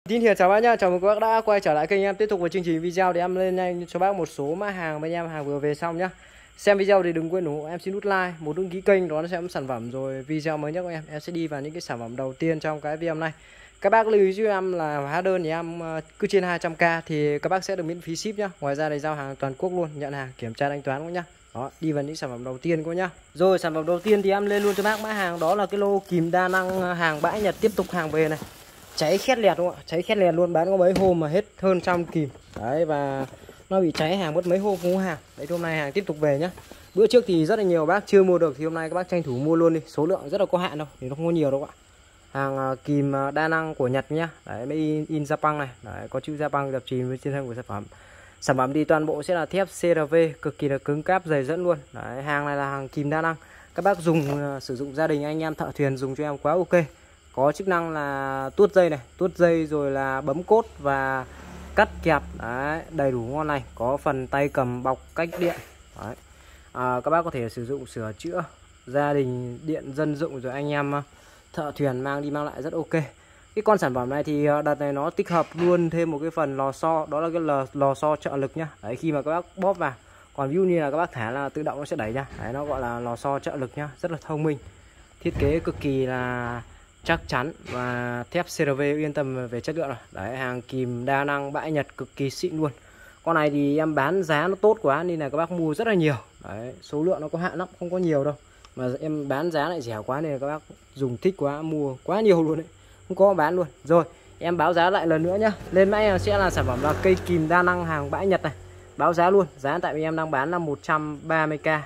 Tin Hiền chào bác nhá, chào mừng các bác đã quay trở lại kênh em. Tiếp tục với chương trình video thì em lên nhanh cho bác một số mã hàng bên em, hàng vừa về xong nhá. Xem video thì đừng quên ủng hộ em, xin nút like, một đăng ký kênh đó nó sẽ sản phẩm rồi video mới nhất của em. Em sẽ đi vào những cái sản phẩm đầu tiên trong cái video này. Các bác lưu ý cho em là hóa đơn thì em cứ trên 200k thì các bác sẽ được miễn phí ship nhá. Ngoài ra thì giao hàng toàn quốc luôn, nhận hàng kiểm tra thanh toán cũng nhá. Đó, đi vào những sản phẩm đầu tiên cô nhá. Rồi sản phẩm đầu tiên thì em lên luôn cho bác mã hàng đó là cái lô kìm đa năng hàng bãi Nhật, tiếp tục hàng về này. Cháy khét lẹt đúng không ạ? Cháy khét lẹt luôn, bán có mấy hôm mà hết hơn trăm kìm. Đấy, và nó bị cháy hàng mất mấy hôm không có hàng. Đấy, hôm nay hàng tiếp tục về nhá. Bữa trước thì rất là nhiều bác chưa mua được thì hôm nay các bác tranh thủ mua luôn đi. Số lượng rất là có hạn đâu, thì nó không có nhiều đâu ạ. Hàng kìm đa năng của Nhật nhá. Đấy, mới in Japan này. Đấy, có chữ Japan dập chìm trên thân của sản phẩm. Sản phẩm thì toàn bộ sẽ là thép CRV, cực kỳ là cứng cáp, dày dẫn luôn. Đấy, hàng này là hàng kìm đa năng. Các bác dùng sử dụng gia đình anh em thợ thuyền dùng cho em quá ok. Có chức năng là tuốt dây này, tuốt dây rồi là bấm cốt và cắt kẹp. Đấy, đầy đủ ngon này. Có phần tay cầm bọc cách điện. Đấy. Các bác có thể sử dụng sửa chữa gia đình, điện dân dụng rồi anh em thợ thuyền mang đi mang lại rất ok. Cái con sản phẩm này thì đợt này nó tích hợp luôn thêm một cái phần lò xo, đó là cái lò xo trợ lực nhá. Đấy, khi mà các bác bóp vào, còn ví dụ như là các bác thả là tự động nó sẽ đẩy nha. Đấy, nó gọi là lò xo trợ lực nhá, rất là thông minh. Thiết kế cực kỳ là chắc chắn và thép CRV yên tâm về chất lượng này. Đấy, hàng kìm đa năng bãi Nhật cực kỳ xịn luôn. Con này thì em bán giá nó tốt quá nên là các bác mua rất là nhiều. Đấy, số lượng nó có hạn lắm, không có nhiều đâu. Mà em bán giá lại rẻ quá nên là các bác dùng thích quá mua quá nhiều luôn đấy. Không có bán luôn. Rồi, em báo giá lại lần nữa nhá. Lên mãi sẽ là sản phẩm là cây kìm đa năng hàng bãi Nhật này. Báo giá luôn. Giá tại vì em đang bán là 130k.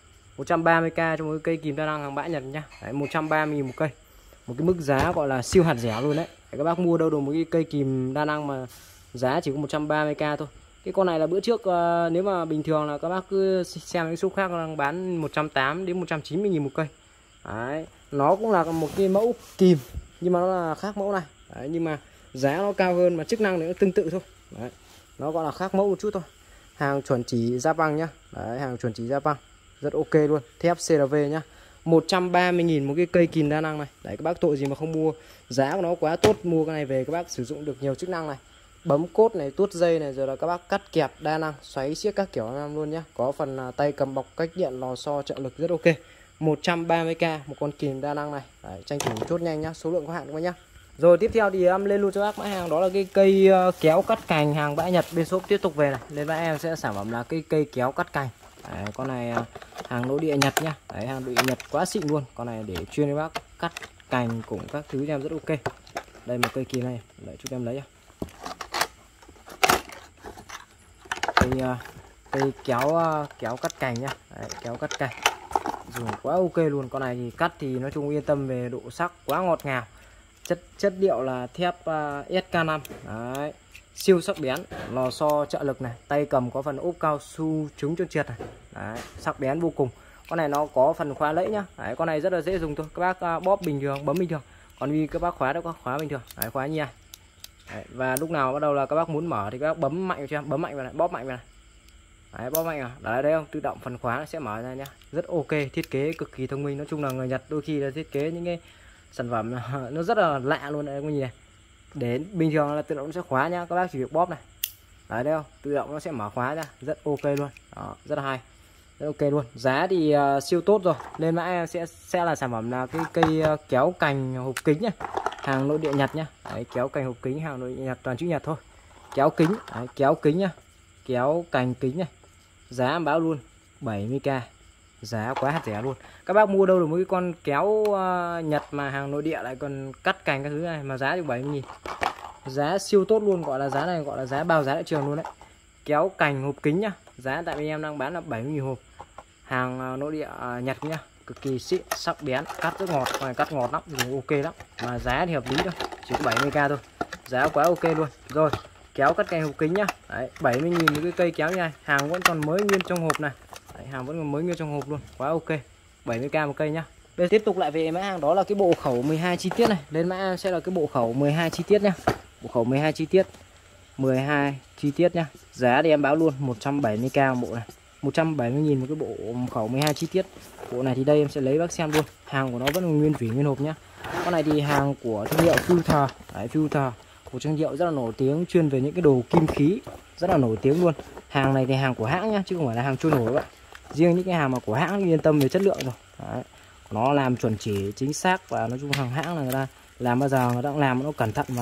130k cho một cái cây kìm đa năng hàng bãi Nhật nhá. Đấy, 130.000 một cây. Một cái mức giá gọi là siêu hạt rẻ luôn đấy. Các bác mua đâu được một cái cây kìm đa năng mà giá chỉ có 130k thôi. Cái con này là bữa trước nếu mà bình thường là các bác cứ xem cái shop khác đang bán 180 đến 190.000 một cây. Đấy, nó cũng là một cái mẫu kìm nhưng mà nó là khác mẫu này. Đấy, nhưng mà giá nó cao hơn mà chức năng nó tương tự thôi. Đấy, nó gọi là khác mẫu một chút thôi. Hàng chuẩn chỉ Japan nhá. Đấy, hàng chuẩn chỉ Japan rất ok luôn, thép CRV nhá. 130.000 một cái cây kìm đa năng này. Đấy, các bác tội gì mà không mua. Giá của nó quá tốt, mua cái này về các bác sử dụng được nhiều chức năng này. Bấm cốt này, tuốt dây này, rồi là các bác cắt kẹp đa năng, xoáy xiếc các kiểu nam luôn nhá. Có phần tay cầm bọc cách điện, lò xo trợ lực rất ok. 130k một con kìm đa năng này. Đấy, tranh thủ chốt nhanh nhá, số lượng có hạn các bác nhá. Rồi tiếp theo thì em lên luôn cho bác mã hàng đó là cái cây kéo cắt cành hàng bãi Nhật, bên shop tiếp tục về này. Lên bãi em sẽ sản phẩm là cái cây kéo cắt cành. Đấy, con này hàng nội địa Nhật nhá. Đấy, hàng nội địa Nhật quá xịn luôn. Con này để chuyên với bác cắt cành cùng các thứ cho em rất ok. Đây một cây kìm này, để chúng em lấy nhá. Cây kéo cắt cành nhá. Đấy, kéo cắt cành dùng quá ok luôn. Con này thì cắt thì nói chung yên tâm về độ sắc, quá ngọt ngào. Chất liệu là thép SK5. Đấy, siêu sắc bén, lò xo trợ lực này, tay cầm có phần ốp cao su trứng cho trượt này. Đấy, sắc bén vô cùng. Con này nó có phần khóa lẫy nhá. Đấy, con này rất là dễ dùng thôi, các bác bóp bình thường, bấm bình thường. Còn vì các bác khóa đó có khóa bình thường. Đấy, khóa như này. Đấy, và lúc nào bắt đầu là các bác muốn mở thì các bác bấm mạnh cho em, bấm mạnh vào này, bóp mạnh vào này. Đấy, bóp mạnh à. Đấy, đấy không, tự động phần khóa nó sẽ mở ra nhá. Rất ok, thiết kế cực kỳ thông minh. Nói chung là người Nhật đôi khi là thiết kế những cái sản phẩm nó rất là lạ luôn đấy, có nhìn này. Đến bình thường là tự động nó sẽ khóa nhá, các bác chỉ việc bóp này. Đấy, đấy không, tự động nó sẽ mở khóa ra, rất ok luôn. Đó, rất là hay, rất ok luôn. Giá thì siêu tốt rồi. Lên mã sẽ là sản phẩm là cái cây kéo cành hộp kính này, hàng nội địa Nhật nhá. Đấy, kéo cành hộp kính hàng nội địa Nhật, toàn chữ Nhật thôi. Kéo kính, đấy, kéo kính nhá, kéo cành kính này. Giá em báo luôn 70k, giá quá hạt rẻ luôn. Các bác mua đâu được một cái con kéo Nhật mà hàng nội địa lại còn cắt cành các thứ này mà giá được 70.000. Giá siêu tốt luôn, gọi là giá này gọi là giá bao giá thị trường luôn đấy. Kéo cành hộp kính nhá. Giá tại vì em đang bán là 70.000 hộp. Hàng nội địa Nhật nhá, cực kỳ xịn, sắc bén, cắt rất ngọt, này cắt ngọt lắm, dùng ok lắm. Mà giá thì hợp lý thôi, chỉ có 70k thôi. Giá quá ok luôn. Rồi, kéo cắt cành hộp kính nhá. Đấy, 70.000 những cái cây kéo như này, hàng vẫn còn mới nguyên trong hộp này. Đấy, hàng vẫn còn mới nguyên trong hộp luôn, quá ok. 70k một cây nhá. Bây giờ tiếp tục lại về mã hàng đó là cái bộ khẩu 12 chi tiết này. Lên mã sẽ là cái bộ khẩu 12 chi tiết nhá. Bộ khẩu 12 chi tiết, 12 chi tiết nhá. Giá thì em báo luôn 170k một bộ này, 170.000 một cái bộ khẩu 12 chi tiết. Bộ này thì đây em sẽ lấy bác xem luôn. Hàng của nó vẫn còn nguyên vỉ nguyên hộp nhá. Con này thì hàng của thương hiệu Filter. Đấy, Filter. một thương hiệu rất là nổi tiếng chuyên về những cái đồ kim khí, rất là nổi tiếng luôn. Hàng này thì hàng của hãng nhá, chứ không phải là hàng trôi nổi các bạn. Riêng những cái hàng mà của hãng thì yên tâm về chất lượng rồi. Đấy. Nó làm chuẩn chỉ chính xác, và nói chung hàng hãng là người ta làm bao giờ người ta cũng làm nó cẩn thận, và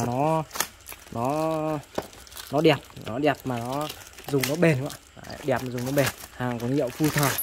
nó đẹp mà nó dùng nó bền các bạn. Đấy, đẹp mà dùng nó bền. Hàng có hiệu full thời.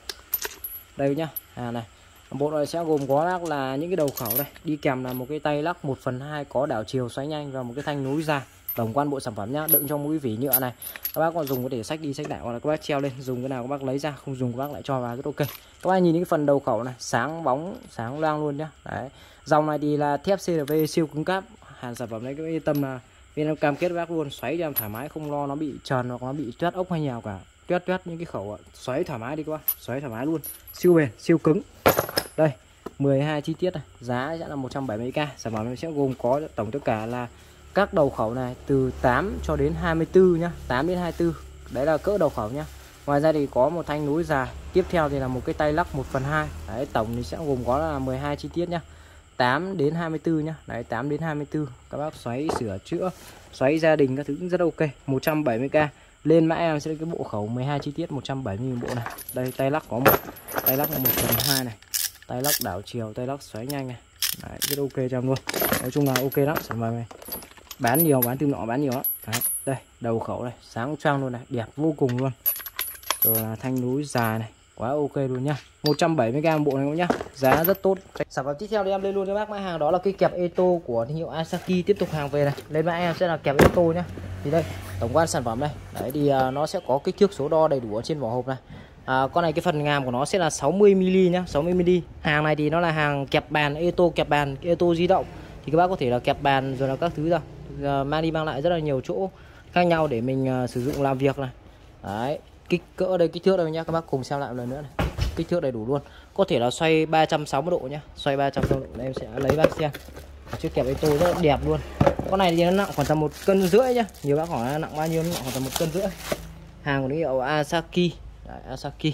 Đây nhá, hàng này bộ này sẽ gồm có lắc là những cái đầu khẩu đây, đi kèm là một cái tay lắc 1/2 có đảo chiều xoáy nhanh và một cái thanh nối dài. Tổng quan bộ sản phẩm nhá, đựng trong một cái vỉ nhựa này. Các bác còn dùng có thể xách đi xách lại, hoặc là các bác treo lên, dùng cái nào các bác lấy ra, không dùng các bác lại cho vào, rất ok. Các bác nhìn những cái phần đầu khẩu này, sáng bóng, sáng loang luôn nhá. Đấy. Dòng này thì là thép CRV siêu cứng cáp. Hàng sản phẩm này các bác yên tâm là bên em cam kết với bác luôn, xoáy cho em thoải mái, không lo nó bị tròn hoặc nó bị tuét ốc hay nhào cả. Tuét những cái khẩu xoáy thoải mái đi các bác, xoáy thoải mái luôn, siêu bền, siêu cứng. Đây, 12 chi tiết này, giá sẽ là 170k. Sản phẩm sẽ gồm có tổng tất cả là các đầu khẩu này từ 8 cho đến 24 nhá, 8 đến 24. Đấy là cỡ đầu khẩu nhá. Ngoài ra thì có một thanh nối dài, tiếp theo thì là một cái tay lắc 1/2. Đấy, tổng thì sẽ gồm có là 12 chi tiết nhá. 8 đến 24 nhá. Đấy, 8 đến 24. Các bác xoáy sửa chữa, xoáy gia đình các thứ cũng rất ok. 170k. Lên mã em sẽ là cái bộ khẩu 12 chi tiết 170.000 bộ này. Đây, tay lắc có một, tay lắc là 1/2 này. Tay lắc đảo chiều, tay lắc xoáy nhanh này. Đấy, rất ok cho em luôn. Nói chung là ok lắm, sản phẩm này bán nhiều, bán từ nọ bán nhiều lắm. Đấy, đây đầu khẩu này, sáng choang luôn này, đẹp vô cùng luôn. Rồi là thanh nối dài này, quá ok luôn nhá. 170k bộ này cũng nhá, giá rất tốt. Sản phẩm tiếp theo thì em lên luôn cho bác mã hàng đó là cái kẹp Eto của thương hiệu Asaki. Tiếp tục hàng về này, lên mã em sẽ là kẹp Eto nhá. Thì đây tổng quan sản phẩm đây, đấy thì nó sẽ có kích thước số đo đầy đủ ở trên vỏ hộp này. Con này cái phần ngàm của nó sẽ là 60mm nhá, 60mm. Hàng này thì nó là hàng kẹp bàn Eto, kẹp bàn Eto di động. Thì các bác có thể là kẹp bàn rồi là các thứ ra, mang đi mang lại rất là nhiều chỗ khác nhau để mình sử dụng làm việc này. Đấy, kích cỡ đây, kích thước đây nhá, các bác cùng xem lại một lần nữa này. Kích thước đầy đủ luôn, có thể là xoay 360 độ nhá, xoay 360 độ. Đây em sẽ lấy bác xem. Chiếc kẹp Eto rất là đẹp luôn. Con này thì nó nặng khoảng tầm 1,5 cân nhá. Nhiều bác hỏi nặng bao nhiêu, nó nặng khoảng tầm 1,5 cân. Hàng của nó hiệu Asaki. Đấy, Asaki.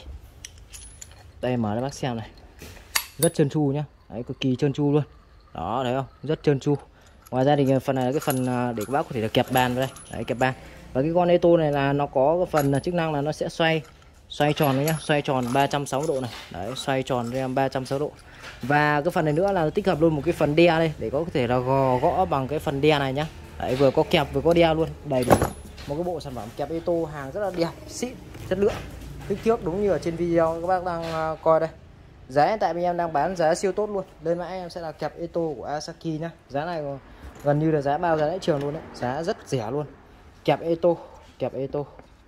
Đây mở cho bác xem này, rất trơn tru nhá. Đấy, cực kỳ trơn tru luôn. Đó, thấy không, rất trơn tru. Ngoài ra thì phần này là cái phần để các bác có thể là kẹp bàn vào đây. Đấy, kẹp bàn. Và cái con Eto này là nó có cái phần chức năng là nó sẽ xoay tròn đấy nhá, xoay tròn 360 độ này. Đấy, xoay tròn ra 360 độ. Và cái phần này nữa là nó tích hợp luôn một cái phần đe đây để có thể là gõ bằng cái phần đe này nhá. Đấy, vừa có kẹp vừa có đe luôn, đầy đủ. Một cái bộ sản phẩm kẹp Eto hàng rất là đẹp, xịn, chất lượng. Kích thước đúng như ở trên video các bác đang coi đây. Giá hiện tại bên em đang bán giá siêu tốt luôn. Lên mã em sẽ là kẹp Eto của Asaki nhá. Giá này gần như là giá bao giá thị trường luôn đấy, giá rất rẻ luôn. Kẹp Eto, kẹp Eto.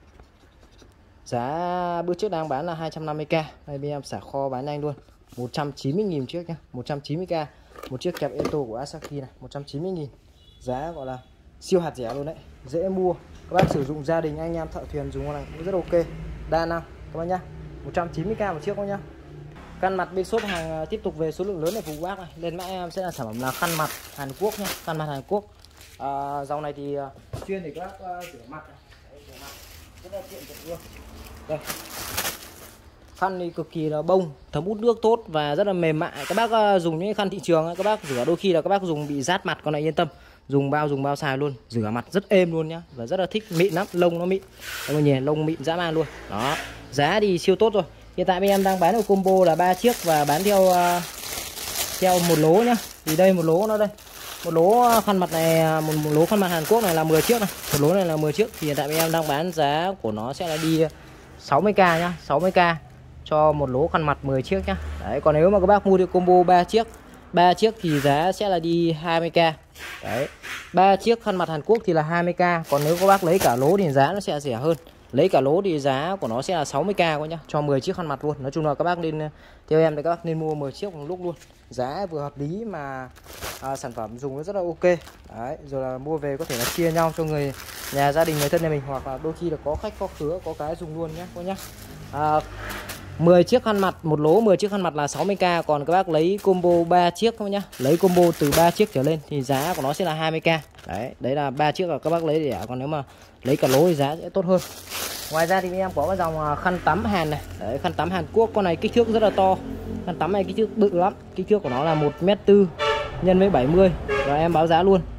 Giá bữa trước đang bán là 250k. Đây bên em xả kho bán nhanh luôn. 190.000 chiếc nhá, 190k. Một chiếc kẹp Eto của Asaki này, 190.000. Giá gọi là siêu hạt rẻ luôn đấy, dễ mua. Các bác sử dụng gia đình anh em thợ thuyền dùng con này cũng rất ok. Đa năng các bác nhá. 190k một chiếc các nhá. Khăn mặt bên shop hàng tiếp tục về số lượng lớn để phục vụ bác này. Lên mã em sẽ là sản phẩm là khăn mặt Hàn Quốc nhá, khăn mặt Hàn Quốc. Dòng này thì chuyên để các bác rửa mặt này. Đấy, rửa mặt rất là tiện luôn. Đây. Khăn thì cực kỳ là bông, thấm hút nước tốt và rất là mềm mại. Các bác dùng những khăn thị trường các bác rửa đôi khi là các bác dùng bị rát mặt, con này yên tâm. Dùng bao xài luôn, rửa mặt rất êm luôn nhá, và rất là thích, mịn lắm, lông nó mịn. Các bạn nhìn lông mịn dã man luôn. Đó. Giá thì siêu tốt rồi. Hiện tại bên em đang bán ở combo là 3 chiếc và bán theo một lố nhá. Thì đây một lố nó đây. Một lố khăn mặt này, một lố khăn mặt Hàn Quốc này là 10 chiếc này. Một lố này là 10 chiếc. Thì hiện tại bên em đang bán giá của nó sẽ là đi 60k nhá, 60k cho một lố khăn mặt 10 chiếc nhá. Đấy, còn nếu mà các bác mua được combo 3 chiếc thì giá sẽ là đi 20k. Đấy. 3 chiếc khăn mặt Hàn Quốc thì là 20k, còn nếu các bác lấy cả lố thì giá nó sẽ rẻ hơn. Lấy cả lố thì giá của nó sẽ là 60k các nhá, cho 10 chiếc khăn mặt luôn. Nói chung là các bác nên, theo em thì các bác nên mua 10 chiếc một lúc luôn. Giá vừa hợp lý mà sản phẩm dùng nó rất là ok. Đấy, rồi là mua về có thể là chia nhau cho người nhà, gia đình, người thân nhà mình, hoặc là đôi khi là có khách có khứa có cái dùng luôn nhé cô nhá. 10 chiếc khăn mặt, một lố 10 chiếc khăn mặt là 60k, còn các bác lấy combo 3 chiếc các nhá. Lấy combo từ 3 chiếc trở lên thì giá của nó sẽ là 20k. Đấy là 3 chiếc là các bác lấy rẻ, còn nếu mà lấy cả lố thì giá sẽ tốt hơn. Ngoài ra thì em có cái dòng khăn tắm Hàn này. Đấy, khăn tắm Hàn Quốc, con này kích thước rất là to. Khăn tắm này kích thước bự lắm, kích thước của nó là 1m4 x 70. Và em báo giá luôn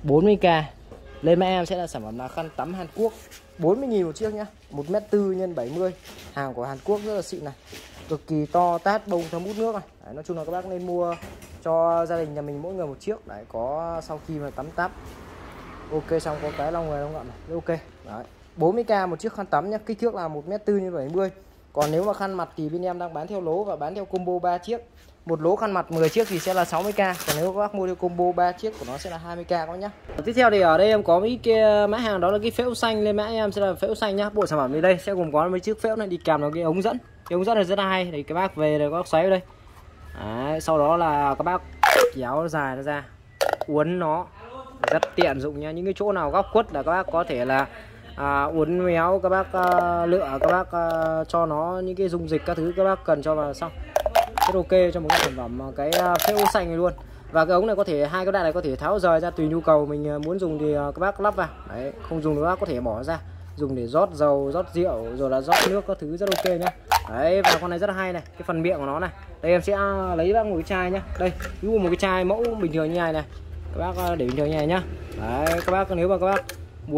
40k. Lên mã em sẽ là sản phẩm là khăn tắm Hàn Quốc, 40.000 một chiếc nhá, 1m4 x 70, hàng của Hàn Quốc rất là xịn này, cực kỳ to tát, bông thấm hút nước này. Đấy, nói chung là các bác nên mua cho gia đình nhà mình mỗi người một chiếc. Đấy, có sau khi mà tắm táp ok xong có cái long người long ngậm này, ok. Đấy, 40k một chiếc khăn tắm nhá, kích thước là 1m4 x 70. Còn nếu mà khăn mặt thì bên em đang bán theo lố và bán theo combo 3 chiếc. Một lố khăn mặt 10 chiếc thì sẽ là 60k. Còn nếu các bác mua theo combo 3 chiếc của nó sẽ là 20k các bác nhá. Tiếp theo thì ở đây em có mấy cái mã hàng đó là cái phễu xanh. Lên mã em sẽ là phễu xanh nhá. Bộ sản phẩm ở đây sẽ gồm có mấy chiếc phễu này đi kèm vào cái ống dẫn. Cái ống dẫn này rất là hay. Thì các bác về rồi các bác xoáy vào đây. Đấy, sau đó là các bác kéo dài nó ra, uốn nó rất tiện dụng nha. Những cái chỗ nào góc khuất là các bác có thể là uốn méo, các bác lựa, các bác cho nó những cái dung dịch các thứ các bác cần cho vào xong. Rất ok cho một cái sản phẩm cái phễu xanh này luôn. Và cái ống này có thể hai cái đạn này có thể tháo rời ra tùy nhu cầu mình muốn dùng thì các bác lắp vào. Đấy, không dùng thì các bác có thể bỏ ra, dùng để rót dầu, rót rượu rồi là rót nước các thứ rất ok nhá. Đấy, và con này rất là hay này, cái phần miệng của nó này. Đây em sẽ lấy bác một cái chai nhá. Đây, ví dụ một cái chai mẫu bình thường như này này. Các bác để bình thường như này nhá. Đấy, các bác nếu mà các bác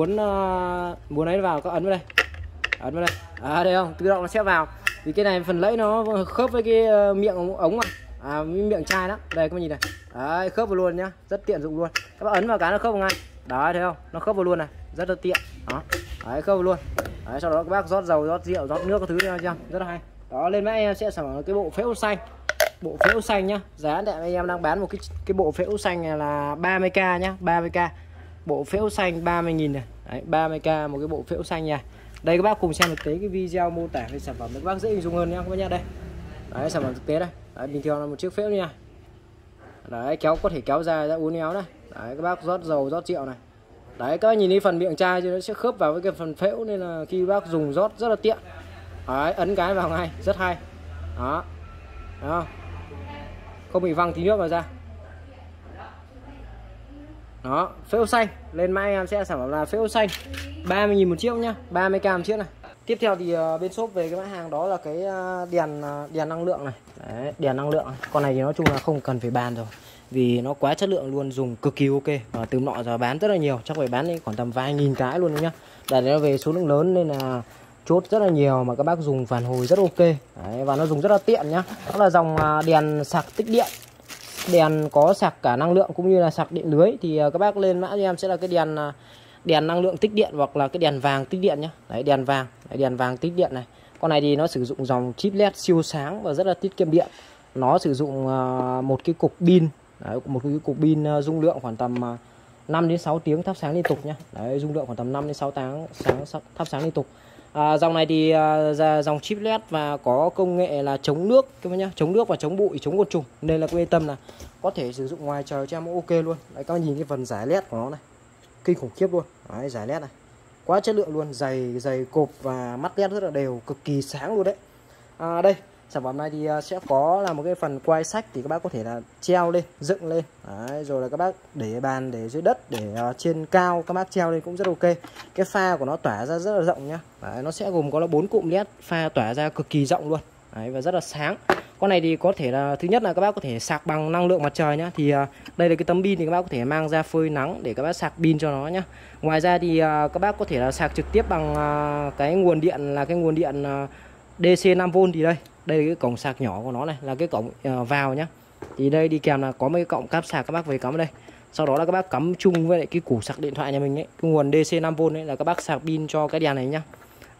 muốn ấy vào các ấn vào đây. Ấn vào đây. Đây không? Tự động nó sẽ vào. Vì cái này phần lẫy nó khớp với cái miệng ống miệng chai đó. Đây các bạn nhìn này. Đấy, khớp vào luôn nhá, rất tiện dụng luôn. Các bác ấn vào cái nó khớp vào ngay. Đấy, thấy không? Nó khớp vào luôn này, rất là tiện. Đó. Đấy, khớp vào luôn. Đấy, sau đó các bác rót dầu, rót rượu, rót nước các thứ ra cho rất là hay. Đó, lên mã em sẽ sản phẩm cái bộ phễu xanh. Bộ phễu xanh nhá. Giá tại anh em đang bán một cái bộ phễu xanh này là 30k nhá, 30k. Bộ phễu xanh 30.000 này. Đấy, 30k một cái bộ phễu xanh nha. Đây các bác cùng xem thực tế cái video mô tả về sản phẩm để các bác dễ hình dung hơn nhá các bác nhá. Đây. Đấy, sản phẩm thực tế đây. Đấy, bình thường là một chiếc phễu nha. Đấy, có thể kéo dài ra uốn éo này. Đấy, các bác rót dầu, rót rượu này. Đấy, các bác nhìn thấy phần miệng chai thì nó sẽ khớp vào với cái phần phễu nên là khi bác dùng rót rất là tiện. Đấy, ấn cái vào ngay, rất hay. Đó. Đó. Không bị văng tí nước vào ra. Đó, phễu xanh. Lên mã em sẽ sản phẩm là phễu xanh, 30.000 một chiếc nhá, 30k một chiếc này. Tiếp theo thì bên shop về cái mã hàng đó là cái đèn năng lượng này. Đấy, đèn năng lượng này. Con này thì nói chung là không cần phải bàn rồi, vì nó quá chất lượng luôn, dùng cực kỳ ok. Và từ nọ giờ bán rất là nhiều, chắc phải bán đi khoảng tầm vài nghìn cái luôn đấy nhá. Đèn nó về số lượng lớn nên là chốt rất là nhiều mà các bác dùng phản hồi rất ok. Đấy, và nó dùng rất là tiện nhá. Đó là dòng đèn sạc tích điện. Đèn có sạc cả năng lượng cũng như là sạc điện lưới. Thì các bác lên mã cho em sẽ là cái đèn năng lượng tích điện hoặc là cái đèn vàng tích điện nhé. Đấy, đèn vàng. Đấy, đèn vàng tích điện này. Con này thì nó sử dụng dòng chip LED siêu sáng và rất là tiết kiệm điện. Nó sử dụng một cái cục pin. Đấy, một cái cục pin dung lượng khoảng tầm 5 đến 6 tiếng thắp sáng liên tục nhé. Đấy, dung lượng khoảng tầm 5 đến 6 tháng thắp sáng liên tục. Dòng này thì dòng chip LED và có công nghệ là chống nước các bác nhá, chống nước và chống bụi, chống côn trùng, nên là cái yên tâm là có thể sử dụng ngoài trời cho em ok luôn. Đấy, các bác nhìn cái phần giải LED của nó này, kinh khủng khiếp luôn. Đấy, giải LED này quá chất lượng luôn, dày cộp và mắt LED rất là đều, cực kỳ sáng luôn đấy. Đây sản phẩm này thì sẽ có là một cái phần quai sách thì các bác có thể là treo lên, dựng lên. Đấy, rồi là các bác để bàn để dưới đất, để trên cao các bác treo lên cũng rất ok. Cái pha của nó tỏa ra rất là rộng nhá. Đấy, nó sẽ gồm có là 4 cụm LED pha tỏa ra cực kỳ rộng luôn. Đấy, và rất là sáng. Con này thì có thể là thứ nhất là các bác có thể sạc bằng năng lượng mặt trời nhá. Thì đây là cái tấm pin thì các bác có thể mang ra phơi nắng để các bác sạc pin cho nó nhá. Ngoài ra thì các bác có thể là sạc trực tiếp bằng cái nguồn điện là cái nguồn điện DC 5V. Thì đây là cái cổng sạc nhỏ của nó này, là cái cổng vào nhá. Thì đây đi kèm là có mấy cái cổng cáp sạc, các bác về cắm ở đây. Sau đó là các bác cắm chung với lại cái củ sạc điện thoại nhà mình ấy, cái nguồn DC 5V ấy là các bác sạc pin cho cái đèn này nhá.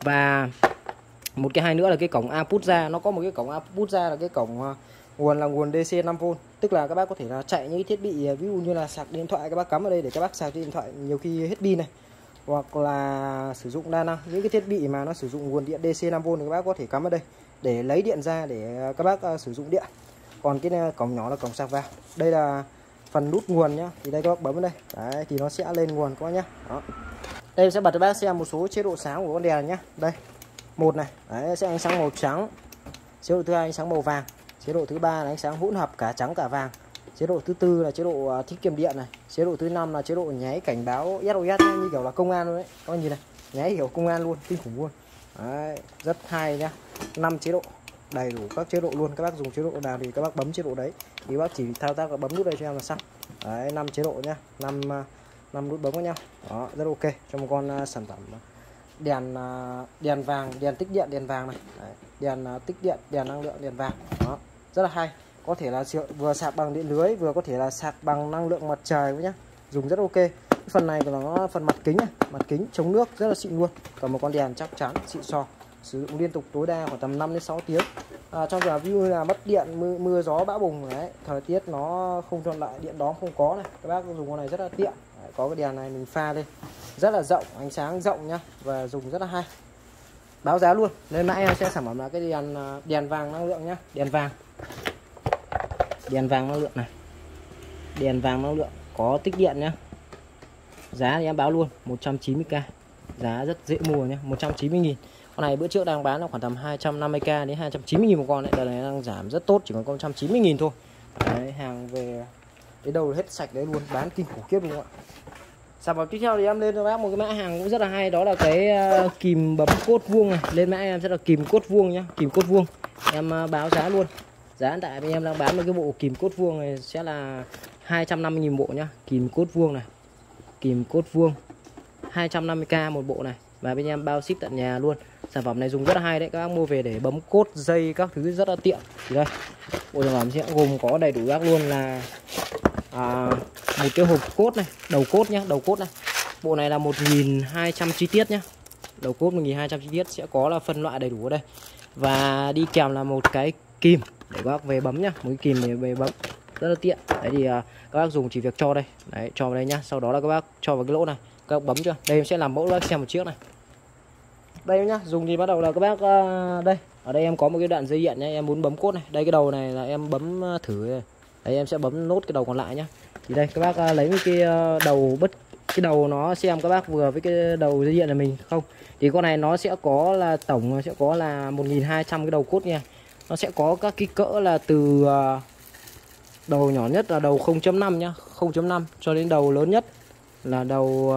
Và một cái hay nữa là cái cổng output ra, nó có một cái cổng output ra là cái cổng nguồn là nguồn DC 5V, tức là các bác có thể là chạy những cái thiết bị ví dụ như là sạc điện thoại các bác cắm ở đây để các bác sạc điện thoại nhiều khi hết pin này, hoặc là sử dụng đa năng những cái thiết bị mà nó sử dụng nguồn điện DC 5V thì các bác có thể cắm ở đây để lấy điện ra để các bác sử dụng điện. Còn cái cổng nhỏ là cổng sạc vào. Đây là phần nút nguồn nhá. Thì đây các bác bấm vào đây. Đấy, thì nó sẽ lên nguồn các bác nhá. Đó. Đây sẽ bật cho bác xem một số chế độ sáng của con đèn nhá. Đây. Một này, đấy sẽ ánh sáng màu trắng. Chế độ thứ hai ánh sáng màu vàng. Chế độ thứ ba là ánh sáng hỗn hợp cả trắng cả vàng. Chế độ thứ tư là chế độ tiết kiệm điện này. Chế độ thứ năm là chế độ nháy cảnh báo SOS như kiểu là công an luôn đấy. Các bạn nhìn này, nháy kiểu công an luôn, kinh khủng luôn. Đấy, rất hay nhá. 5 chế độ, đầy đủ các chế độ luôn. Các bác dùng chế độ nào thì các bác bấm chế độ đấy. Thì bác chỉ thao tác và bấm nút đây cho em là xong. Đấy, 5 chế độ nhá. 5 nút bấm với nhau. Đó, rất ok cho một con sản phẩm đèn vàng, đèn tích điện, đèn vàng này. Đấy, đèn tích điện, đèn năng lượng, đèn vàng. Đó, rất là hay. Có thể là vừa sạc bằng điện lưới, vừa có thể là sạc bằng năng lượng mặt trời với nhá. Dùng rất ok. Cái phần này của nó phần mặt kính này, mặt kính chống nước rất là xịn luôn. Còn một con đèn chắc chắn xịn sò. Sử dụng liên tục tối đa khoảng tầm 5 đến 6 tiếng. Trong trường hợp ví dụ là mất điện, mưa gió bão bùng đấy, thời tiết nó không thuận lợi, điện đóm không có này, các bác dùng con này rất là tiện. Đấy, có cái đèn này mình pha lên rất là rộng, ánh sáng rộng nhá, và dùng rất là hay. Báo giá luôn. Nên mãi em sẽ sản phẩm là cái đèn vàng năng lượng nhá, đèn vàng năng lượng này, đèn vàng năng lượng có tích điện nhá. Giá thì em báo luôn 190k, giá rất dễ mua nhé, 190.000. Con này bữa trước đang bán là khoảng tầm 250k đến 290.000 một con đấy, đợt này đang giảm rất tốt, chỉ còn 190.000 thôi. Đấy, hàng về đến đâu hết sạch đấy luôn, bán kinh khủng khiếp luôn ạ. Sản phẩm tiếp theo thì em lên cho bác một cái mã hàng cũng rất là hay, đó là cái kìm bấm cốt vuông này. Lên mã em sẽ là kìm cốt vuông nhá, kìm cốt vuông. Em báo giá luôn. Giá hiện tại bên em đang bán một cái bộ kìm cốt vuông này sẽ là 250.000 bộ nhá, kìm cốt vuông này. Kìm cốt vuông 250k một bộ này, và bên em bao ship tận nhà luôn. Sản phẩm này dùng rất là hay đấy, các bác mua về để bấm cốt, dây các thứ rất là tiện. Thì đây, bộ sản phẩm sẽ gồm có đầy đủ bác luôn là một cái hộp cốt này, đầu cốt nhá, đầu cốt này. Bộ này là 1.200 chi tiết nhá. Đầu cốt 1.200 chi tiết sẽ có là phân loại đầy đủ ở đây. Và đi kèm là một cái kìm để các bác về bấm nhá, một cái kìm để về bấm rất là tiện. Đấy thì các bác dùng chỉ việc cho đây, đấy, cho vào đây nhá. Sau đó là các bác cho vào cái lỗ này, các bác bấm chưa. Đây em sẽ làm mẫu cho các bác xem một chiếc này. Đây nhá, dùng thì bắt đầu là các bác đây, ở đây em có một cái đoạn dây điện nhá, em muốn bấm cốt này. Đây cái đầu này là em bấm thử đây. Đấy, em sẽ bấm nốt cái đầu còn lại nhá. Thì đây các bác lấy cái đầu cái đầu nó xem các bác vừa với cái đầu dây điện là mình không. Thì con này nó sẽ có là tổng nó sẽ có là 1.200 cái đầu cốt nha. Nó sẽ có các cái cỡ là từ đầu nhỏ nhất là đầu 0.5 nhá, 0.5 cho đến đầu lớn nhất là đầu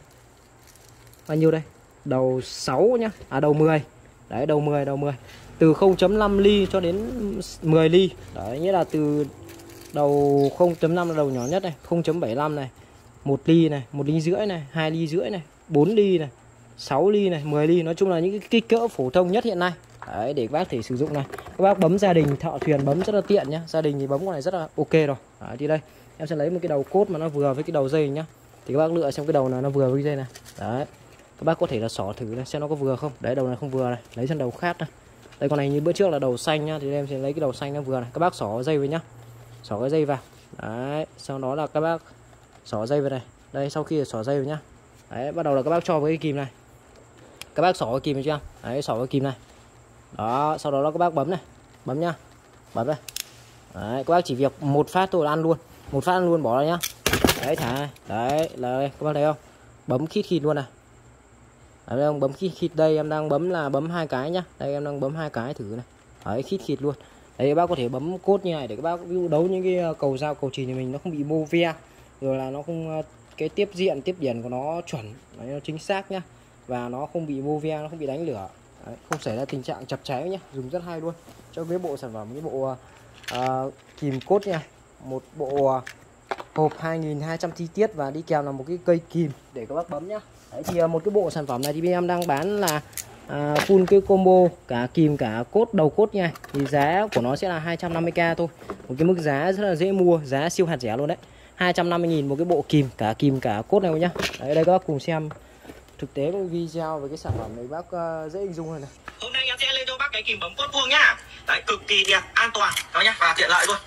bao nhiêu đây? Đầu 6 nhá, đầu 10. Đấy, đầu 10. Từ 0.5 ly cho đến 10 ly. Đấy, nghĩa là từ đầu 0.5 là đầu nhỏ nhất này, 0.75 này, 1 ly này, 1 ly rưỡi này, 2 ly rưỡi này, 4 ly này, 6 ly này, 10 ly. Nói chung là những cái kích cỡ phổ thông nhất hiện nay. Đấy, để các bác thể sử dụng này. Các bác bấm gia đình, thợ thuyền bấm rất là tiện nhá. Gia đình thì bấm con này rất là ok rồi. Đấy, thì đây em sẽ lấy một cái đầu cốt mà nó vừa với cái đầu dây nhá. Thì các bác lựa xem cái đầu nào nó vừa với dây này. Đấy, các bác có thể là xỏ thử này xem nó có vừa không. Đấy, đầu này không vừa này, lấy sang đầu khác này. Đây, con này như bữa trước là đầu xanh nhá, thì em sẽ lấy cái đầu xanh nó vừa này. Các bác xỏ dây với nhá, xỏ cái dây vào. Đấy, sau đó là các bác xỏ dây vào này. Đây, sau khi xỏ dây vào nhá. Đấy, bắt đầu là các bác cho với cái kìm này. Các bác xỏ cái kìm này chưa? Đấy, xỏ cái kìm này. Đó, sau đó là các bác bấm này, bấm nhá, bấm đây. Đấy, các bác chỉ việc một phát thôi là ăn luôn, một phát ăn luôn, bỏ ra nhá. Đấy, thả này. Đấy, là đây, các bác thấy không? Bấm khít luôn này. Đấy, không? Bấm khít đây em đang bấm là bấm 2 cái nhá. Đây em đang bấm 2 cái thử này. Đấy, khít luôn. Đấy, các bác có thể bấm cốt như này để các bác ví dụ đấu những cái cầu dao cầu chì thì mình nó không bị mô ve, rồi là nó không cái tiếp diện tiếp điển của nó chuẩn, nó chính xác nhá, và nó không bị mô ve, nó không bị đánh lửa. Đấy, không xảy ra tình trạng chập cháy nhá, dùng rất hay luôn cho cái bộ sản phẩm, cái bộ kìm cốt nha, một bộ hộp 2.200 chi tiết và đi kèm là một cái cây kìm để các bác bấm nhá. Đấy, thì một cái bộ sản phẩm này thì bên em đang bán là full cái combo cả kìm cả cốt, đầu cốt nha. Thì giá của nó sẽ là 250k thôi, một cái mức giá rất là dễ mua, giá siêu hạt rẻ luôn đấy, 250.000 một cái bộ kìm cả cốt này nhá. Đấy, đây các bác cùng xem thực tế cái video về cái sản phẩm này bác dễ hình dung hơn này. Hôm nay em sẽ lên cho bác cái kìm bấm cốt vuông nhá. Đấy, cực kỳ đẹp, an toàn đó nhá, và tiện lợi luôn.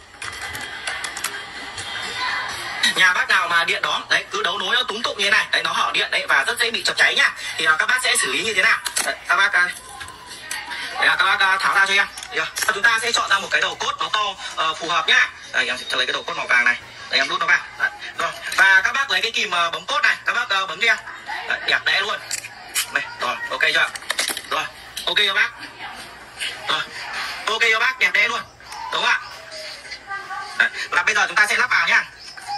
Nhà bác nào mà điện đó đấy cứ đấu nối nó túng tụng như thế này đấy, nó hở điện đấy và rất dễ bị chập cháy nhá. Thì các bác sẽ xử lý như thế nào đấy, các bác tháo ra cho em. Chúng ta sẽ chọn ra một cái đầu cốt nó to phù hợp nhá. Đây, em sẽ lấy cái đầu cốt màu vàng này, đây em đút nó vào đấy. Rồi, và các bác lấy cái kìm bấm cốt này, các bác bấm cho em đấy, đẹp đẽ luôn đây. Rồi, ok chưa? Rồi, ok cho bác. Rồi, ok cho bác, đẹp đẽ luôn, đúng không ạ? Đấy, là bây giờ chúng ta sẽ lắp vào nhá.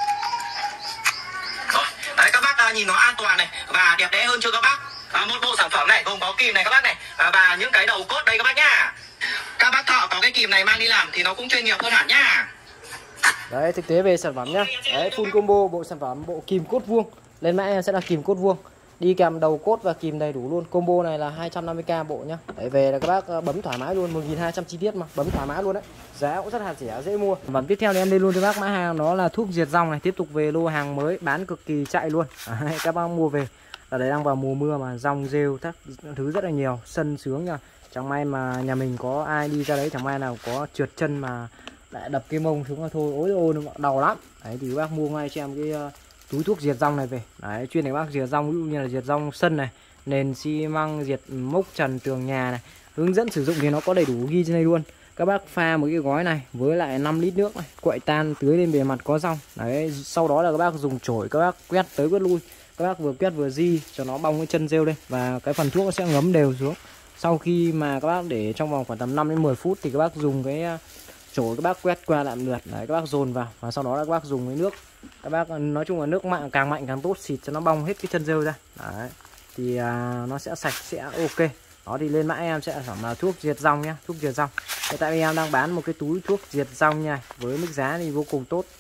Rồi, đấy, các bác nhìn nó an toàn này và đẹp đẽ hơn chưa các bác? Một bộ sản phẩm này gồm có kìm này các bác này, và những cái đầu cốt đây các bác nhá. Các bác thợ có cái kìm này mang đi làm thì nó cũng chuyên nghiệp hơn hẳn nhá. Đấy, thực tế về sản phẩm nhá. Đấy, full combo bộ sản phẩm bộ kìm cốt vuông Lên mã em sẽ là kìm cốt vuông, đi kèm đầu cốt và kìm đầy đủ luôn. Combo này là 250k bộ nhá. Để về là các bác bấm thoải mái luôn, 1200 chi tiết mà bấm thoải mái luôn đấy. Giá cũng rất là rẻ, dễ mua. Và tiếp theo thì em lên luôn cho bác mã hàng đó là thuốc diệt rong này, tiếp tục về lô hàng mới bán cực kỳ chạy luôn. Đấy, các bác mua về. Ở đây đang vào mùa mưa mà rong rêu các thứ rất là nhiều, sân sướng nha. Chẳng may mà nhà mình có ai đi ra đấy, chẳng may nào có trượt chân mà lại đập cái mông xuống là thôi ối ôi đau lắm. Đấy thì các bác mua ngay cho em cái túi thuốc diệt rong này về. Đấy, chuyên để bác diệt rong, ví dụ như là diệt rong sân này, nền xi măng, diệt mốc trần tường nhà này. Hướng dẫn sử dụng thì nó có đầy đủ ghi trên đây luôn. Các bác pha một cái gói này với lại 5 lít nước này, quậy tan tưới lên bề mặt có rong. Đấy, sau đó là các bác dùng chổi các bác quét tới quét lui. Các bác vừa quét vừa di cho nó bong cái chân rêu lên và cái phần thuốc nó sẽ ngấm đều xuống. Sau khi mà các bác để trong vòng khoảng tầm 5 đến 10 phút thì các bác dùng cái chổi các bác quét qua lại lượt. Đấy, các bác dồn vào và sau đó là các bác dùng cái nước. Các bác nói chung là nước mạnh càng tốt, xịt cho nó bong hết cái chân rêu ra. Đấy, thì nó sẽ sạch sẽ ok. Đó thì lên mã em sẽ sản là thuốc diệt rong nhá, thuốc diệt rong. Hiện tại em đang bán một cái túi thuốc diệt rong nha, với mức giá thì vô cùng tốt,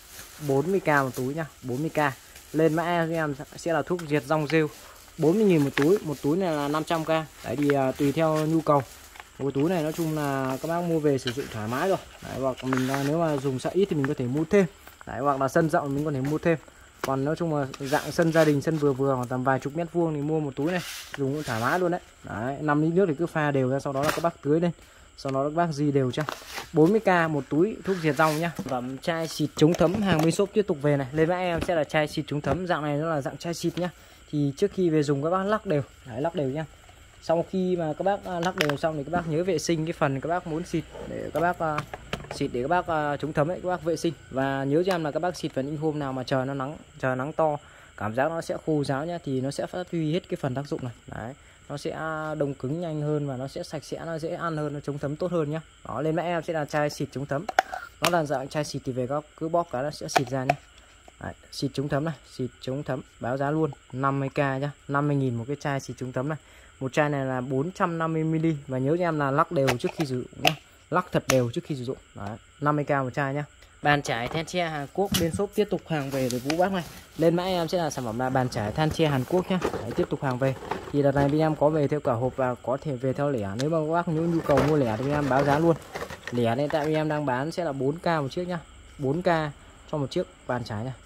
40k một túi nhá, 40k. Lên mã em sẽ là thuốc diệt rong rêu, 40.000 một túi này là 500k. Đấy thì tùy theo nhu cầu. Một túi này nói chung là các bác mua về sử dụng thoải mái rồi. Đấy, hoặc mình nếu mà dùng sợ ít thì mình có thể mua thêm. Đấy, hoặc là sân rộng mình có thể mua thêm. Còn nói chung là dạng sân gia đình, sân vừa khoảng tầm vài chục mét vuông thì mua một túi này dùng cũng thoải mái luôn đấy. Đấy, 5 lít nước thì cứ pha đều ra, sau đó là các bác tưới lên, sau đó các bác di đều cho. 40k một túi thuốc diệt rong nhá. Và chai xịt chống thấm hàng bên shop tiếp tục về này. Lên mã em sẽ là chai xịt chống thấm, dạng này nó là dạng chai xịt nhá. Thì trước khi về dùng các bác lắc đều, đấy, lắc đều nhá. Sau khi mà các bác lắc đều xong thì các bác nhớ vệ sinh cái phần các bác muốn xịt để các bác xịt để các bác chống thấm ấy, các bác vệ sinh. Và nhớ cho em là các bác xịt vào những hôm nào mà trời nắng to, cảm giác nó sẽ khô ráo nhá, thì nó sẽ phát huy hết cái phần tác dụng này. Đấy, nó sẽ đông cứng nhanh hơn và nó sẽ sạch sẽ, nó dễ ăn hơn, nó chống thấm tốt hơn nhá. Đó, lên mã em sẽ là chai xịt chống thấm. Nó là dạng chai xịt thì về các cứ bóp cái nó sẽ xịt ra nhé. Đấy, xịt chống thấm này, xịt chống thấm báo giá luôn 50k nhá, 50.000 một cái chai xịt chống thấm này. Một chai này là 450ml và nhớ cho em là lắc đều trước khi sử dụng nhá. Lắc thật đều trước khi sử dụng. Đấy, 50k một chai nhá. Bàn chải than tre Hàn Quốc bên shop tiếp tục hàng về với Vũ bác này. Lên mã em sẽ là sản phẩm là bàn chải than tre Hàn Quốc nhá. Đấy, tiếp tục hàng về. Thì đợt này bên em có về theo cả hộp và có thể về theo lẻ. Nếu mà các bác những nhu cầu mua lẻ thì bên em báo giá luôn. Lẻ nên tại bên em đang bán sẽ là 4k một chiếc nhá. 4k cho một chiếc bàn chải nha.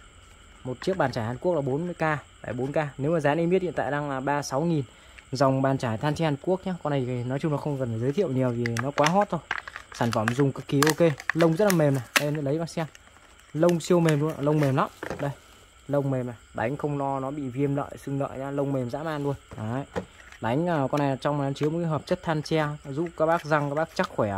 Một chiếc bàn chải Hàn Quốc là 40k. Đấy, 4k. Nếu mà giá niêm yết hiện tại đang là 36.000. Dòng bàn chải than tre Hàn Quốc nhá. Con này thì nói chung là không cần phải giới thiệu nhiều vì nó quá hot thôi. Sản phẩm dùng cực kỳ ok, lông rất là mềm này. Đây lấy bác xem. Lông siêu mềm luôn, lông mềm lắm. Đây. Lông mềm này, đánh không no nó bị viêm lợi, sưng lợi nha, lông mềm dã man luôn. Đấy. Đánh con này trong nó chứa một cái hợp chất than tre giúp các bác răng các bác chắc khỏe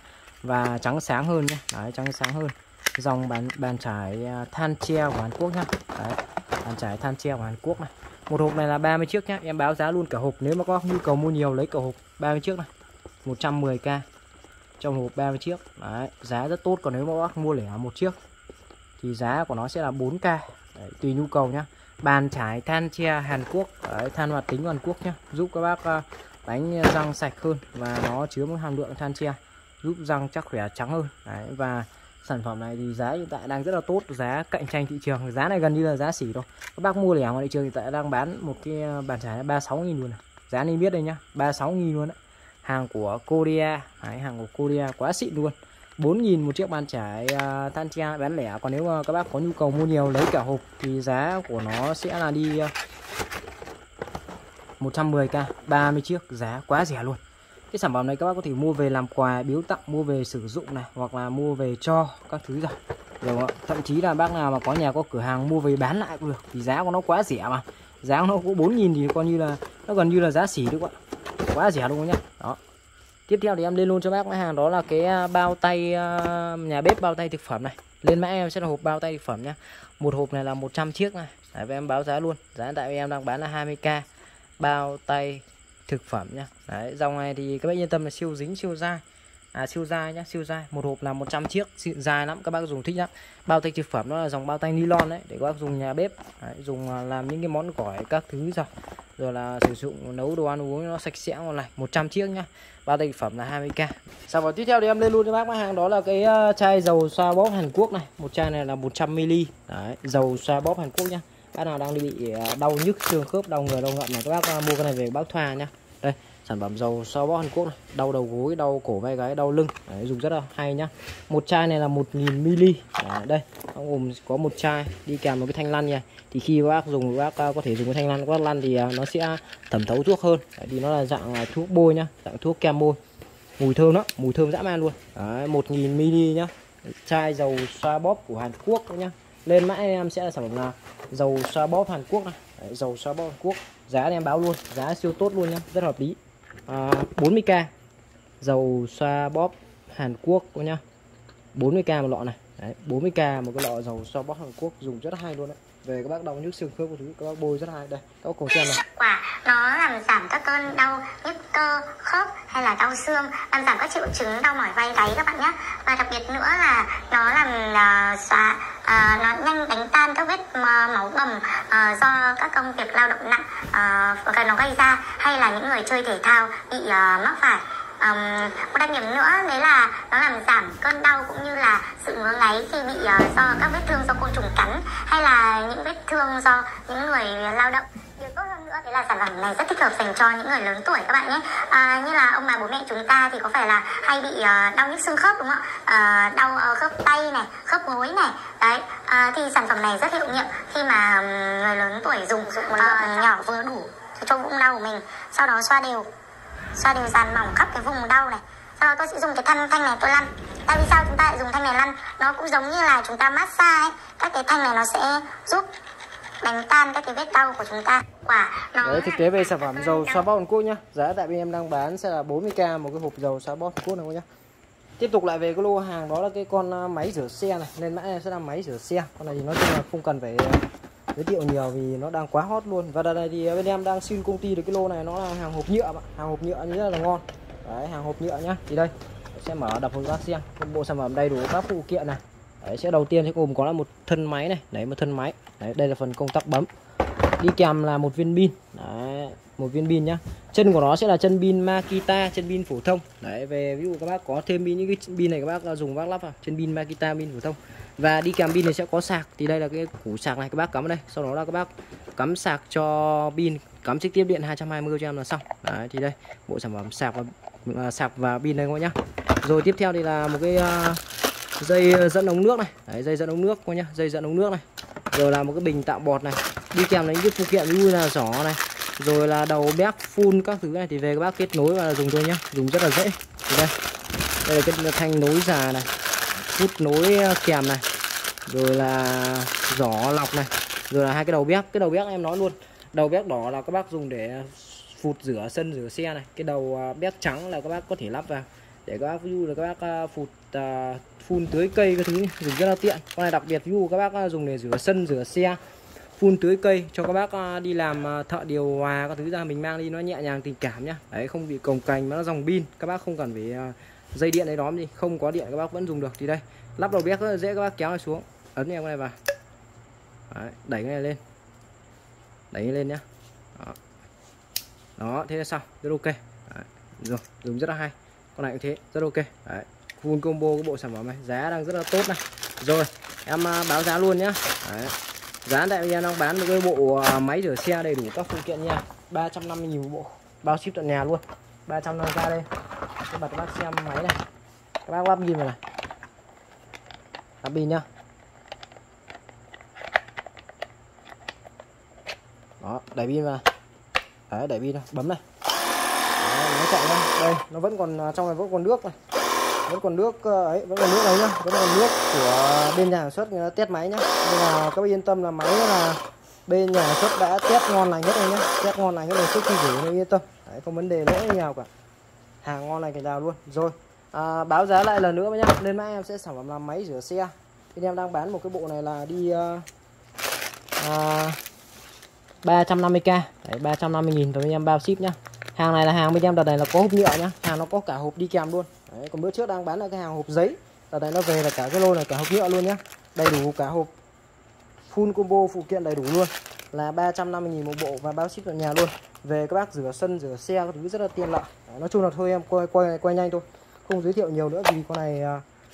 và trắng sáng hơn nhé. Đấy, trắng sáng hơn. Dòng bàn chải than tre của Hàn Quốc nhá. Đấy. Bàn chải than tre của Hàn Quốc này. Một hộp này là 30 chiếc nhá, em báo giá luôn cả hộp. Nếu mà có nhu cầu mua nhiều lấy cả hộp 30 chiếc này. 110k. Trong hộp 30 chiếc. Đấy, giá rất tốt. Còn nếu mà bác mua lẻ một chiếc thì giá của nó sẽ là 4k. Đấy, tùy nhu cầu nhá. Bàn chải than tre Hàn Quốc. Đấy, than hoạt tính Hàn Quốc nhá, giúp các bác đánh răng sạch hơn và nó chứa một hàm lượng than tre giúp răng chắc khỏe trắng hơn. Đấy, và sản phẩm này thì giá hiện tại đang rất là tốt, giá cạnh tranh thị trường, giá này gần như là giá xỉ thôi. Các bác mua lẻ ngoài thị trường hiện tại đang bán một cái bàn chải 36.000 luôn này. Giá này biết đây nhá, 36.000 luôn đấy. Hàng của Korea, đấy, hàng của Korea quá xịn luôn. 4.000 một chiếc bàn chải than tre bán lẻ. Còn nếu mà các bác có nhu cầu mua nhiều lấy cả hộp thì giá của nó sẽ là đi 110k, 30 chiếc, giá quá rẻ luôn. Cái sản phẩm này các bác có thể mua về làm quà biếu tặng, mua về sử dụng này, hoặc là mua về cho các thứ rồi. Rồi thậm chí là bác nào mà có nhà có cửa hàng mua về bán lại cũng được, thì giá của nó quá rẻ mà. Giá của nó cũng 4.000 thì coi như là nó gần như là giá xỉ đúng không ạ? Quá rẻ luôn nhá. Đó. Tiếp theo thì em lên luôn cho bác cái hàng đó là cái bao tay nhà bếp, bao tay thực phẩm này. Lên mã em sẽ là hộp bao tay thực phẩm nhá. Một hộp này là 100 chiếc này. Đấy, và em báo giá luôn. Giá tại em đang bán là 20k. Bao tay thực phẩm nhá. Đấy, dòng này thì các bác yên tâm là siêu dính, siêu dai. Siêu dai nhá, siêu dai. Một hộp là 100 chiếc, dai lắm, các bác dùng thích lắm. Bao tay thực phẩm nó là dòng bao tay nylon đấy, để các bác dùng nhà bếp. Đấy, dùng làm những cái món gỏi các thứ rồi là sử dụng nấu đồ ăn uống nó sạch sẽ ngon lành. 100 chiếc nhá. Bao tay thực phẩm là 20k. Sản phẩm tiếp theo thì em lên luôn cho bác mã hàng đó là cái chai dầu xoa bóp Hàn Quốc này. Một chai này là 100ml. Đấy, dầu xoa bóp Hàn Quốc nhá. Bác nào đang bị đau nhức xương khớp, đau người, đau ngậm này, các bác mua cái này về bác thoa nhá. Đây, sản phẩm dầu xoa bóp Hàn Quốc này, đau đầu gối, đau cổ vai gáy, đau lưng. Đấy, dùng rất là hay nhá. Một chai này là 1000 ml. Đây, nó gồm có một chai đi kèm một cái thanh lăn nha. Thì khi bác dùng, bác có thể dùng cái thanh lăn, các bác lăn thì nó sẽ thẩm thấu thuốc hơn. Đấy, thì nó là dạng thuốc bôi nhá, dạng thuốc kem bôi. Mùi thơm đó, mùi thơm dã man luôn. Đấy, 1000 ml nhá. Chai dầu xoa bóp của Hàn Quốc nhá. Lên mã em sẽ là sản phẩm là dầu xoa bóp Hàn Quốc này. Đấy, dầu xoa bóp Hàn Quốc, giá em báo luôn, giá siêu tốt luôn nhá, rất hợp lý. 40k dầu xoa bóp Hàn Quốc nhá, 40k một lọ này. Đấy, 40k một cái lọ dầu xoa bóp Hàn Quốc, dùng rất hay luôn đấy. Về các bác đau nhức xương khớp của thứ, các bác bôi rất hay. Đây, các bác cùng xem này. Quả nó làm giảm các cơn đau nhức cơ khớp hay là đau xương, làm giảm các triệu chứng đau mỏi vai gáy các bạn nhé. Và đặc biệt nữa là nó làm nó nhanh đánh tan các vết máu bầm do các công việc lao động nặng nó gây ra, hay là những người chơi thể thao bị mắc phải. Một đặc điểm nữa đấy là nó làm giảm cơn đau cũng như là sự ngứa ngáy khi bị do các vết thương do côn trùng cắn, hay là những vết thương do những người lao động. Điều tốt hơn nữa đấy là sản phẩm này rất thích hợp dành cho những người lớn tuổi các bạn nhé. Như là ông bà bố mẹ chúng ta thì có phải là hay bị đau nhức xương khớp đúng không ạ? Đau khớp tay này, khớp gối này. Đấy, thì sản phẩm này rất hiệu nghiệm khi mà người lớn tuổi dùng một lượng nhỏ vừa đủ cho vùng đau của mình. Sau đó xoa đều dàn mỏng khắp cái vùng đau này. Sau đó tôi sẽ dùng cái thanh này tôi lăn. Tại vì sao chúng ta lại dùng thanh này lăn? Nó cũng giống như là chúng ta massage ấy. Các cái thanh này nó sẽ giúp đánh tan các cái vết đau của chúng ta. Đấy, thực tế về sản phẩm dầu xoa bóp Hàn Quốc nhá, giá tại bên em đang bán sẽ là 40k một cái hộp dầu xoa bóp Hàn Quốc này nhá. Tiếp tục lại về cái lô hàng đó là cái con máy rửa xe này, nên mã em sẽ là máy rửa xe. Con này thì nói chung là không cần phải giới thiệu nhiều vì nó đang quá hot luôn. Và đợt này thì bên em đang xin công ty được cái lô này, nó là hàng hộp nhựa, hàng hộp nhựa như rất là ngon. Đấy, hàng hộp nhựa nhá. Thì đây sẽ mở đập hộp bác xem một bộ sản phẩm đầy đủ các phụ kiện này. Đấy, sẽ đầu tiên sẽ gồm có là một thân máy này, đấy, một thân máy. Đấy, đây là phần công tắc bấm. Đi kèm là một viên pin. Đấy, một viên pin nhá. Chân của nó sẽ là chân pin Makita, chân pin phổ thông. Đấy, về ví dụ các bác có thêm pin, những cái pin này các bác dùng bác lắp vào chân pin Makita, pin phổ thông. Và đi kèm pin này sẽ có sạc. Thì đây là cái củ sạc này các bác cắm vào đây. Sau đó là các bác cắm sạc cho pin, cắm trực tiếp điện 220 cho em là xong. Đấy, thì đây bộ sản phẩm sạc và pin đây các bác nhá. Rồi tiếp theo thì là một cái dây dẫn ống nước này. Đấy, dây dẫn ống nước coi nhá, dây dẫn ống nước này. Rồi là một cái bình tạo bọt này. Đi kèm là những cái phụ kiện như là giỏ này, rồi là đầu bếp phun các thứ này thì về các bác kết nối và dùng thôi nhá, dùng rất là dễ. Thì đây là cái thanh nối già này, hút nối kèm này, rồi là giỏ lọc này, rồi là hai cái đầu bếp. Cái đầu bếp em nói luôn, đầu bếp đỏ là các bác dùng để phụt rửa sân rửa xe này, cái đầu bếp trắng là các bác có thể lắp vào để các bác ví dụ là các bác phụt phun tưới cây cái thứ dùng rất là tiện. Con này đặc biệt ví dụ các bác dùng để rửa sân rửa xe, phun tưới cây cho các bác đi làm thợ điều hòa các thứ ra, mình mang đi nó nhẹ nhàng tình cảm nhá. Đấy, không bị cồng cành mà nó dòng pin, các bác không cần phải dây điện đấy đó gì, không có điện các bác vẫn dùng được. Thì đây lắp đầu bếp rất là dễ, các bác kéo này xuống, ấn em cái này vào. Đấy, đẩy cái này lên, đẩy lên nhá. Đó, thế là xong, rất ok. Đấy, rồi dùng rất là hay, con này cũng thế, rất ok. Đấy, full combo cái bộ sản phẩm này, giá đang rất là tốt này. Rồi em báo giá luôn nhá. Đấy, giá tại em đang bán một cái bộ máy rửa xe đầy đủ các phụ kiện nha, 350.000 một bộ, bao ship tận nhà luôn. 350k đây. Các bác xem máy này, các bác lắp pin vào này, lắp pin nhá. Đó, đẩy pin vào. Đấy, đẩy pin này, bấm này. Đấy, nó chạy ra. Đây, nó vẫn còn trong này vẫn còn nước này. Vẫn còn nước ấy, vẫn còn nước này nhá, vẫn còn nước của bên nhà sản xuất test máy nhá. Nhưng mà các bác yên tâm là máy là bên nhà sản xuất đã test ngon lành hết rồi nhá, test ngon lành hết rồi trước khi gửi nên yên tâm. Đấy, không vấn đề lỗi nào cả, hàng ngon lành cái nào luôn. Rồi báo giá lại lần nữa nhá. Lên mã em sẽ sản phẩm làm máy rửa xe. Thì em đang bán một cái bộ này là đi 350k. Đấy, 350.000 rồi em bao ship nhá. Hàng này là hàng bên em đợt này là có hộp nhựa nhá, hàng nó có cả hộp đi kèm luôn. Đấy, còn bữa trước đang bán là cái hàng hộp giấy, đợt này nó về là cả cái lô này cả hộp nhựa luôn nhá, đầy đủ cả hộp full combo phụ kiện đầy đủ luôn, là 350.000 một bộ và bao ship tận nhà luôn. Về các bác rửa sân rửa xe các thứ rất là tiện lợi. Đấy, nói chung là thôi em quay nhanh thôi, không giới thiệu nhiều nữa vì con này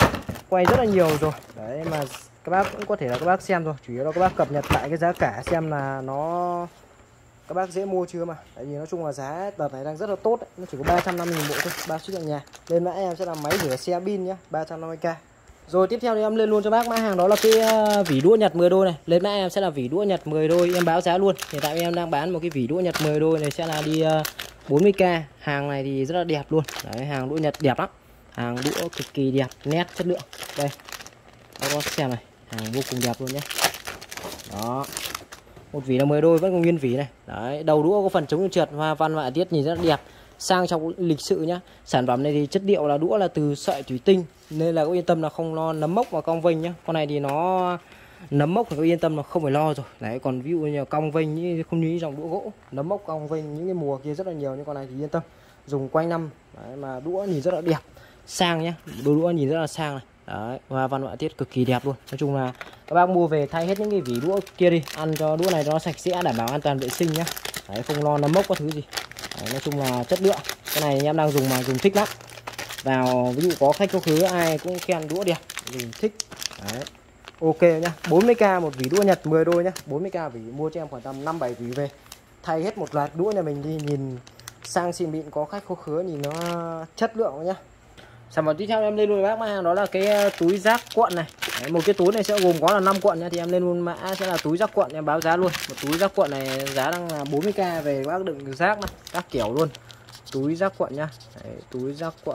quay rất là nhiều rồi đấy, mà các bác cũng có thể là các bác xem rồi, chủ yếu là các bác cập nhật lại cái giá cả xem là nó các bác dễ mua chưa mà. Tại vì nói chung là giá đợt này đang rất là tốt đấy. Nó chỉ có 350.000 bộ thôi, 3 chiếc ở nhà. Lên mã em sẽ là máy rửa xe pin nhá, 350k. Rồi tiếp theo thì em lên luôn cho bác mã hàng đó là cái vỉ đũa Nhật 10 đôi này. Lên mã em sẽ là vỉ đũa Nhật 10 đôi, em báo giá luôn. Hiện tại em đang bán một cái vỉ đũa Nhật 10 đôi này sẽ là đi 40k. Hàng này thì rất là đẹp luôn. Đấy, hàng đũa Nhật đẹp lắm. Hàng đũa cực kỳ đẹp, nét, chất lượng. Đây. Các bác xem này, hàng vô cùng đẹp luôn nhé. Đó. Một vỉ là 10 đôi vẫn còn nguyên vỉ này. Đấy, đầu đũa có phần chống trượt và văn họa tiết nhìn rất là đẹp, sang trọng lịch sự nhá. Sản phẩm này thì chất liệu là đũa là từ sợi thủy tinh nên là có yên tâm là không lo nấm mốc và cong vênh nhá. Con này thì nó nấm mốc thì có yên tâm là không phải lo rồi. Đấy, còn ví dụ như cong vênh không như dòng đũa gỗ, nấm mốc cong vênh những cái mùa kia rất là nhiều, nhưng con này thì yên tâm dùng quanh năm. Đấy, mà đũa nhìn rất là đẹp, sang nhá, đũa nhìn rất là sang này. Đấy, và văn họa tiết cực kỳ đẹp luôn. Nói chung là các bác mua về thay hết những cái vỉ đũa kia đi, ăn cho đũa này nó sạch sẽ, đảm bảo an toàn vệ sinh nhá. Đấy, không lo nấm mốc các thứ gì. Đấy, nói chung là chất lượng. Cái này em đang dùng mà dùng thích lắm. Vào ví dụ có khách có khứ ai cũng khen đũa đẹp, dùng thích. Đấy. Ok nhá, 40k một vỉ đũa Nhật 10 đôi nhá, 40k vỉ, mua cho em khoảng tầm 5-7 vỉ về. Thay hết một loạt đũa nhà mình đi, nhìn sang xịn mịn, có khách có khứa nhìn nó chất lượng nhá. Sản phẩm tiếp theo em lên luôn bác mã đó là cái túi rác cuộn này. Đấy, một cái túi này sẽ gồm có là 5 cuộn nha, thì em lên luôn mã sẽ là túi rác cuộn, em báo giá luôn. Một túi rác cuộn này giá đang là 40k về bác đựng rác này, các kiểu luôn. Túi rác cuộn nhá. Đấy, túi rác cuộn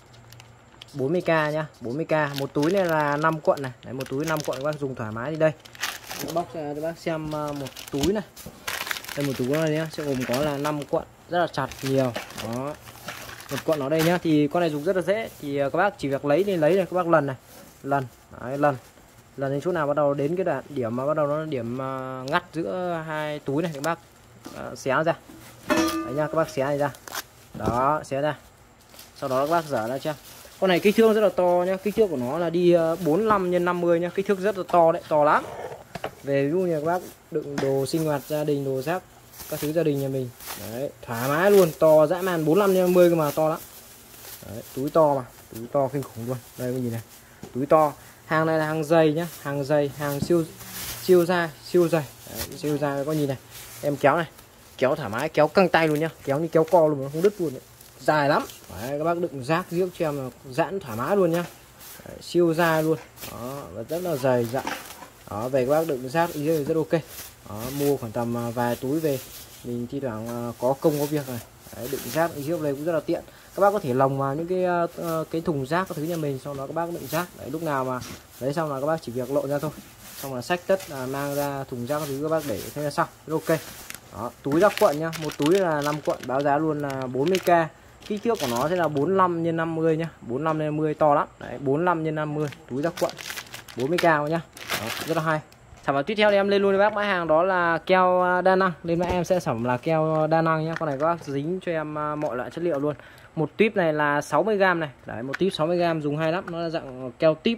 40k nhá, 40k. Một túi này là 5 cuộn này. Đấy, một túi 5 cuộn các bác dùng thoải mái đi đây. Bóc ra cho bác xem một túi này. Đây một túi này nhá, sẽ gồm có là 5 cuộn, rất là chặt nhiều. Đó. Một cuộn ở đây nhá, thì con này dùng rất là dễ, thì các bác chỉ việc lấy này, các bác lần này, lần, đấy, lần đến chỗ nào bắt đầu đến cái đoạn điểm mà bắt đầu nó điểm ngắt giữa hai túi này, các bác xé ra, đấy nha, các bác xé này ra, đó, xé ra, sau đó các bác dở ra chưa. Con này kích thước rất là to nhá, kích thước của nó là đi 45 x 50 nhá, kích thước rất là to đấy, to lắm. Về ví dụ như các bác đựng đồ sinh hoạt gia đình, đồ rác các thứ gia đình nhà mình, đấy, thoải mái luôn, to dã man, 45 x 50 cơ mà, to lắm. Đấy, túi to mà, túi to kinh khủng luôn. Đây cái gì này, túi to. Hàng này là hàng dày nhá, hàng dày, hàng siêu dai, siêu dày. Đấy, siêu dai, có nhìn này, em kéo này, kéo thoải mái, kéo căng tay luôn nhá, kéo như kéo co luôn, không đứt luôn đấy. Dài lắm. Đấy, các bác đựng rác giếc cho em là giãn thoải mái luôn nhá. Đấy, siêu dai luôn. Đó, và rất là dày dặn. Đó, về các bác đựng rác ý rất ok. Đó, mua khoảng tầm vài túi về, mình thi thoảng có công có việc này. Đấy, đựng rác trước đây cũng rất là tiện. Các bác có thể lồng vào những cái thùng rác các thứ nhà mình, sau đó các bác đựng rác. Đấy, lúc nào mà đấy xong là các bác chỉ việc lộ ra thôi, xong là xách tất mang ra thùng rác các thứ các bác để thế là xong, ok. Đó, túi rác cuộn nhá, một túi là 5 cuộn, báo giá luôn là 40k. Kích thước của nó sẽ là 45 x 50 nhá, 45 x 50 to lắm. Đấy, 45 x 50 túi rác cuộn 40k nhá. Đó, rất là hay. Sản phẩm tiếp theo thì em lên luôn với bác mã hàng đó là keo đa năng. Lên mã em sẽ sản phẩm là keo đa năng nhé. Con này các bác dính cho em mọi loại chất liệu luôn. Một típ này là 60g này. Đấy, một típ 60g dùng hay lắm. Nó là dạng keo típ,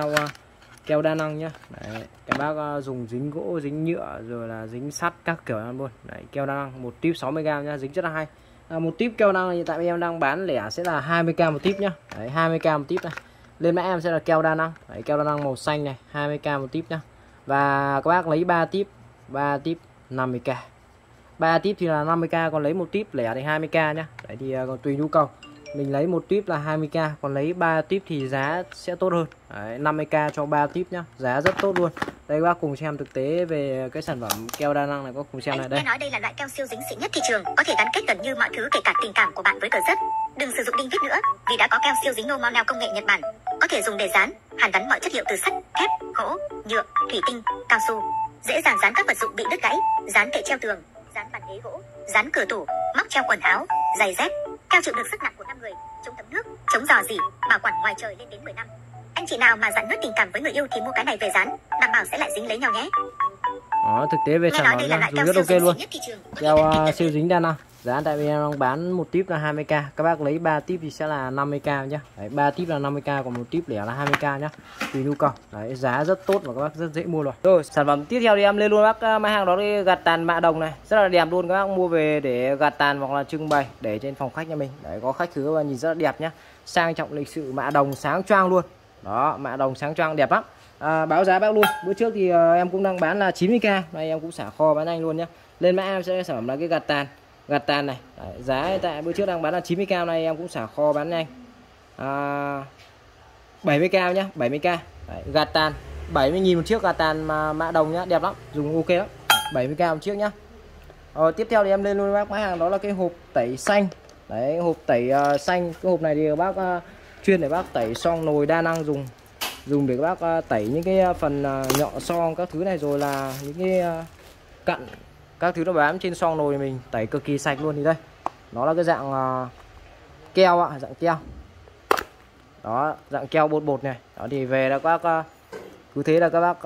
keo đa năng nhá. Đấy, các bác dùng dính gỗ, dính nhựa rồi là dính sắt các kiểu luôn. Đấy, keo đa năng, một típ 60g nhá, dính rất là hay. Một típ keo đa năng hiện tại em đang bán lẻ sẽ là 20k một típ nhá. Đấy, 20k một típ này. Lên mã em sẽ là keo đa năng. Đấy, keo đa năng màu xanh này, 20k một típ nhá. Và các bác lấy 3 típ 50k. 3 típ thì là 50k, còn lấy một típ lẻ thì 20k nhá. Đấy thì còn tùy nhu cầu. Mình lấy một típ là 20k, còn lấy 3 típ thì giá sẽ tốt hơn. Đấy, 50k cho 3 típ nhá, giá rất tốt luôn. Đây các bác cùng xem thực tế về cái sản phẩm keo đa năng này, có cùng xem này đây. Nghe nói đây là loại keo siêu dính xịn nhất thị trường, có thể gắn kết gần như mọi thứ, kể cả tình cảm của bạn với tờ giấy. Đừng sử dụng đinh vít nữa, vì đã có keo siêu dính normal công nghệ Nhật Bản, có thể dùng để dán, hàn gắn mọi chất liệu từ sắt, thép, gỗ, nhựa, thủy tinh, cao su, dễ dàng dán các vật dụng bị đứt gãy, dán kệ treo tường, dán bàn ghế gỗ, dán cửa tủ, móc treo quần áo, giày dép. Keo chịu được sức nặng của 5 người, chống thấm nước, chống rò rỉ, bảo quản ngoài trời lên đến 10 năm. Anh chị nào mà dặn nứt tình cảm với người yêu thì mua cái này về dán, đảm bảo sẽ lại dính lấy nhau nhé. Đó, thực tế về sản phẩm nhá, dùng rất ok luôn. Keo siêu dính đa năng. Giá tại vì em đang bán một típ là 20k, các bác lấy 3 típ thì sẽ là 50k nhá. Đấy, 3 típ là 50k, còn một típ lẻ là 20k nhá. Tùy nhu cầu. Đấy, giá rất tốt và các bác rất dễ mua rồi. Rồi, sản phẩm tiếp theo thì em lên luôn bác mã hàng đó đi, gạt tàn mạ đồng này, rất là đẹp luôn, các bác mua về để gạt tàn hoặc là trưng bày để trên phòng khách nhà mình. Đấy, có khách thứ và nhìn rất là đẹp nhá. Sang trọng lịch sự, mạ đồng sáng choang luôn. Đó, mạ đồng sáng choang đẹp lắm. Báo giá bác luôn. Bữa trước thì em cũng đang bán là 90k, này em cũng xả kho bán anh luôn nhá. Lên mã em sẽ sản phẩm là cái gạt tàn này. Đấy, giá tại bữa trước đang bán là 90k, này em cũng xả kho bán nhanh. 70k nhá, 70k. Đấy, gạt tàn 70.000 một chiếc gạt tàn mà mạ đồng nhá, đẹp lắm, dùng ok lắm. 70k một chiếc nhá. Tiếp theo thì em lên luôn bác mã hàng đó là cái hộp tẩy xanh. Đấy, hộp tẩy xanh. Cái hộp này thì bác chuyên để bác tẩy xong nồi đa năng, dùng để các bác tẩy những cái phần nhọ son các thứ này, rồi là những cái cặn các thứ nó bám trên son nồi mình tẩy cực kỳ sạch luôn. Thì đây nó là cái dạng keo ạ, dạng keo đó, dạng keo bột này. Đó thì về là các bác cứ thế là các bác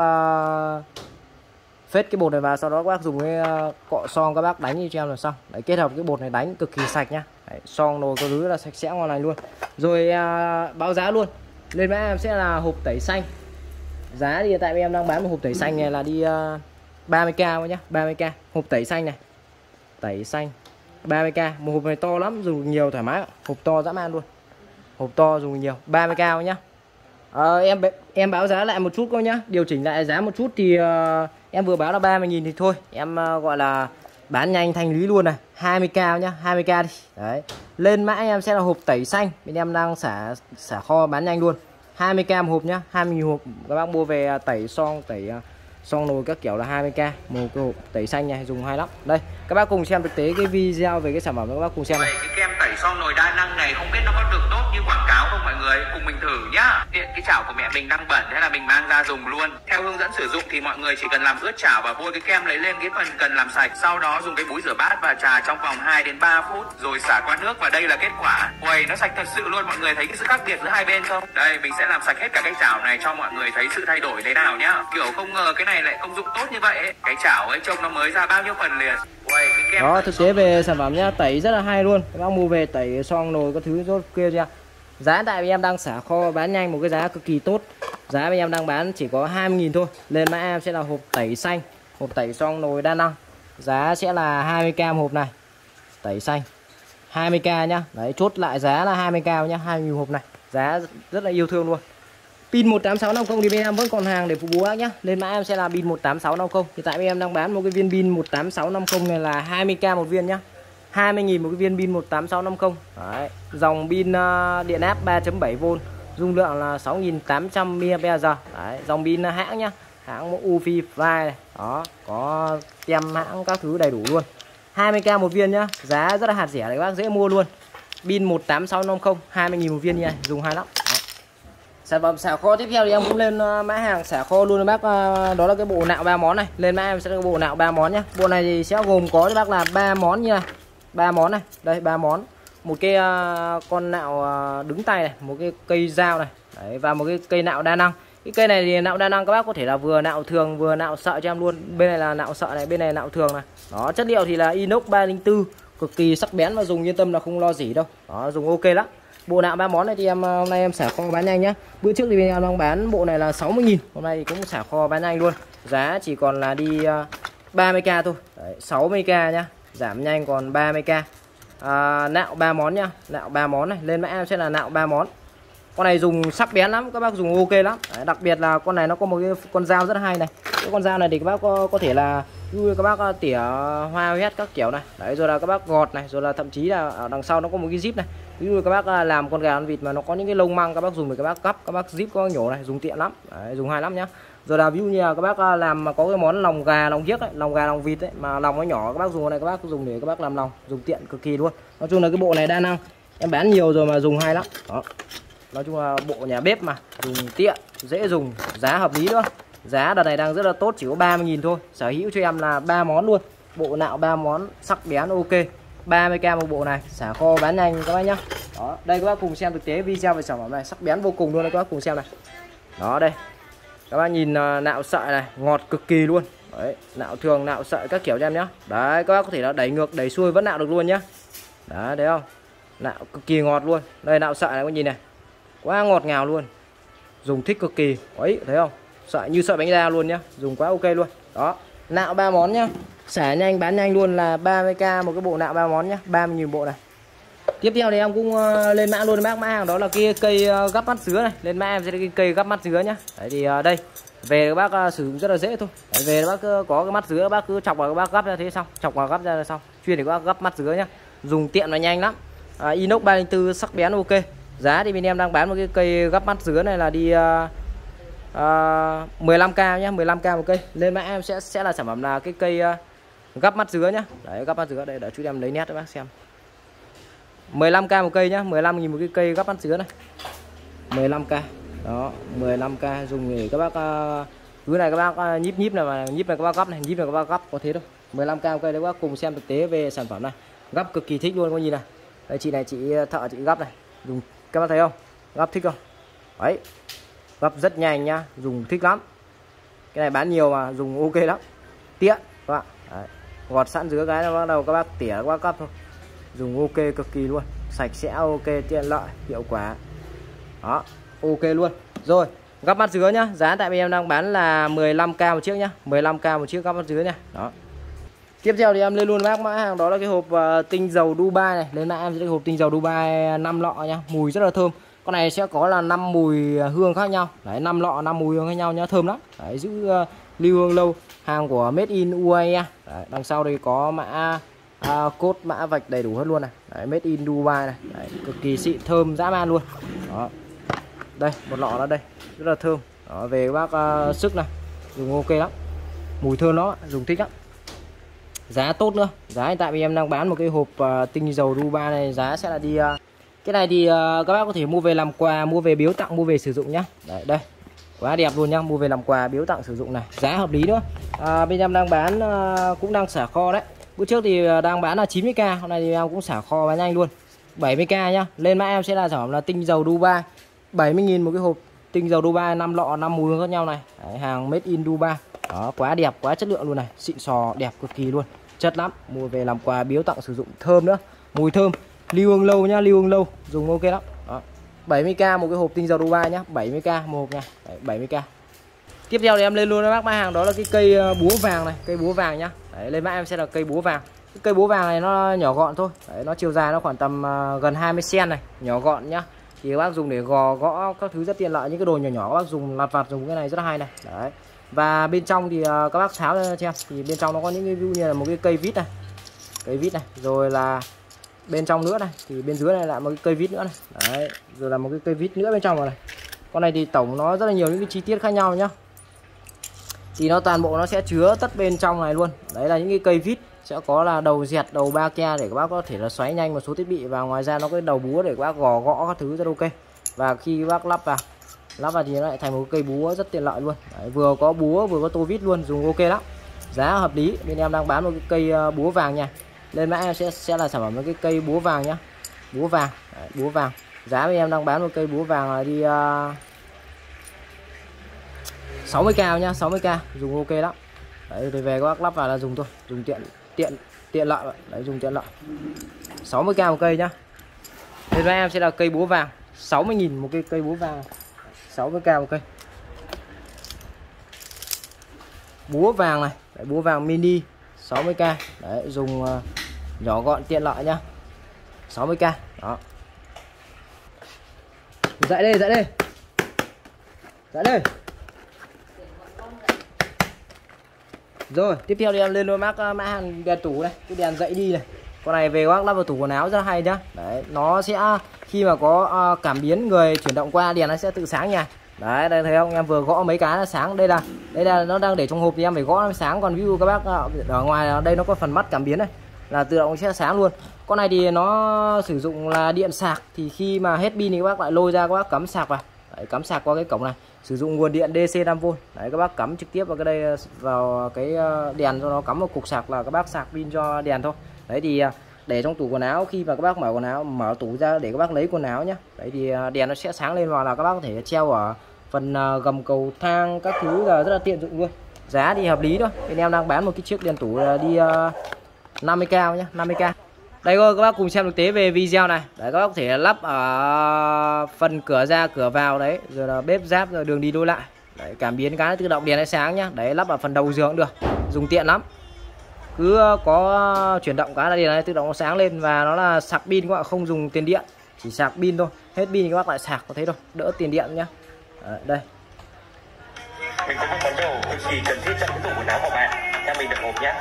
phết cái bột này vào, sau đó các bác dùng cái cọ son các bác đánh như cho em là xong. Đấy, kết hợp cái bột này đánh cực kỳ sạch nhá. Đấy, son nồi có thứ là sạch sẽ ngon lành luôn. Rồi báo giá luôn. Lên mã em sẽ là hộp tẩy xanh. Giá thì tại vì em đang bán một hộp tẩy xanh này là đi 30k nhá, 30k. Hộp tẩy xanh này. Tẩy xanh 30k. Một hộp này to lắm, dùng nhiều thoải mái. Hộp to dã man luôn. Hộp to dùng nhiều, 30k nhá. Em báo giá lại một chút coi nhá. Điều chỉnh lại giá một chút thì em vừa báo là 30.000 thì thôi, em gọi là bán nhanh thanh lý luôn này, 20k nhá, 20k đi. Đấy. Lên mã em sẽ là hộp tẩy xanh, bên em đang xả kho bán nhanh luôn. 20k một hộp nhá, 20.000 hộp. Các bác mua về tẩy son nồi các kiểu là 20k một cái hộp tẩy xanh này, dùng hay lắm. Đây, các bác cùng xem thực tế cái video về cái sản phẩm đó, các bác cùng xem này. Cái kem tẩy son nồi đa năng này không biết nó có được tốt như quảng cáo không mọi người, cùng mình thử nhá. Điện cái chảo của mẹ mình đang bẩn, thế là mình mang ra dùng luôn. Theo hướng dẫn sử dụng thì mọi người chỉ cần làm ướt chảo và bôi cái kem lấy lên cái phần cần làm sạch, sau đó dùng cái búi rửa bát và trà trong vòng 2 đến 3 phút rồi xả qua nước, và đây là kết quả. Uầy, nó sạch thật sự luôn. Mọi người thấy cái sự khác biệt giữa hai bên không? Đây, mình sẽ làm sạch hết cả cái chảo này cho mọi người thấy sự thay đổi thế nào nhá. Kiểu không ngờ cái này lại công dụng tốt như vậy ấy. Cái chảo ấy trông nó mới ra bao nhiêu phần liền. Uầy, cái kem đó, thực tế về sản phẩm nhá, tẩy rất là hay luôn. Các bác mua về tẩy son nồi các thứ rốt kia chưa. Giá tại vì em đang xả kho bán nhanh một cái giá cực kỳ tốt. Giá bên em đang bán chỉ có 20.000 thôi. Lên mã em sẽ là hộp tẩy xanh, hộp tẩy son nồi đa năng. Giá sẽ là 20k một hộp này. Tẩy xanh 20k nhá. Đấy, chốt lại giá là 20k nhá, 20.000 hộp này. Giá rất là yêu thương luôn. Pin 18650 thì bên em vẫn còn hàng để phục vụ bác nhá. Lên mã em sẽ là pin 18650. Thì tại bên em đang bán một cái viên pin 18650 này là 20k một viên nhá. 20.000 một cái viên pin 18650. Đấy, dòng pin điện áp 3.7V, dung lượng là 6.800 mAh. Đấy, dòng pin hãng nhá, hãng UFI Fly này. Đó, có tem hãng các thứ đầy đủ luôn. 20k một viên nhá, giá rất là hạt rẻ để các bác dễ mua luôn. Pin 18650, 20.000 một viên nha, dùng hay lắm. Sản phẩm xả kho tiếp theo thì em cũng lên mã hàng xả kho luôn các bác, đó là cái bộ nạo 3 món này. Lên mã em sẽ là cái bộ nạo 3 món nhá. Bộ này thì sẽ gồm có cho bác là 3 món như này. 3 món này, đây 3 món. Một cái con nạo đứng tay này, một cái cây dao này. Đấy, và một cái cây nạo đa năng. Cái cây này thì nạo đa năng các bác có thể là vừa nạo thường vừa nạo sợi cho em luôn. Bên này là nạo sợi này, bên này nạo thường này. Đó, chất liệu thì là inox 304, cực kỳ sắc bén và dùng yên tâm là không lo gì đâu. Đó, dùng ok lắm. Bộ nạo 3 món này thì em hôm nay em xả kho bán nhanh nhá. Bữa trước thì bên em đang bán bộ này là 60.000, hôm nay thì cũng xả kho bán nhanh luôn. Giá chỉ còn là đi 30k thôi. Đấy, 60k nhá. Giảm nhanh còn 30k. Nạo 3 món nhá. Nạo 3 món này, lên mã em sẽ là nạo 3 món. Con này dùng sắc bén lắm, các bác dùng ok lắm. Đấy, đặc biệt là con này nó có một cái con dao rất hay này. Cái con dao này thì các bác có thể là các bác tỉa hoa hết các kiểu này. Đấy, rồi là các bác gọt này, rồi là thậm chí là ở đằng sau nó có một cái zip này. Ví dụ các bác làm con gà con vịt mà nó có những cái lông măng, các bác dùng để các bác cắp, các bác zip có nhổ này, dùng tiện lắm. Đấy, dùng hay lắm nhá. Rồi là ví dụ như là các bác làm mà có cái món lòng gà, lòng giếc ấy, lòng gà, lòng vịt ấy mà lòng nó nhỏ, các bác dùng cái này, các bác dùng để các bác làm lòng, dùng tiện cực kỳ luôn. Nói chung là cái bộ này đa năng, em bán nhiều rồi mà dùng hay lắm. Đó. Nói chung là bộ nhà bếp mà, dùng tiện, dễ dùng, giá hợp lý nữa. Giá đợt này đang rất là tốt, chỉ có 30.000 thôi. Sở hữu cho em là 3 món luôn. Bộ nạo 3 món sắc bén ok. 30k một bộ này, xả kho bán nhanh các bác nhá. Đó, đây các bác cùng xem thực tế video về sản phẩm này, sắc bén vô cùng luôn đấy, các bác cùng xem này. Đó đây. Các bác nhìn nạo sợi này, ngọt cực kỳ luôn. Đấy, nạo thường, nạo sợi các kiểu cho em nhá. Đấy, các bác có thể là đẩy ngược, đẩy xuôi vẫn nạo được luôn nhá. Đấy, thấy không? Nạo cực kỳ ngọt luôn. Đây nạo sợi này, các nhìn này. Quá ngọt ngào luôn. Dùng thích cực kỳ. Ấy, thấy không? Sợi như sợi bánh đa luôn nhá, dùng quá ok luôn. Đó, nạo 3 món nhá. Xả nhanh bán nhanh luôn là 30k một cái bộ nạo 3 món nhá, 30.000 bộ này. Tiếp theo thì em cũng lên mã luôn mã hàng đó là cái cây gắp mắt dứa này. Lên mã em sẽ cái cây gắp mắt dứa nhá. Đấy thì đây về các bác sử dụng rất là dễ thôi. Đấy, về các bác có cái mắt dứa các bác cứ chọc vào các bác gắp ra thế xong, chọc vào gắp ra là xong. Chuyên để các bác gắp mắt dứa nhá. Dùng tiện và nhanh lắm. Inox 304 sắc bén ok. Giá thì bên em đang bán một cái cây gắp mắt dứa này là đi 15k nhá, 15k một cây. Lên mã em sẽ là sản phẩm là cái cây gắp mắt dứa nhá. Đấy, gắp mắt dứa đây để chú em lấy nét cho bác xem. 15k một cây nhá, 15.000 một cái cây gắp mắt dứa này. 15k. Đó, 15k dùng để các bác thứ này các bác nhíp này mà nhíp này các bác gắp này, nhíp này các bác gắp có thế thôi. 15k một cây đấy các bác cùng xem thực tế về sản phẩm này. Gắp cực kỳ thích luôn, có nhìn này. Đây chị này, chị thợ chị gắp này. Dùng các bác thấy không? Gắp thích không? Đấy. Gắp rất nhanh nhá, dùng thích lắm. Cái này bán nhiều mà dùng ok lắm. Tiện các bạn. Đấy. Gọt sẵn dứa cái là bắt đầu các bác tỉa các bác gắp thôi. Dùng ok cực kỳ luôn, sạch sẽ ok, tiện lợi, hiệu quả. Đó, ok luôn. Rồi, gắp mắt dứa nhá, giá tại bên em đang bán là 15k một chiếc nhá, 15k một chiếc gắp mắt dứa nha. Đó. Tiếp theo thì em lên luôn mã hàng đó là cái hộp tinh dầu Dubai này. Lên mã em sẽ cái hộp tinh dầu Dubai 5 lọ nhá, mùi rất là thơm. Con này sẽ có là 5 mùi hương khác nhau. Đấy, 5 lọ 5 mùi hương khác nhau nhá, thơm lắm. Đấy, giữ lưu hương lâu, hàng của Made in UAE. Đấy, đằng sau đây có mã cốt mã vạch đầy đủ hết luôn này. Đấy, Made in Dubai này. Đấy, cực kỳ xịn, thơm dã man luôn. Đó. Đây, một lọ đó đây, rất là thơm. Đó, về các bác sức này, dùng ok lắm. Mùi thơm nó, dùng thích lắm. Giá tốt nữa. Giá hiện tại vì em đang bán một cái hộp tinh dầu Dubai này, giá sẽ là đi cái này thì các bác có thể mua về làm quà, mua về biếu tặng, mua về sử dụng nhá. Đấy, đây. Quá đẹp luôn nhá, mua về làm quà, biếu tặng sử dụng này. Giá hợp lý nữa. Bên em đang bán cũng đang xả kho đấy. Bữa trước thì đang bán là 90k, hôm nay thì em cũng xả kho bán nhanh luôn. 70k nhá. Lên mã em sẽ là sản phẩm là tinh dầu Dubai. 70.000 một cái hộp tinh dầu Dubai 5 lọ 5 mùi hương khác nhau này. Đấy, hàng Made in Dubai. Đó, quá đẹp, quá chất lượng luôn này, xịn sò, đẹp cực kỳ luôn. Chất lắm, mua về làm quà biếu tặng sử dụng, thơm nữa. Mùi thơm, lưu hương lâu nhá, lưu hương lâu, dùng ok lắm. Đó. 70k một cái hộp tinh dầu Dubai nhá, 70k một hộp nha. Đấy, 70k. Tiếp theo thì em lên luôn với bác mã hàng đó là cái cây búa vàng này, cây búa vàng nhá. Đấy, lên mã em sẽ là cây búa vàng. Cái cây búa vàng này nó nhỏ gọn thôi. Đấy, nó chiều dài nó khoảng tầm gần 20 cm này, nhỏ gọn nhá. Thì các bác dùng để gõ các thứ rất tiện lợi, những cái đồ nhỏ nhỏ các bác dùng lặt vặt dùng cái này rất là hay này. Đấy. Và bên trong thì các bác tháo ra cho em, thì bên trong nó có những cái ví dụ như là một cái cây vít này. Cây vít này, rồi là bên trong nữa này, thì bên dưới này là một cái cây vít nữa này. Đấy, rồi là một cái cây vít nữa bên trong rồi này. Con này thì tổng nó rất là nhiều những cái chi tiết khác nhau nhá. Thì nó toàn bộ nó sẽ chứa tất bên trong này luôn. Đấy là những cái cây vít, sẽ có là đầu dẹt, đầu ba ke để các bác có thể là xoáy nhanh một số thiết bị, và ngoài ra nó có cái đầu búa để các bác gõ các thứ rất ok. Và khi các bác lắp vào thì nó lại thành một cây búa rất tiện lợi luôn. Đấy, vừa có búa vừa có tô vít luôn, dùng ok lắm. Giá hợp lý, bên em đang bán một cái cây búa vàng nha. Lên mã em sẽ là sản phẩm với cái cây búa vàng nhá. Búa vàng. Đấy, búa vàng. Giá bên em đang bán một cây búa vàng là đi 60k nhá, 60k, dùng ok lắm. Đấy, thì về các bác lắp vào là dùng thôi, dùng tiện lợi. Đấy, dùng tiện lợi. 60k một cây nhá. Bên em sẽ là cây búa vàng, 60.000 một cái cây búa vàng. 60k một cây. Búa vàng này, đấy, búa vàng mini 60k. Đấy, dùng nhỏ gọn tiện lợi nhá. 60k. Đó. Dậy đây, dậy đây. Dậy đây. Rồi, tiếp theo thì em lên luôn mã hàng đèn tủ này, cái đèn dậy đi này. Con này về các bác lắp vào tủ quần áo rất hay nhá. Đấy, nó sẽ khi mà có cảm biến người chuyển động qua, đèn nó sẽ tự sáng nha. Đấy, đây thấy không, em vừa gõ mấy cái là sáng. Đây là nó đang để trong hộp thì em phải gõ nó sáng, còn ví dụ các bác ở ngoài đây nó có phần mắt cảm biến này là tự động sẽ sáng luôn. Con này thì nó sử dụng là điện sạc, thì khi mà hết pin thì các bác lại lôi ra, các bác cắm sạc vào. Đấy, cắm sạc qua cái cổng này, sử dụng nguồn điện DC 5V. Đấy, các bác cắm trực tiếp vào cái đây, vào cái đèn, cho nó cắm vào cục sạc là các bác sạc pin cho đèn thôi. Đấy thì để trong tủ quần áo, khi mà các bác mở quần áo, mở tủ ra để các bác lấy quần áo nhé. Đấy thì đèn nó sẽ sáng lên, vào là các bác có thể treo ở phần gầm cầu thang các thứ, là rất là tiện dụng luôn. Giá thì hợp lý thôi. Bên em đang bán một cái chiếc đèn tủ là đi 50k nhé, 50k. Đây rồi, các bác cùng xem thực tế về video này. Đấy, các bác có thể lắp ở phần cửa ra cửa vào đấy, rồi là bếp giáp, rồi đường đi đôi lại. Đấy, cảm biến cái tự động đèn nó sáng nhá. Đấy, lắp ở phần đầu giường cũng được, dùng tiện lắm. cứ có chuyển động cái là đèn này tự động nó sáng lên, và nó là sạc pin các bạn, không dùng tiền điện, chỉ sạc pin thôi, hết pin thì các bác lại sạc, có thấy đâu, đỡ tiền điện nhá. Đây mình có một món đồ cực kỳ cần thiết trong cái tủ quần áo của bạn, theo mình đựng hộp nhé.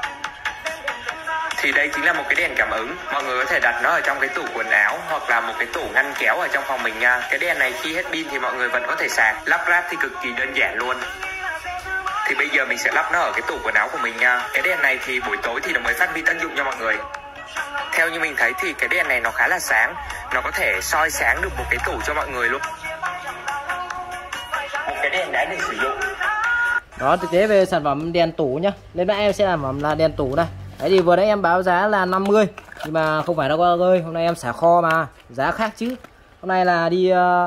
Thì đây chính là một cái đèn cảm ứng, mọi người có thể đặt nó ở trong cái tủ quần áo hoặc là một cái tủ ngăn kéo ở trong phòng mình nha. Cái đèn này khi hết pin thì mọi người vẫn có thể sạc, lắp ráp thì cực kỳ đơn giản luôn. Thì bây giờ mình sẽ lắp nó ở cái tủ quần áo của mình nha. Cái đèn này thì buổi tối thì nó mới phát huy tác dụng cho mọi người. Theo như mình thấy thì cái đèn này nó khá là sáng, nó có thể soi sáng được một cái tủ cho mọi người luôn. Một cái đèn đã được sử dụng. đó, thực tế về sản phẩm đèn tủ nhá, nên các em sẽ làm phẩm là đèn tủ này. Đấy thì vừa nãy em báo giá là 50, nhưng mà không phải đâu các ơi, hôm nay em xả kho mà, giá khác chứ. Hôm nay là đi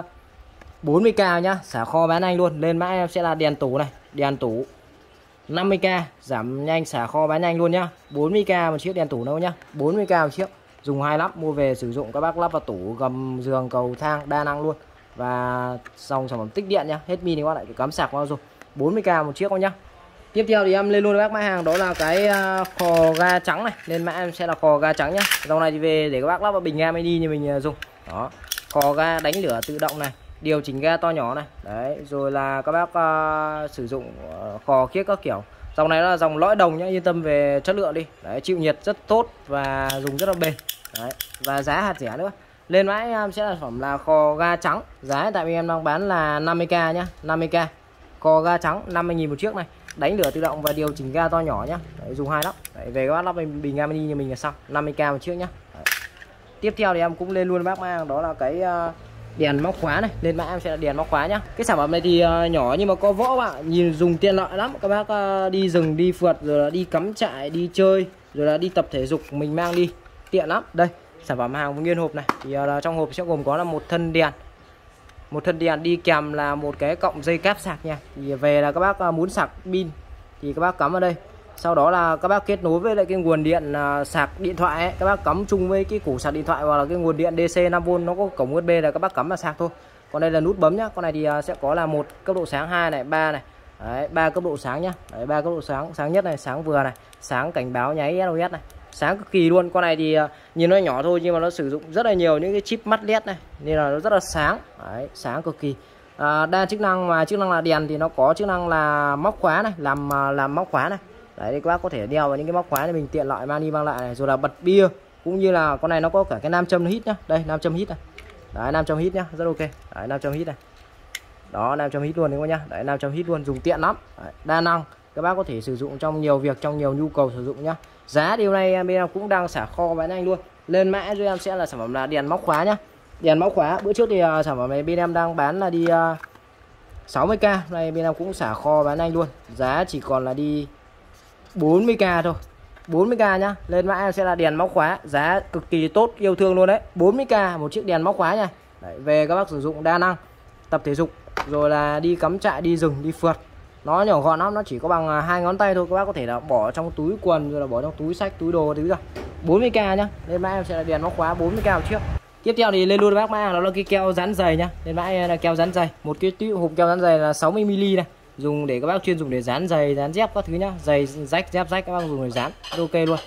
40k nhá, xả kho bán anh luôn. Lên mã em sẽ là đèn tủ này, đèn tủ 50k, giảm nhanh, xả kho bán nhanh luôn nhá. 40k một chiếc đèn tủ đâu nhá, 40k một chiếc. Dùng hay lắm, mua về sử dụng các bác lắp vào tủ, gầm, giường, cầu thang, đa năng luôn. Và dòng sản phẩm tích điện nhá, hết pin thì các bạn lại cắm sạc vào rồi. 40k một chiếc không nhá. Tiếp theo thì em lên luôn với các mã hàng, đó là cái khò ga trắng này. Lên mã em sẽ là khò ga trắng nhá. Dòng này thì về để các bác lắp vào bình ga mini như mình dùng. Đó, khò ga đánh lửa tự động này, điều chỉnh ga to nhỏ này. Đấy, rồi là các bác sử dụng khò khiếc các kiểu. Dòng này là dòng lõi đồng nhá, yên tâm về chất lượng đi. Đấy, chịu nhiệt rất tốt và dùng rất là bền. Đấy, và giá hạt rẻ nữa. Lên mã em sẽ là sản phẩm là khò ga trắng. Giá tại vì em đang bán là 50k nhá, 50k. Khò ga trắng 50.000 một chiếc này, đánh lửa tự động và điều chỉnh ga to nhỏ nhá. Đấy, dùng hay lắm. Đấy, về các bác lắp bình ga mini như mình là xong, 50k một chiếc nhá. Đấy. Tiếp theo thì em cũng lên luôn bác mang, đó là cái đèn móc khóa này. Lên mã em sẽ là đèn móc khóa nhá. Cái sản phẩm này thì nhỏ nhưng mà có võ bạn, nhìn dùng tiện lợi lắm. Các bác đi rừng, đi phượt, rồi là đi cắm trại, đi chơi, rồi là đi tập thể dục, mình mang đi tiện lắm. Đây, sản phẩm hàng nguyên hộp này thì trong hộp sẽ gồm có là một thân đèn đi kèm là một cái cọng dây cáp sạc nha. Thì về là các bác muốn sạc pin thì các bác cắm vào đây, sau đó là các bác kết nối với lại cái nguồn điện sạc điện thoại ấy. Các bác cắm chung với cái củ sạc điện thoại hoặc là cái nguồn điện DC 5V, nó có cổng USB là các bác cắm vào sạc thôi. Còn đây là nút bấm nhá. Con này thì sẽ có là một cấp độ sáng, 2 này, 3 này. Đấy, 3 cấp độ sáng nhá. Đấy, 3 cấp độ sáng, sáng nhất này, sáng vừa này, sáng cảnh báo nháy SOS này, sáng cực kỳ luôn. Con này thì nhìn nó nhỏ thôi nhưng mà nó sử dụng rất là nhiều những cái chip mắt LED này, nên là nó rất là sáng. Đấy, sáng cực kỳ. Đa chức năng, mà chức năng là đèn thì nó có chức năng là móc khóa này, làm móc khóa này. Đấy, thì các bác có thể đeo vào những cái móc khóa này, mình tiện lợi mang đi mang lại này. Rồi là bật bia, cũng như là con này nó có cả cái nam châm hít nhá. Đây, nam châm hít này. Đấy, nam châm hít nhá, rất ok. Đấy, nam châm hít này. Đó, nam châm hít luôn đúng không nhá. Đấy, nam châm hít luôn, dùng tiện lắm. Đấy, đa năng, các bác có thể sử dụng trong nhiều việc, trong nhiều nhu cầu sử dụng nhá. Giá điều này bên em cũng đang xả kho bán anh luôn. Lên mã cho em sẽ là sản phẩm là đèn móc khóa nhá. Đèn móc khóa bữa trước thì sản phẩm này bên em đang bán là đi 60k, này bên em cũng xả kho bán anh luôn. Giá chỉ còn là đi 40k thôi, 40k nhá. Lên mã em sẽ là đèn móc khóa, giá cực kỳ tốt, yêu thương luôn đấy. 40k một chiếc đèn móc khóa nha. Đấy, về các bác sử dụng đa năng, tập thể dục, rồi là đi cắm trại, đi rừng, đi phượt. Nó nhỏ gọn lắm, nó chỉ có bằng 2 ngón tay thôi. Các bác có thể là bỏ trong túi quần, rồi là bỏ trong túi sách, túi đồ thứ rồi. 40k nhá. Lên mã em sẽ là đèn móc khóa 40k một chiếc. Tiếp theo thì lên luôn bác mã, đó là cái keo dán giày nhá. Lên mã em là keo dán giày, một cái hộp keo dán giày là 60mm này, dùng để các bác chuyên dùng để dán giày, dán dép các thứ nhá. Giày rách, dép rách các bác dùng để dán, ok luôn.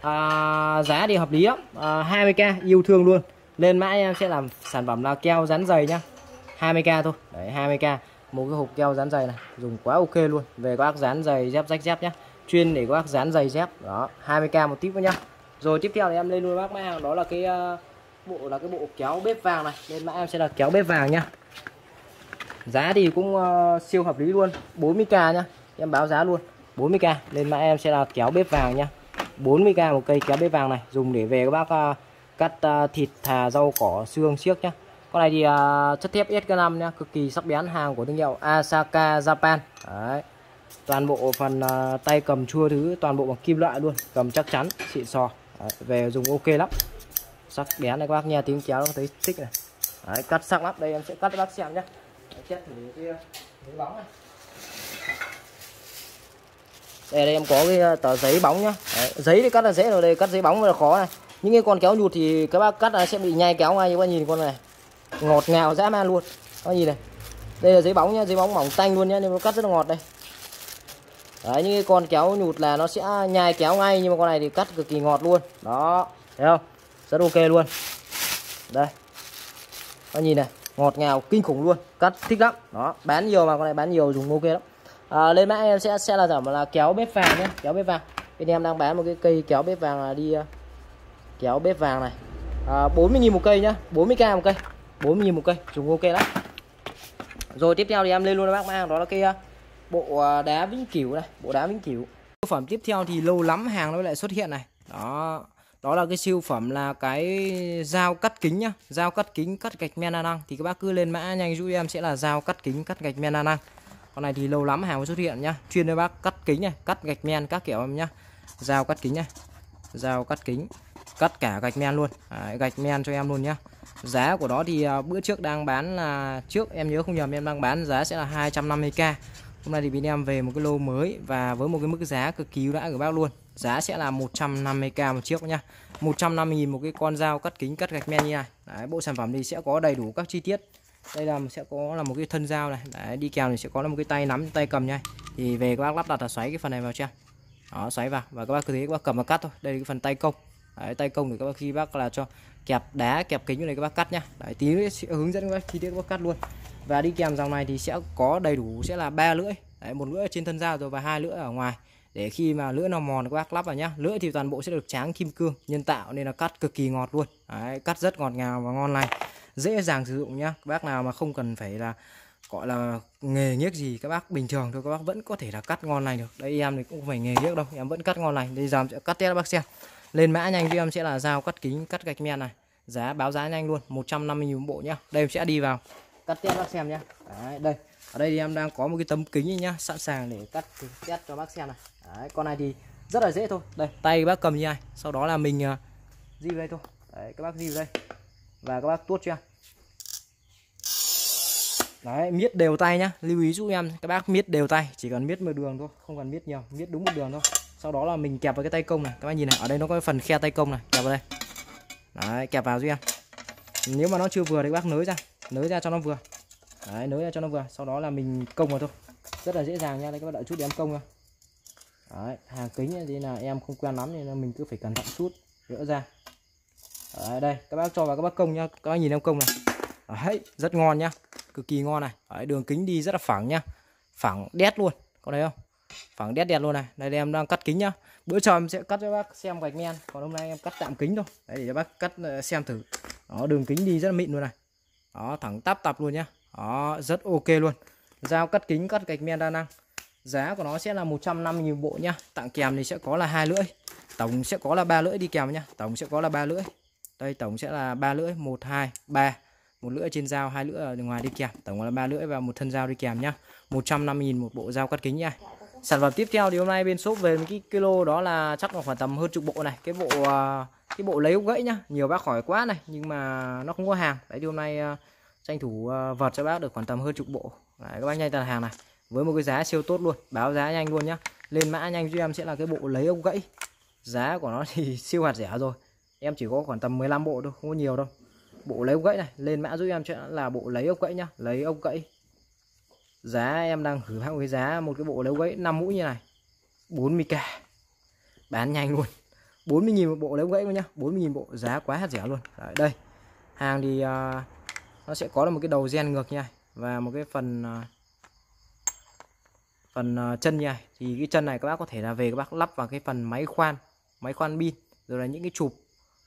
Giá thì hợp lý lắm, 20k, yêu thương luôn. Lên mã em sẽ làm sản phẩm là keo dán giày nhá, 20k thôi. Đấy, 20k một cái hộp keo dán giày này, dùng quá ok luôn. Về các bác dán giày dép rách dép nhá, chuyên để các bác dán giày dép. Đó, 20k một tiếp nhá. Rồi tiếp theo thì em lên luôn bác mã, đó là cái bộ kéo bếp vàng này. Lên mã em sẽ là kéo bếp vàng nhá. Giá thì cũng siêu hợp lý luôn, 40k nhá. Em báo giá luôn, 40k. Lên mã em sẽ là kéo bếp vàng nhá, 40k một cây kéo bếp vàng này, dùng để về các bác cắt thịt, thà, rau cỏ, xương, xiếc nhá. Con này thì chất thép SK5 nhá, cực kỳ sắc bén, hàng của thương hiệu Asaka Japan. Đấy, toàn bộ phần tay cầm chua thứ toàn bộ bằng kim loại luôn, cầm chắc chắn, xịn sò. Đấy, về dùng ok lắm, sắc bén này, các bác nghe tiếng kéo nó thấy thích này. Đấy, cắt sắc lắm. Đây em sẽ cắt cho bác xem nhé. Chết thử cái bóng này. Đây em có cái tờ giấy bóng nhá. Đấy, giấy thì cắt là dễ rồi, đây cắt giấy bóng là khó này. Những cái con kéo nhụt thì các bác cắt là sẽ bị nhai kéo ngay. Các bác nhìn con này ngọt ngào dã man luôn, các bác nhìn này. Đây là giấy bóng nhá, giấy bóng mỏng tanh luôn nhá, nên nó cắt rất là ngọt đây. Đấy, những cái con kéo nhụt là nó sẽ nhai kéo ngay, nhưng mà con này thì cắt cực kỳ ngọt luôn. Đó, thấy không? Rất ok luôn. Đây. Các nhìn này, ngọt ngào kinh khủng luôn, cắt thích lắm. Đó, bán nhiều mà con này bán nhiều dùng ok lắm. Lên mã em sẽ là giảm là kéo bếp vàng nhé, kéo bếp vàng. Bên em đang bán một cái cây kéo bếp vàng là đi kéo bếp vàng này. 40.000 một cây nhá, 40k một cây. 40.000 một cây, dùng ok lắm. Rồi tiếp theo thì em lên luôn các bác mang, đó là cái bộ đá vĩnh cửu này, bộ đá vĩnh cửu. Siêu phẩm tiếp theo thì lâu lắm hàng nó lại xuất hiện này. Đó, đó là cái siêu phẩm là cái dao cắt kính nhá, dao cắt kính cắt gạch men đa năng. Thì các bác cứ lên mã nhanh giúp em sẽ là dao cắt kính cắt gạch men đa năng. Con này thì lâu lắm hàng mới xuất hiện nhá, chuyên cho bác cắt kính này, cắt gạch men các kiểu em nhá. Dao cắt kính này, dao cắt kính, cắt cả gạch men luôn. Đấy, gạch men cho em luôn nhá. Giá của nó thì bữa trước đang bán là, trước em nhớ không nhầm em đang bán giá sẽ là 250k. Hôm nay thì bên em về một cái lô mới và với một cái mức giá cực kỳ ưu đãi của bác luôn. Giá sẽ là 150k một chiếc nha. 150.000 một cái con dao cắt kính cắt gạch men như này. Đấy, bộ sản phẩm thì sẽ có đầy đủ các chi tiết. Đây là sẽ có là một cái thân dao này. Đấy, đi kèm thì sẽ có là một cái tay nắm, tay cầm nha. Thì về các bác lắp đặt là xoáy cái phần này vào cho em. Đó, xoáy vào và các bác cứ thế các bác cầm và cắt thôi. Đây là cái phần tay công. Đấy, tay công thì các bác khi bác là cho kẹp đá kẹp kính này các bác cắt nhá. Đấy, tí nữa sẽ hướng dẫn các bác chi tiết các bác cắt luôn. Và đi kèm dòng này thì sẽ có đầy đủ sẽ là 3 lưỡi. Đấy, một lưỡi ở trên thân dao rồi và 2 lưỡi ở ngoài. Để khi mà lưỡi nào mòn các bác lắp vào nhá. Lưỡi thì toàn bộ sẽ được tráng kim cương nhân tạo nên là cắt cực kỳ ngọt luôn. Đấy, cắt rất ngọt ngào và ngon lành, dễ dàng sử dụng nhá. Các bác nào mà không cần phải là gọi là nghề nghiếc gì, các bác bình thường thôi các bác vẫn có thể là cắt ngon lành được. Đây em thì cũng không phải nghề nghiếc đâu, em vẫn cắt ngon lành. Đây giờ sẽ cắt test các bác xem. Lên mã nhanh cho em sẽ là dao cắt kính cắt gạch men này. Giá báo giá nhanh luôn, 150.000 bộ nhá. Đây em sẽ đi vào cắt test bác xem nhá. Đấy, đây. Ở đây thì em đang có một cái tấm kính nhá, sẵn sàng để cắt test cho bác xem này. Đấy, con này thì rất là dễ thôi. Đây, tay bác cầm như này, sau đó là mình di vào đây thôi. Đấy, các bác di vào đây. Và các bác tuốt cho em. Đấy, miết đều tay nhá. Lưu ý giúp em các bác miết đều tay, chỉ cần miết một đường thôi, không cần miết nhiều, miết đúng một đường thôi. Sau đó là mình kẹp vào cái tay công này. Các bác nhìn này, ở đây nó có phần khe tay công này, kẹp vào đây. Đấy, kẹp vào giúp em. Nếu mà nó chưa vừa thì các bác nới ra cho nó vừa. Đấy, nới ra cho nó vừa. Sau đó là mình công vào thôi. Rất là dễ dàng nha. Đây các bác đợi chút để em công thôi. Đấy, hàng kính thì là em không quen lắm nên là mình cứ phải cẩn thận chút, gỡ ra. Đấy, đây, các bác cho vào các bác công nhá. Các bác nhìn em công này. Đấy, rất ngon nhá. Cực kỳ ngon này. Đấy, đường kính đi rất là phẳng nhá. Phẳng đét luôn. Có thấy không? Phẳng đét đẹp luôn này. Đây em đang cắt kính nhá. Bữa sau em sẽ cắt cho bác xem gạch men. Còn hôm nay em cắt tạm kính thôi. Đấy, để cho bác cắt xem thử. Đó, đường kính đi rất là mịn luôn này. Đó, thẳng tắp tập luôn nhá. Đó, rất ok luôn. Dao cắt kính cắt gạch men đa năng. Giá của nó sẽ là 150.000 bộ nhá. Tặng kèm thì sẽ có là 2 lưỡi. Tổng sẽ có là 3 lưỡi đi kèm nhá. Tổng sẽ có là 3 lưỡi. Đây tổng sẽ là 3 lưỡi, 1 2 3. Một lưỡi trên dao, 2 lưỡi ở ngoài đi kèm. Tổng là 3 lưỡi và một thân dao đi kèm nhá. 150.000 một bộ dao cắt kính nha. Sản phẩm tiếp theo thì hôm nay bên shop về một cái kilo đó là chắc là khoảng tầm hơn chục bộ này. Cái bộ lấy ốc gãy nhá. Nhiều bác hỏi quá này nhưng mà nó không có hàng. Đấy thì hôm nay tranh thủ vật cho bác được khoảng tầm hơn chục bộ. Đấy, các bác nhanh đặt hàng này. Với một cái giá siêu tốt luôn, báo giá nhanh luôn nhá. Lên mã nhanh cho em sẽ là cái bộ lấy ốc gãy. Giá của nó thì siêu hạt rẻ rồi. Em chỉ có khoảng tầm 15 bộ thôi, không có nhiều đâu. Bộ lấy ốc gãy này, lên mã giúp em sẽ là bộ lấy ốc gãy nhá, lấy ốc gãy. Giá em đang gửi bác với giá một cái bộ lấy ốc gãy 5 mũi như này. 40k. Bán nhanh luôn. 40.000 một bộ lấy ốc gãy luôn nhá, 40.000 bộ, giá quá hạt rẻ luôn. Đấy, đây. Hàng thì nó sẽ có là một cái đầu gen ngược như này và một cái phần chân như này. Thì cái chân này các bác có thể là về các bác lắp vào cái phần máy khoan pin, rồi là những cái chụp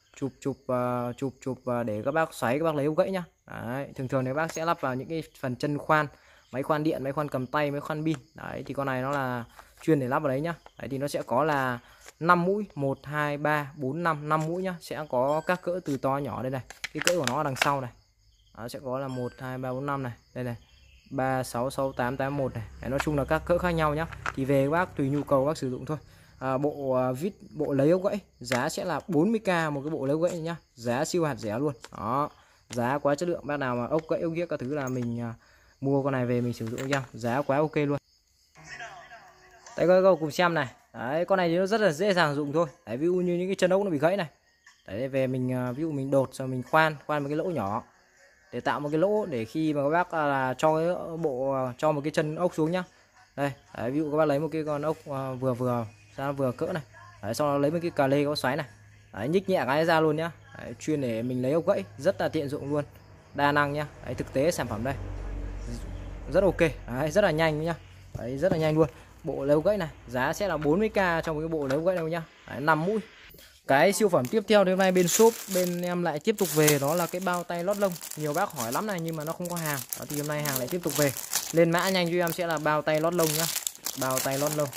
để các bác xoáy, các bác lấy ốc gãy nhá. Đấy, thường thì các bác sẽ lắp vào những cái phần chân khoan, máy khoan điện, máy khoan cầm tay, máy khoan pin. Đấy thì con này nó là chuyên để lắp vào đấy nhá. Đấy thì nó sẽ có là 5 mũi, 1 2 3 4 5 mũi nhá, sẽ có các cỡ từ to nhỏ đây này. Cái cỡ của nó ở đằng sau này. Nó sẽ có là 1 2 3 4 5 này, đây này. 3 6 6 8 8 1 này. Đấy, nói chung là các cỡ khác nhau nhá. Thì về các bác tùy nhu cầu các bác sử dụng thôi. Bộ lấy ốc gãy giá sẽ là 40k một cái bộ lấy ốc gãy nhá, giá siêu hạt rẻ luôn. Đó, giá quá chất lượng. Bác nào mà ốc gãy ốc ghiếc các thứ là mình mua con này về mình sử dụng nha, giá quá ok luôn. Đây các bác cùng xem này. Đấy, con này thì nó rất là dễ dàng dụng thôi. Đấy, ví dụ như những cái chân ốc nó bị gãy này. Đấy, về mình ví dụ mình đột rồi mình khoan một cái lỗ nhỏ để tạo một cái lỗ để khi mà các bác là cho cái cho một cái chân ốc xuống nhá, Đây đấy, ví dụ các bác lấy một cái con ốc vừa cỡ này đấy, sau đó lấy một cái cà lê có xoáy này đấy, nhích nhẹ cái ra luôn nhá đấy, chuyên để mình lấy ốc gãy, rất là tiện dụng luôn, đa năng nhá đấy, thực tế sản phẩm đây rất ok đấy, rất là nhanh nhá đấy, rất là nhanh luôn. Bộ lấy ốc gãy này giá sẽ là 40k trong cái bộ lấy ốc gãy đâu nhá đấy, 5 mũi. Cái siêu phẩm tiếp theo thì hôm nay bên shop bên em lại tiếp tục về, đó là cái bao tay lót lông. Nhiều bác hỏi lắm này nhưng mà nó không có hàng đó, thì hôm nay hàng lại tiếp tục về. Lên mã nhanh cho em sẽ là bao tay lót lông nhá, bao tay lót lông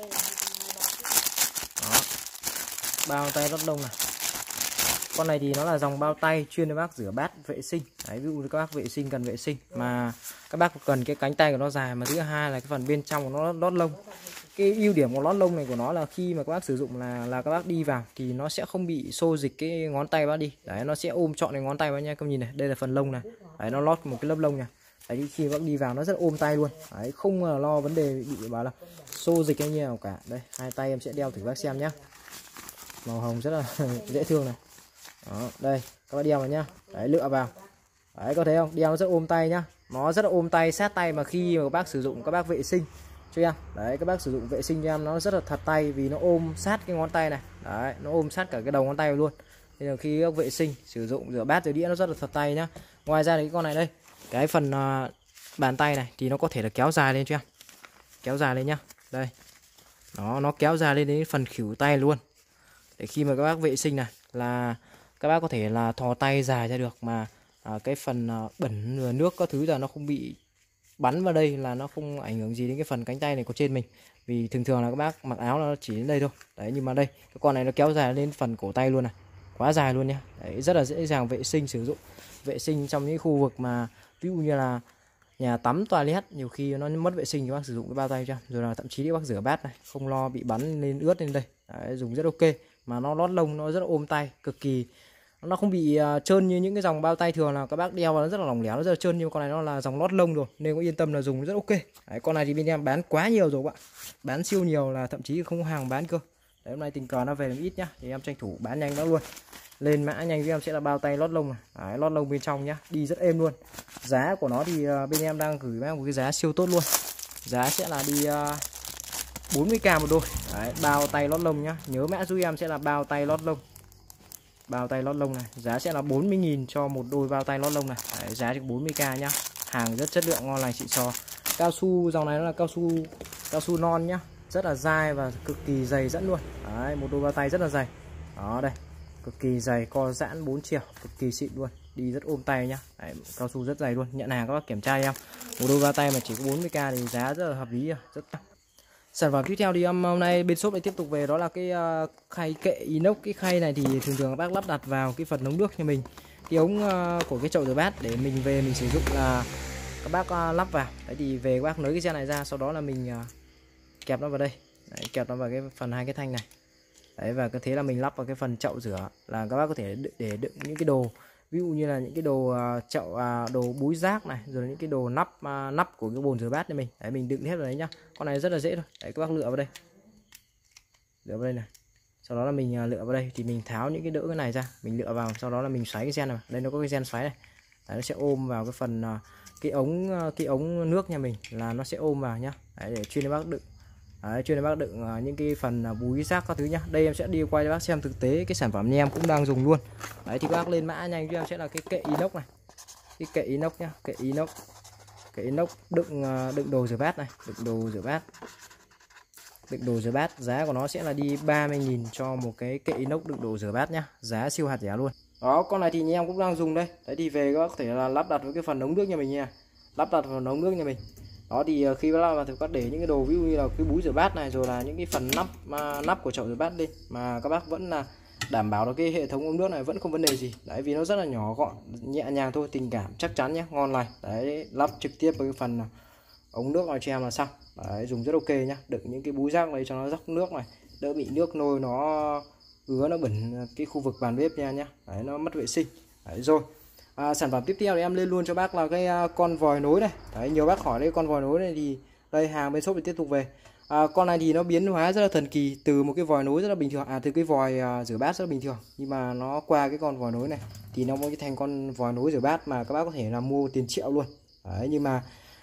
đó, bao tay lót lông này. Con này thì nó là dòng bao tay chuyên cho bác rửa bát vệ sinh đấy, ví dụ các bác vệ sinh cần vệ sinh mà các bác cần cái cánh tay của nó dài, mà thứ hai là cái phần bên trong của nó lót lông. Cái ưu điểm của lót lông này của nó là khi mà các bác sử dụng là các bác đi vào thì nó sẽ không bị xô dịch cái ngón tay bác đi đấy, nó sẽ ôm trọn cái ngón tay bác nha. Các nhìn này, đây là phần lông này đấy, nó lót một cái lớp lông này đấy, khi bác đi vào nó rất ôm tay luôn đấy, không lo vấn đề bị bảo là xô dịch hay như nào cả. Đây hai tay em sẽ đeo thử bác xem nhá, màu hồng rất là dễ thương này đó, đây các bác đeo vào nhá đấy, lựa vào đấy, có thấy không, đeo nó rất ôm tay nhá, nó rất là ôm tay sát tay, mà khi mà các bác sử dụng các bác vệ sinh cho em đấy, các bác sử dụng vệ sinh cho em nó rất là thật tay, vì nó ôm sát cái ngón tay này đấy, nó ôm sát cả cái đầu ngón tay luôn, nên là khi các vệ sinh sử dụng rửa bát rửa đĩa nó rất là thật tay nhá. Ngoài ra thì cái con này đây, cái phần bàn tay này thì nó có thể là kéo dài lên cho em, kéo dài lên nhá, đây nó kéo dài lên đến phần khuỷu tay luôn, để khi mà các bác vệ sinh này là các bác có thể là thò tay dài ra được, mà cái phần bẩn nước các thứ là nó không bị bắn vào đây, là nó không ảnh hưởng gì đến cái phần cánh tay này của trên mình, vì thường thường là các bác mặc áo nó chỉ đến đây thôi đấy, nhưng mà đây cái con này nó kéo dài lên phần cổ tay luôn này, quá dài luôn nhá đấy, rất là dễ dàng vệ sinh sử dụng, vệ sinh trong những khu vực mà ví dụ như là nhà tắm, toilet nhiều khi nó mất vệ sinh, các bác sử dụng cái bao tay cho, rồi là thậm chí các bác rửa bát này không lo bị bắn lên ướt lên đây đấy, dùng rất ok, mà nó lót lông, nó rất là ôm tay cực kỳ, nó không bị trơn như những cái dòng bao tay thường là các bác đeo vào nó rất là lỏng lẻo, nó rất là trơn, nhưng con này nó là dòng lót lông rồi nên có yên tâm là dùng rất ok đấy. Con này thì bên em bán quá nhiều rồi các bạn, bán siêu nhiều, là thậm chí không có hàng bán cơ đấy. Hôm nay tình cờ nó về làm ít nhá, thì em tranh thủ bán nhanh đó luôn. Lên mã nhanh với em sẽ là bao tay lót lông này đấy, lót lông bên trong nhá, đi rất êm luôn. Giá của nó thì bên em đang gửi với em một cái giá siêu tốt luôn, giá sẽ là đi 40k một đôi đấy, bao tay lót lông nhá. Nhớ mã giúp em sẽ là bao tay lót lông, bao tay lót lông này, giá sẽ là 40.000 cho một đôi bao tay lót lông này đấy, giá chỉ 40k nhá, hàng rất chất lượng ngon lành xịn sò. Cao su dòng này nó là cao su non nhá, rất là dai và cực kỳ dày dẫn luôn đấy, một đôi bao tay rất là dày đó, đây cực kỳ dày, co giãn 4 chiều, cực kỳ xịn luôn, đi rất ôm tay nhá đấy, cao su rất dày luôn. Nhận hàng các bác kiểm tra em, một đôi bao tay mà chỉ có 40k thì giá rất là hợp lý, rất. Sản phẩm tiếp theo thì hôm nay bên shop lại tiếp tục về, đó là cái khay kệ inox. Cái khay này thì thường thường các bác lắp đặt vào cái phần nấu nước cho mình, cái ống của cái chậu rửa bát để mình về mình sử dụng là các bác lắp vào đấy, thì về các bác nới cái gen này ra, sau đó là mình kẹp nó vào đây đấy, kẹp nó vào cái phần hai cái thanh này đấy, và cứ thế là mình lắp vào cái phần chậu rửa, là các bác có thể để đựng những cái đồ, ví dụ như là những cái đồ chậu đồ búi rác này, rồi những cái đồ nắp của cái bồn rửa bát này mình đấy, mình đựng hết vào đấy nhá. Con này rất là dễ thôi đấy, các bác lựa vào đây, lựa vào đây này, sau đó là mình lựa vào đây thì mình tháo những cái đỡ cái này ra, mình lựa vào, sau đó là mình xoáy cái gen này, đây nó có cái gen xoáy này đấy, nó sẽ ôm vào cái phần cái ống nước nhà mình, là nó sẽ ôm vào nhá đấy, để chuyên cho bác đựng đấy, chuyên cho bác đựng những cái phần búi rác các thứ nhá. Đây em sẽ đi quay cho bác xem thực tế cái sản phẩm nhà em cũng đang dùng luôn đấy, thì các bác lên mã nhanh cho em sẽ là cái kệ inox này, cái kệ inox nhá, kệ inox đựng đồ rửa bát này, đựng đồ rửa bát, giá của nó sẽ là đi 30.000 cho một cái kệ inox đựng đồ rửa bát nhá, giá siêu hạt rẻ luôn đó. Con này thì nhà em cũng đang dùng đây đấy, thì về các bác có thể là lắp đặt với cái phần ống nước nhà mình nha, lắp đặt vào ống nước nhà mình đó, thì khi lắp vào thì các để những cái đồ ví dụ như là cái búi rửa bát này, rồi là những cái phần nắp của chậu rửa bát đi, mà các bác vẫn là đảm bảo được cái hệ thống ống nước này vẫn không vấn đề gì đấy, vì nó rất là nhỏ gọn nhẹ nhàng thôi, tình cảm chắc chắn nhé, ngon lành đấy. Lắp trực tiếp với cái phần ống nước này cho em là xong đấy, dùng rất ok nhá, đựng những cái búi rác này cho nó róc nước này, đỡ bị nước nôi nó ứa nó bẩn cái khu vực bàn bếp nha đấy, nó mất vệ sinh đấy. Rồi sản phẩm tiếp theo thì em lên luôn cho bác là cái con vòi nối này đấy, nhiều bác hỏi đây con vòi nối này, thì đây hàng bên shop thì tiếp tục về. Con này thì nó biến hóa rất là thần kỳ, từ một cái vòi nối rất là bình thường, từ cái vòi rửa bát rất là bình thường, nhưng mà nó qua cái con vòi nối này thì nó mới thành con vòi nối rửa bát mà các bác có thể là mua tiền triệu luôn đấy. Nhưng mà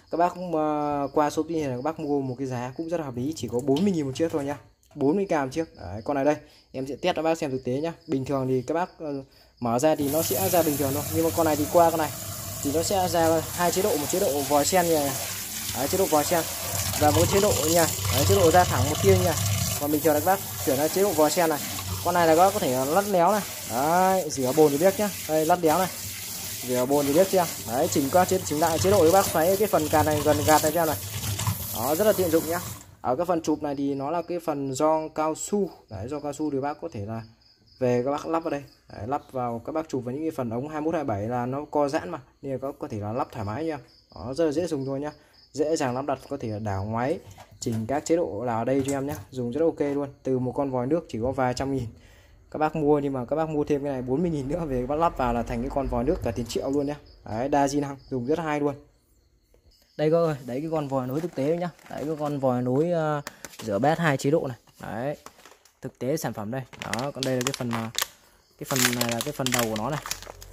Các bác qua Shopee này các bác mua một cái giá cũng rất là hợp lý, chỉ có 40.000 một chiếc thôi nhá, 40k một chiếc. Đấy, con này đây em sẽ test cho các bác xem thực tế nhá. Bình thường thì các bác mở ra thì nó sẽ ra bình thường thôi, nhưng mà con này thì qua con này thì nó sẽ ra hai chế độ, một chế độ vòi sen như này. Đấy, chế độ vòi sen và một chế độ nha. Đấy, chế độ ra thẳng một tia nha. Còn bình thường là các bác chuyển sang chế độ vòi sen này. Con này là các bác có thể lắt léo này. Đấy, rửa bồn thì biết nhá. Đây lắt léo này. Rửa bồn thì biết chưa? Đấy, chỉnh qua chỉnh lại chế độ các bác thấy cái phần càn này gần gạt này cho này. Đó, rất là tiện dụng nhá. Ở cái phần chụp này thì nó là cái phần gioăng cao su. Đấy, gioăng cao su thì bác có thể là về các bác lắp vào đây. Đấy, lắp vào các bác chụp vào những cái phần ống 21 27 là nó co giãn mà, nên là các có thể là lắp thoải mái nha. Đó, rất là dễ dùng thôi nhá. Dễ dàng lắp đặt, có thể đảo ngoáy, chỉnh các chế độ là ở đây cho em nhé, dùng rất ok luôn. Từ một con vòi nước chỉ có vài trăm nghìn các bác mua, nhưng mà các bác mua thêm cái này 40.000 nữa về các bác lắp vào là thành cái con vòi nước cả tiền triệu luôn nhé. Đấy, đa di năng, dùng rất hay luôn. Đây các ơi, đấy cái con vòi nối thực tế nhá. Đấy cái con vòi nối rửa bát 2 chế độ này. Đấy, thực tế sản phẩm đây. Đó, còn đây là cái phần này là cái phần đầu của nó này.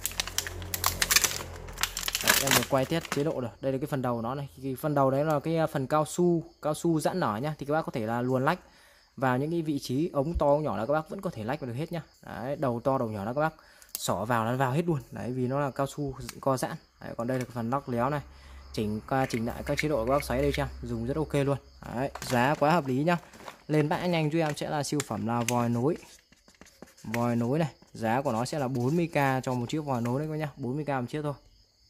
Đấy, em vừa quay test chế độ rồi. Đây là cái phần đầu của nó này. Thì phần đầu đấy là cái phần cao su giãn nở nhá. Thì các bác có thể là luồn lách vào những cái vị trí ống to ống nhỏ là các bác vẫn có thể lách vào được hết nhá. Đấy, đầu to đầu nhỏ là các bác xỏ vào là vào hết luôn. Đấy, vì nó là cao su co giãn. Đấy, còn đây là cái phần lóc léo này. Chỉnh lại các chế độ các bác xoáy đây cho em, dùng rất ok luôn. Đấy, giá quá hợp lý nhá. Lên mã nhanh cho em sẽ là siêu phẩm là vòi nối này. Giá của nó sẽ là 40k cho một chiếc vòi nối đấy các nhá, 40k một chiếc thôi.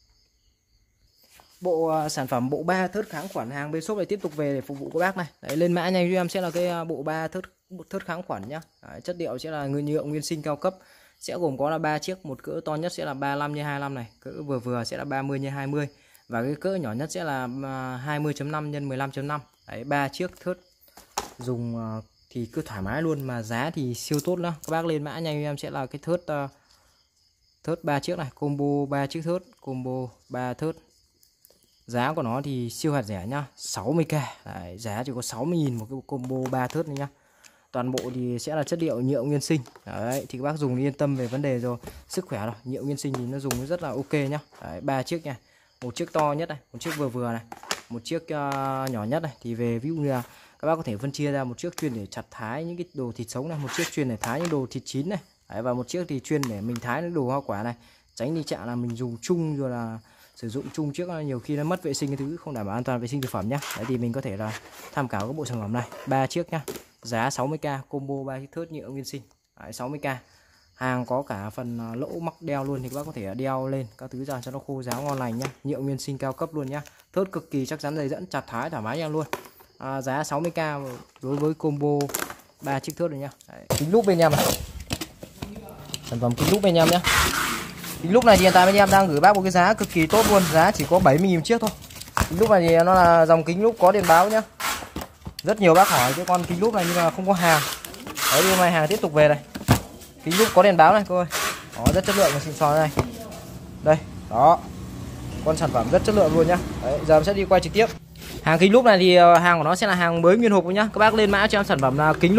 Bộ sản phẩm bộ 3 thớt kháng khuẩn hàng bên shop này tiếp tục về để phục vụ các bác này. Đấy, lên mã nhanh cho em sẽ là cái bộ 3 thớt kháng khuẩn nhá. Đấy, chất liệu sẽ là nhựa nguyên sinh cao cấp, sẽ gồm có là 3 chiếc, một cỡ to nhất sẽ là 35 x 25 này, cỡ vừa sẽ là 30 x 20 và cái cỡ nhỏ nhất sẽ là 20.5 x 15.5. Đấy, 3 chiếc thớt dùng thì cứ thoải mái luôn, mà giá thì siêu tốt đó. Các bác lên mã nhanh em sẽ là cái thớt 3 chiếc này, combo 3 chiếc thớt, combo 3 thớt. Giá của nó thì siêu hạt rẻ nhá, 60k. Đấy, giá chỉ có 60.000 một cái combo 3 thớt này nhá. Toàn bộ thì sẽ là chất liệu nhựa nguyên sinh. Đấy, thì các bác dùng yên tâm về vấn đề rồi sức khỏe rồi. Nhựa nguyên sinh thì nó dùng rất là ok nhá. Đấy, 3 chiếc nha. Một chiếc to nhất này, một chiếc vừa này, một chiếc nhỏ nhất này. Thì về ví dụ như là các bác có thể phân chia ra một chiếc chuyên để chặt thái những cái đồ thịt sống này, một chiếc chuyên để thái những đồ thịt chín này. Đấy, và một chiếc thì chuyên để mình thái những đồ hoa quả này. Tránh tình trạng là mình dùng chung rồi là sử dụng chung trước, nhiều khi nó mất vệ sinh cái thứ, không đảm bảo an toàn vệ sinh thực phẩm nhá. Đấy thì mình có thể là tham khảo các bộ sản phẩm này, 3 chiếc nhá. Giá 60k, combo 3 chiếc thớt nhựa nguyên sinh. Đấy, 60k. Hàng có cả phần lỗ mắc đeo luôn, thì các bác có thể đeo lên các thứ ra cho nó khô ráo ngon lành nhá. Nhựa nguyên sinh cao cấp luôn nhá. Thớt cực kỳ chắc chắn, dây dẫn, chặt thái thoải mái nha luôn. Giá 60k đối với combo 3 chiếc thớt này nhá. Đấy. Kính lúp bên em này. Sản phẩm kính lúp bên em nhá. Kính lúp này thì hiện tại bên em đang gửi bác một cái giá cực kỳ tốt luôn, giá chỉ có 70.000 chiếc thôi. Kính lúp này thì nó là dòng kính lúp có đèn báo nhá. Rất nhiều bác hỏi cái con kính lúp này nhưng mà không có hàng. Đấy, hôm nay hàng tiếp tục về này. Kính lúp có đèn báo này cô ơi. Đó, rất chất lượng và xịn sò này. Đây, đó. Con sản phẩm rất chất lượng luôn nhá. Đấy, giờ em sẽ đi quay trực tiếp. Hàng kính lúp này thì hàng của nó sẽ là hàng mới nguyên hộp nhá. Các bác lên mã cho em sản phẩm là kính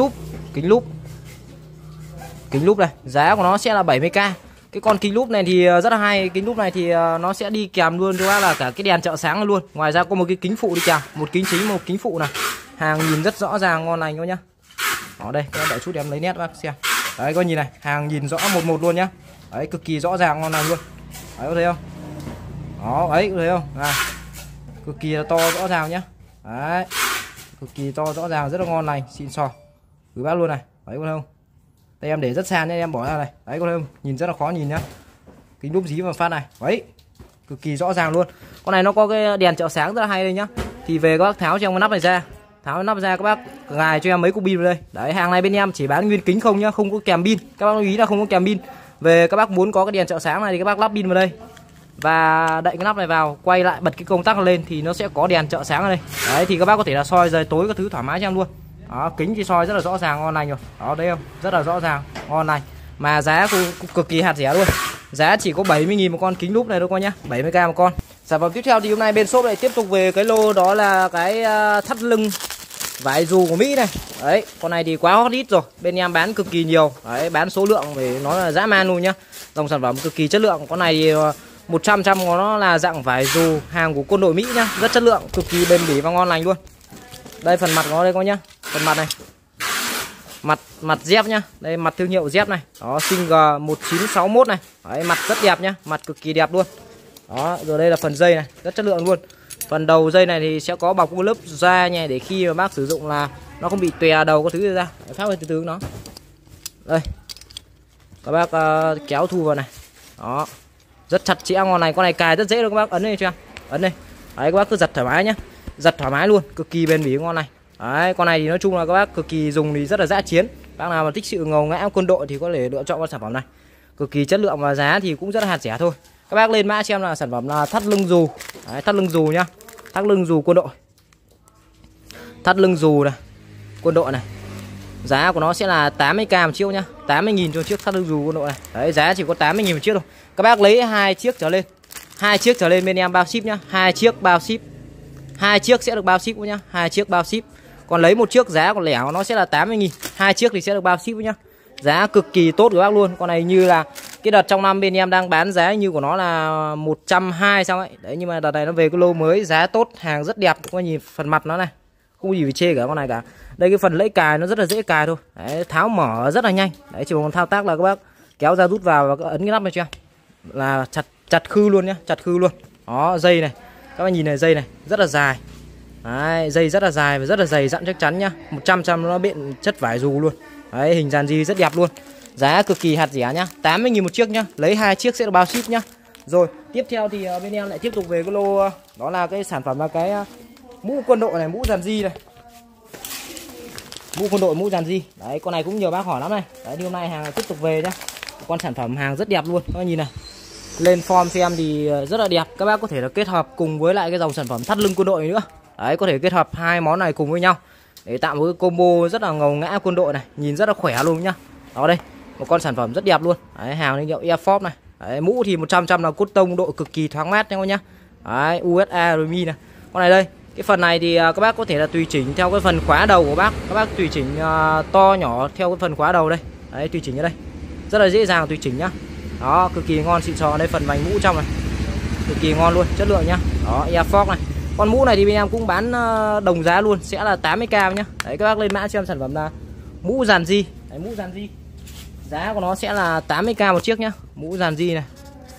lúp này, giá của nó sẽ là 70k. Cái con kính lúp này thì rất là hay. Kính lúp này thì nó sẽ đi kèm luôn cho bác là cả cái đèn trợ sáng luôn. Ngoài ra có một cái kính phụ đi kèm, một kính chính, một kính phụ này. Hàng nhìn rất rõ ràng ngon lành thôi nhá. Đó đây, các đợi chút em lấy nét bác xem. Đấy, coi nhìn này, hàng nhìn rõ một luôn nhá. Đấy, cực kỳ rõ ràng ngon lành luôn. Đấy, có thấy không? Đó, ấy, có thấy không? Cực kỳ là to rõ ràng nhá. Đấy, cực kỳ to rõ ràng, rất là ngon lành, xịn sò. Gửi bác luôn này. Đấy, có thấy không? Đây em để rất xa nhá, em bỏ ra này. Đấy, có thấy không? Nhìn rất là khó nhìn nhá. Kính lúp dí vào phát này. Đấy, cực kỳ rõ ràng luôn. Con này nó có cái đèn trợ sáng rất là hay đây nhá. Thì về các bác tháo trong cái nắp này ra. Tháo nắp ra các bác gài cho em mấy cục pin vào đây. Đấy, hàng này bên em chỉ bán nguyên kính không nhá, không có kèm pin. Các bác lưu ý là không có kèm pin. Về các bác muốn có cái đèn trợ sáng này thì các bác lắp pin vào đây. Và đậy cái nắp này vào, quay lại bật cái công tắc lên thì nó sẽ có đèn trợ sáng ở đây. Đấy thì các bác có thể là soi trời tối các thứ thoải mái cho em luôn. Đó, kính thì soi rất là rõ ràng ngon lành rồi. Đó đấy không? Rất là rõ ràng, ngon lành. Mà giá cực kỳ hạt rẻ luôn. Giá chỉ có 70.000 một con kính lúp này thôi coi nhá, 70k một con. Sản phẩm tiếp theo thì hôm nay bên shop lại tiếp tục về cái lô đó là cái thắt lưng vải dù của Mỹ này. Đấy, con này thì quá hot hit rồi. Bên em bán cực kỳ nhiều. Đấy, bán số lượng về nó là dã man luôn nhá. Dòng sản phẩm cực kỳ chất lượng. Con này thì 100% của nó là dạng vải dù hàng của quân đội Mỹ nhá, rất chất lượng, cực kỳ bền bỉ và ngon lành luôn. Đây phần mặt của nó đây các nhá, phần mặt này, mặt dép nhá, đây mặt thương hiệu dép này, đó Singer 1961 này, đấy, mặt rất đẹp nhá, mặt cực kỳ đẹp luôn. Đó, rồi đây là phần dây này, rất chất lượng luôn. Phần đầu dây này thì sẽ có bọc một lớp da nhẹ để khi mà bác sử dụng là nó không bị tòe đầu có thứ ra. Phát từ từ nó. Đây. Các bác kéo thu vào này. Đó. Rất chặt chẽ ngon này, con này cài rất dễ luôn các bác, ấn đây chưa? Ấn đây. Đấy các bác cứ giật thoải mái nhá. Giật thoải mái luôn, cực kỳ bền bỉ ngon này. Đấy, con này thì nói chung là các bác cực kỳ dùng thì rất là dã chiến. Bác nào mà thích sự ngầu ngã quân đội thì có thể lựa chọn con sản phẩm này. Cực kỳ chất lượng và giá thì cũng rất là hạt rẻ thôi. Các bác lên mã xem là sản phẩm là thắt lưng dù. Đấy, thắt lưng dù nhá. Thắt lưng dù quân đội. Thắt lưng dù này, quân đội này. Giá của nó sẽ là 80k một chiếc nhá. 80.000 cho chiếc thắt lưng dù quân đội này. Đấy, giá chỉ có 80.000 một chiếc thôi. Các bác lấy 2 chiếc trở lên. 2 chiếc trở lên bên em bao ship nhá. 2 chiếc bao ship. 2 chiếc sẽ được bao ship nhá. 2 chiếc bao ship. Còn lấy một chiếc giá còn lẻ của nó sẽ là 80.000. 2 chiếc thì sẽ được bao ship nhá. Giá cực kỳ tốt của bác luôn. Con này như là cái đợt trong năm bên em đang bán giá như của nó là 120 sao ấy. Đấy, nhưng mà đợt này nó về cái lô mới, giá tốt, hàng rất đẹp. Các bạn nhìn phần mặt nó này, không có gì phải chê cả con này cả. Đây cái phần lẫy cài nó rất là dễ cài thôi. Đấy, tháo mở rất là nhanh. Đấy, chỉ còn thao tác là các bác kéo ra rút vào và ấn cái nắp này chưa, là chặt khư luôn nhá, chặt khư luôn. Đó, dây này, các bạn nhìn này, dây này rất là dài. Đấy, dây rất là dài và rất là dày dặn chắc chắn nhá. 100% nó bện chất vải dù luôn. Đấy, hình dàn di rất đẹp luôn. Giá cực kỳ hạt rẻ nhá, 80.000 một chiếc nhá. Lấy 2 chiếc sẽ được bao ship nhá. Rồi, tiếp theo thì bên em lại tiếp tục về cái lô, đó là cái sản phẩm là cái mũ quân đội này, mũ dàn di này. Mũ quân đội, mũ dàn di. Đấy, con này cũng nhiều bác hỏi lắm này. Đấy, thì hôm nay hàng tiếp tục về nhá. Con sản phẩm hàng rất đẹp luôn. Các bạn nhìn này. Lên form xem thì rất là đẹp. Các bác có thể là kết hợp cùng với lại cái dòng sản phẩm thắt lưng quân đội nữa. Đấy, có thể kết hợp hai món này cùng với nhau để tạo một cái combo rất là ngầu ngã quân đội này, nhìn rất là khỏe luôn nhá. Đó đây, một con sản phẩm rất đẹp luôn. Đấy, hàng thương hiệu Air Force này. Đấy, mũ thì 100% là cốt tông, độ cực kỳ thoáng mát nha các nhá. Đấy, USA rồi mi này. Con này đây, cái phần này thì các bác có thể là tùy chỉnh theo cái phần khóa đầu của bác. Các bác tùy chỉnh to nhỏ theo cái phần khóa đầu đây. Đấy, tùy chỉnh ở đây. Rất là dễ dàng tùy chỉnh nhá. Đó, cực kỳ ngon xịn sò. Đây phần vành mũ trong này. Cực kỳ ngon luôn, chất lượng nhá. Đó, Air Force này. Con mũ này thì bên em cũng bán đồng giá luôn, sẽ là 80k nhá. Đấy, các bác lên mã xem sản phẩm là mũ dàn di. Đấy, mũ dàn di. Giá của nó sẽ là 80k một chiếc nhá. Mũ dàn di này.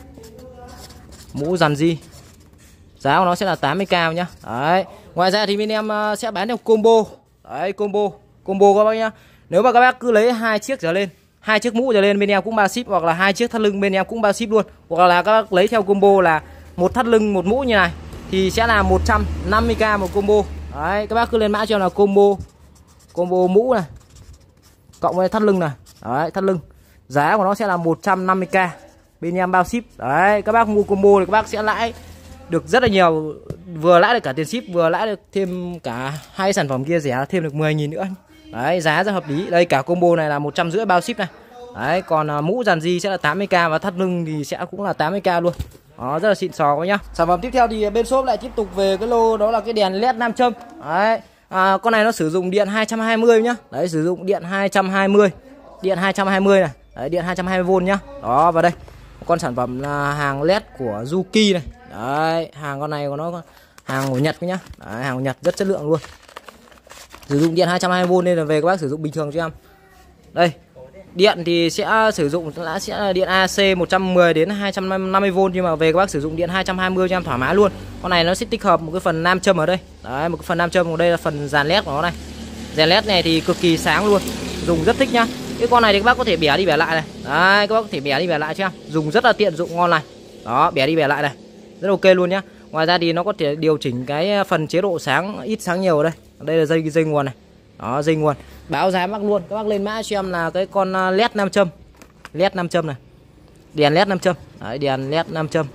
Mũ dàn di. Giá của nó sẽ là 80k nhá. Đấy. Ngoài ra thì bên em sẽ bán theo combo. Đấy, combo các bác nhá. Nếu mà các bác cứ lấy 2 chiếc trở lên, 2 chiếc mũ trở lên bên em cũng bao ship, hoặc là 2 chiếc thắt lưng bên em cũng bao ship luôn. Hoặc là các bác lấy theo combo là một thắt lưng một mũ như này thì sẽ là 150k một combo. Đấy, các bác cứ lên mã cho là combo mũ này cộng với thắt lưng này. Đấy, thắt lưng. Giá của nó sẽ là 150k. Bên em bao ship. Đấy, các bác mua combo thì các bác sẽ lãi được rất là nhiều, vừa lãi được cả tiền ship, vừa lãi được thêm cả hai sản phẩm kia rẻ thêm được 10.000 nữa. Đấy, giá rất hợp lý. Đây, cả combo này là 150 bao ship này. Đấy, còn mũ dàn di sẽ là 80k và thắt lưng thì sẽ cũng là 80k luôn. Đó, rất là xịn sò quá nhá. Sản phẩm tiếp theo thì bên shop lại tiếp tục về cái lô, đó là cái đèn led nam châm. Đấy, con này nó sử dụng điện 220 nhá. Đấy, sử dụng điện 220. Điện 220 này. Đấy, điện 220V nhá. Đó, và đây con sản phẩm là hàng led của Yuki này. Đấy, hàng con này của nó hàng của Nhật nhá. Đấy, hàng của Nhật rất chất lượng luôn. Sử dụng điện 220V nên là về các bác sử dụng bình thường cho em. Đây, điện thì sẽ sử dụng sẽ là điện AC 110 đến 250V, nhưng mà về các bác sử dụng điện 220 cho em thoải mái luôn. Con này nó sẽ tích hợp một cái phần nam châm ở đây. Đấy, một cái phần nam châm ở đây là phần dàn led của nó này. Dàn led này thì cực kỳ sáng luôn, dùng rất thích nhá. Cái con này thì các bác có thể bẻ đi bẻ lại này. Đấy, các bác có thể bẻ đi bẻ lại cho em, dùng rất là tiện dụng ngon này. Đó, bẻ đi bẻ lại này, rất ok luôn nhá. Ngoài ra thì nó có thể điều chỉnh cái phần chế độ sáng ít sáng nhiều ở đây. Ở đây là dây nguồn này. Đó, dây nguồn. Báo giá bác luôn. Các bác lên mã cho em là cái con led nam châm. Led nam châm này. Đèn led nam châm. Đấy, đèn led nam châm.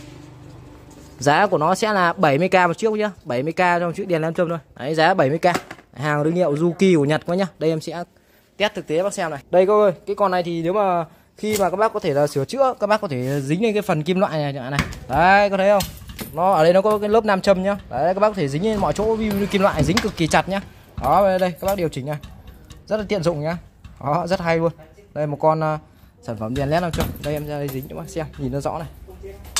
Giá của nó sẽ là 70k một chiếc nhá. 70k trong chiếc đèn nam châm thôi. Đấy, giá 70k. Hàng thương hiệu Yuki của Nhật quá nhá. Đây em sẽ test thực tế bác xem này. Đây các ơi, cái con này thì nếu mà khi mà các bác có thể là sửa chữa, các bác có thể dính lên cái phần kim loại này chẳng hạn này. Đấy, có thấy không? Nó ở đây nó có cái lớp nam châm nhá. Đấy, các bác có thể dính lên mọi chỗ, ví dụ như kim loại dính cực kỳ chặt nhá. Đó, đây các bác điều chỉnh này, rất là tiện dụng nhá. Đó, rất hay luôn. Đây một con sản phẩm đèn led nam châm. Đây em ra đây dính cho bác xem, nhìn nó rõ này.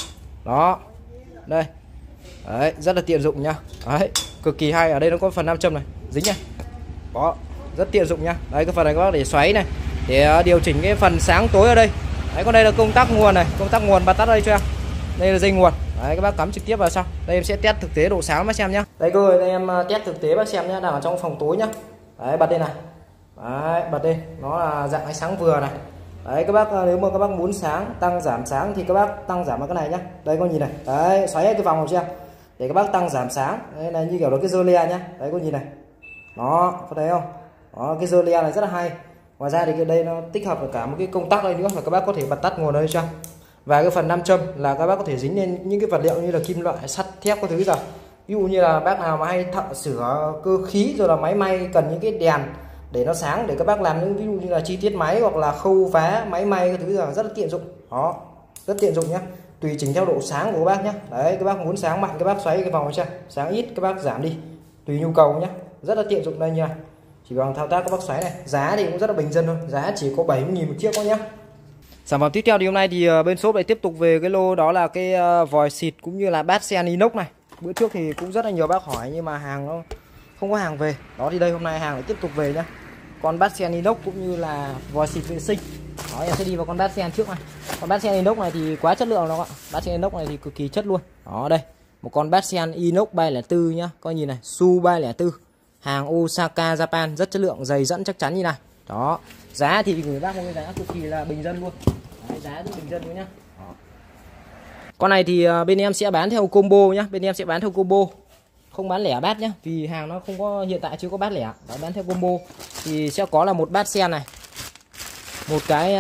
Đó. Đây. Đấy, rất là tiện dụng nhá. Đấy, cực kỳ hay. Ở đây nó có phần nam châm này, dính này. Đó, rất tiện dụng nhá. Đây, cái phần này các bác để xoáy này, để điều chỉnh cái phần sáng tối ở đây. Đấy, còn đây là công tắc nguồn này, công tắc nguồn bật tắt đây cho em. Đây là dây nguồn. Đấy, các bác cắm trực tiếp vào xong. Đây em sẽ test thực tế độ sáng bác xem nhá. Đây各位, đây em test thực tế bác xem nhá, đang ở trong phòng tối nhá. Đấy, bật đây này. Đấy, bật đây, nó là dạng ánh sáng vừa này. Đấy, các bác nếu mà các bác muốn sáng, tăng giảm sáng thì các bác tăng giảm vào cái này nhá. Đây có nhìn này. Đấy, xoáy cái vòng vào xem. Để các bác tăng giảm sáng. Đây là như kiểu là cái dơ le nhá. Đấy có nhìn này. Đó, có thấy không? Đó, cái dơ le này rất là hay. Ngoài ra thì cái đây nó tích hợp được cả một cái công tắc đây nữa, là các bác có thể bật tắt nguồn đây cho. Và cái phần nam châm là các bác có thể dính lên những cái vật liệu như là kim loại, sắt, thép các thứ rồi. Ví dụ như là bác nào mà hay thợ sửa cơ khí rồi là máy may cần những cái đèn để nó sáng, để các bác làm những ví dụ như là chi tiết máy hoặc là khâu vá máy may các thứ là rất là tiện dụng. Đó, rất tiện dụng nhá. Tùy chỉnh theo độ sáng của các bác nhé. Đấy, các bác muốn sáng mạnh các bác xoáy cái vòng cho, sáng ít các bác giảm đi, tùy nhu cầu nhé. Rất là tiện dụng đây nha. Chỉ bằng thao tác các bác xoáy này. Giá thì cũng rất là bình dân thôi, giá chỉ có 70.000 một chiếc thôi nhá. Sản phẩm tiếp theo thì hôm nay thì bên shop lại tiếp tục về cái lô đó là cái vòi xịt cũng như là bát sen inox này. Bữa trước thì cũng rất là nhiều bác hỏi nhưng mà hàng nó không có hàng về. Đó thì đây hôm nay hàng lại tiếp tục về nhá. Con bát sen inox cũng như là vòi xịt vệ sinh. Đó, em sẽ đi vào con bát sen trước này. Con bát sen inox này thì quá chất lượng đó ạ. Bát sen inox này thì cực kỳ chất luôn. Đó đây, một con bát sen inox 304 nhá. Coi nhìn này, Su 304. Hàng Osaka Japan, rất chất lượng, dày dẫn chắc chắn như này. Đó, giá thì gửi bác một cái giá cực kỳ là bình dân luôn. Đấy, giá rất bình dân luôn nhá. Đó. Con này thì bên em sẽ bán theo combo nhá, bên em sẽ bán theo combo. Không bán lẻ bát nhá, vì hàng nó không có, hiện tại chưa có bát lẻ. Đó, bán theo combo thì sẽ có là một bát sen này, một cái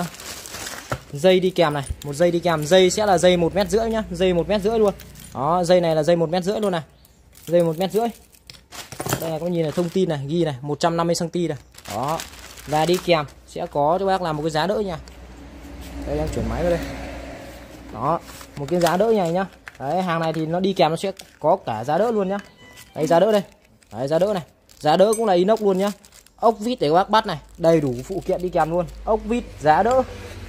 dây đi kèm này, một dây đi kèm, dây sẽ là dây 1,5 m nhá, dây 1,5 m luôn. Đó, dây này là dây 1,5 m luôn này, dây 1,5 m. Đây là có nhìn này, thông tin này, ghi này 150 cm này. Đó, và đi kèm sẽ có cho bác là một cái giá đỡ nha. Đây em chuyển máy vào đây. Đó, một cái giá đỡ này nhá. Đấy, hàng này thì nó đi kèm nó sẽ có cả giá đỡ luôn nhá. Đây giá đỡ đây. Đấy, giá đỡ này. Giá đỡ cũng là inox luôn nhá. Ốc vít để các bác bắt này, đầy đủ phụ kiện đi kèm luôn. Ốc vít, giá đỡ,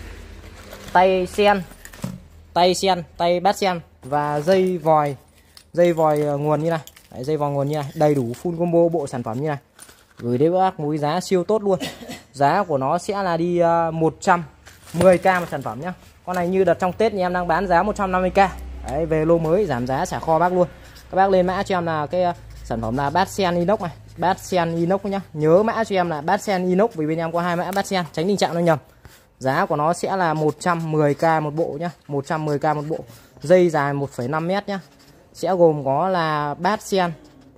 tay sen, tay bát sen và dây vòi nguồn như này. Đấy, dây vòi nguồn như này, đầy đủ full combo bộ sản phẩm như này. Gửi đến các bác một cái giá siêu tốt luôn. Giá của nó sẽ là đi 110k một sản phẩm nhá. Con này như đợt trong Tết thì em đang bán giá 150k. Đấy, về lô mới giảm giá trả kho bác luôn. Các bác lên mã cho em là cái sản phẩm là bát sen inox này, bát sen inox nhá. Nhớ mã cho em là bát sen inox vì bên em có hai mã bát sen, tránh tình trạng nó nhầm. Giá của nó sẽ là 110k một bộ nhá, 110k một bộ. Dây dài 1,5 m nhá. Sẽ gồm có là bát sen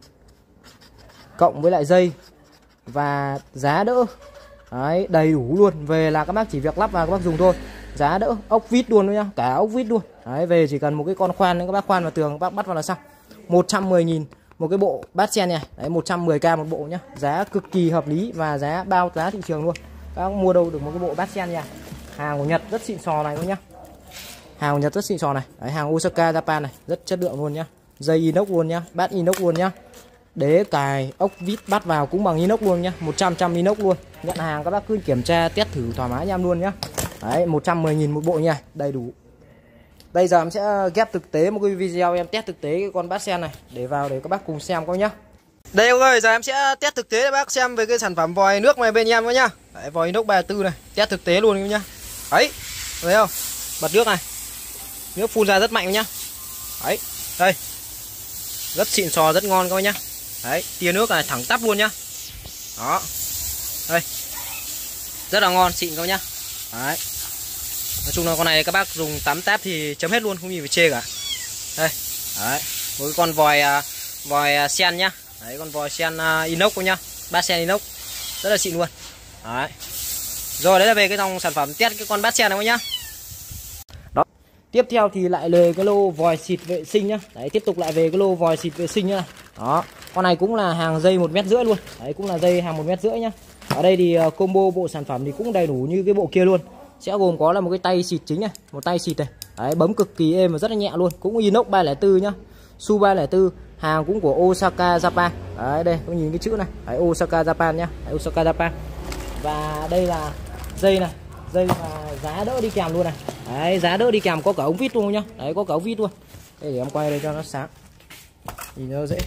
cộng với lại dây và giá đỡ. Đấy, đầy đủ luôn. Về là các bác chỉ việc lắp vào các bác dùng thôi. Giá đỡ, ốc vít luôn nhá, cả ốc vít luôn. Đấy, về chỉ cần một cái con khoan các bác khoan vào tường, các bác bắt vào là xong. 110.000 một cái bộ bát sen này. Đấy, 110k một bộ nhá. Giá cực kỳ hợp lý và giá bao giá thị trường luôn. Các bác mua đâu được một cái bộ bát sen nha. Hàng của Nhật rất xịn sò này luôn nhá. Hàng của Nhật rất xịn sò này. Đấy, hàng Osaka Japan này, rất chất lượng luôn nhá. Dây inox luôn nhá, bát inox luôn nhá. Đế cài ốc vít bắt vào cũng bằng inox luôn nhá, 100% inox luôn. Nhận hàng các bác cứ kiểm tra test thử thoải mái cho em luôn nhá. Đấy, 110.000 một bộ nha, đầy đủ. Bây giờ em sẽ ghép thực tế một cái video em test thực tế cái con bát sen này để vào để các bác cùng xem coi nhá. Đây ok, giờ em sẽ test thực tế để bác xem về cái sản phẩm vòi nước này bên em coi nhá. Đấy, vòi inox 304 này, test thực tế luôn nhá. Đấy, thấy không? Bật nước này. Nước phun ra rất mạnh nhá. Đấy, đây. Rất xịn sò, rất ngon coi nhá. Đấy, tia nước này thẳng tắp luôn nhá. Đó. Đây. Rất là ngon, xịn coi nhá. Đấy. Nói chung là con này các bác dùng tắm táp thì chấm hết luôn, không gì phải chê cả. Đây. Đấy. Một cái con vòi sen nhá. Đấy, con vòi sen inox coi nhá. Bát sen inox. Rất là xịn luôn. Đấy. Rồi đấy là về cái dòng sản phẩm test cái con bát sen này coi nhá. Đó. Tiếp theo thì lại về cái lô vòi xịt vệ sinh nhá. Đấy, tiếp tục lại về cái lô vòi xịt vệ sinh nhá. Đó. Con này cũng là hàng dây 1,5 m luôn. Đấy, cũng là dây hàng 1,5 m nhá. Ở đây thì combo bộ sản phẩm thì cũng đầy đủ như cái bộ kia luôn. Sẽ gồm có là một cái tay xịt chính này, một tay xịt này. Đấy, bấm cực kỳ êm và rất là nhẹ luôn. Cũng inox 304 nhá. Su 304, hàng cũng của Osaka Japan. Đấy, đây có nhìn cái chữ này. Đấy, Osaka Japan nhá. Đấy, Osaka Japan. Và đây là dây này, dây và giá đỡ đi kèm luôn này. Đấy, giá đỡ đi kèm có cả ống vít luôn nhá. Đấy, có cả ống vít luôn. Đây, để em quay đây cho nó sáng, nhìn nó dễ.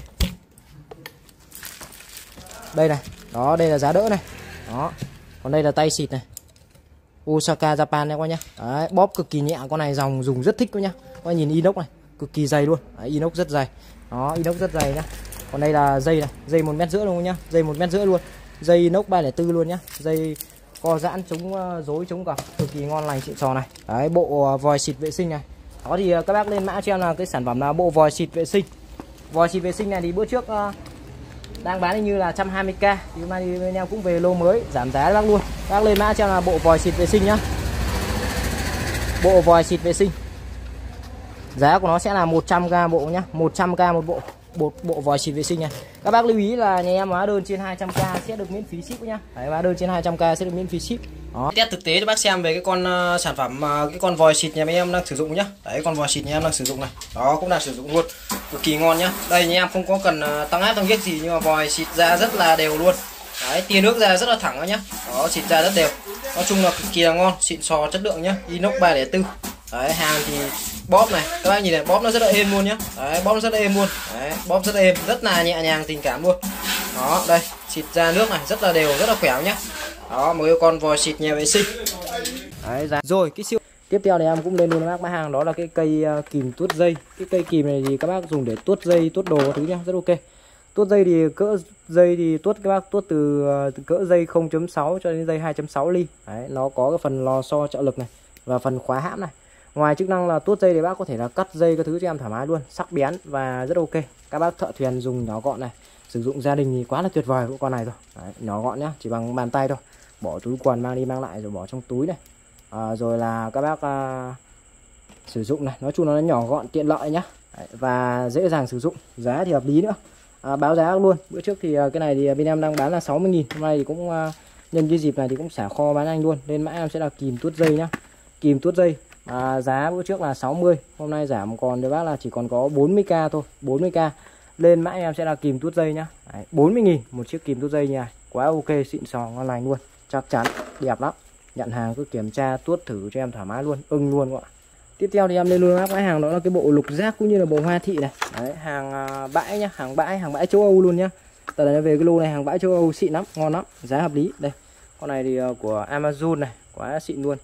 Đây này, đó, đây là giá đỡ này. Đó, còn đây là tay xịt này, Osaka Japan này các nhá. Đấy, bóp cực kỳ nhẹ, con này dòng dùng rất thích các nhá. Các nhìn inox này, cực kỳ dày luôn. Đấy, inox rất dày. Đó, inox rất dày nhá. Còn đây là dây này, dây 1,5 mét luôn nhá, dây 1,5 mét luôn. Dây inox 304 luôn nhá. Dây co giãn chống rối chống gập, cực kỳ ngon lành xịn sò này. Đấy, bộ vòi xịt vệ sinh này. Đó thì các bác lên mã cho em là cái sản phẩm là bộ vòi xịt vệ sinh. Vòi xịt vệ sinh này thì bữa trước đang bán như là 120k, thì hôm nay thì bên em cũng về lô mới giảm giá bác luôn. Bác lên mã cho em là bộ vòi xịt vệ sinh nhá. Bộ vòi xịt vệ sinh giá của nó sẽ là 100k bộ nhá, 100k một bộ vòi xịt vệ sinh này. Các bác lưu ý là nhà em hóa đơn trên 200k sẽ được miễn phí ship nhá. Đấy, hóa đơn trên 200k sẽ được miễn phí ship. Đó. Test thực tế cho bác xem về cái con sản phẩm cái con vòi xịt nhà em đang sử dụng nhá. Đấy, con vòi xịt nhà em đang sử dụng này. Đó, cũng đang sử dụng luôn. Cực kỳ ngon nhá. Đây nhà em không có cần tăng áp tăng giếc gì, nhưng mà vòi xịt ra rất là đều luôn. Đấy, tia nước ra rất là thẳng đó nhá. Đó, xịt ra rất đều. Nói chung là cực kỳ là ngon, xịn sò chất lượng nhá. Inox 304. Đấy, hàng thì bóp này, các bác nhìn này, bóp nó rất là êm luôn nhá. Đấy, bóp nó rất là êm luôn. Đấy, bóp rất là êm, rất là nhẹ nhàng tình cảm luôn. Đó, đây, xịt ra nước này rất là đều, rất là khỏe nhá. Đó, một cái con vòi xịt nhà vệ sinh. Đấy, rồi cái siêu tiếp theo thì em cũng lên luôn các bác mã hàng, đó là cái cây kìm tuốt dây. Cái cây kìm này thì các bác dùng để tuốt dây, tuốt đồ thứ nhá, rất ok. Tuốt dây thì cỡ dây thì tuốt các bác tuốt từ cỡ dây 0.6 cho đến dây 2.6 ly. Đấy, nó có cái phần lò xo trợ lực này và phần khóa hãm này. Ngoài chức năng là tuốt dây thì bác có thể là cắt dây các thứ cho em thoải mái luôn, sắc bén và rất ok. Các bác thợ thuyền dùng nhỏ gọn này, sử dụng gia đình thì quá là tuyệt vời của con này rồi. Đấy, nhỏ gọn nhá, chỉ bằng bàn tay thôi, bỏ túi quần mang đi mang lại rồi bỏ trong túi này. Rồi là các bác sử dụng này, nói chung là nó nhỏ gọn tiện lợi nhá. Đấy, và dễ dàng sử dụng, giá thì hợp lý nữa. Báo giá luôn, bữa trước thì cái này thì bên em đang bán là 60.000, hôm nay thì cũng nhân cái dịp này thì cũng xả kho bán anh luôn. Lên mã em sẽ là kìm tuốt dây nhá, kìm tuốt dây. Giá bữa trước là 60, hôm nay giảm còn với bác là chỉ còn có 40k thôi, 40k. Lên mã em sẽ là kìm tuốt dây nhá. 40.000 một chiếc kìm tuốt dây nha, quá ok, xịn sò ngon lành luôn, chắc chắn đẹp lắm. Nhận hàng cứ kiểm tra tuốt thử cho em thoải mái luôn, ưng luôn các bạn. Tiếp theo thì em lên luôn các mã hàng, đó là cái bộ lục giác cũng như là bộ hoa thị này. Đấy, hàng bãi nhá, hàng bãi châu Âu luôn nhá. Tại là về cái lô này hàng bãi châu Âu xịn lắm, ngon lắm, giá hợp lý. Đây, con này thì của Amazon này, quá xịn luôn.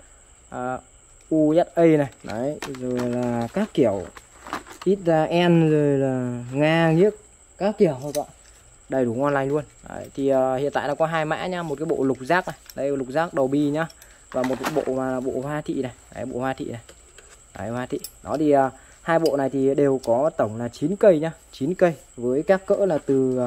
USA này, đấy, rồi là các kiểu Israel, rồi là Nga nhiếc các kiểu các bạn, đầy đủ ngon lành luôn. Đấy, thì hiện tại là có 2 mã nhá, một cái bộ lục giác này, đây lục giác đầu bi nhá, và một bộ mà là bộ hoa thị này. Đấy, bộ hoa thị này, đấy, hoa thị. Đó thì hai bộ này thì đều có tổng là 9 cây nhá, 9 cây với các cỡ là từ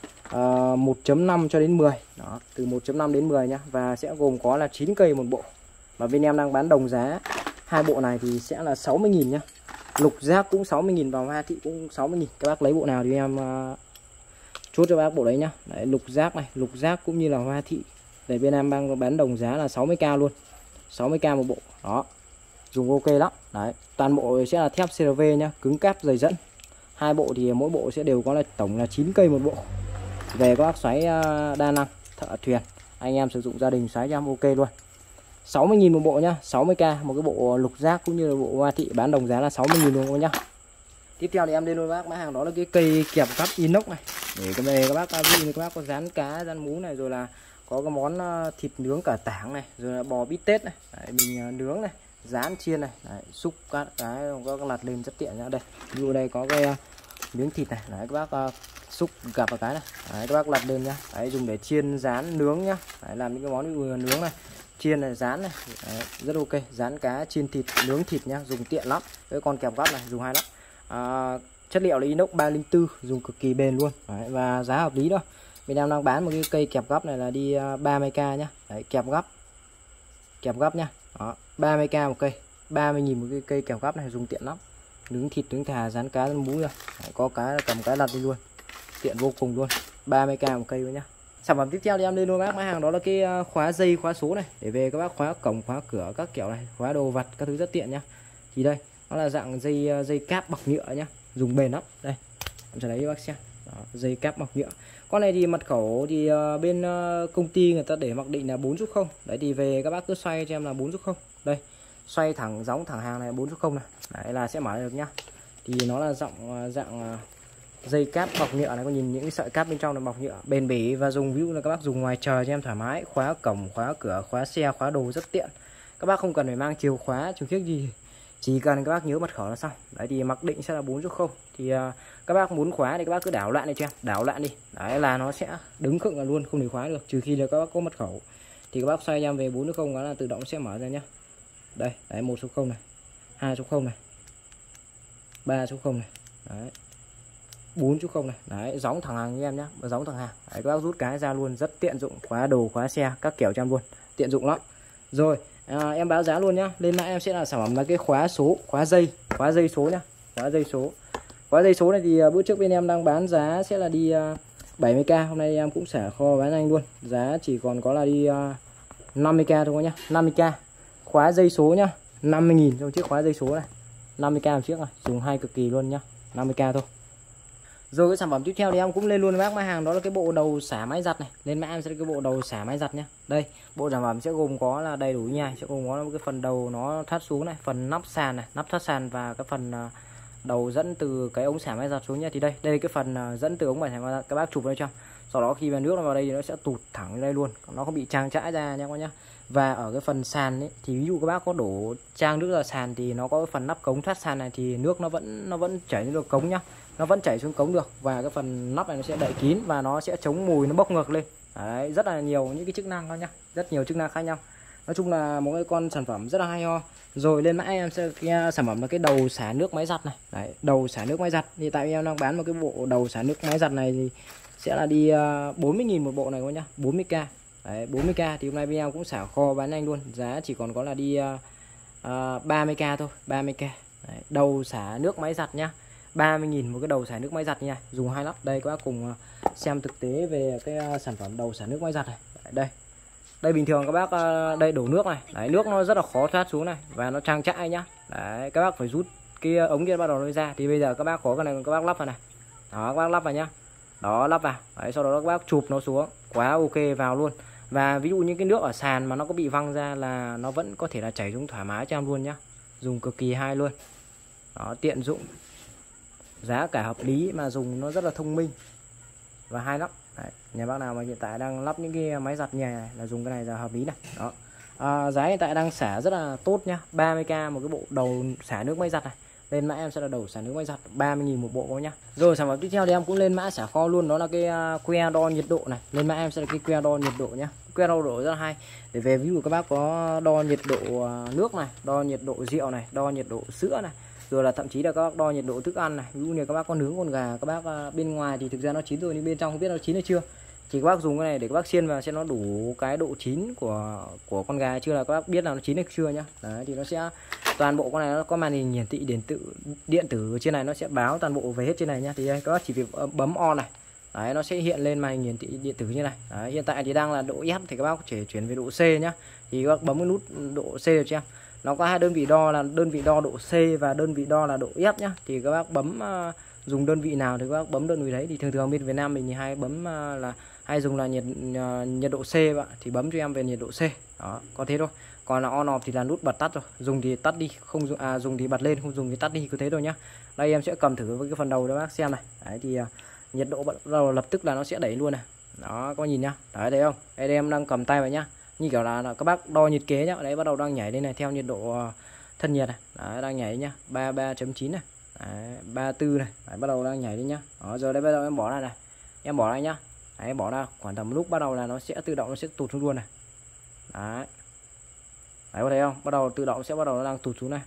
1.5 cho đến 10. Đó, từ 1.5 đến 10 nhá, và sẽ gồm có là 9 cây một bộ. Và bên em đang bán đồng giá hai bộ này thì sẽ là 60.000 nhá. Lục giác cũng 60.000 và hoa thị cũng 60.000. Các bác lấy bộ nào thì em chốt cho bác bộ đấy nhá. Đấy, lục giác này, lục giác cũng như là hoa thị. Để bên em đang bán đồng giá là 60k luôn. 60k một bộ. Đó. Dùng ok lắm. Đấy, toàn bộ sẽ là thép CRV nhá, cứng cáp dày dẫn. Hai bộ thì mỗi bộ sẽ đều có là tổng là 9 cây một bộ. Về các bác xoáy đa năng, thợ thuyền, anh em sử dụng gia đình xoáy cho em ok luôn. 60.000 một bộ nhá, 60k một cái bộ lục giác cũng như là bộ hoa thị, bán đồng giá là 60.000 luôn nhá. Tiếp theo thì em lên luôn bác mã hàng, đó là cái cây kẹp cắp inox này. Để cái về các bác ví dụ các bác có rán cá, rán mú này, rồi là có cái món thịt nướng cả tảng này, rồi là bò bít tết này. Đấy, mình nướng này, rán chiên này, đấy, xúc các cái có lặt lên rất tiện nhá. Đây, như đây có cái miếng thịt này, đấy các bác xúc gặp vào cái này, đấy, các bác lặt lên nhá. Đấy, dùng để chiên, rán, nướng nhá. Đấy, làm những cái món vừa nướng này, chiên này, rán này. Đấy, rất ok, rán cá, chiên thịt, nướng thịt nhá, dùng tiện lắm. Cái con kẹp gắp này dùng hay lắm. Chất liệu là inox 304, dùng cực kỳ bền luôn. Đấy, và giá hợp lý đó. Mình đang bán một cái cây kẹp gắp này là đi 30k nhá. Đấy, kẹp gắp nhá. Đó, 30k một cây, 30.000 một cái cây kẹp gắp này, dùng tiện lắm. Nướng thịt, nướng thà, rán cá, rán mú rồi. Đấy, có cái cầm cái lặt đi luôn, tiện vô cùng luôn. 30k một cây nữa nhá. Sản phẩm tiếp theo thì em lên luôn bác mã hàng, đó là cái khóa dây, khóa số này, để về các bác khóa cổng, khóa cửa các kiểu này, khóa đồ vật các thứ rất tiện nhá. Thì đây nó là dạng dây cáp bọc nhựa nhá, dùng bền lắm. Đây em sẽ lấy cho bác xem. Đó, dây cáp bọc nhựa. Con này thì mật khẩu thì bên công ty người ta để mặc định là 4/0. Đấy thì về các bác cứ xoay cho em là 4/0. Đây, xoay thẳng gióng thẳng hàng này 4 số 0 này. Đấy là sẽ mở được nhá. Thì nó là dạng dây cáp bọc nhựa này, có nhìn những cái sợi cáp bên trong là bọc nhựa bền bỉ và dùng ví dụ là các bác dùng ngoài trời cho em thoải mái, khóa cổng, khóa cửa, khóa xe, khóa đồ rất tiện. Các bác không cần phải mang chìa khóa chìa khiếc gì, chỉ cần các bác nhớ mật khẩu là xong. Đấy thì mặc định sẽ là 4 số 0. Thì các bác muốn khóa thì các bác cứ đảo loạn đi cho em, đảo loạn đi. Đấy là nó sẽ đứng khựng là luôn, không thể khóa được, trừ khi là các bác có mật khẩu. Thì các bác xoay cho em về 4 số 0 là tự động sẽ mở ra nhá. Đây, đấy 1 số 0 này, 2 số 0 này, 3 số 0 này. Đấy. 4 số 0 này. Đấy, gióng thẳng hàng như em nhá, gióng thẳng hàng. Đấy, các bác rút cái ra luôn, rất tiện dụng, khóa đồ, khóa xe, các kiểu cho em luôn, tiện dụng lắm. Rồi, em báo giá luôn nhá. Lên mã em sẽ là sản phẩm là cái khóa số, khóa dây số nhá. Khóa dây số này thì bữa trước bên em đang bán giá sẽ là đi 70k, hôm nay em cũng xả kho bán anh luôn. Giá chỉ còn có là đi 50k thôi nhá, 50k. Khóa dây số nhá, 50.000 trong chiếc khóa dây số này. 50k một chiếc này, dùng hay cực kỳ luôn nhá, 50k thôi. Rồi cái sản phẩm tiếp theo thì em cũng lên luôn bác mã hàng, đó là cái bộ đầu xả máy giặt này. Lên mã em sẽ là cái bộ đầu xả máy giặt nhá. Đây, bộ sản phẩm sẽ gồm có là đầy đủ nha, sẽ gồm có một cái phần đầu nó thoát xuống này, phần nắp sàn này, nắp thoát sàn và cái phần đầu dẫn từ cái ống xả máy giặt xuống nha. Thì đây cái phần dẫn từ ống xả máy giặt, các bác chụp đây cho. Sau đó khi mà nước nó vào đây thì nó sẽ tụt thẳng đây luôn, nó không bị trang trải ra nha các bác nhá. Và ở cái phần sàn ấy, thì ví dụ các bác có đổ trang nước ra sàn thì nó có cái phần nắp cống thoát sàn này thì nước nó vẫn chảy xuống được cống nhá, nó vẫn chảy xuống cống được. Và cái phần nắp này nó sẽ đậy kín và nó sẽ chống mùi, nó bốc ngược lên. Đấy, rất là nhiều những cái chức năng đó nhá, rất nhiều chức năng khác nhau. Nói chung là một cái con sản phẩm rất là hay ho. Rồi lên mã em sẽ cái sản phẩm là cái đầu xả nước máy giặt này. Đấy, đầu xả nước máy giặt. Thì tại em đang bán một cái bộ đầu xả nước máy giặt này thì sẽ là đi 40.000 một bộ này các nhá, 40k. Đấy, 40k thì hôm nay bên em cũng xả kho bán anh luôn. Giá chỉ còn có là đi 30k thôi, 30k. Đấy, đầu xả nước máy giặt nhá. 30.000 một cái đầu xả nước máy giặt nha, dùng hay lắm. Đây các bác cùng xem thực tế về cái sản phẩm đầu xả nước máy giặt này. Đấy, đây bình thường các bác đây đổ nước này. Đấy, nước nó rất là khó thoát xuống này và nó trang trải nhá. Đấy, các bác phải rút cái ống kia bắt đầu nó ra. Thì bây giờ các bác có cái này các bác lắp vào này. Đó, các bác lắp vào nhá. Đó, lắp vào. Đấy, sau đó các bác chụp nó xuống, quá ok vào luôn. Và ví dụ những cái nước ở sàn mà nó có bị văng ra là nó vẫn có thể là chảy xuống thoải mái cho em luôn nhá. Dùng cực kỳ hay luôn. Đó, tiện dụng, giá cả hợp lý mà dùng nó rất là thông minh và hay lắm. Đấy, nhà bác nào mà hiện tại đang lắp những cái máy giặt nhà này là dùng cái này là hợp lý này. Đó, giá hiện tại đang xả rất là tốt nhá, 30k một cái bộ đầu xả nước máy giặt này. Lên mã em sẽ là đầu xả nước máy giặt, 30.000 một bộ nhá. Rồi sản phẩm tiếp theo thì em cũng lên mã xả kho luôn, đó là cái que đo nhiệt độ này. Lên mã em sẽ là cái que đo nhiệt độ nhá. Que đo nhiệt độ rất là hay, để về ví dụ các bác có đo nhiệt độ nước này, đo nhiệt độ rượu này, đo nhiệt độ sữa này, rồi là thậm chí là các bác đo nhiệt độ thức ăn này. Ví dụ như các bác có nướng con gà, các bác bên ngoài thì thực ra nó chín rồi nhưng bên trong không biết nó chín hay chưa, thì các bác dùng cái này để các bác chiên vào xem nó đủ cái độ chín của con gà chưa, là các bác biết là nó chín hay chưa nhá. Đấy, thì nó sẽ toàn bộ con này nó có màn hình hiển thị điện tử trên này, nó sẽ báo toàn bộ về hết trên này nhá. Thì đây các bác chỉ việc bấm on này. Đấy, nó sẽ hiện lên màn hình hiển thị điện tử như này. Đấy, hiện tại thì đang là độ F thì các bác có thể chuyển về độ C nhá. Thì các bác bấm cái nút độ C được cho em. Nó có hai đơn vị đo là đơn vị đo độ C và đơn vị đo là độ F nhá. Thì các bác bấm dùng đơn vị nào thì các bác bấm đơn vị đấy. Thì thường bên Việt Nam mình thì hay bấm là hay dùng là nhiệt độ C bạn, thì bấm cho em về nhiệt độ C. Đó, có thế thôi. Còn là on off thì là nút bật tắt rồi. Dùng thì tắt đi, không dùng dùng thì bật lên, không dùng thì tắt đi, cứ thế thôi nhá. Đây em sẽ cầm thử với cái phần đầu cho bác xem này. Đấy thì nhiệt độ bắt đầu lập tức là nó sẽ đẩy luôn này. Đó, các bác nhìn nhá. Đấy, thấy không? Đây em đang cầm tay vào nhá. Như kiểu là các bác đo nhiệt kế nhá. Đấy, bắt đầu đang nhảy lên này theo nhiệt độ thân nhiệt này. Đấy, đang nhảy nhá. 33.9 này. Đấy, 34 này. Đấy, bắt đầu đang nhảy lên nhá. Đó, giờ đây bắt đầu em bỏ ra này. Em bỏ ra nhá. Đấy, bỏ ra khoảng tầm lúc bắt đầu là nó sẽ tự động nó sẽ tụt xuống luôn này. Đấy. Đấy, có thấy không? Bắt đầu tự động sẽ bắt đầu nó đang tụt xuống này.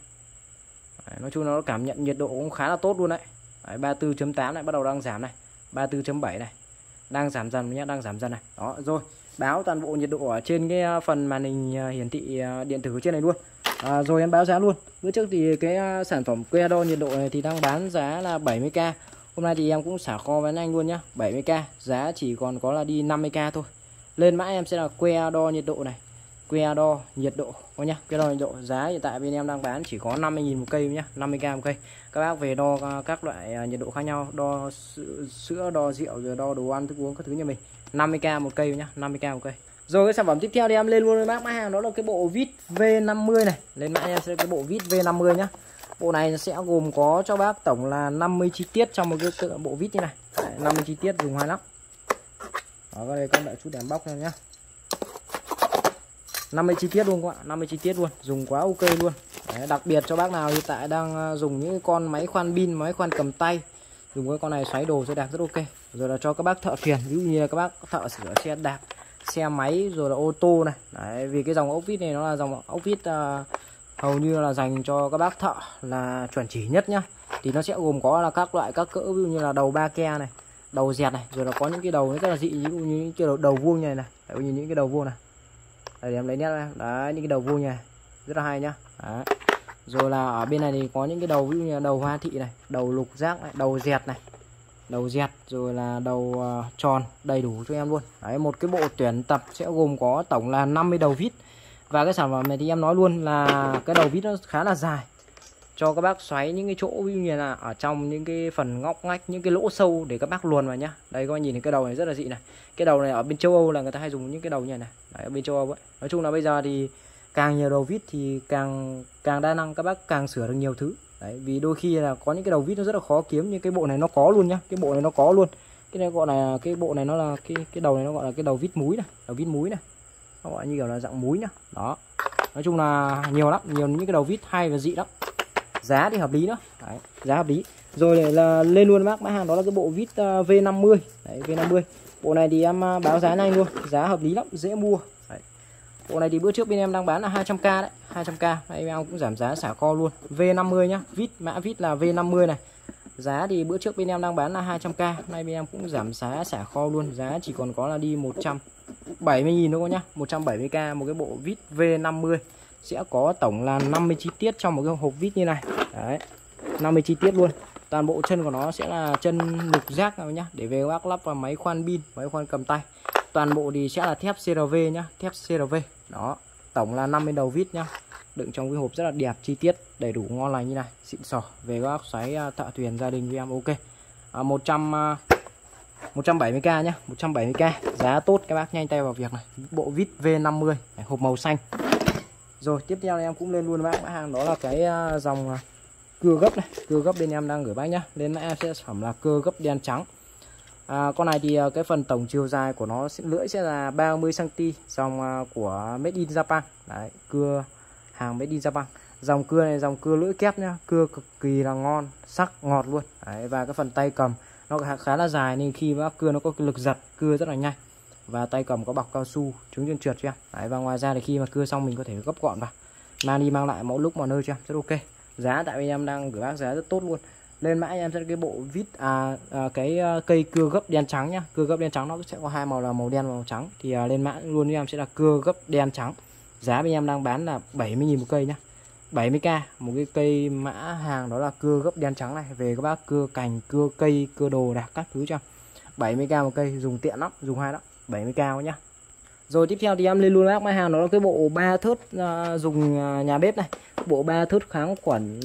Đấy, nói chung nó cảm nhận nhiệt độ cũng khá là tốt luôn đấy. Đấy, 34.8 này bắt đầu đang giảm này. 34.7 này. Đang giảm dần nhé, đang giảm dần này. Đó, rồi. Báo toàn bộ nhiệt độ ở trên cái phần màn hình hiển thị điện tử trên này luôn. Rồi em báo giá luôn. Bữa trước thì cái sản phẩm que đo nhiệt độ này thì đang bán giá là 70k. Hôm nay thì em cũng xả kho với anh luôn nhá, 70k, giá chỉ còn có là đi 50k thôi. Lên mã em sẽ là que đo nhiệt độ này, que đo nhiệt độ có nhá, que đo nhiệt độ. Giá hiện tại bên em đang bán chỉ có 50.000 một cây nhá, 50k một cây. Các bác về đo các loại nhiệt độ khác nhau, đo sữa, đo rượu, rồi đo đồ ăn thức uống các thứ nhà mình. 50k một cây nhá, 50k một cây. Rồi cái sản phẩm tiếp theo thì em lên luôn với bác mã hàng đó là cái bộ vít V50 này. Lên mã em sẽ cái bộ vít V50 nhá. Bộ này sẽ gồm có cho bác tổng là 50 chi tiết trong một cái bộ vít như này. Đấy, 50 chi tiết dùng hay lắm. Đó, đây con đợi chút đèn bóc lên nhá. 50 chi tiết luôn các bạn, 50 chi tiết luôn, dùng quá ok luôn. Đấy, đặc biệt cho bác nào hiện tại đang dùng những con máy khoan pin, máy khoan cầm tay, dùng cái con này xoáy đồ sẽ đẹp rất ok. Rồi là cho các bác thợ thuyền, ví dụ như là các bác thợ sửa xe đạp, xe máy rồi là ô tô này. Đấy, vì cái dòng ốc vít này nó là dòng ốc vít hầu như là dành cho các bác thợ là chuẩn chỉ nhất nhá. Thì nó sẽ gồm có là các loại các cỡ, ví dụ như là đầu ba ke này, đầu dẹt này, rồi là có những cái đầu rất là dị, ví dụ như những cái đầu vuông như này. Đấy, như những cái đầu vuông này. Đây em lấy nét ra. Đấy, những cái đầu vuông như này rất là hay nhá. Đấy. Rồi là ở bên này thì có những cái đầu ví dụ như là đầu hoa thị này, đầu lục giác này, đầu dẹt này, đầu dẹt, rồi là đầu tròn, đầy đủ cho em luôn. Đấy, một cái bộ tuyển tập sẽ gồm có tổng là 50 đầu vít. Và cái sản phẩm này thì em nói luôn là cái đầu vít nó khá là dài, cho các bác xoáy những cái chỗ ví dụ như là ở trong những cái phần ngóc ngách, những cái lỗ sâu để các bác luồn vào nhá. Đây các bác nhìn thấy cái đầu này rất là dị này. Cái đầu này ở bên châu Âu là người ta hay dùng những cái đầu như này này. Đấy, ở bên châu Âu ấy. Nói chung là bây giờ thì càng nhiều đầu vít thì càng đa năng, các bác càng sửa được nhiều thứ. Đấy, vì đôi khi là có những cái đầu vít nó rất là khó kiếm, nhưng cái bộ này nó có luôn nhá. Cái bộ này nó có luôn. Cái này gọi là cái bộ này nó là cái đầu này nó gọi là cái đầu vít múi này, đầu vít múi này. Nó gọi như kiểu là dạng múi nhá. Đó. Nói chung là nhiều lắm, nhiều những cái đầu vít hay và dị lắm. Giá thì hợp lý nữa. Đấy, giá hợp lý. Rồi để là lên luôn bác mã hàng đó là cái bộ vít V50. Đấy, V50. Bộ này thì em báo giá nhanh luôn, giá hợp lý lắm, dễ mua. Đấy. Bộ này thì bữa trước bên em đang bán là 200k đấy, 200k. Đây em cũng giảm giá xả kho luôn. V50 nhá, vít mã vít là V50 này. Giá thì bữa trước bên em đang bán là 200k, nay bên em cũng giảm giá xả kho luôn, giá chỉ còn có là đi 170.000 thôi nhá, 170k một cái bộ vít V50. Sẽ có tổng là 50 chi tiết trong một cái hộp vít như này. Đấy, 50 chi tiết luôn. Toàn bộ chân của nó sẽ là chân lục giác nào nhá, để về các bác lắp vào máy khoan pin, máy khoan cầm tay. Toàn bộ thì sẽ là thép CRV nhá, thép CRV. Đó, tổng là 50 đầu vít nhá. Đựng trong cái hộp rất là đẹp, chi tiết đầy đủ ngon lành như này, xịn sò. Về các bác xoáy thợ thuyền gia đình với em ok. 170k nhá, 170k. Giá tốt, các bác nhanh tay vào việc này. Bộ vít V50 này, hộp màu xanh. Rồi tiếp theo em cũng lên luôn bác mã hàng đó là cái dòng cưa gấp này, cưa gấp bên em đang gửi bác nhá. Lên mã em sẽ sản phẩm là cưa gấp đen trắng. Con này thì cái phần tổng chiều dài của nó lưỡi sẽ là 30 cm, dòng của Made in Japan. Đấy, cưa hàng Made in Japan. Dòng cưa này dòng cưa lưỡi kép nhá, cưa cực kỳ là ngon, sắc ngọt luôn. Đấy, và cái phần tay cầm nó khá là dài nên khi bác cưa nó có cái lực giật, cưa rất là nhanh. Và tay cầm có bọc cao su chống chân trượt cho em. Đấy, và ngoài ra thì khi mà cưa xong mình có thể gấp gọn vào, mang đi mang lại mỗi lúc mọi nơi cho em rất ok. Giá tại vì em đang gửi bác giá rất tốt luôn. Lên mã em sẽ cái bộ vít cái cây cưa gấp đen trắng nhá. Cưa gấp đen trắng nó sẽ có hai màu là màu đen và màu trắng. Thì lên mã luôn với em sẽ là cưa gấp đen trắng. Giá bên em đang bán là 70.000 một cây nhá. 70k một cái cây mã hàng đó là cưa gấp đen trắng này. Về các bác cưa cành, cưa cây, cưa đồ đạc các thứ cho 70k một cây, dùng tiện lắm, dùng hay lắm. 70k nhá. Rồi tiếp theo thì em lên luôn bác mã hàng đó là cái bộ 3 thớt dùng nhà bếp này. Bộ 3 thớt kháng khuẩn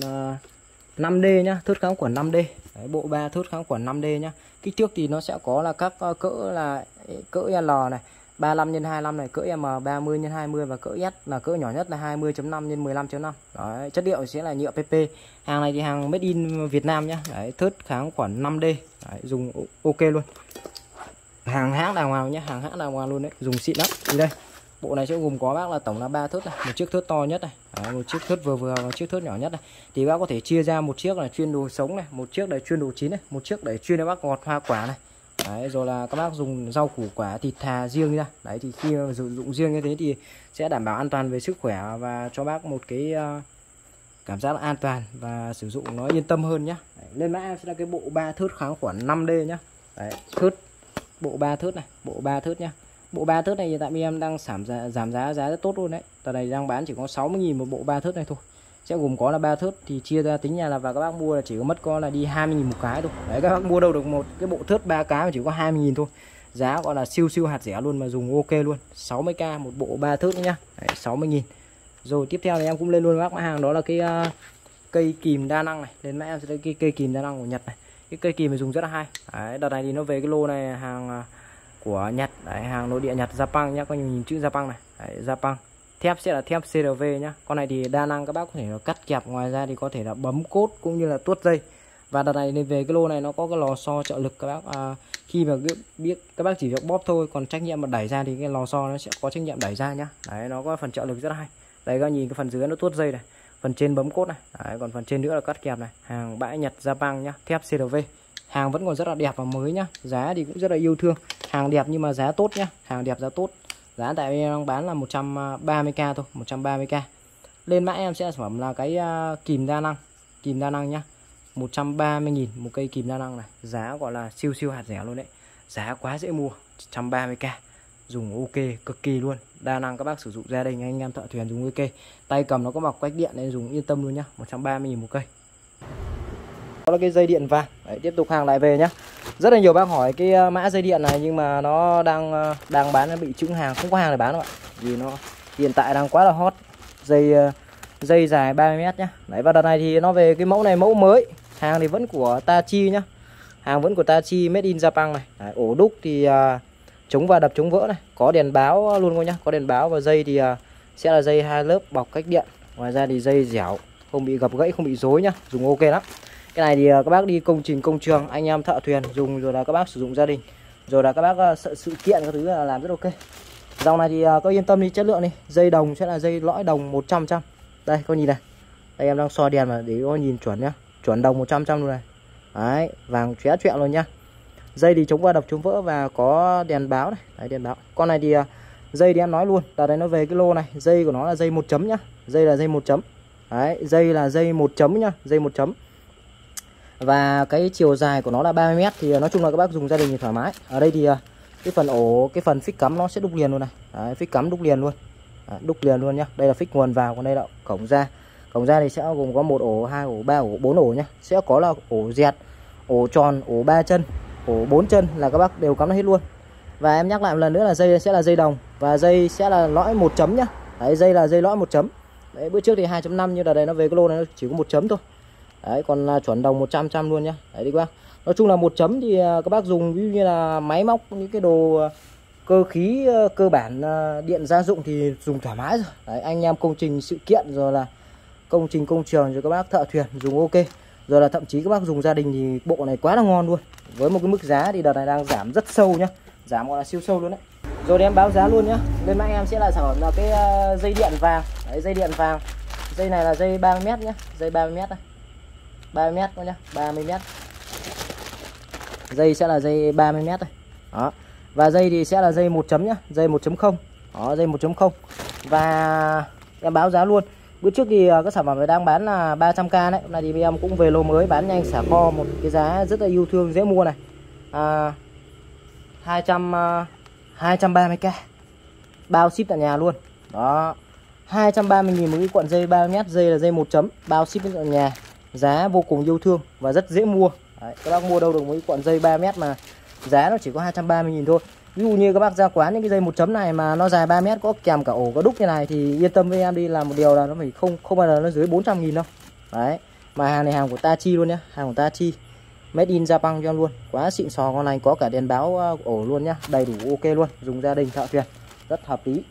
5D nhá, thớt kháng khuẩn 5D. Đấy, bộ 3 thớt kháng khuẩn 5D nhá. Kích thước thì nó sẽ có là các cỡ là cỡ L này, 35 x 25 này, cỡ M 30 x 20 và cỡ S là cỡ nhỏ nhất là 20.5 x 15.5. Đấy, chất liệu sẽ là nhựa PP. Hàng này thì hàng made in Việt Nam nhá. Đấy, thớt kháng khuẩn 5D. Đấy, dùng ok luôn. Hàng hãng đàng hoàng nhé, hàng hãng đàng hoàng luôn đấy, dùng xịn lắm. Thì đây, bộ này sẽ gồm có bác là tổng là 3 thớt này, một chiếc thớt to nhất này, đấy, một chiếc thớt vừa vừa và chiếc thớt nhỏ nhất này. Thì bác có thể chia ra một chiếc là chuyên đồ sống này, một chiếc để chuyên đồ chín này, một chiếc để chuyên để bác ngọt hoa quả này. Đấy, rồi là các bác dùng rau củ quả thịt thà riêng ra. Đấy, thì khi mà sử dụng riêng như thế thì sẽ đảm bảo an toàn về sức khỏe và cho bác một cái cảm giác là an toàn và sử dụng nó yên tâm hơn nhá. Đấy, lên mã em sẽ là cái bộ 3 thớt kháng khuẩn 5D nhá. Đấy, thớt bộ 3 thớt này, bộ 3 thớt nhá. Bộ 3 thớt này hiện tại em đang giảm giá rất tốt luôn đấy. Tờ này đang bán chỉ có 60.000 một bộ 3 thớt này thôi. Sẽ gồm có là 3 thớt thì chia ra tính nhà là và các bác mua là chỉ có mất có là đi 20.000 một cái thôi. Đấy, các bác mua đâu được một cái bộ thớt 3 cái mà chỉ có 20.000 thôi. Giá gọi là siêu hạt rẻ luôn mà dùng ok luôn. 60k một bộ 3 thớt nhá. Đấy, 60.000. Rồi tiếp theo thì em cũng lên luôn bác mã hàng đó là cái cây kìm đa năng này. Lên mã em sẽ lấy cái cây kìm đa năng của Nhật này. Cái cây kìm này dùng rất là hay. Đấy, đợt này thì nó về cái lô này hàng của Nhật đấy, hàng nội địa Nhật Japan nhá, có nhìn chữ Japan này đấy, Japan. Thép sẽ là thép CRV nhá. Con này thì đa năng, các bác có thể là cắt kẹp, ngoài ra thì có thể là bấm cốt cũng như là tuốt dây. Và đợt này về cái lô này nó có cái lò xo trợ lực các bác, khi mà biết các bác chỉ việc bóp thôi, còn trách nhiệm mà đẩy ra thì cái lò xo nó sẽ có trách nhiệm đẩy ra nhá. Đấy, nó có phần trợ lực rất hay. Đây các nhìn cái phần dưới nó tuốt dây này, phần trên bấm cốt này. Đấy, còn phần trên nữa là cắt kẹp này. Hàng bãi Nhật Japan nhá, thép CRV. Hàng vẫn còn rất là đẹp và mới nhá. Giá thì cũng rất là yêu thương. Hàng đẹp nhưng mà giá tốt nhá, hàng đẹp giá tốt. Giá tại em đang bán là 130k thôi, 130k. Lên mã em sẽ sản phẩm là cái kìm đa năng nhá. 130.000 một cây kìm đa năng này. Giá gọi là siêu siêu hạt rẻ luôn đấy. Giá quá dễ mua, 130k. Dùng ok cực kỳ luôn. Đa năng các bác sử dụng gia đình, anh em thợ thuyền dùng ok. Tay cầm nó có bọc quách điện nên dùng yên tâm luôn nhá. 130.000 một cây. Đó là cái dây điện vàng. Đấy, tiếp tục hàng lại về nhá. Rất là nhiều bác hỏi cái mã dây điện này nhưng mà nó đang bán, nó bị trũng hàng, không có hàng để bán đâu ạ. Vì nó hiện tại đang quá là hot. Dây dài 30m nhá. Đấy, và đợt này thì nó về cái mẫu này, mẫu mới. Hàng thì vẫn của Tachi nhá. Hàng vẫn của Tachi made in Japan này. Đấy, ổ đúc thì chống va đập, chống vỡ này, có đèn báo luôn cô nhá, có đèn báo. Và dây thì sẽ là dây 2 lớp bọc cách điện. Ngoài ra thì dây dẻo, không bị gập gãy, không bị rối nhá, dùng ok lắm. Cái này thì các bác đi công trình công trường, anh em thợ thuyền dùng, rồi là các bác sử dụng gia đình, rồi là các bác sự kiện các thứ là làm rất ok. Dòng này thì có yên tâm đi, chất lượng đi. Dây đồng sẽ là dây lõi đồng 100%. Đây có nhìn này, đây em đang soi đèn mà để có nhìn chuẩn nhá, chuẩn đồng 100% luôn này. Đấy, vàng chóe choẹ luôn nhá. Dây thì chống va đập, chống vỡ và có đèn báo này. Đấy, đèn báo. Con này thì dây thì em nói luôn, đợt này nó về cái lô này, dây của nó là dây 1 chấm nhá. Dây là dây 1 chấm. Đấy, dây là dây 1 chấm nhá, dây 1 chấm. Và cái chiều dài của nó là 30m thì nói chung là các bác dùng gia đình thì thoải mái. Ở đây thì cái phần ổ, cái phần phích cắm nó sẽ đúc liền luôn này. Đấy, phích cắm đúc liền luôn. Đấy, đúc liền luôn nhá. Đây là phích nguồn vào, còn đây là cổng ra. Cổng ra thì sẽ gồm có 1 ổ, 2 ổ, 3 ổ, 4 ổ nhá. Sẽ có là ổ dẹt, ổ tròn, ổ 3 chân, ổ 4 chân là các bác đều cắm nó hết luôn. Và em nhắc lại một lần nữa là dây sẽ là dây đồng và dây sẽ là lõi 1 chấm nhá. Đấy, dây là dây lõi 1 chấm. Đấy, bữa trước thì 2.5 nhưng đợt này nó về cái lô này nó chỉ có 1 chấm thôi. Đấy, còn chuẩn đồng 100% luôn nhá. Đấy đi qua. Nói chung là 1 chấm thì các bác dùng ví dụ như là máy móc, những cái đồ cơ khí cơ bản, điện gia dụng thì dùng thoải mái rồi. Đấy, anh em công trình sự kiện rồi là công trình công trường rồi các bác thợ thuyền dùng ok. Rồi là thậm chí các bác dùng gia đình thì bộ này quá là ngon luôn. Với một cái mức giá thì đợt này đang giảm rất sâu nhá. Giảm gọi là siêu sâu luôn đấy. Rồi để em báo giá luôn nhá. Bên mã em sẽ là sản phẩm là cái dây điện vàng. Đấy, dây điện vàng. Dây này là dây 30m nhá, dây 30m này. 30m thôi nhá, 30m. Dây sẽ là dây 30m thôi. Đó. Và dây thì sẽ là dây 1 chấm nhá, dây 1.0. Đó, dây 1.0. Và em báo giá luôn. Bữa trước thì các sản phẩm này đang bán là 300k đấy. Hôm nay thì em cũng về lô mới bán nhanh xả kho một cái giá rất là yêu thương, dễ mua này. 230k. Bao ship tận nhà luôn. Đó. 230.000 một cái cuộn dây 30m, dây là dây 1 chấm, bao ship đến tận nhà. Giá vô cùng yêu thương và rất dễ mua. Đấy, các bác mua đâu được một cái cuộn dây 3m mà giá nó chỉ có 230.000 thôi. Ví dụ như các bác ra quán những cái dây 1 chấm này mà nó dài 3m có kèm cả ổ có đúc như này thì yên tâm với em đi, là một điều là nó phải không bao giờ nó dưới 400.000 đâu. Đấy, mà hàng này hàng của Tachi luôn nhá, hàng của Tachi made in Japan cho luôn. Quá xịn sò, con này có cả đèn báo ổ luôn nhá, đầy đủ ok luôn, dùng gia đình thợ thuyền rất hợp lý.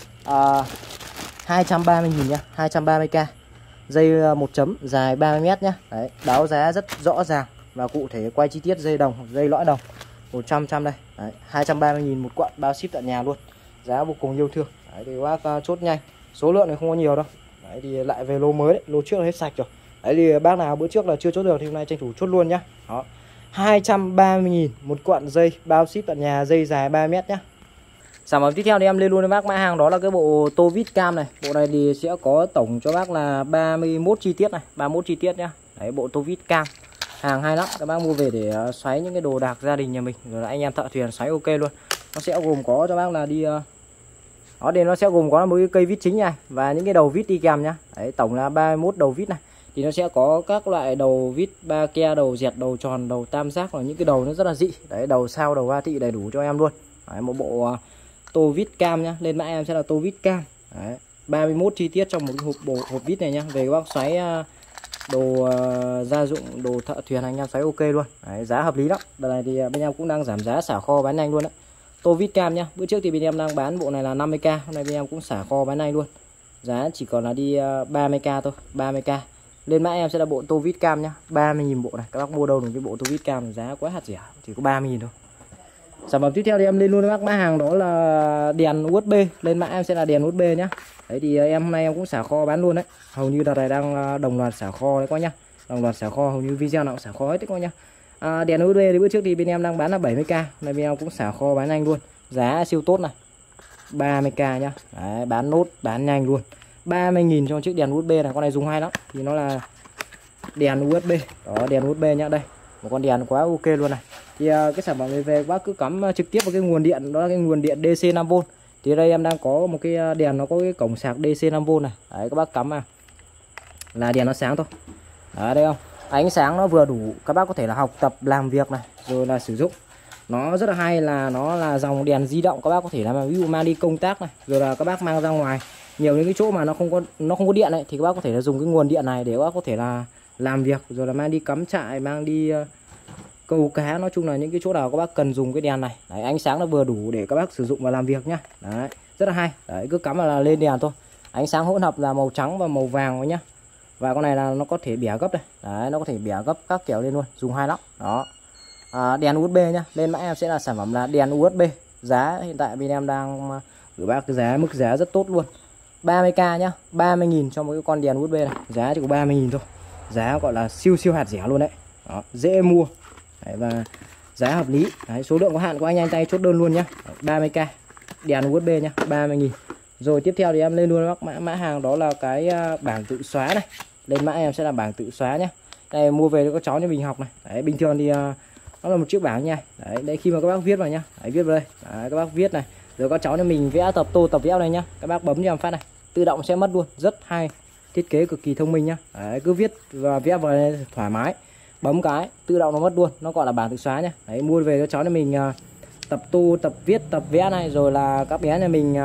230.000 nhá, 230k. Dây 1 chấm dài 30m nhá. Đấy, báo giá rất rõ ràng và cụ thể, quay chi tiết dây đồng, dây lõi đồng 100% đây. Đấy, 230.000 một cuộn, bao ship tận nhà luôn. Giá vô cùng yêu thương. Đấy, thì bác chốt nhanh. Số lượng này không có nhiều đâu. Đấy, thì lại về lô mới đấy, lô trước là hết sạch rồi. Đấy thì bác nào bữa trước là chưa chốt được thì hôm nay tranh thủ chốt luôn nhá. Đó. 230.000 một cuộn dây, bao ship tận nhà, dây dài 3m nhá. Sản phẩm tiếp theo thì em lên luôn với bác mã hàng, đó là cái bộ tô vít cam này. Bộ này thì sẽ có tổng cho bác là 31 chi tiết này, 31 chi tiết nhá. Đấy, bộ tô vít cam. Hàng hay lắm, các bác mua về để xoáy những cái đồ đạc gia đình nhà mình, rồi là anh em thợ thuyền xoáy ok luôn. Nó sẽ gồm có cho bác là đi đó, đây nó sẽ gồm có một cái cây vít chính này và những cái đầu vít đi kèm nhá. Đấy, tổng là 31 đầu vít này. Thì nó sẽ có các loại đầu vít ba ke, đầu dẹt, đầu tròn, đầu tam giác, là những cái đầu nó rất là dị. Đấy, đầu sao, đầu ba thị đầy đủ cho em luôn. Đấy, một bộ tô vít cam nhá, lên mã em sẽ là tô vít cam. Đấy, 31 chi tiết trong một cái hộp vít này nhá. Về các bác xoáy đồ gia dụng, đồ thợ thuyền anh em xoáy ok luôn. Đấy, giá hợp lý lắm. Đợt này thì bên em cũng đang giảm giá xả kho bán nhanh luôn đấy. tô vít cam nhá. Bữa trước thì bên em đang bán bộ này là 50k, hôm nay bên em cũng xả kho bán nhanh luôn. Giá chỉ còn là đi 30k thôi, 30k. Lên mã em sẽ là bộ tô vít cam nhá, 30.000 bộ này. Các bác mua đâu được cái bộ tô vít cam giá quá hạt rẻ, chỉ có 30.000 thôi. Sản phẩm tiếp theo thì em lên luôn với các mã hàng đó là đèn USB. Lên mã em sẽ là đèn USB nhá. Đấy thì em hôm nay em cũng xả kho bán luôn đấy. Hầu như đợt này đang đồng loạt xả kho đấy các nhá. Đồng loạt xả kho, hầu như video nào cũng xả kho hết đấy các nhá. Đèn USB thì bữa trước thì bên em đang bán là 70k, nay bên em cũng xả kho bán nhanh luôn. Giá siêu tốt này, 30k nhá. Đấy, bán nốt bán nhanh luôn, 30.000 cho chiếc đèn USB này. Con này dùng hay lắm, thì nó là đèn USB đó, đèn USB nhá. Đây một con đèn quá ok luôn này. Thì cái sản phẩm này về các bác cứ cắm trực tiếp vào cái nguồn điện, đó là cái nguồn điện DC 5V. Thì đây em đang có một cái đèn nó có cái cổng sạc DC 5V này. Đấy, các bác cắm vào là đèn nó sáng thôi. Đấy, đây không, ánh sáng nó vừa đủ, các bác có thể là học tập, làm việc này, rồi là sử dụng. Nó rất là hay là nó là dòng đèn di động, các bác có thể là ví dụ mang đi công tác này, rồi là các bác mang ra ngoài nhiều những cái chỗ mà nó không có điện này, thì các bác có thể là dùng cái nguồn điện này để các bác có thể là làm việc, rồi là mang đi cắm trại, mang đi câu cá. Nói chung là những cái chỗ nào các bác cần dùng cái đèn này. Đấy, ánh sáng nó vừa đủ để các bác sử dụng và làm việc nhá. Đấy, rất là hay. Đấy, cứ cắm vào là lên đèn thôi. Ánh sáng hỗn hợp là màu trắng và màu vàng nhá. Và con này là nó có thể bẻ gấp đây. Đấy, nó có thể bẻ gấp các kiểu lên luôn, dùng hay lắm. Đó. Đèn USB nhá. Lên mã em sẽ là sản phẩm là đèn USB. Giá hiện tại bên em đang gửi bác cái mức giá rất tốt luôn. 30k nhá, 30.000 cho một cái con đèn USB này. Giá chỉ có 30.000 thôi. Giá gọi là siêu hạt rẻ luôn đấy. Đó, dễ mua. Đấy, và giá hợp lý. Đấy, số lượng có hạn, của anh nhanh tay chốt đơn luôn nhá. 30k đèn USB nhá, 30.000. Rồi tiếp theo thì em lên luôn mã hàng đó là cái bảng tự xóa này. Lên mã em sẽ là bảng tự xóa nhá. Đây mua về cho các cháu cho mình học này. Đấy, bình thường thì nó là một chiếc bảng nha. Đấy, đây khi mà các bác viết vào nhá. Đấy, viết vào đây. Đấy, các bác viết này. Rồi các cháu cho mình vẽ tập tô tập vẽ này nhá. Các bác bấm cho em phát này, tự động sẽ mất luôn, rất hay. Thiết kế cực kỳ thông minh nhá. Đấy, cứ viết và vẽ vào đây thoải mái. Bấm cái tự động nó mất luôn, nó gọi là bảng tự xóa nhá. Đấy, mua về cho cháu cho mình tập tô, tập viết, tập vẽ này, rồi là các bé nhà mình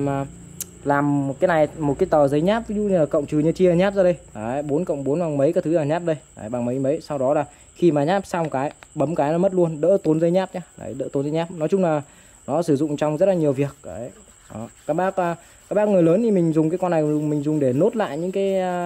làm cái này một cái tờ giấy nháp, ví dụ như là cộng trừ nhân chia nháp ra đây. Đấy, 4 cộng 4 bằng mấy các thứ là nháp đây. Đấy, bằng mấy, sau đó là khi mà nháp xong cái bấm cái nó mất luôn, đỡ tốn giấy nháp nhá. Đấy, đỡ tốn giấy nháp. Nói chung là nó sử dụng trong rất là nhiều việc. Đấy. Đó. Các bác người lớn thì mình dùng cái con này, mình dùng để nốt lại những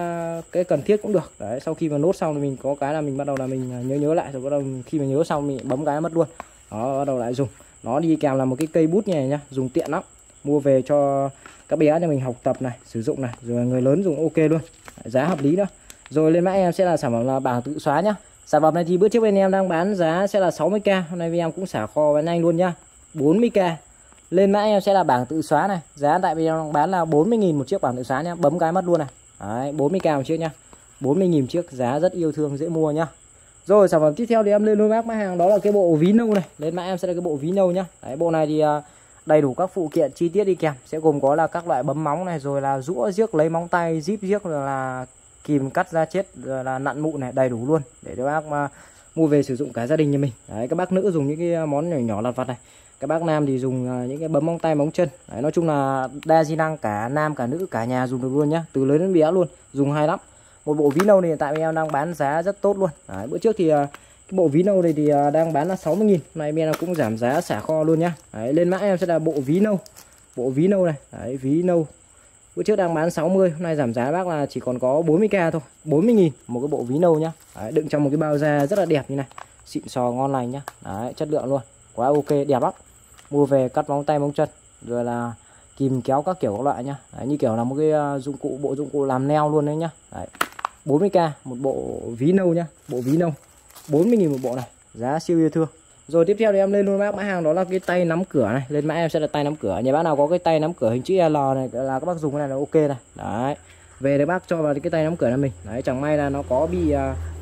cái cần thiết cũng được. Đấy, sau khi mà nốt xong thì mình có cái là mình bắt đầu là mình nhớ lại, rồi bắt đầu khi mà nhớ xong mình bấm cái mất luôn. Đó, bắt đầu lại dùng. Nó đi kèm là một cái cây bút như này nhá, dùng tiện lắm. Mua về cho các bé cho mình học tập này, sử dụng này, rồi người lớn dùng ok luôn. Giá hợp lý nữa. Rồi lên mã em sẽ là sản phẩm là bảng tự xóa nhá. Sản phẩm này thì bữa trước bên em đang bán giá sẽ là 60k, hôm nay bên em cũng xả kho bán nhanh luôn nhá, 40k. Lên mã em sẽ là bảng tự xóa này. Giá tại bên em đang bán là 40.000 một chiếc bảng tự xóa nhá. Bấm cái mất luôn này. Đấy, 40k một chiếc nhá, 40.000 chiếc, giá rất yêu thương, dễ mua nhá. Rồi sản phẩm tiếp theo thì em lên luôn mã hàng đó là cái bộ ví nâu này. Lên mã em sẽ là cái bộ ví nâu nhá. Đấy, bộ này thì đầy đủ các phụ kiện chi tiết đi kèm, sẽ gồm có là các loại bấm móng này, rồi là rũa giếc lấy móng tay, zip giếc, rồi là kìm cắt da chết, rồi là nặn mụn này, đầy đủ luôn để các bác mà mua về sử dụng cả gia đình nhà mình. Đấy, các bác nữ dùng những cái món nhỏ nhỏ lặt vặt này, các bác nam thì dùng những cái bấm móng tay móng chân. Đấy, nói chung là đa di năng, cả nam cả nữ cả nhà dùng được luôn nhá, từ lớn đến bé luôn, dùng hay lắm. Một bộ ví nâu này hiện tại em đang bán giá rất tốt luôn. Đấy, bữa trước thì cái bộ ví nâu này thì đang bán là 60.000, này bên cũng giảm giá xả kho luôn nhá. Đấy, lên mã em sẽ là bộ ví nâu, bộ ví nâu này. Đấy, ví nâu bữa trước đang bán 60, hôm nay giảm giá bác là chỉ còn có 40k thôi, 40.000 một cái bộ ví nâu nhá. Đấy, đựng trong một cái bao da rất là đẹp như này, xịn sò ngon lành nhá. Đấy, chất lượng luôn, quá ok, đẹp lắm. Mua về cắt móng tay móng chân, rồi là kìm kéo các kiểu các loại nhá. Đấy, như kiểu là một cái dụng cụ, bộ dụng cụ làm neo luôn đấy nhá. Đấy, 40k một bộ ví nâu nhá, bộ ví nâu 40.000 một bộ này, giá siêu yêu thương. Rồi tiếp theo thì em lên luôn mã hàng đó là cái tay nắm cửa này. Lên mã em sẽ là tay nắm cửa. Nhà bác nào có cái tay nắm cửa hình chữ L này là các bác dùng cái này là ok này. Đấy, về để bác cho vào cái tay nắm cửa này mình. Đấy, chẳng may là nó có bị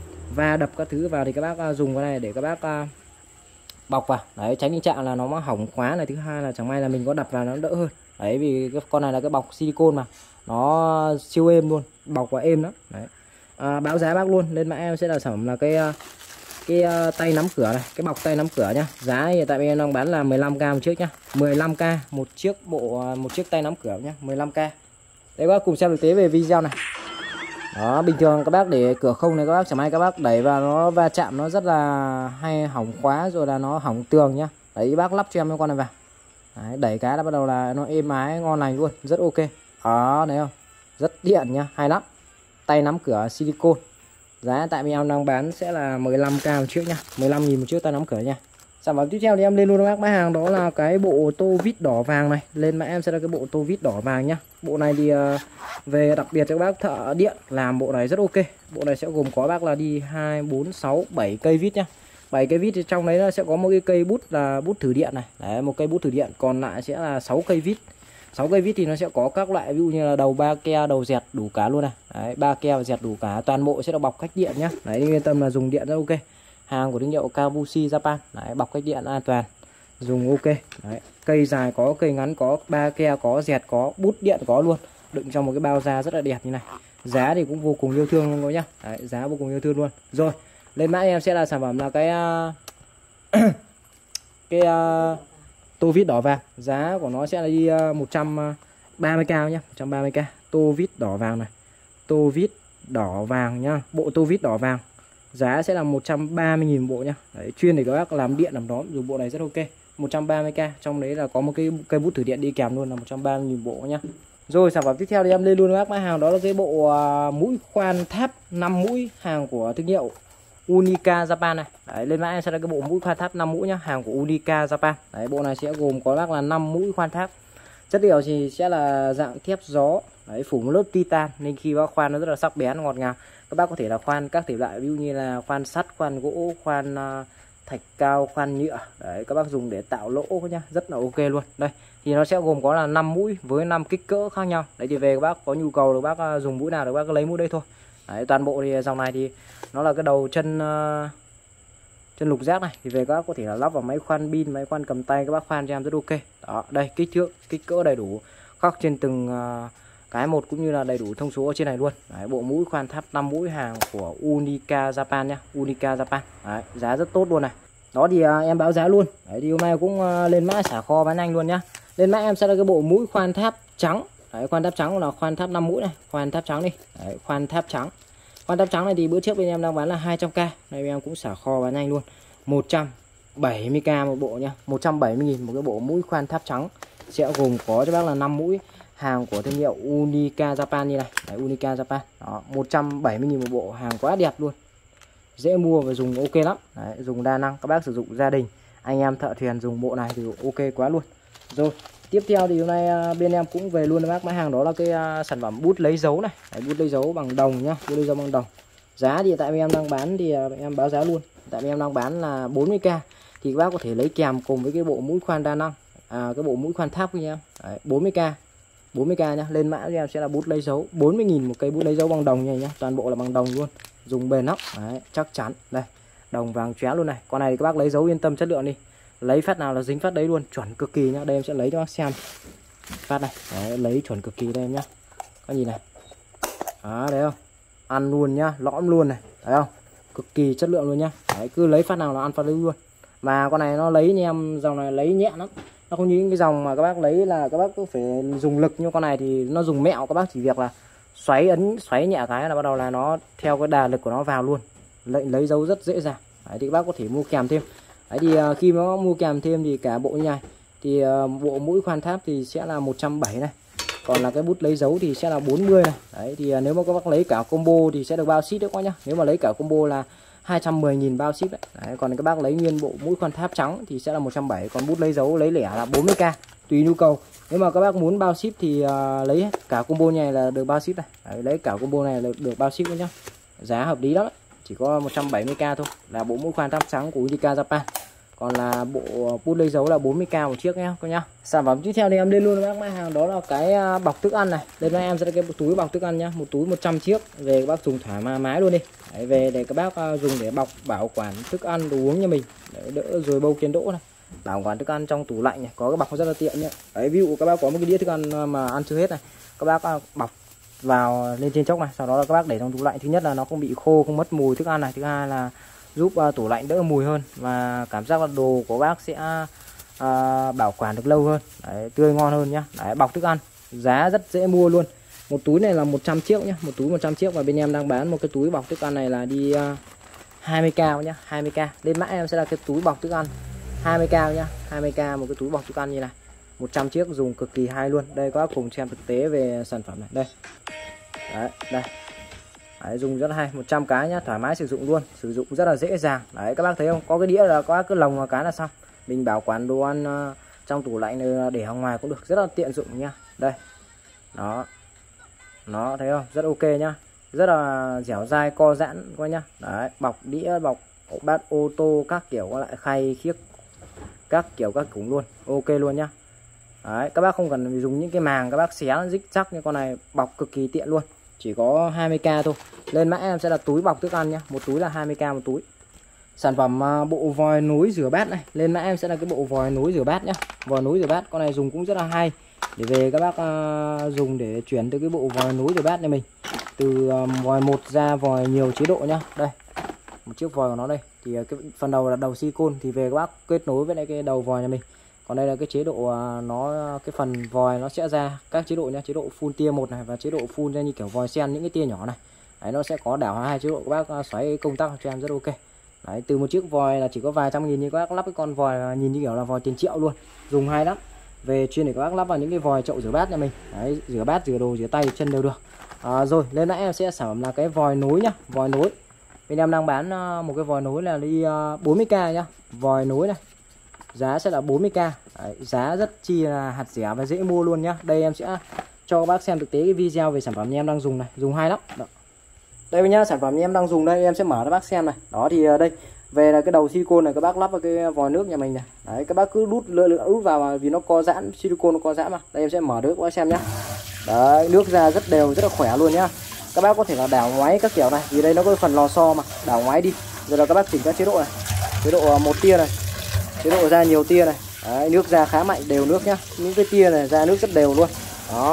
va đập các thứ vào thì các bác dùng cái này để các bác bọc vào. Đấy, tránh tình trạng là nó hỏng khóa này. Thứ hai là chẳng may là mình có đập vào nó đỡ hơn. Đấy, vì cái con này là cái bọc silicone mà nó siêu êm luôn, bọc và êm lắm. Đấy, báo giá bác luôn. Lên mã em sẽ là sản phẩm là cái tay nắm cửa này, cái bọc tay nắm cửa nhá. Giá hiện tại bên em đang bán là 15k một chiếc nhá, 15k một chiếc bộ, một chiếc tay nắm cửa nhá, 15k. Đây các bác cùng xem thực tế về video này. Đó, bình thường các bác để cửa không này, các bác chẳng may các bác đẩy vào nó va chạm nó rất là hay hỏng khóa, rồi là nó hỏng tường nhá. Đấy, bác lắp cho em cái con này vào. Đấy, đẩy cái là bắt đầu là nó êm ái ngon lành luôn, rất ok. Đó, thấy không? Rất điện nhá, hay lắm. Tay nắm cửa silicone. Giá tại vì em đang bán sẽ là 15k một chiếc nhá, 15.000 một chiếc tay nắm cửa nha. Sản phẩm tiếp theo thì em lên luôn các bác hàng, đó là cái bộ tô vít đỏ vàng này. Lên mã em sẽ là cái bộ tô vít đỏ vàng nhá. Bộ này thì về đặc biệt cho các bác thợ điện làm bộ này rất ok. Bộ này sẽ gồm có bác là đi 2, 4, 6, 7 cây vít nhá. 7 cây vít thì trong đấy nó sẽ có một cái cây bút là bút thử điện này. Đấy, một cây bút thử điện, còn lại sẽ là 6 cây vít. 6 cây vít thì nó sẽ có các loại ví dụ như là đầu ba ke, đầu dẹt đủ cả luôn này. Đấy, ba ke và dẹt đủ cả, toàn bộ sẽ được bọc cách điện nhá. Đấy, yên tâm là dùng điện rất ok. Hàng của thương hiệu Kabushi Japan. Đấy, bọc cách điện an toàn, dùng ok. Đấy, cây dài có, cây ngắn có, ba ke có, dẹt có, bút điện có luôn. Đựng trong một cái bao da rất là đẹp như này. Giá thì cũng vô cùng yêu thương luôn các nhá. Đấy, giá vô cùng yêu thương luôn. Rồi, lên mã em sẽ là sản phẩm là cái tô vít đỏ vàng. Giá của nó sẽ là đi 130k nhá, 130k. Tô vít đỏ vàng này. Tô vít đỏ vàng nhá, bộ tô vít đỏ vàng. Giá sẽ là 130.000 bộ nhá. Đấy, chuyên để các bác làm điện làm đóm dùng bộ này rất ok. 130k, trong đấy là có một cái cây bút thử điện đi kèm luôn là 130.000 bộ nhá. Rồi, sản phẩm tiếp theo thì em lên luôn các bác hàng, đó là cái bộ mũi khoan tháp 5 mũi hàng của thương hiệu Unica Japan này. Đấy, lên mã em sẽ là cái bộ mũi khoan tháp 5 mũi nhá, hàng của Unica Japan. Đấy, bộ này sẽ gồm có bác là 5 mũi khoan tháp. Chất liệu thì sẽ là dạng thép gió. Đấy, phủ một lớp titan nên khi bác khoan nó rất là sắc bén, ngọt ngào. Các bác có thể là khoan các thể loại ví dụ như là khoan sắt, khoan gỗ, khoan thạch cao, khoan nhựa. Đấy, các bác dùng để tạo lỗ nhá, rất là ok luôn. Đây thì nó sẽ gồm có là 5 mũi với 5 kích cỡ khác nhau. Đấy thì về các bác có nhu cầu thì bác dùng mũi nào thì bác cứ lấy mũi đây thôi. Đấy, toàn bộ thì dòng này thì nó là cái đầu chân lục giác này, thì về các bác có thể là lắp vào máy khoan pin, máy khoan cầm tay, các bác khoan cho em rất ok. Đó, đây kích thước, kích cỡ đầy đủ, khắc trên từng cái một cũng như là đầy đủ thông số ở trên này luôn. Đấy, bộ mũi khoan tháp 5 mũi hàng của Unica Japan nhá, Unica Japan. Đấy, giá rất tốt luôn này. Đó thì em báo giá luôn. Đấy, thì hôm nay cũng lên mã xả kho bán nhanh luôn nhá. Lên mã em sẽ là cái bộ mũi khoan tháp trắng. Đấy, khoan tháp trắng là khoan tháp 5 mũi này, khoan tháp trắng đi. Đấy, khoan tháp trắng. Khoan tháp trắng này thì bữa trước bên em đang bán là 200k, đây em cũng xả kho bán nhanh luôn. 170k một bộ nhá, 170.000 một cái bộ mũi khoan tháp trắng. Sẽ gồm có cho bác là 5 mũi hàng của thương hiệu Unica Japan như này. Đấy, Unica Japan. Đó, 170.000 một bộ, hàng quá đẹp luôn. Dễ mua và dùng ok lắm. Đấy, dùng đa năng, các bác sử dụng gia đình, anh em thợ thuyền dùng bộ này thì ok quá luôn. Rồi, tiếp theo thì hôm nay bên em cũng về luôn bác mã hàng, đó là cái sản phẩm bút lấy dấu này. Đấy, bút lấy dấu bằng đồng nhá, bút lấy dấu bằng đồng. Giá thì tại vì em đang bán thì em báo giá luôn. Tại vì em đang bán là 40k thì các bác có thể lấy kèm cùng với cái bộ mũi khoan đa năng, cái bộ mũi khoan tháp với em. Đấy, 40k nhá. Lên mã cho em sẽ là bút lấy dấu 40.000 một cây bút lấy dấu bằng đồng này nhá, toàn bộ là bằng đồng luôn, dùng bền lắm. Đấy, chắc chắn. Đây, đồng vàng chóe luôn này. Con này thì các bác lấy dấu yên tâm chất lượng đi, lấy phát nào là dính phát đấy luôn, chuẩn cực kỳ nhá. Đây em sẽ lấy cho bác xem phát này. Đấy, lấy chuẩn cực kỳ đây em nhá, có nhìn này. Đó, thấy không, ăn luôn nhá, lõm luôn này, thấy không, cực kỳ chất lượng luôn nhá. Đấy, cứ lấy phát nào là ăn phát đấy luôn. Mà con này nó lấy nha em, dòng này lấy nhẹ lắm, nó không như những cái dòng mà các bác lấy là các bác cứ phải dùng lực, như con này thì nó dùng mẹo, các bác chỉ việc là xoáy nhẹ cái là bắt đầu là nó theo cái đà lực của nó vào luôn, lấy dấu rất dễ dàng. Đấy, thì các bác có thể mua kèm thêm. Đấy, thì khi mà mua kèm thêm thì cả bộ như này thì bộ mũi khoan tháp thì sẽ là 170 này, còn là cái bút lấy dấu thì sẽ là 40 này. Đấy, thì nếu mà các bác lấy cả combo thì sẽ được bao ship đấy các nhá. Nếu mà lấy cả combo là 210.000 bao ship đấy. Đấy, còn các bác lấy nguyên bộ mũi khoan tháp trắng thì sẽ là 170, còn bút lấy dấu lấy lẻ là 40k, tùy nhu cầu. Nếu mà các bác muốn bao ship thì lấy cả combo này là được bao ship này. Đấy, lấy cả combo này là được bao ship nhá. Giá hợp lý lắm đấy. Chỉ có 170k thôi, là bộ mũi khoan tháp trắng của Unica Japan. Còn là bộ bút lấy dấu là 40k một chiếc nhá các nhá. Sản phẩm tiếp theo thì em lên luôn với các máy hàng, đó là cái bọc thức ăn này. Đây là em sẽ là cái túi bọc thức ăn nhá, một túi 100 chiếc, về các bác dùng thoải mái luôn đi. Đấy, về để các bác dùng để bọc bảo quản thức ăn đồ uống như mình, để đỡ rồi bâu kiến đỗ này. Bảo quản thức ăn trong tủ lạnh này, có cái bọc rất là tiện nhá. Đấy, ví dụ các bác có một cái đĩa thức ăn mà ăn chưa hết này, các bác bọc vào lên trên chốc này, sau đó là các bác để trong tủ lạnh. Thứ nhất là nó không bị khô, không mất mùi thức ăn này, thứ hai là giúp tủ lạnh đỡ mùi hơn, và cảm giác là đồ của bác sẽ bảo quản được lâu hơn. Đấy, tươi ngon hơn nhá. Đấy, bọc thức ăn giá rất dễ mua luôn. Một túi này là 100 chiếc nhá, một túi 100 chiếc, và bên em đang bán một cái túi bọc thức ăn này là đi 20k nhá, 20k. Lên mã em sẽ là cái túi bọc thức ăn 20k nhá, 20k một cái túi bọc thức ăn như này. 100 chiếc dùng cực kỳ hay luôn. Đây các bác cùng xem thực tế về sản phẩm này. Đây. Đây. Đấy, dùng rất hay, 100 cái nhá, thoải mái sử dụng luôn, sử dụng rất là dễ dàng. Đấy các bác thấy không, có cái đĩa là các bác cứ lồng vào cái là xong. Mình bảo quản đồ ăn trong tủ lạnh để ở ngoài cũng được, rất là tiện dụng nha. Đây. Đó. Nó thấy không, rất ok nhá, rất là dẻo dai, co giãn coi nhá. Đấy, bọc đĩa, bọc bát ô tô các kiểu, có lại khay khiếc các kiểu các cũng luôn, ok luôn nhá. Đấy, các bác không cần dùng những cái màng các bác xé rích rắc, như con này bọc cực kỳ tiện luôn. Chỉ có 20k thôi. Lên mã em sẽ là túi bọc thức ăn nhá, một túi là 20k một túi. Sản phẩm bộ vòi nối rửa bát này, lên mã em sẽ là cái bộ vòi nối rửa bát nhá. Vòi nối rửa bát, con này dùng cũng rất là hay. Để về các bác dùng để chuyển từ cái bộ vòi nối rửa bát này mình. Từ vòi 1 ra vòi nhiều chế độ nhá. Đây. Một chiếc vòi của nó đây. Thì cái phần đầu là đầu silicon, thì về các bác kết nối với lại cái đầu vòi này mình. Còn đây là cái chế độ cái phần vòi nó sẽ ra các chế độ nhá, chế độ full tia 1 này và chế độ full ra như kiểu vòi sen những cái tia nhỏ này. Đấy, nó sẽ có đảo hai chế độ, các bác xoáy công tắc cho em rất ok. Đấy, từ một chiếc vòi là chỉ có vài trăm nghìn, nhưng các bác lắp cái con vòi nhìn như kiểu là vòi tiền triệu luôn, dùng hay lắm. Về chuyên để các bác lắp vào những cái vòi chậu rửa bát nhà mình. Đấy, rửa bát, rửa đồ, rửa tay, chân đều được. Rồi, lên nãy em sẽ sản phẩm là cái vòi nối nhá, vòi nối. Bên em đang bán một cái vòi nối là đi 40k nhá, vòi nối này. Giá sẽ là 40k. Đấy, giá rất chi là hạt rẻ và dễ mua luôn nhá. Đây em sẽ cho các bác xem thực tế cái video về sản phẩm em đang dùng này, dùng hay lắm. Đó. Đây nhá, sản phẩm em đang dùng đây, em sẽ mở cho các bác xem này. Đó thì đây về là cái đầu silicon này, các bác lắp vào cái vòi nước nhà mình này. Đấy, các bác cứ đút vào vì nó co giãn, silicon nó co giãn mà. Đây em sẽ mở nước các bác xem nhá. Đấy, nước ra rất đều, rất là khỏe luôn nhá. Các bác có thể là đảo ngoáy các kiểu này, vì đây nó có phần lò xo mà, đảo ngoáy đi. Rồi là các bác chỉnh các chế độ này. Chế độ 1 tia này. Chế độ ra nhiều tia này. Đấy, nước ra khá mạnh, đều nước nhá. Những cái tia này ra nước rất đều luôn. Đó.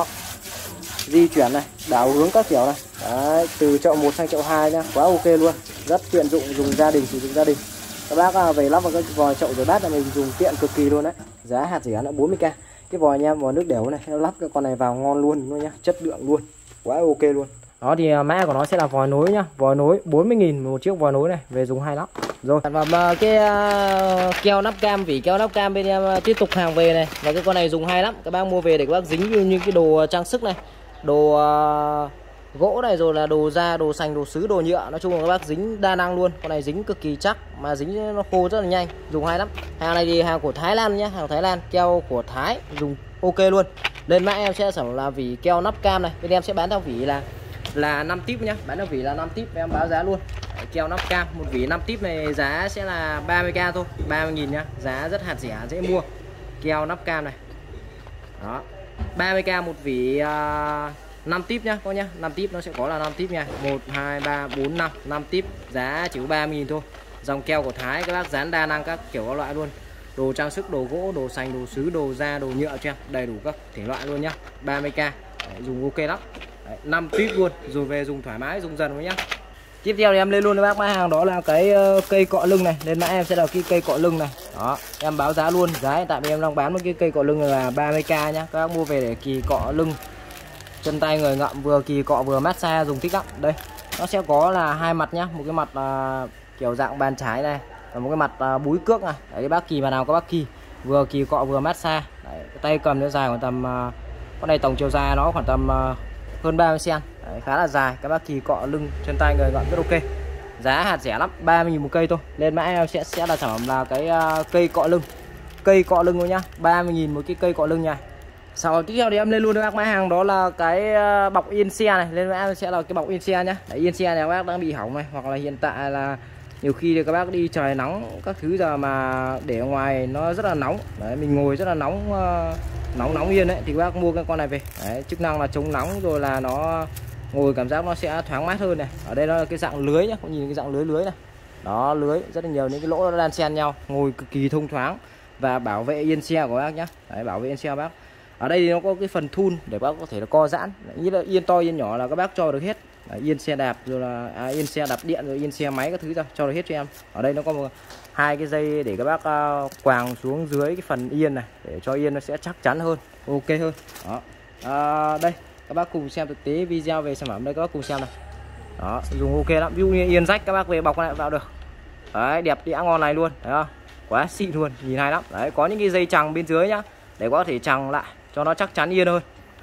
Di chuyển này, đảo hướng các kiểu này. Đấy, từ chậu 1 sang chậu 2 nhá, quá ok luôn. Rất tiện dụng, dùng gia đình, sử dụng gia đình. Các bác về lắp vào cái vòi chậu rửa bát là mình dùng tiện cực kỳ luôn đấy. Giá hạt rẻ là 40k. Cái vòi nha, vòi nước đều này, lắp cái con này vào ngon luôn nhá, chất lượng luôn. Quá ok luôn. Đó thì mã của nó sẽ là vòi nối nhá, vòi nối 40.000 một chiếc vòi nối này, về dùng hay lắm. Rồi, và cái keo nắp cam, vỉ keo nắp cam bên em tiếp tục hàng về này. Và cái con này dùng hay lắm, các bác mua về để các bác dính như cái đồ trang sức này, đồ gỗ này, rồi là đồ da, đồ sành, đồ sứ, đồ nhựa. Nói chung là các bác dính đa năng luôn. Con này dính cực kỳ chắc mà dính nó khô rất là nhanh, dùng hay lắm. Hàng này thì hàng của Thái Lan nhé, hàng Thái Lan, keo của Thái, dùng ok luôn. Lên mã em sẽ sản phẩm là vỉ keo nắp cam này, bên em sẽ bán theo vỉ là 5 tip nhá, bán theo vỉ là 5 tip, em báo giá luôn. Đấy, keo nắp cam một vỉ 5 tip này giá sẽ là 30k thôi, 30.000 nhá, giá rất hạt rẻ, dễ mua. Keo nắp cam này. Đó. 30k một vỉ 5 tip nhá con nhá, 5 tip nó sẽ có là 5 tip nha. 1 2 3 4 5, 5 tip giá chỉ có 30.000 thôi. Dòng keo của Thái, các bác dán đa năng các kiểu các loại luôn. Đồ trang sức, đồ gỗ, đồ sành, đồ sứ, đồ da, đồ nhựa cho em, đầy đủ các thể loại luôn nhá. 30k. Đấy, dùng ok lắm. Đấy, 5 tip luôn, rồi về dùng thoải mái, dùng dần với nhá. Tiếp theo thì em lên luôn với bác mã hàng, đó là cái cây cọ lưng này. Lên mã em sẽ là cái cây cọ lưng này. Đó, em báo giá luôn. Giá hiện tại em đang bán một cái cây cọ lưng là 30k nhá. Các bác mua về để kỳ cọ lưng, chân tay người ngậm, vừa kỳ cọ vừa massage, dùng thích lắm. Đây, nó sẽ có là hai mặt nhá, một cái mặt kiểu dạng bàn chải này, và một cái mặt búi cước này. Đấy, bác kỳ mặt nào các bác kỳ, vừa kỳ cọ vừa massage. Đấy, cái tay cầm nó dài khoảng tầm con này tổng chiều dài nó khoảng tầm hơn 30 cm. Đấy, khá là dài, các bác kỳ cọ lưng, chân tay người ngậm rất ok. Giá hạt rẻ lắm, 30.000 một cây thôi. Lên mã em sẽ là sản phẩm là cái cây cọ lưng. Cây cọ lưng thôi nhá, 30.000 một cái cây cọ lưng nha. Sau tiếp theo thì em lên luôn với bác mã hàng, đó là cái bọc yên xe này. Lên với em sẽ là cái bọc yên xe nhá. Đấy, yên xe này các bác đang bị hỏng này, hoặc là hiện tại là nhiều khi thì các bác đi trời nắng các thứ giờ mà để ở ngoài nó rất là nóng. Đấy, mình ngồi rất là nóng, nóng yên đấy, thì các bác mua cái con này về. Đấy, chức năng là chống nóng, rồi là nó ngồi cảm giác nó sẽ thoáng mát hơn này. Ở đây nó là cái dạng lưới nhá, có nhìn cái dạng lưới này. Đó, lưới rất là nhiều những cái lỗ nó đan xen nhau, ngồi cực kỳ thông thoáng và bảo vệ yên xe của bác nhá. Đấy, bảo vệ yên xe bác. Ở đây thì nó có cái phần thun để bác có thể là co giãn, như là yên to yên nhỏ là các bác cho được hết. Đấy, yên xe đạp, rồi là yên xe đạp điện, rồi yên xe máy các thứ ra cho được hết cho em. Ở đây nó có hai cái dây để các bác quàng xuống dưới cái phần yên này, để cho yên nó sẽ chắc chắn hơn, ok hơn. Đó. Đây các bác cùng xem thực tế video về sản phẩm, đây các bác cùng xem này. Đó, dùng ok lắm, ví dụ như yên rách các bác về bọc lại vào được. Đấy, đẹp đĩa ngon này luôn, thấy không? Quá xịn luôn, nhìn hay lắm. Đấy, có những cái dây chằng bên dưới nhá, để có thể chằng lại cho nó chắc chắn yên hơn.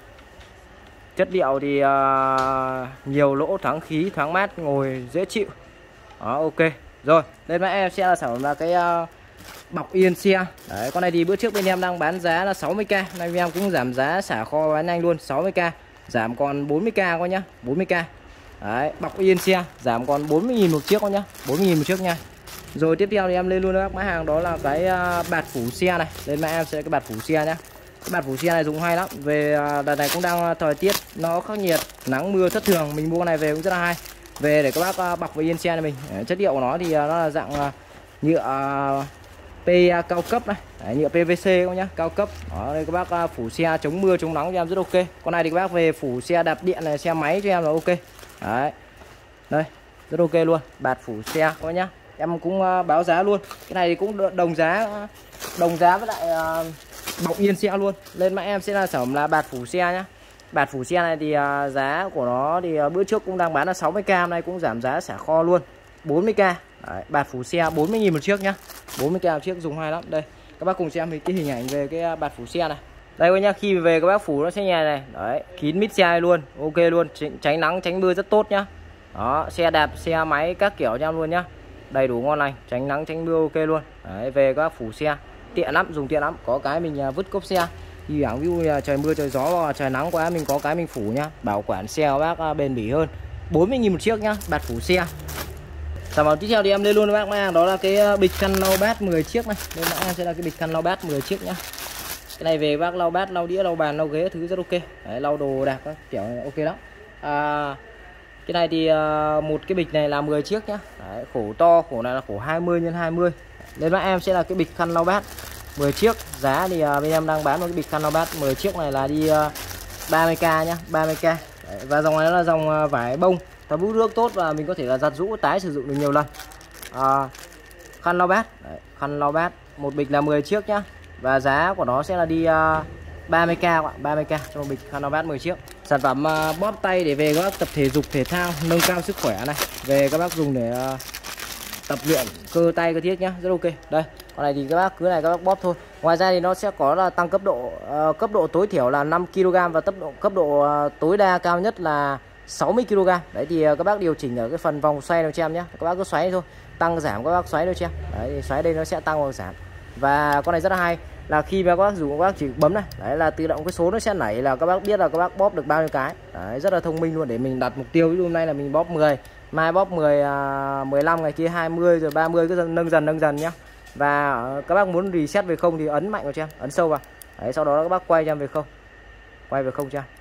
Chất liệu thì nhiều lỗ, thoáng khí, thoáng mát, ngồi dễ chịu. Đó, ok. Rồi, lên mã em sẽ là sản phẩm là cái bọc yên xe. Đấy, con này thì bữa trước bên em đang bán giá là 60k, nay bên em cũng giảm giá xả kho bán nhanh luôn, 60k giảm còn 40k coi nhá, 40k. Đấy, bọc yên xe giảm còn 40.000 một chiếc coi nhá, 40.000 một chiếc nha. Rồi tiếp theo thì em lên luôn các mã hàng đó là cái bạt phủ xe này. Lên mã em sẽ cái bạt phủ xe nhá. Cái bạt phủ xe này dùng hay lắm. Về đợt này cũng đang thời tiết nó khắc nghiệt, nắng mưa thất thường, mình mua con này về cũng rất là hay. Về để các bác bọc vào yên xe này mình. Đấy, chất liệu của nó thì nó là dạng nhựa PA cao cấp này. Đấy, nhựa PVC các nhá, cao cấp. Đó, đây các bác phủ xe chống mưa chống nắng cho em rất ok. Con này thì các bác về phủ xe đạp điện này, xe máy cho em là ok. Đấy. Đây, rất ok luôn, bạt phủ xe các bác nhá. Em cũng báo giá luôn. Cái này thì cũng đồng giá với lại bọc yên xe luôn. Lên mã em sẽ là sản phẩm là bạt phủ xe nhá. Bạt phủ xe này thì giá của nó thì bữa trước cũng đang bán là 60k, hôm nay cũng giảm giá xả kho luôn, 40k. Đấy, bạt phủ xe 40.000 một chiếc nhá. 40k một chiếc dùng hay lắm. Đây, các bác cùng xem cái hình ảnh về cái bạt phủ xe này. Đây các nhá, khi về các bác phủ nó sẽ như này. Đấy, kín mít xe luôn, ok luôn, tránh nắng tránh mưa rất tốt nhá. Đó, xe đạp, xe máy các kiểu cho em luôn nhá. Đầy đủ ngon lành, tránh nắng tránh mưa ok luôn. Đấy, về các bác phủ xe tiện lắm, dùng tiện lắm. Có cái mình vứt cốp xe, thì ví dụ như trời mưa trời gió và trời nắng quá mình có cái mình phủ nhá, bảo quản xe của bác bền bỉ hơn. 40.000 một chiếc nhá, bạt phủ xe. Sản phẩm tiếp theo thì em lên luôn với bác mang, đó là cái bịch khăn lau bát 10 chiếc này. Đây bác em sẽ là cái bịch khăn lau bát 10 chiếc nhá. Cái này về bác lau bát, lau đĩa, lau bàn, lau ghế thứ rất ok. Đấy, lau đồ đạc các kiểu này ok lắm. Cái này thì một cái bịch này là 10 chiếc nhá. Đấy, khổ to, khổ này là khổ 20 x 20. Lên bác em sẽ là cái bịch khăn lau bát 10 chiếc. Giá thì bên em đang bán một cái bịch khăn lau bát 10 chiếc này là đi 30k nhá, 30k. Đấy, và dòng này nó là dòng vải bông, thấm hút nước tốt và mình có thể là giặt rũ tái sử dụng được nhiều lần. Khăn lau bát. Đấy, khăn lau bát một bịch là 10 chiếc nhá. Và giá của nó sẽ là đi 30k các bạn, 30k cho một bịch khăn lau bát 10 chiếc. Sản phẩm bóp tay để về các bác tập thể dục thể thao, nâng cao sức khỏe này. Về các bác dùng để tập luyện cơ tay cơ thiết nhá, rất ok. Đây, con này thì các bác cứ này các bác bóp thôi. Ngoài ra thì nó sẽ có là tăng cấp độ tối thiểu là 5 kg và cấp độ tối đa cao nhất là 60 kg. Đấy thì các bác điều chỉnh ở cái phần vòng xoay nào cho em nhé. Các bác cứ xoáy thôi, tăng giảm các bác xoáy thôi cho em. Đấy thì xoáy đây nó sẽ tăng hoặc giảm. Và con này rất là hay là khi mà các bác dùng các bác chỉ bấm này, đấy là tự động cái số nó sẽ nảy là các bác biết là các bác bóp được bao nhiêu cái. Đấy, rất là thông minh luôn để mình đặt mục tiêu. Ví dụ hôm nay là mình bóp 10, mai bóp 10, 15, ngày kia 20 rồi 30 cứ nâng dần nhá. Và các bác muốn reset về không thì ấn mạnh vào cho em, ấn sâu vào. Đấy, sau đó các bác quay cho em về không. Quay về không cho em.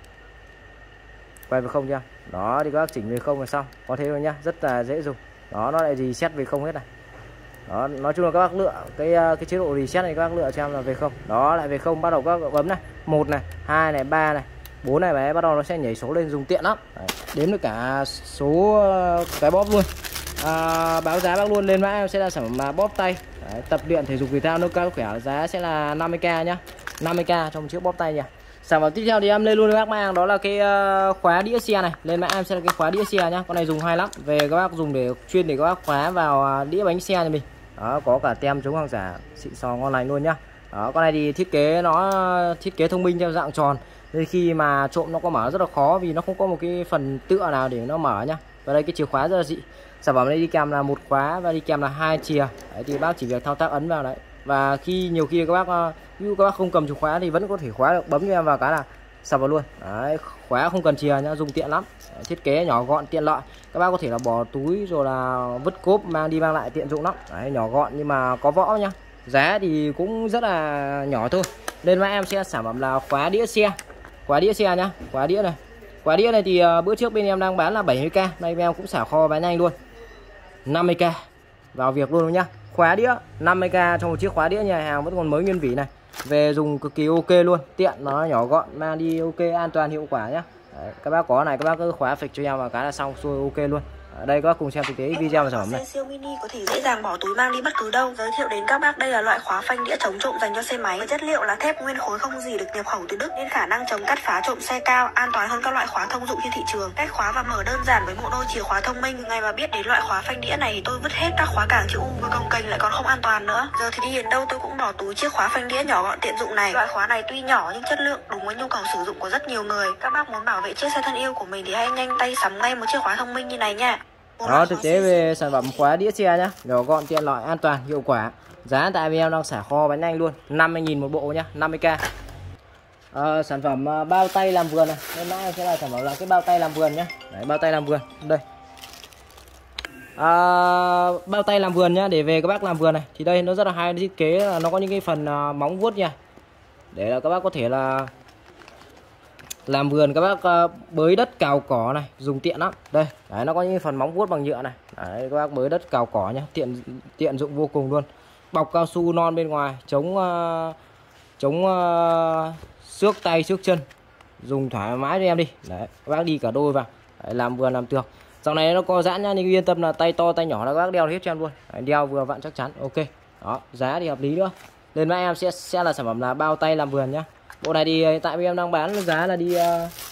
Quay về không cho em. Đó thì các bác chỉnh về không là xong. Có thế thôi nhá, rất là dễ dùng. Đó, nó lại reset về không hết này. Đó, nói chung là các bác lựa cái chế độ reset này, các bác lựa cho em là về không. Đó, lại về không, bắt đầu các bác bấm này, 1 này, 2 này, 3 này, 4 này, đấy, bắt đầu nó sẽ nhảy số lên, dùng tiện lắm. Đấy, đếm được cả số cái bóp luôn. Báo giá bác luôn. Lên mã em sẽ là sản phẩm là bóp tay. Đấy, tập luyện thể dục thể thao nâng cao sức khỏe, giá sẽ là 50k nhá, 50k trong chiếc bóp tay nhỉ. Sản phẩm tiếp theo thì em lên luôn với bác mang, đó là cái khóa đĩa xe này. Lên mã em sẽ là cái khóa đĩa xe nhá. Con này dùng hay lắm, về các bác dùng để chuyên để các bác khóa vào đĩa bánh xe này mình. Đó, có cả tem chống hàng giả xịn sò ngon lành luôn nhá. Đó, con này thì thiết kế thông minh theo dạng tròn, nên khi mà trộm nó có mở rất là khó vì nó không có một cái phần tựa nào để nó mở nhá. Và đây cái chìa khóa rất là dị. Sản phẩm này đi kèm là một khóa và đi kèm là 2 chìa. Đấy, thì bác chỉ việc thao tác ấn vào đấy. Và nhiều khi các bác ví dụ các bác không cầm chìa khóa thì vẫn có thể khóa được, bấm cho em vào cái là sập vào luôn. Đấy, khóa không cần chìa nhá, dùng tiện lắm. Đấy, thiết kế nhỏ gọn tiện lợi. Các bác có thể là bỏ túi rồi là vứt cốp mang đi mang lại tiện dụng lắm. Đấy, nhỏ gọn nhưng mà có võ nhá. Giá thì cũng rất là nhỏ thôi. Lên mã em sẽ sản phẩm là khóa đĩa xe. Khóa đĩa xe nhá, khóa đĩa này. Khóa đĩa này thì bữa trước bên em đang bán là 70k, nay bên em cũng xả kho bán nhanh luôn. 50k. Vào việc luôn nhá. Khóa đĩa 50k trong một chiếc khóa đĩa, nhà hàng vẫn còn mới nguyên vỉ này. Về dùng cực kỳ ok luôn, tiện, nó nhỏ gọn, mang đi ok, an toàn hiệu quả nhá. Đấy, các bác có này các bác cứ khóa phịch cho em vào cái là xong xuôi ok luôn. Đây các bác cùng xem thực tế video và sản phẩm này. Xe siêu mini có thể dễ dàng bỏ túi mang đi bất cứ đâu. Giới thiệu đến các bác đây là loại khóa phanh đĩa chống trộm dành cho xe máy. Với chất liệu là thép nguyên khối không gỉ được nhập khẩu từ Đức nên khả năng chống cắt phá trộm xe cao, an toàn hơn các loại khóa thông dụng trên thị trường. Cách khóa và mở đơn giản với bộ đôi chìa khóa thông minh. Ngày mà biết đến loại khóa phanh đĩa này thì tôi vứt hết các khóa cảng chữ U với cồng kềnh lại còn không an toàn nữa. Giờ thì đi đến đâu tôi cũng bỏ túi chiếc khóa phanh đĩa nhỏ gọn tiện dụng này. Loại khóa này tuy nhỏ nhưng chất lượng đúng với nhu cầu sử dụng của rất nhiều người. Các bác muốn bảo vệ chiếc xe thân yêu của mình thì hãy nhanh tay sắm ngay một chiếc khóa thông minh như này nha. Đó, thực tế về sản phẩm khóa đĩa xe nhá, nhỏ gọn tiện lợi, an toàn, hiệu quả. Giá tại em đang xả kho bán nhanh luôn, 50.000 một bộ nhá, 50k. Sản phẩm bao tay làm vườn này, hôm nay em sẽ là sản phẩm là cái bao tay làm vườn nhá. Đấy, bao tay làm vườn đây. Bao tay làm vườn nhá, để về các bác làm vườn này thì đây nó rất là hay, thiết kế là nó có những cái phần móng vuốt nha, để là các bác có thể là làm vườn, các bác bới đất cào cỏ này, dùng tiện lắm. Đây, đấy, nó có những phần móng vuốt bằng nhựa này. Đấy, các bác bới đất cào cỏ nhá, tiện dụng vô cùng luôn. Bọc cao su non bên ngoài, chống xước tay xước chân, dùng thoải mái cho em đi. Đấy, các bác đi cả đôi vào. Đấy, làm vườn làm tường. Dòng này nó có giãn nhá, nhưng yên tâm là tay to tay nhỏ là các bác đeo hết cho em luôn. Đấy, đeo vừa vặn chắc chắn. Ok. Đó, giá thì hợp lý nữa. Lên mã em sẽ là sản phẩm là bao tay làm vườn nhá. Bộ này thì hiện tại em đang bán giá là đi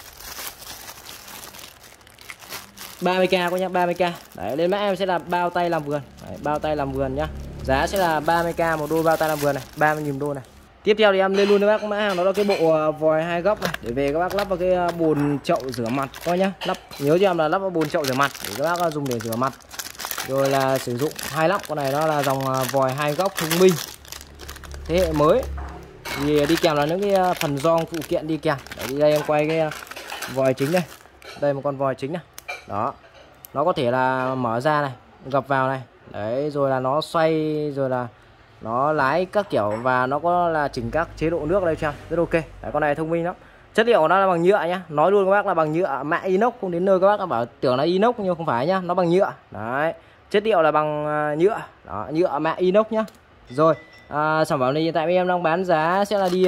30k nhá, 30k. Đấy, lên mã em sẽ là bao tay làm vườn. Đấy, bao tay làm vườn nhá. Giá sẽ là 30k một đôi bao tay làm vườn này, 30.000 đô này. Tiếp theo thì em lên luôn cho bác mã hàng đó là cái bộ vòi 2 góc này, để về các bác lắp vào cái bồn chậu rửa mặt coi nhá. Nhớ cho em là lắp vào bồn chậu rửa mặt để các bác dùng để rửa mặt. Rồi là sử dụng hay lắm, con này nó là dòng vòi 2 góc thông minh thế hệ mới. Thì đi kèm là những cái phần gioăng phụ kiện đi kèm. Đấy, đây em quay cái vòi chính đây. Đây một con vòi chính này. Đó. Nó có thể là mở ra này, gập vào này. Đấy, rồi là nó xoay, rồi là nó lái các kiểu, và nó có là chỉnh các chế độ nước đây cho em. Rất ok. Đấy, con này thông minh lắm. Chất liệu của nó là bằng nhựa nhá. Nói luôn các bác là bằng nhựa mạ inox, không đến nơi các bác bảo tưởng là inox nhưng không phải nhá, nó bằng nhựa. Đấy. Chất liệu là bằng nhựa. Đó, nhựa mạ inox nhá. Rồi, sản phẩm này hiện tại em đang bán giá sẽ là đi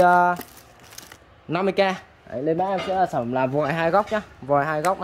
50k. Đấy, lên mã em sẽ là sản phẩm là vòi 2 góc nhá, vòi 2 góc này,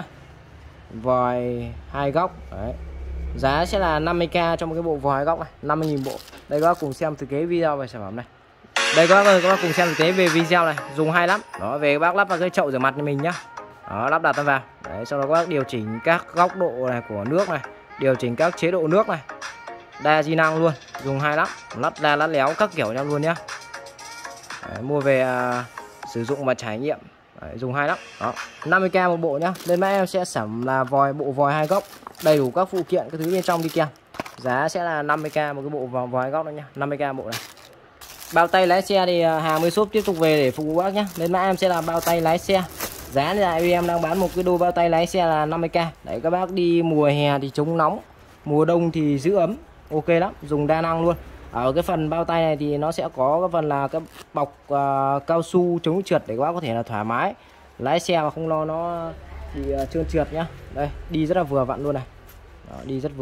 vòi 2 góc. Đấy, giá sẽ là 50k trong một cái bộ vòi 2 góc này, 50.000 bộ. Đây các bác cùng xem thực tế video về sản phẩm này. Đây các bác cùng xem thực tế về video này, dùng hay lắm. Đó, về các bác lắp vào cái chậu rửa mặt như mình nhá. Đó, lắp đặt nó vào. Đấy, sau đó các bác điều chỉnh các góc độ này của nước này, điều chỉnh các chế độ nước này, đa di năng luôn, dùng hay lắm, lắp ra lắp léo các kiểu nhau luôn nhá. Đấy, mua về sử dụng và trải nghiệm. Đấy, dùng hay lắm. Đó, 50k một bộ nhá. Lên mã em sẽ sản là bộ vòi 2 góc, đầy đủ các phụ kiện các thứ bên trong đi kèm. Giá sẽ là 50k một cái bộ vòi 2 góc đó nhá, 50k bộ này. Bao tay lái xe thì hàng mới shop tiếp tục về để phục vụ bác nhá. Lên mã em sẽ là bao tay lái xe. Giá là em đang bán một cái đôi bao tay lái xe là 50k. Đấy, các bác đi mùa hè thì chống nóng, mùa đông thì giữ ấm. Ok lắm, dùng đa năng luôn. Ở cái phần bao tay này thì nó sẽ có cái phần là cái bọc cao su chống trượt để các bác có thể là thoải mái lái xe mà không lo nó bị trơn trượt nhá. Đây, đi rất là vừa vặn luôn này. Đó, đi rất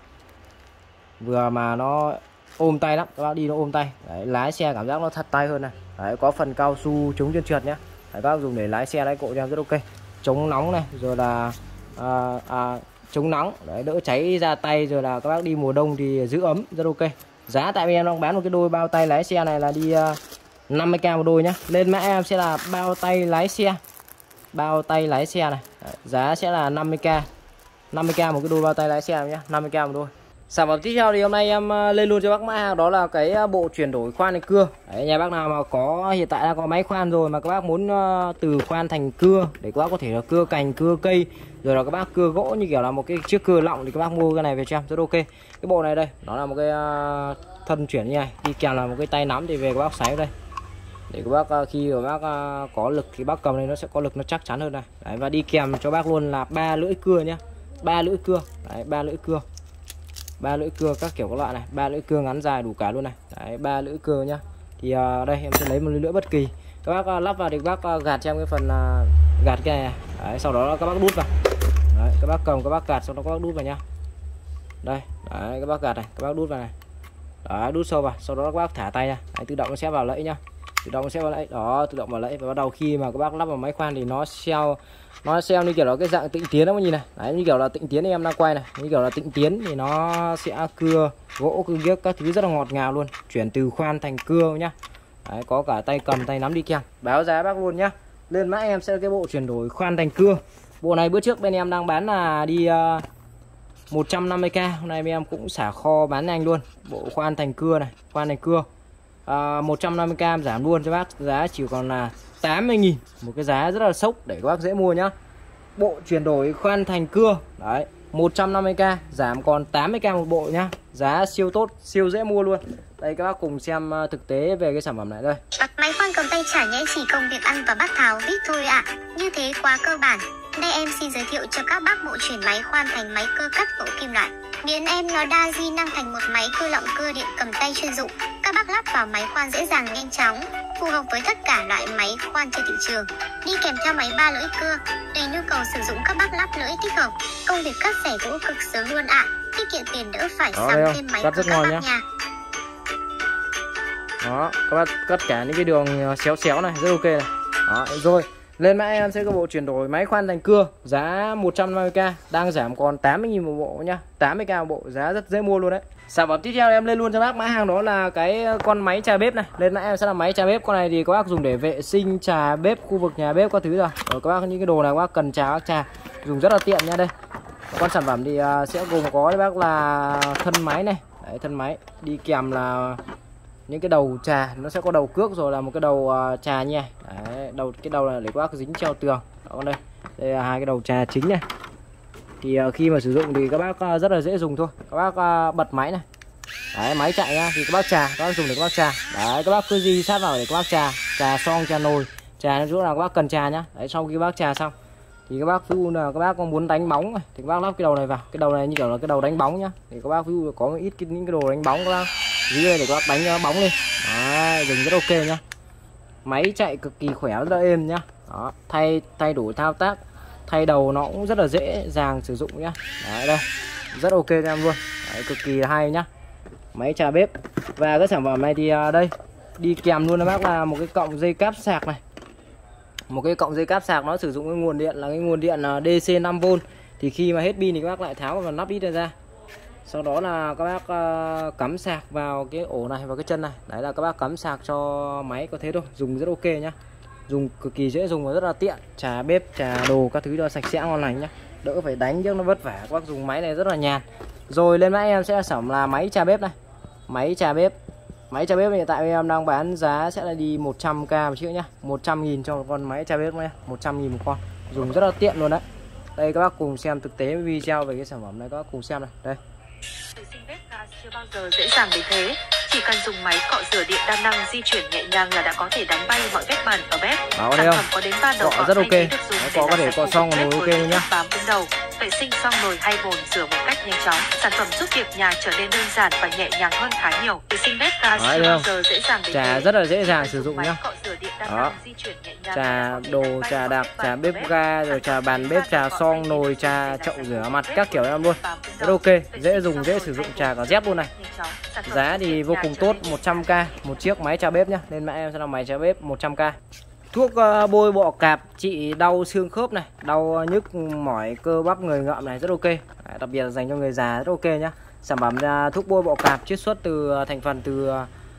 vừa mà nó ôm tay lắm, các bác đi nó ôm tay. Đấy, lái xe cảm giác nó thật tay hơn này. Đấy, có phần cao su chống trơn trượt nhá. Đấy, các bác dùng để lái xe lái cộ cho em rất ok. Chống nóng này, rồi là chống nắng, đấy, đỡ cháy ra tay, rồi là các bác đi mùa đông thì giữ ấm, rất ok. Giá tại em đang bán một cái đôi bao tay lái xe này là đi 50k một đôi nhá. Lên mã em sẽ là bao tay lái xe, bao tay lái xe này. Đấy, giá sẽ là 50k, 50k một cái đôi bao tay lái xe này nhá, 50k một đôi. Sản phẩm tiếp theo thì hôm nay em lên luôn cho bác mã hàng đó là cái bộ chuyển đổi khoan này cưa. Đấy, nhà bác nào mà có hiện tại đã có máy khoan rồi mà các bác muốn từ khoan thành cưa để các bác có thể là cưa cành, cưa cây, rồi là các bác cưa gỗ như kiểu là một cái chiếc cưa lọng thì các bác mua cái này về cho em rất ok. Cái bộ này đây, nó là một cái thân chuyển như này, đi kèm là một cái tay nắm thì về các bác sấy đây. Để các bác khi các bác có lực thì bác cầm này nó sẽ có lực, nó chắc chắn hơn này. Đấy, và đi kèm cho bác luôn là 3 lưỡi cưa nhá. 3 lưỡi cưa. Đấy, 3 lưỡi cưa. 3 lưỡi cưa các kiểu các loại này, 3 lưỡi cưa ngắn dài đủ cả luôn này. Đấy, 3 lưỡi cưa nhá. Thì đây em sẽ lấy một lưỡi bất kỳ. Các bác lắp vào thì các bác gạt cho em cái phần gạt cái này. Đấy, sau đó các bác đút vào. Đấy, các bác cầm các bác gạt, sau đó các bác đút vào nhá. Đây, đấy, các bác gạt này, các bác đút vào này. Đấy, đút sâu vào, sau đó các bác thả tay ra. Đấy, tự động nó sẽ vào lẫy nhá. tự động sẽ vào lẫy đó, tự động vào lẫy. Và bắt đầu khi mà các bác lắp vào máy khoan thì nó xeo như kiểu là cái dạng tịnh tiến đó mọi nhìn này. Đấy, như kiểu là tịnh tiến em đang quay này, như kiểu là tịnh tiến thì nó sẽ cưa gỗ cưa ghiếc các thứ rất là ngọt ngào luôn, chuyển từ khoan thành cưa nhá. Đấy, có cả tay cầm tay nắm đi kèm. Báo giá bác luôn nhá. Lên mã em sẽ là cái bộ chuyển đổi khoan thành cưa. Bộ này bữa trước bên em đang bán là đi 150k, hôm nay bên em cũng xả kho bán nhanh luôn. Bộ khoan thành cưa này, khoan thành cưa 150k giảm luôn cho bác, giá chỉ còn là 80.000, một cái giá rất là sốc để các bác dễ mua nhá. Bộ chuyển đổi khoan thành cưa đấy, 150k giảm còn 80k một bộ nhá, giá siêu tốt, siêu dễ mua luôn. Đây các bác cùng xem thực tế về cái sản phẩm này đây. Máy khoan cầm tay chả nhẽ chỉ công việc ăn và bắt tháo vít thôi ạ. Như thế quá cơ bản. Đây em xin giới thiệu cho các bác bộ chuyển máy khoan thành máy cưa cắt gỗ kim loại. Biến em nó đa di năng thành một máy cưa lọng cưa điện cầm tay chuyên dụng. Các bác lắp vào máy khoan dễ dàng nhanh chóng, phù hợp với tất cả loại máy khoan trên thị trường. Đi kèm theo máy 3 lưỡi cưa, tùy nhu cầu sử dụng các bác lắp lưỡi thích hợp. Công việc cắt xẻ gỗ cực sướng luôn ạ. Tiết kiệm tiền đỡ phải sắm thêm máy cắt rất ngon nhá. Đó, các bác cắt cả những cái đường xéo này rất ok này. Đó, rồi lên mã em sẽ có bộ chuyển đổi máy khoan thành cưa, giá 150k đang giảm còn 80.000 một bộ nhá, 80k một bộ, giá rất dễ mua luôn đấy. Sản phẩm tiếp theo em lên luôn cho bác mã hàng đó là cái con máy trà bếp này. Lên mã em sẽ là máy trà bếp, con này thì các bác dùng để vệ sinh trà bếp, khu vực nhà bếp các thứ rồi. Rồi các bác những cái đồ này các bác cần trà, bác trà dùng rất là tiện nha. Đây con sản phẩm thì sẽ gồm có đấy bác là thân máy này, đấy, thân máy đi kèm là những cái đầu trà, nó sẽ có đầu cước rồi là một cái đầu trà nha. Đấy, cái đầu này để các bác dính treo tường. Đó, đây là hai cái đầu trà chính này. Thì khi mà sử dụng thì các bác rất là dễ dùng thôi. Các bác bật máy này. Đấy, máy chạy ra thì các bác trà, các bác dùng để các bác trà. Đấy, các bác cứ di sát vào để các bác trà xong, trà nồi, trà chỗ nào các bác cần trà nhá. Đấy, sau khi các bác trà xong thì các bác ví dụ là các bác có muốn đánh bóng này, thì các bác lắp cái đầu này vào. Cái đầu này như kiểu là cái đầu đánh bóng nhá. Thì các bác ví dụ có một ít những cái đồ đánh bóng các bác dưới đây để các bác đánh bóng lên. Đấy, dùng rất ok nhá. Máy chạy cực kỳ khỏe, rất là êm nhá. Đó, thay đổi thao tác, thay đầu nó cũng rất là dễ dàng sử dụng nhá. Đấy, đây rất ok cho em luôn. Đấy, cực kỳ hay nhá. Máy trà bếp. Và cái sản phẩm này thì đây đi kèm luôn các bác là một cái cọng dây cáp sạc này. Một cái cọng dây cáp sạc nó sử dụng cái nguồn điện là cái nguồn điện DC 5V. Thì khi mà hết pin thì các bác lại tháo và nắp ít ra. Sau đó là các bác cắm sạc vào cái ổ này, vào cái chân này. Đấy là các bác cắm sạc cho máy có thế thôi. Dùng rất ok nhá. Dùng cực kỳ dễ dùng và rất là tiện. Trà bếp, trà đồ các thứ cho sạch sẽ ngon lành nhá. Đỡ phải đánh chứ nó vất vả. Các bác dùng máy này rất là nhàn. Rồi lên mã em sẽ sản phẩm là máy trà bếp này. Máy trà bếp. Máy trà bếp hiện tại em đang bán giá sẽ là đi 100k một chiếc nhá. 100.000 cho một con máy trà bếp nhá. 100.000 một con. Dùng rất là tiện luôn đấy. Đây các bác cùng xem thực tế video về cái sản phẩm này, các bác cùng xem này. Đây. Vệ sinh bếp ga chưa bao giờ dễ dàng đến thế. Chỉ cần dùng máy cọ rửa điện đa năng di chuyển nhẹ nhàng là đã có thể đánh bay mọi vết bẩn ở bếp. Đó, sản phẩm có đến 3 đầu cọ rất ok. Cọ có thể cọ xong rồi ok nhá. Bám vững đầu, vệ sinh xong nồi hay bồn rửa một cách nhanh chóng. Sản phẩm giúp việc nhà trở nên đơn giản và nhẹ nhàng hơn khá nhiều. Vệ sinh bếp ga chưa bao giờ dễ dàng đến trà thế. rất là dễ dàng sử dụng nhá. Đó. Trà đồ, trà đặc, trà bếp ga, rồi trà bàn bếp, trà son, nồi, trà chậu rửa mặt các kiểu em luôn. Rất ok, dễ dùng, dễ sử dụng, trà cả dép luôn này. Giá thì vô cùng tốt, 100k một chiếc máy trà bếp nhá. Nên mã em sẽ là máy trà bếp 100k. Thuốc bôi bọ cạp trị đau xương khớp này, đau nhức mỏi cơ bắp người ngợm này rất ok. Đấy, đặc biệt là dành cho người già rất ok nhá. Sản phẩm thuốc bôi bọ cạp chiết xuất từ thành phần từ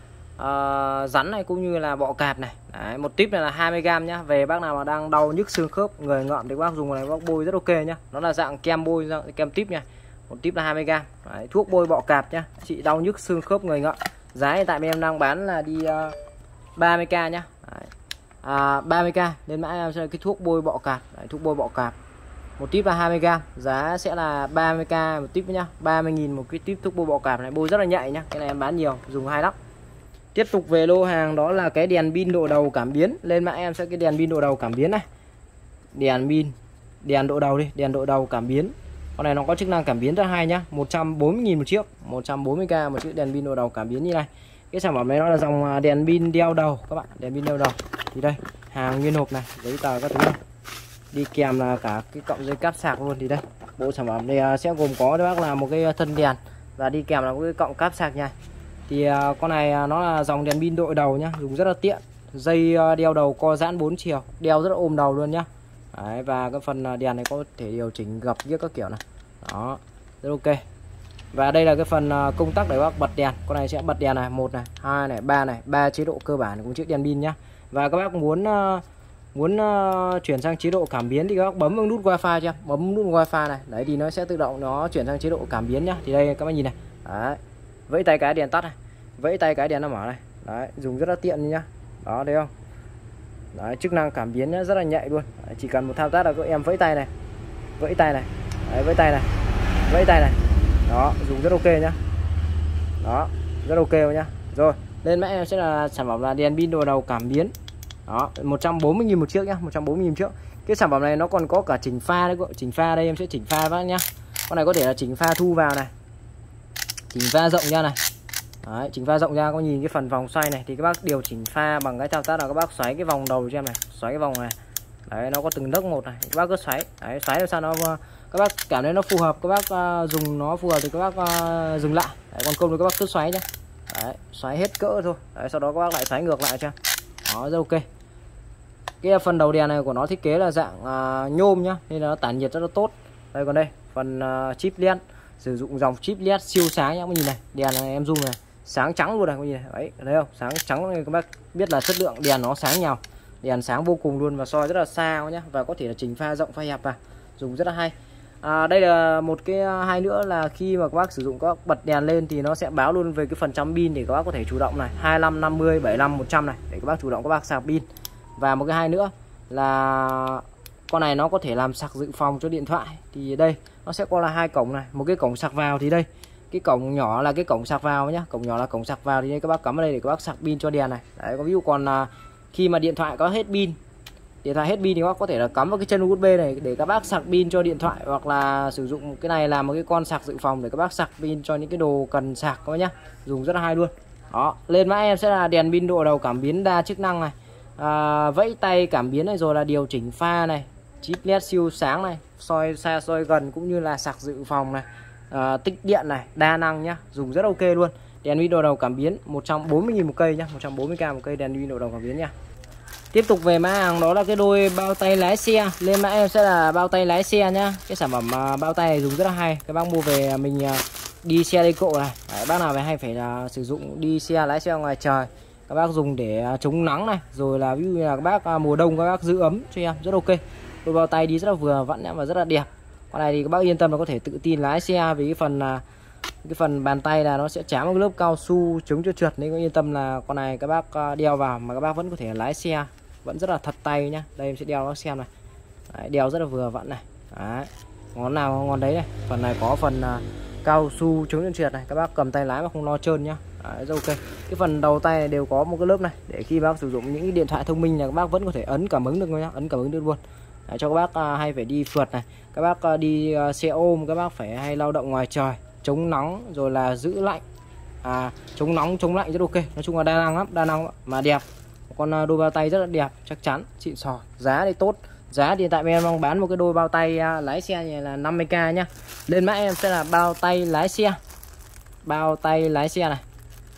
rắn này cũng như là bọ cạp này. Đấy, một tip này là 20g nhá. Về bác nào mà đang đau nhức xương khớp, người ngợm thì bác dùng này bác bôi rất ok nhá. Nó là dạng kem bôi, dạng kem tip nha. Một tip là 20g. Đấy, thuốc bôi bọ cạp nhá, trị đau nhức xương khớp người ngợm. Giá hiện tại em đang bán là đi 30k nhá. Đấy. 30k. Nên mã em sẽ là cái thuốc bôi bọ cạp. Đấy, thuốc bôi bọ cạp. Một tip là 20g, giá sẽ là 30k một tip nhá. 30.000 một cái tip thuốc bôi bọ cạp này, bôi rất là nhạy nhá. Cái này em bán nhiều, dùng hay lắm. Tiếp tục về lô hàng đó là cái đèn pin độ đầu cảm biến. Lên mã em sẽ cái đèn pin độ đầu cảm biến này. Đèn pin, đèn độ đầu đi, đèn độ đầu cảm biến. Con này nó có chức năng cảm biến rất hay nhá. 140.000 một chiếc, 140k một chiếc đèn pin độ đầu cảm biến như này. Cái sản phẩm này nó là dòng đèn pin đeo đầu các bạn, đèn pin đeo đầu. Thì đây, hàng nguyên hộp này, giấy tờ các thứ này. Đi kèm là cả cái cọng dây cáp sạc luôn. Thì đây, bộ sản phẩm này sẽ gồm có bác là một cái thân đèn và đi kèm là một cái cọng cáp sạc nha. Thì con này nó là dòng đèn pin đội đầu nhá, dùng rất là tiện. Dây đeo đầu co giãn 4 chiều, đeo rất là ôm đầu luôn nhá. Đấy, và cái phần đèn này có thể điều chỉnh gập ghế các kiểu này. Đó, rất ok. Và đây là cái phần công tắc để bác bật đèn. Con này sẽ bật đèn này, 1 này, 2 này, 3 này, 3 chế độ cơ bản cùng chiếc đèn pin nhá. Và các bác muốn chuyển sang chế độ cảm biến thì các bác bấm vào nút wifi chưa? Bấm nút wifi này, đấy thì nó sẽ tự động nó chuyển sang chế độ cảm biến nhá. Thì đây các bác nhìn này. Đấy. Vẫy tay cái đèn tắt này, vẫy tay cái đèn nó mở này. Đấy, dùng rất là tiện nhá. Đó, thấy không? Đấy, chức năng cảm biến nhá, rất là nhạy luôn. Đấy, chỉ cần một thao tác là các em vẫy tay này. Vẫy tay này. Đấy, vẫy tay này. Vẫy tay này. Đó, dùng rất ok nhá. Đó, rất ok nhá. Rồi, lên mã em sẽ là sản phẩm là đèn pin đồ đầu cảm biến. Đó, 140.000 một chiếc nhá, 140.000 chiếc. Cái sản phẩm này nó còn có cả chỉnh pha đấy, chỉnh pha đây em sẽ chỉnh pha bác nhá. Con này có thể là chỉnh pha thu vào này. Chỉnh pha rộng ra này. Đấy, chỉnh pha rộng ra, có nhìn cái phần vòng xoay này thì các bác điều chỉnh pha bằng cái thao tác là các bác xoáy cái vòng đầu cho em này, xoáy cái vòng này. Đấy, nó có từng nấc một này, các bác cứ xoáy. Đấy, xoáy làm sao nó các bác cảm thấy nó phù hợp, các bác dùng nó phù hợp thì các bác dừng lại. Đấy, còn không thì các bác cứ xoáy nhá. Đấy, xoáy hết cỡ thôi. Đấy, sau đó các bác lại xoáy ngược lại cho. Đó, rất ok. Cái phần đầu đèn này của nó thiết kế là dạng nhôm nhá, nên là nó tản nhiệt rất là tốt. Đây, còn đây phần chip LED, sử dụng dòng chip LED siêu sáng nhá, các nhìn này, đèn này em zoom này, sáng trắng luôn này, các nhìn này. Đấy, thấy không? Sáng trắng này, các bác biết là chất lượng đèn nó sáng nhau. Đèn sáng vô cùng luôn và soi rất là xa nhá, và có thể là chỉnh pha rộng pha hẹp vào, dùng rất là hay. Đây là một cái hay nữa là khi mà các bác sử dụng các bật đèn lên thì nó sẽ báo luôn về cái phần trăm pin để các bác có thể chủ động này, 25, 50, 75, 100 này để các bác chủ động các bác sạc pin. Và một cái hay nữa là con này nó có thể làm sạc dự phòng cho điện thoại. Thì đây nó sẽ có là 2 cổng này, một cái cổng sạc vào thì đây cái cổng nhỏ là cái cổng sạc vào nhá, cổng nhỏ là cổng sạc vào thì đây các bác cắm vào đây để các bác sạc pin cho đèn này. Đấy, có ví dụ còn khi mà điện thoại có hết pin, thì các bác có thể là cắm vào cái chân USB này để các bác sạc pin cho điện thoại, hoặc là sử dụng cái này làm một cái con sạc dự phòng để các bác sạc pin cho những cái đồ cần sạc các bác nhá, dùng rất là hay luôn. Đó, lên mã em sẽ là đèn pin độ đầu cảm biến đa chức năng này, vẫy tay cảm biến này, rồi là điều chỉnh pha này, chip LED siêu sáng này, soi xa soi gần cũng như là sạc dự phòng này, tích điện này, đa năng nhá, dùng rất ok luôn. Đèn pin độ đầu cảm biến 140.000 một cây nhá, 140k một cây đèn pin độ đầu cảm biến nha. Tiếp tục về mã hàng đó là cái đôi bao tay lái xe. Lên mã em sẽ là bao tay lái xe nhá. Cái sản phẩm bao tay này dùng rất là hay. Các bác mua về mình đi xe đi cộ này. Đấy, bác nào hay phải là sử dụng đi xe lái xe ngoài trời, các bác dùng để chống nắng này, rồi là ví dụ như là các bác mùa đông các bác giữ ấm cho em, rất ok. Đôi bao tay đi rất là vừa vặn và rất là đẹp. Con này thì các bác yên tâm là có thể tự tin lái xe, vì cái phần bàn tay là nó sẽ trám một lớp cao su chống cho trượt, nên có yên tâm là con này các bác đeo vào mà các bác vẫn có thể lái xe, vẫn rất là thật tay nhá. Đây em sẽ đeo nó xem này. Đấy, đeo rất là vừa vặn này. Đấy, ngón nào ngón đấy này. Phần này có phần cao su chống cho trượt này, các bác cầm tay lái mà không lo trơn nhá. Đấy, rất ok. Cái phần đầu tay này đều có một cái lớp này để khi bác sử dụng những cái điện thoại thông minh là các bác vẫn có thể ấn cảm ứng được nhá, ấn cảm ứng được luôn. Đấy, cho các bác hay phải đi phượt này, các bác đi xe ôm, các bác phải hay lao động ngoài trời, chống nóng rồi là giữ lạnh, chống nóng chống lạnh rất ok. Nói chung là đa năng lắm, đa năng mà đẹp. Con đôi bao tay rất là đẹp, chắc chắn, xịn sò, giá thì tốt. Giá hiện tại em đang bán một cái đôi bao tay lái xe này là 50k nhá. Lên mã em sẽ là bao tay lái xe. Bao tay lái xe này,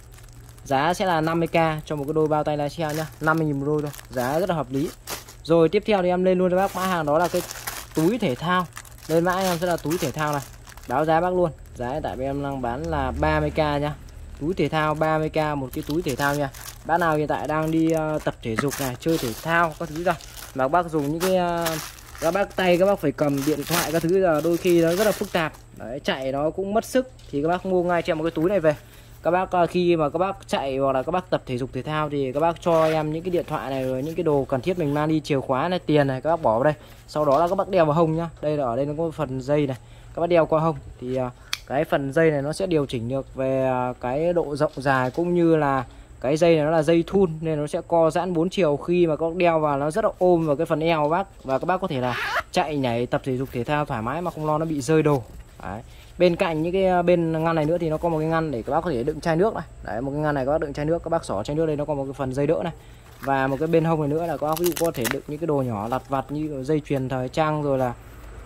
giá sẽ là 50k cho một cái đôi bao tay lái xe nhá, 50.000 một đôi thôi, giá rất là hợp lý. Rồi tiếp theo thì em lên luôn cho bác mã hàng đó là cái túi thể thao. Lên mã em sẽ là túi thể thao này, báo giá bác luôn. Giá hiện tại em đang bán là 30k nhá. Túi thể thao 30k một cái túi thể thao nha. Bác nào hiện tại đang đi tập thể dục này, chơi thể thao các thứ ra mà các bác dùng những cái các bác tay các bác phải cầm điện thoại các thứ là đôi khi nó rất là phức tạp. Đấy, chạy nó cũng mất sức thì các bác mua ngay cho một cái túi này về. Các bác khi mà các bác chạy hoặc là các bác tập thể dục thể thao thì các bác cho em những cái điện thoại này, rồi những cái đồ cần thiết mình mang đi, chìa khóa này, tiền này, các bác bỏ vào đây. Sau đó là các bác đeo vào hông nhá. Đây là ở đây nó có phần dây này, các bác đeo qua hông thì cái phần dây này nó sẽ điều chỉnh được về cái độ rộng dài, cũng như là cái dây này nó là dây thun nên nó sẽ co giãn 4 chiều. Khi mà các bác đeo vào nó rất là ôm vào cái phần eo của bác, và các bác có thể là chạy nhảy tập thể dục thể thao thoải mái mà không lo nó bị rơi đồ. Đấy. Bên cạnh những cái bên ngăn này nữa thì nó có một cái ngăn để các bác có thể đựng chai nước này. Đấy, một cái ngăn này các bác đựng chai nước, các bác xỏ chai nước đây, nó có một cái phần dây đỡ này. Và một cái bên hông này nữa là các bác ví dụ có thể đựng những cái đồ nhỏ lặt vặt như dây chuyền thời trang, rồi là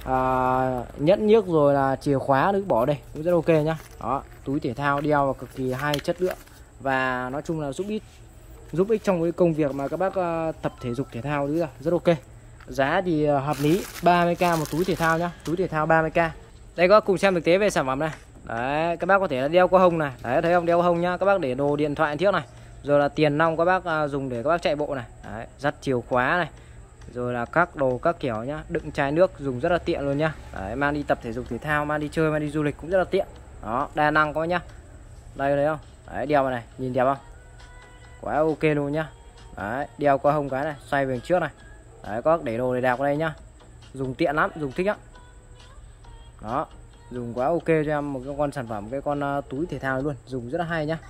nhẫn nhiếc, rồi là chìa khóa nữa, bỏ đây cũng rất ok nhá. Đó, túi thể thao đeo vào cực kỳ hay, chất lượng và nói chung là giúp ích giúp ích trong cái công việc mà các bác tập thể dục thể thao nữa, rất ok. Giá thì hợp lý, 30k một túi thể thao nhá, túi thể thao 30k. Đây các bác cùng xem thực tế về sản phẩm này. Đấy, các bác có thể là đeo qua hông này, đấy thấy không, đeo qua hông nhá, các bác để đồ điện thoại thiết này, rồi là tiền nong các bác dùng để các bác chạy bộ này, đấy, dắt chìa khóa này, rồi là các đồ các kiểu nhá, đựng chai nước dùng rất là tiện luôn nhá. Đấy, mang đi tập thể dục thể thao, mang đi chơi, mang đi du lịch cũng rất là tiện. Đó, đa năng có nhá. Đây thấy không? Đấy, đeo vào này, nhìn đẹp không? Quá ok luôn nhá. Đấy, đeo qua hông cái này, xoay về trước này. Đấy, có để đồ để đạc vào đây nhá. Dùng tiện lắm, dùng thích lắm. Đó, dùng quá ok cho em một cái con sản phẩm, cái con túi thể thao luôn, dùng rất là hay nhá.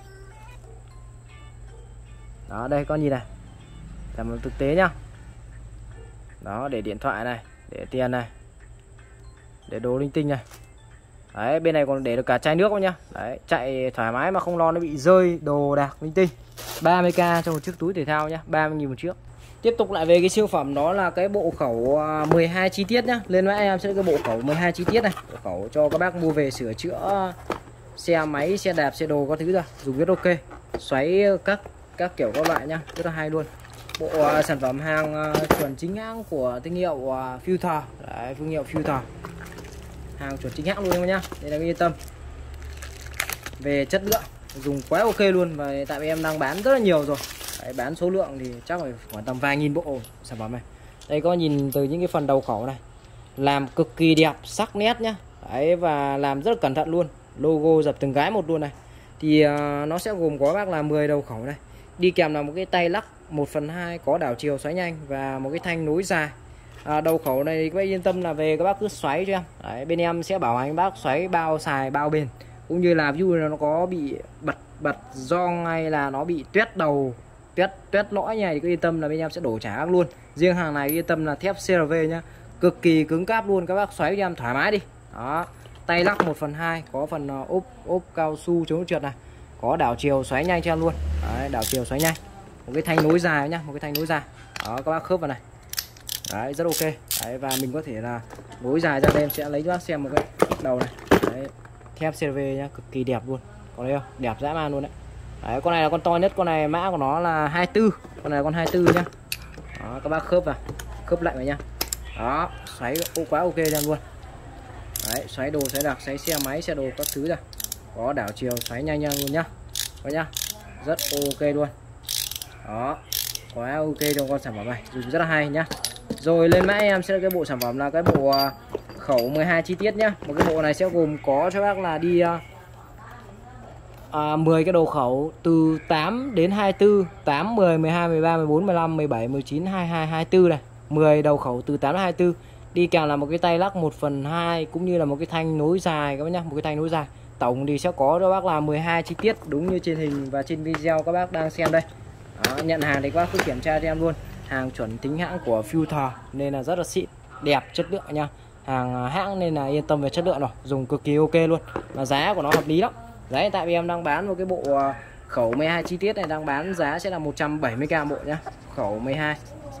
Đó, đây con nhìn này. Sản phẩm thực tế nhá. Đó, để điện thoại này, để tiền này, để đồ linh tinh này. Đấy, bên này còn để được cả chai nước luôn nhá. Đấy, chạy thoải mái mà không lo nó bị rơi đồ đạc linh tinh. 30k cho một chiếc túi thể thao nhá, 30.000 một chiếc. Tiếp tục lại về cái siêu phẩm, đó là cái bộ khẩu 12 chi tiết nhá. Lên mã em sẽ cái bộ khẩu 12 chi tiết này, bộ khẩu cho các bác mua về sửa chữa xe máy, xe đạp, xe đồ các thứ ra, dùng rất ok. Xoáy các kiểu các loại nhá, rất là hay luôn. Bộ sản phẩm hàng chuẩn chính hãng của thương hiệu Filter. Đấy, thương hiệu Filter. Hàng chuẩn chính hãng luôn em nhá. Đây là cái yên tâm. Về chất lượng dùng quá ok luôn, và tại vì em đang bán rất là nhiều rồi. Đấy, bán số lượng thì chắc phải khoảng tầm vài nghìn bộ sản phẩm này. Đây có nhìn từ những cái phần đầu khẩu này, làm cực kỳ đẹp, sắc nét nhá. Đấy, và làm rất là cẩn thận luôn, logo dập từng cái một luôn này. Thì nó sẽ gồm có bác là 10 đầu khẩu này, đi kèm là một cái tay lắc 1/2 có đảo chiều xoáy nhanh và một cái thanh nối dài. Đầu khẩu này thì các bác yên tâm là về các bác cứ xoáy cho em. Đấy, bên em sẽ bảo hành bác xoáy bao xài bao bền, cũng như là ví dụ nó có bị bật giòn hay là nó bị tuét đầu, tuét lõi này thì cứ yên tâm là bên em sẽ đổ trả bác luôn. Riêng hàng này yên tâm là thép CRV nhá, cực kỳ cứng cáp luôn, các bác xoáy cho em thoải mái đi. Đó, tay lắc 1/2 có phần ốp cao su chống trượt này, có đảo chiều xoáy nhanh cho em luôn. Đấy, đảo chiều xoáy nhanh, một cái thanh nối dài nhá, một cái thanh nối dài. Đó, các bác khớp vào này. Đấy, rất ok. Đấy, và mình có thể là nối dài ra đây, em sẽ lấy cho bác xem một cái đầu này. Đấy, thép CRV nhá, cực kỳ đẹp luôn. Còn đây không? Đẹp dã man luôn đấy. Đấy, con này là con to nhất, con này mã của nó là 24, con này là con 24 nhá. Đó, các bác khớp vào, khớp lại vào nhá. Đó, xoáy quá ok ra luôn. Đấy, xoáy đồ, xoáy đặc, xoáy xe máy, xe đồ các thứ ra. Có đảo chiều xoáy nhanh luôn nhá. Có nhá. Rất ok luôn. Đó, quá ok trong con sản phẩm này, dùng rất là hay nhá. Rồi lên mã em sẽ là cái bộ sản phẩm là cái bộ khẩu 12 chi tiết nhá. Một cái bộ này sẽ gồm có cho bác là đi 10 cái đầu khẩu từ 8 đến 24, 8, 10, 12, 13, 14, 15, 17, 19, 22, 24 này. 10 đầu khẩu từ 8 đến 24. Đi kèm là một cái tay lắc 1/2 cũng như là một cái thanh nối dài các bác nhá, một cái thanh nối dài. Tổng thì sẽ có cho bác là 12 chi tiết đúng như trên hình và trên video các bác đang xem đây. Đó, nhận hàng thì các bác cứ kiểm tra cho em luôn. Hàng chuẩn chính hãng của Filter nên là rất là xịn, đẹp, chất lượng nha. Hàng hãng nên là yên tâm về chất lượng rồi, dùng cực kỳ ok luôn. Và giá của nó hợp lý lắm. Đấy, tại vì em đang bán một cái bộ khẩu 12 chi tiết này, đang bán giá sẽ là 170k bộ nhá. Khẩu 12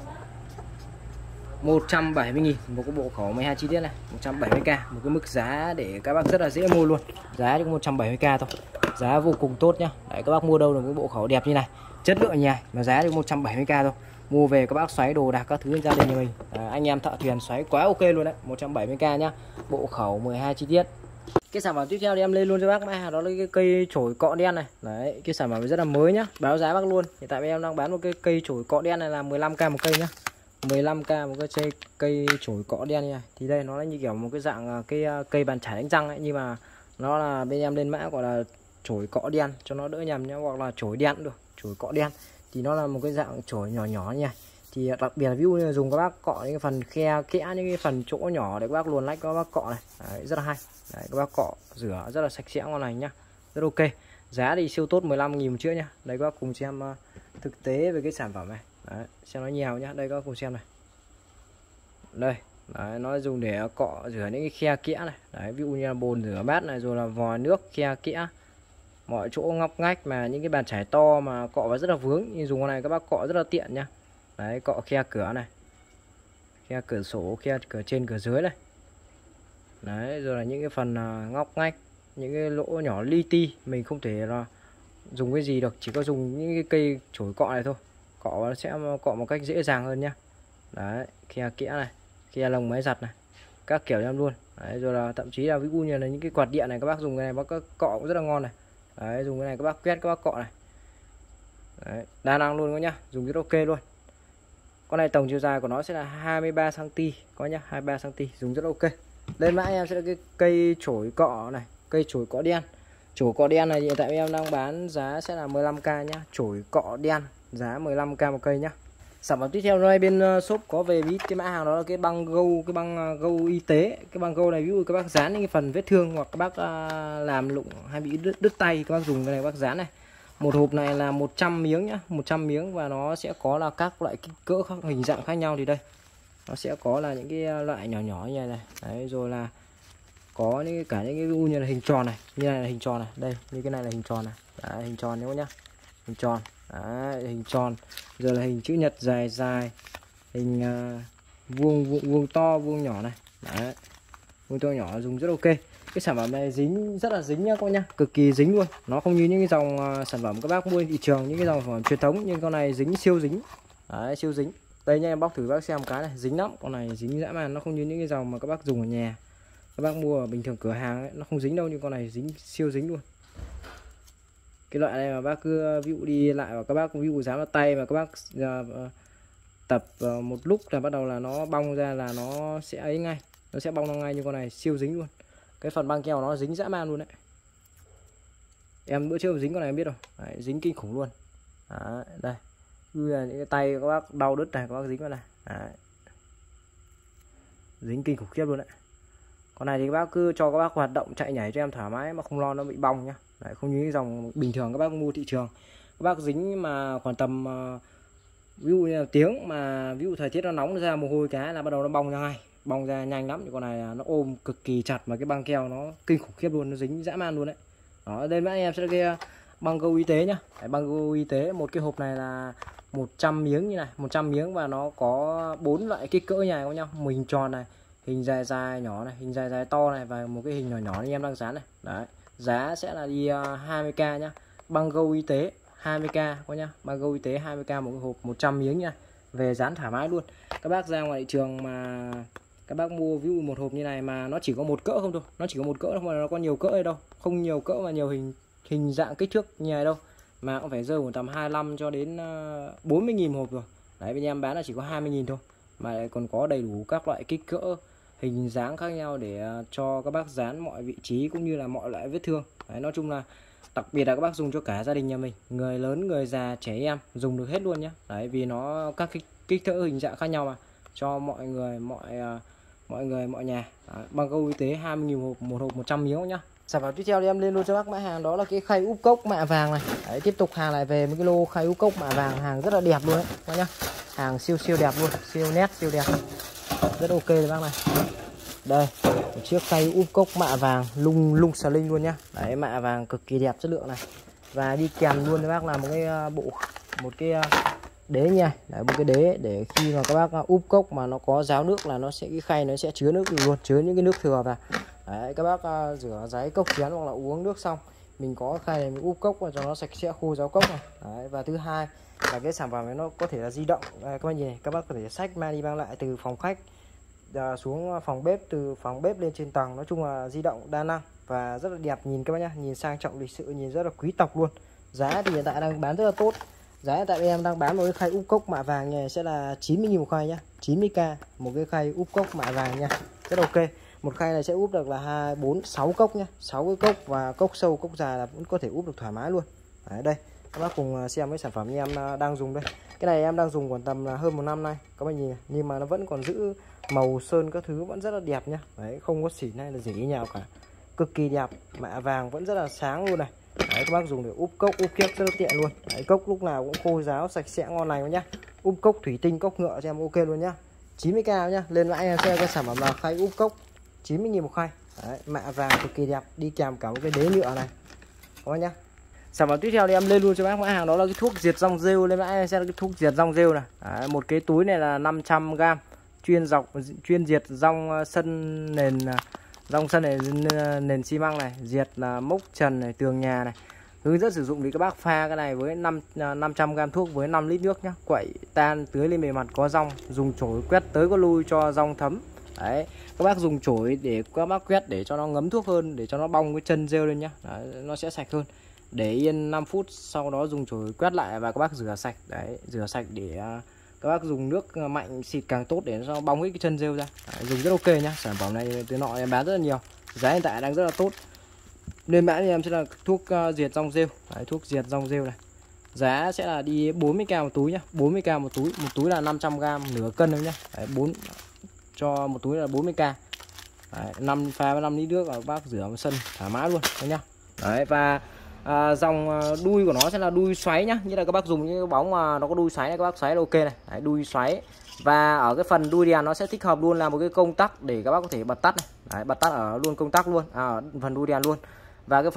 170.000 một cái bộ khẩu 12 chi tiết này, 170k, một cái mức giá để các bác rất là dễ mua luôn. Giá chỉ có 170k thôi. Giá vô cùng tốt nhá. Đấy, các bác mua đâu được cái bộ khẩu đẹp như này, chất lượng nhài mà giá chỉ 170k thôi. Mua về các bác xoáy đồ đạc các thứ gia đình nhà mình, anh em thợ thuyền xoáy quá ok luôn đấy. 170k nhá, bộ khẩu 12 chi tiết. Cái sản phẩm tiếp theo thì em lên luôn cho bác mã, đó là cái cây chổi cọ đen này. Đấy, cái sản phẩm rất là mới nhá, báo giá bác luôn. Hiện tại em đang bán một cái cây chổi cọ đen này là 15k một cây nhá. 15k một cái cây chổi cọ đen này. Thì đây nó là như kiểu một cái dạng cây bàn chải đánh răng ấy, nhưng mà nó là bên em lên mã gọi là chổi cọ đen cho nó đỡ nhầm nhá, hoặc là chổi đen cũng được, chổi cọ đen. Thì nó là một cái dạng chổi nhỏ nhỏ nha. Thì đặc biệt là ví dụ như dùng các bác cọ những cái phần khe kẽ, những cái phần chỗ nhỏ để các bác luồn lách các bác cọ này. Đấy, rất là hay. Đấy, các bác cọ rửa rất là sạch sẽ con này nhá, rất ok. Giá thì siêu tốt, 15.000 một chiếc nhá. Đây các bác cùng xem thực tế về cái sản phẩm này. Đấy, xem nó nhiều nhá. Đây các bác cùng xem này. Đây, đấy, nó dùng để cọ rửa những cái khe kẽ này. Đấy, ví dụ như là bồn rửa bát này, rồi là vòi nước khe kẽ, mọi chỗ ngóc ngách mà những cái bàn chải to mà cọ vào rất là vướng, nhưng dùng con này các bác cọ rất là tiện nhá. Đấy, cọ khe cửa này, khe cửa sổ, khe cửa trên cửa dưới này. Đấy, rồi là những cái phần ngóc ngách, những cái lỗ nhỏ li ti mình không thể là dùng cái gì được, chỉ có dùng những cái cây chổi cọ này thôi. Cọ nó sẽ cọ một cách dễ dàng hơn nhá. Đấy, khe kẽ này, khe lồng máy giặt này, các kiểu em luôn. Đấy, rồi là thậm chí là ví dụ như là những cái quạt điện này các bác dùng cái này bác cọ cũng rất là ngon này. Đấy, dùng cái này các bác quét các bác cọ này. Đấy, đa năng luôn các nhá, dùng rất ok luôn. Con này tổng chiều dài của nó sẽ là 23 cm có nhá, 23 cm, dùng rất ok. Lên mã em sẽ là cái cây chổi cọ này, cây chổi cọ đen. Chổi cọ đen này hiện tại em đang bán giá sẽ là 15k nhá, chổi cọ đen giá 15k một cây nhá. Sản phẩm tiếp theo đây bên shop có về cái mã hàng đó là cái băng gâu y tế. Cái băng gâu này ví dụ các bác dán những cái phần vết thương hoặc các bác làm lụng hay bị đứt tay, các bác dùng cái này các bác dán này. Một hộp này là 100 miếng nhá, 100 miếng và nó sẽ có là các loại kích cỡ hình dạng khác nhau. Thì đây nó sẽ có là những cái loại nhỏ nhỏ như này. Đấy, rồi là có những cả những cái như là hình tròn này, như này là hình tròn này, đây như cái này là hình tròn này. Đấy, hình tròn nhé nhá, hình tròn. Đấy, hình tròn, rồi là hình chữ nhật dài dài, hình vuông to, vuông nhỏ này. Đấy, vuông to nhỏ dùng rất ok. Cái sản phẩm này dính rất là dính nhá các bác nhá, cực kỳ dính luôn. Nó không như những cái dòng sản phẩm các bác mua trên thị trường, những cái dòng sản phẩm truyền thống, nhưng con này dính siêu dính. Đấy, siêu dính. Đây nha, em bóc thử bác xem cái này, dính lắm, con này dính dã man, nó không như những cái dòng mà các bác dùng ở nhà, các bác mua ở bình thường cửa hàng ấy, nó không dính đâu, nhưng con này dính siêu dính luôn. Cái loại này mà bác cứ ví dụ đi lại và các bác ví dụ dán vào tay mà các bác tập một lúc là bắt đầu là nó bong ra là nó sẽ ấy ngay, nó sẽ bong ra ngay, như con này siêu dính luôn. Cái phần băng keo nó dính dã man luôn đấy. Em bữa trước dính con này em biết rồi. Đấy, dính kinh khủng luôn. Đấy, đây. Như là những cái tay các bác đau đứt này, các bác dính vào này. Đấy. Dính kinh khủng khiếp luôn đấy. Con này thì các bác cứ cho các bác hoạt động chạy nhảy cho em thoải mái mà không lo nó bị bong nhá. Đấy, không như cái dòng bình thường các bác mua thị trường. Các bác dính mà khoảng tầm ví dụ như là tiếng mà ví dụ thời tiết nó nóng ra mồ hôi cái là bắt đầu nó bong ra ngay, bong ra nhanh lắm. Thì con này nó ôm cực kỳ chặt mà cái băng keo nó kinh khủng khiếp luôn, nó dính dã man luôn đấy. Đó, đây mấy em sẽ là cái băng gâu y tế nhá. Đấy, băng gâu y tế, một cái hộp này là 100 miếng như này, 100 miếng và nó có 4 loại kích cỡ nhà với nhau, một hình tròn này, hình dài dài nhỏ này, hình dài dài to này và một cái hình nhỏ nhỏ như em đang dán này. Đấy, giá sẽ là đi 20k nhá. Băng gâu y tế 20k có nhá, băng gâu y tế 20k một cái hộp 100 miếng nha, về dán thoải mái luôn. Các bác ra ngoài thị trường mà các bác mua ví dụ một hộp như này mà nó chỉ có một cỡ không thôi, nó chỉ có một cỡ không, mà nó có nhiều cỡ đây đâu, không nhiều cỡ mà nhiều hình dạng kích thước như này đâu, mà cũng phải rơi khoảng tầm 25 cho đến 40.000 hộp rồi. Đấy, bên em bán là chỉ có 20.000 thôi, mà lại còn có đầy đủ các loại kích cỡ hình dáng khác nhau để cho các bác dán mọi vị trí cũng như là mọi loại vết thương. Đấy, nói chung là đặc biệt là các bác dùng cho cả gia đình nhà mình, người lớn, người già, trẻ em dùng được hết luôn nhé. Đấy, vì nó các kích cỡ hình dạng khác nhau mà, cho mọi người, mọi nhà. Đấy, băng gâu y tế 20.000 hộp, một hộp 100 miếng nhá. Sản phẩm tiếp theo thì em lên luôn cho bác mã hàng đó là cái khay úp cốc mạ vàng này. Đấy, tiếp tục hàng lại về một cái lô khay úp cốc mạ vàng, hàng rất là đẹp luôn đấy các nhá. Hàng siêu đẹp luôn, siêu nét, siêu đẹp, rất ok đấy bác này. Đây, một chiếc khay úp cốc mạ vàng lung xà linh luôn nhá. Đấy, mạ vàng cực kỳ đẹp, chất lượng này. Và đi kèm luôn với bác là một cái đế nha. Đấy, một cái đế để khi mà các bác úp cốc mà nó có ráo nước là nó sẽ, cái khay nó sẽ chứa nước luôn, chứa những cái nước thừa vào. Đấy, các bác rửa ráy cốc chén hoặc là uống nước xong mình có khay này mình úp cốc vào cho nó sạch sẽ, khô ráo cốc này. Đấy, và thứ hai là cái sản phẩm này nó có thể là di động. Đây, các bác nhìn này, các bác có thể xách mang đi mang lại từ phòng khách xuống phòng bếp, từ phòng bếp lên trên tầng. Nói chung là di động đa năng và rất là đẹp, nhìn các bác nhá, nhìn sang trọng lịch sự, nhìn rất là quý tộc luôn. Giá thì hiện tại đang bán rất là tốt. Giá hiện tại em đang bán một cái khay úp cốc mạ vàng này sẽ là 90.000 một khay nhá, 90k một cái khay úp cốc mạ vàng nha, rất ok. Một khay này sẽ úp được là 2, 4, 6 cốc nhá, 6 cái cốc, và cốc sâu cốc dài là cũng có thể úp được thoải mái luôn. Đấy, đây các bác cùng xem cái sản phẩm như em đang dùng đây. Cái này em đang dùng khoảng tầm hơn 1 năm nay các bác nhìn này, nhưng mà nó vẫn còn giữ màu sơn các thứ vẫn rất là đẹp nhá. Đấy, không có xỉn hay là rỉ nhào cả, cực kỳ đẹp, mạ vàng vẫn rất là sáng luôn này. Đấy, các bác dùng để úp cốc, úp kiếc rất là tiện luôn. Đấy, cốc lúc nào cũng khô ráo, sạch sẽ, ngon lành nhá. Úp cốc thủy tinh, cốc nhựa cho em ok luôn nhá. 90k nhá. Lên mã em sẽ cái sản phẩm là khay úp cốc 90.000 một khay. Đấy, mạ vàng cực kỳ đẹp, đi kèm cả một cái đế nhựa này. Có nhá. Sản phẩm tiếp theo thì em lên luôn cho bác mã hàng đó là cái thuốc diệt rong rêu. Lên mã em sẽ là cái thuốc diệt rong rêu này. Đấy, một cái túi này là 500g, chuyên diệt rong sân nền, rong sân này, nền xi măng này, diệt là mốc trần này, tường nhà này, Hướng dẫn sử dụng thì các bác pha cái này với 500g thuốc với 5 lít nước nhá, quậy tan tưới lên bề mặt có rong, dùng chổi quét tới có lui cho rong thấm. Đấy, các bác dùng chổi để các bác quét để cho nó ngấm thuốc hơn, để cho nó bong cái chân rêu lên nhá. Đấy, nó sẽ sạch hơn. Để yên 5 phút sau đó dùng chổi quét lại và các bác rửa sạch. Đấy, rửa sạch để các bác dùng nước mạnh xịt càng tốt để nó bong cái chân rêu ra. Đấy, dùng rất ok nhá. Sản phẩm này từ nọ em bán rất là nhiều, giá hiện tại đang rất là tốt. Nên mã thì em sẽ là thuốc diệt rong rêu. Đấy, thuốc diệt rong rêu này. Giá sẽ là đi 40k một túi nhá, 40k một túi là 500g, nửa cân thôi nhá. Đấy, 4 cho một túi là 40k. Đấy, 5 pha với 5 lít nước và bác rửa một sân thoải mái luôn đấy nhá. Đấy, và dòng đuôi của nó sẽ là đuôi xoáy nhá, như là các bác dùng những cái bóng mà nó có đuôi xoáy này, các bác xoáy là ok này. Đấy, đuôi xoáy. Và ở cái phần đuôi đèn nó sẽ tích hợp luôn là một cái công tắc để các bác có thể bật tắt này. Đấy, bật tắt ở luôn công tắc luôn, ở phần đuôi đèn luôn. Và cái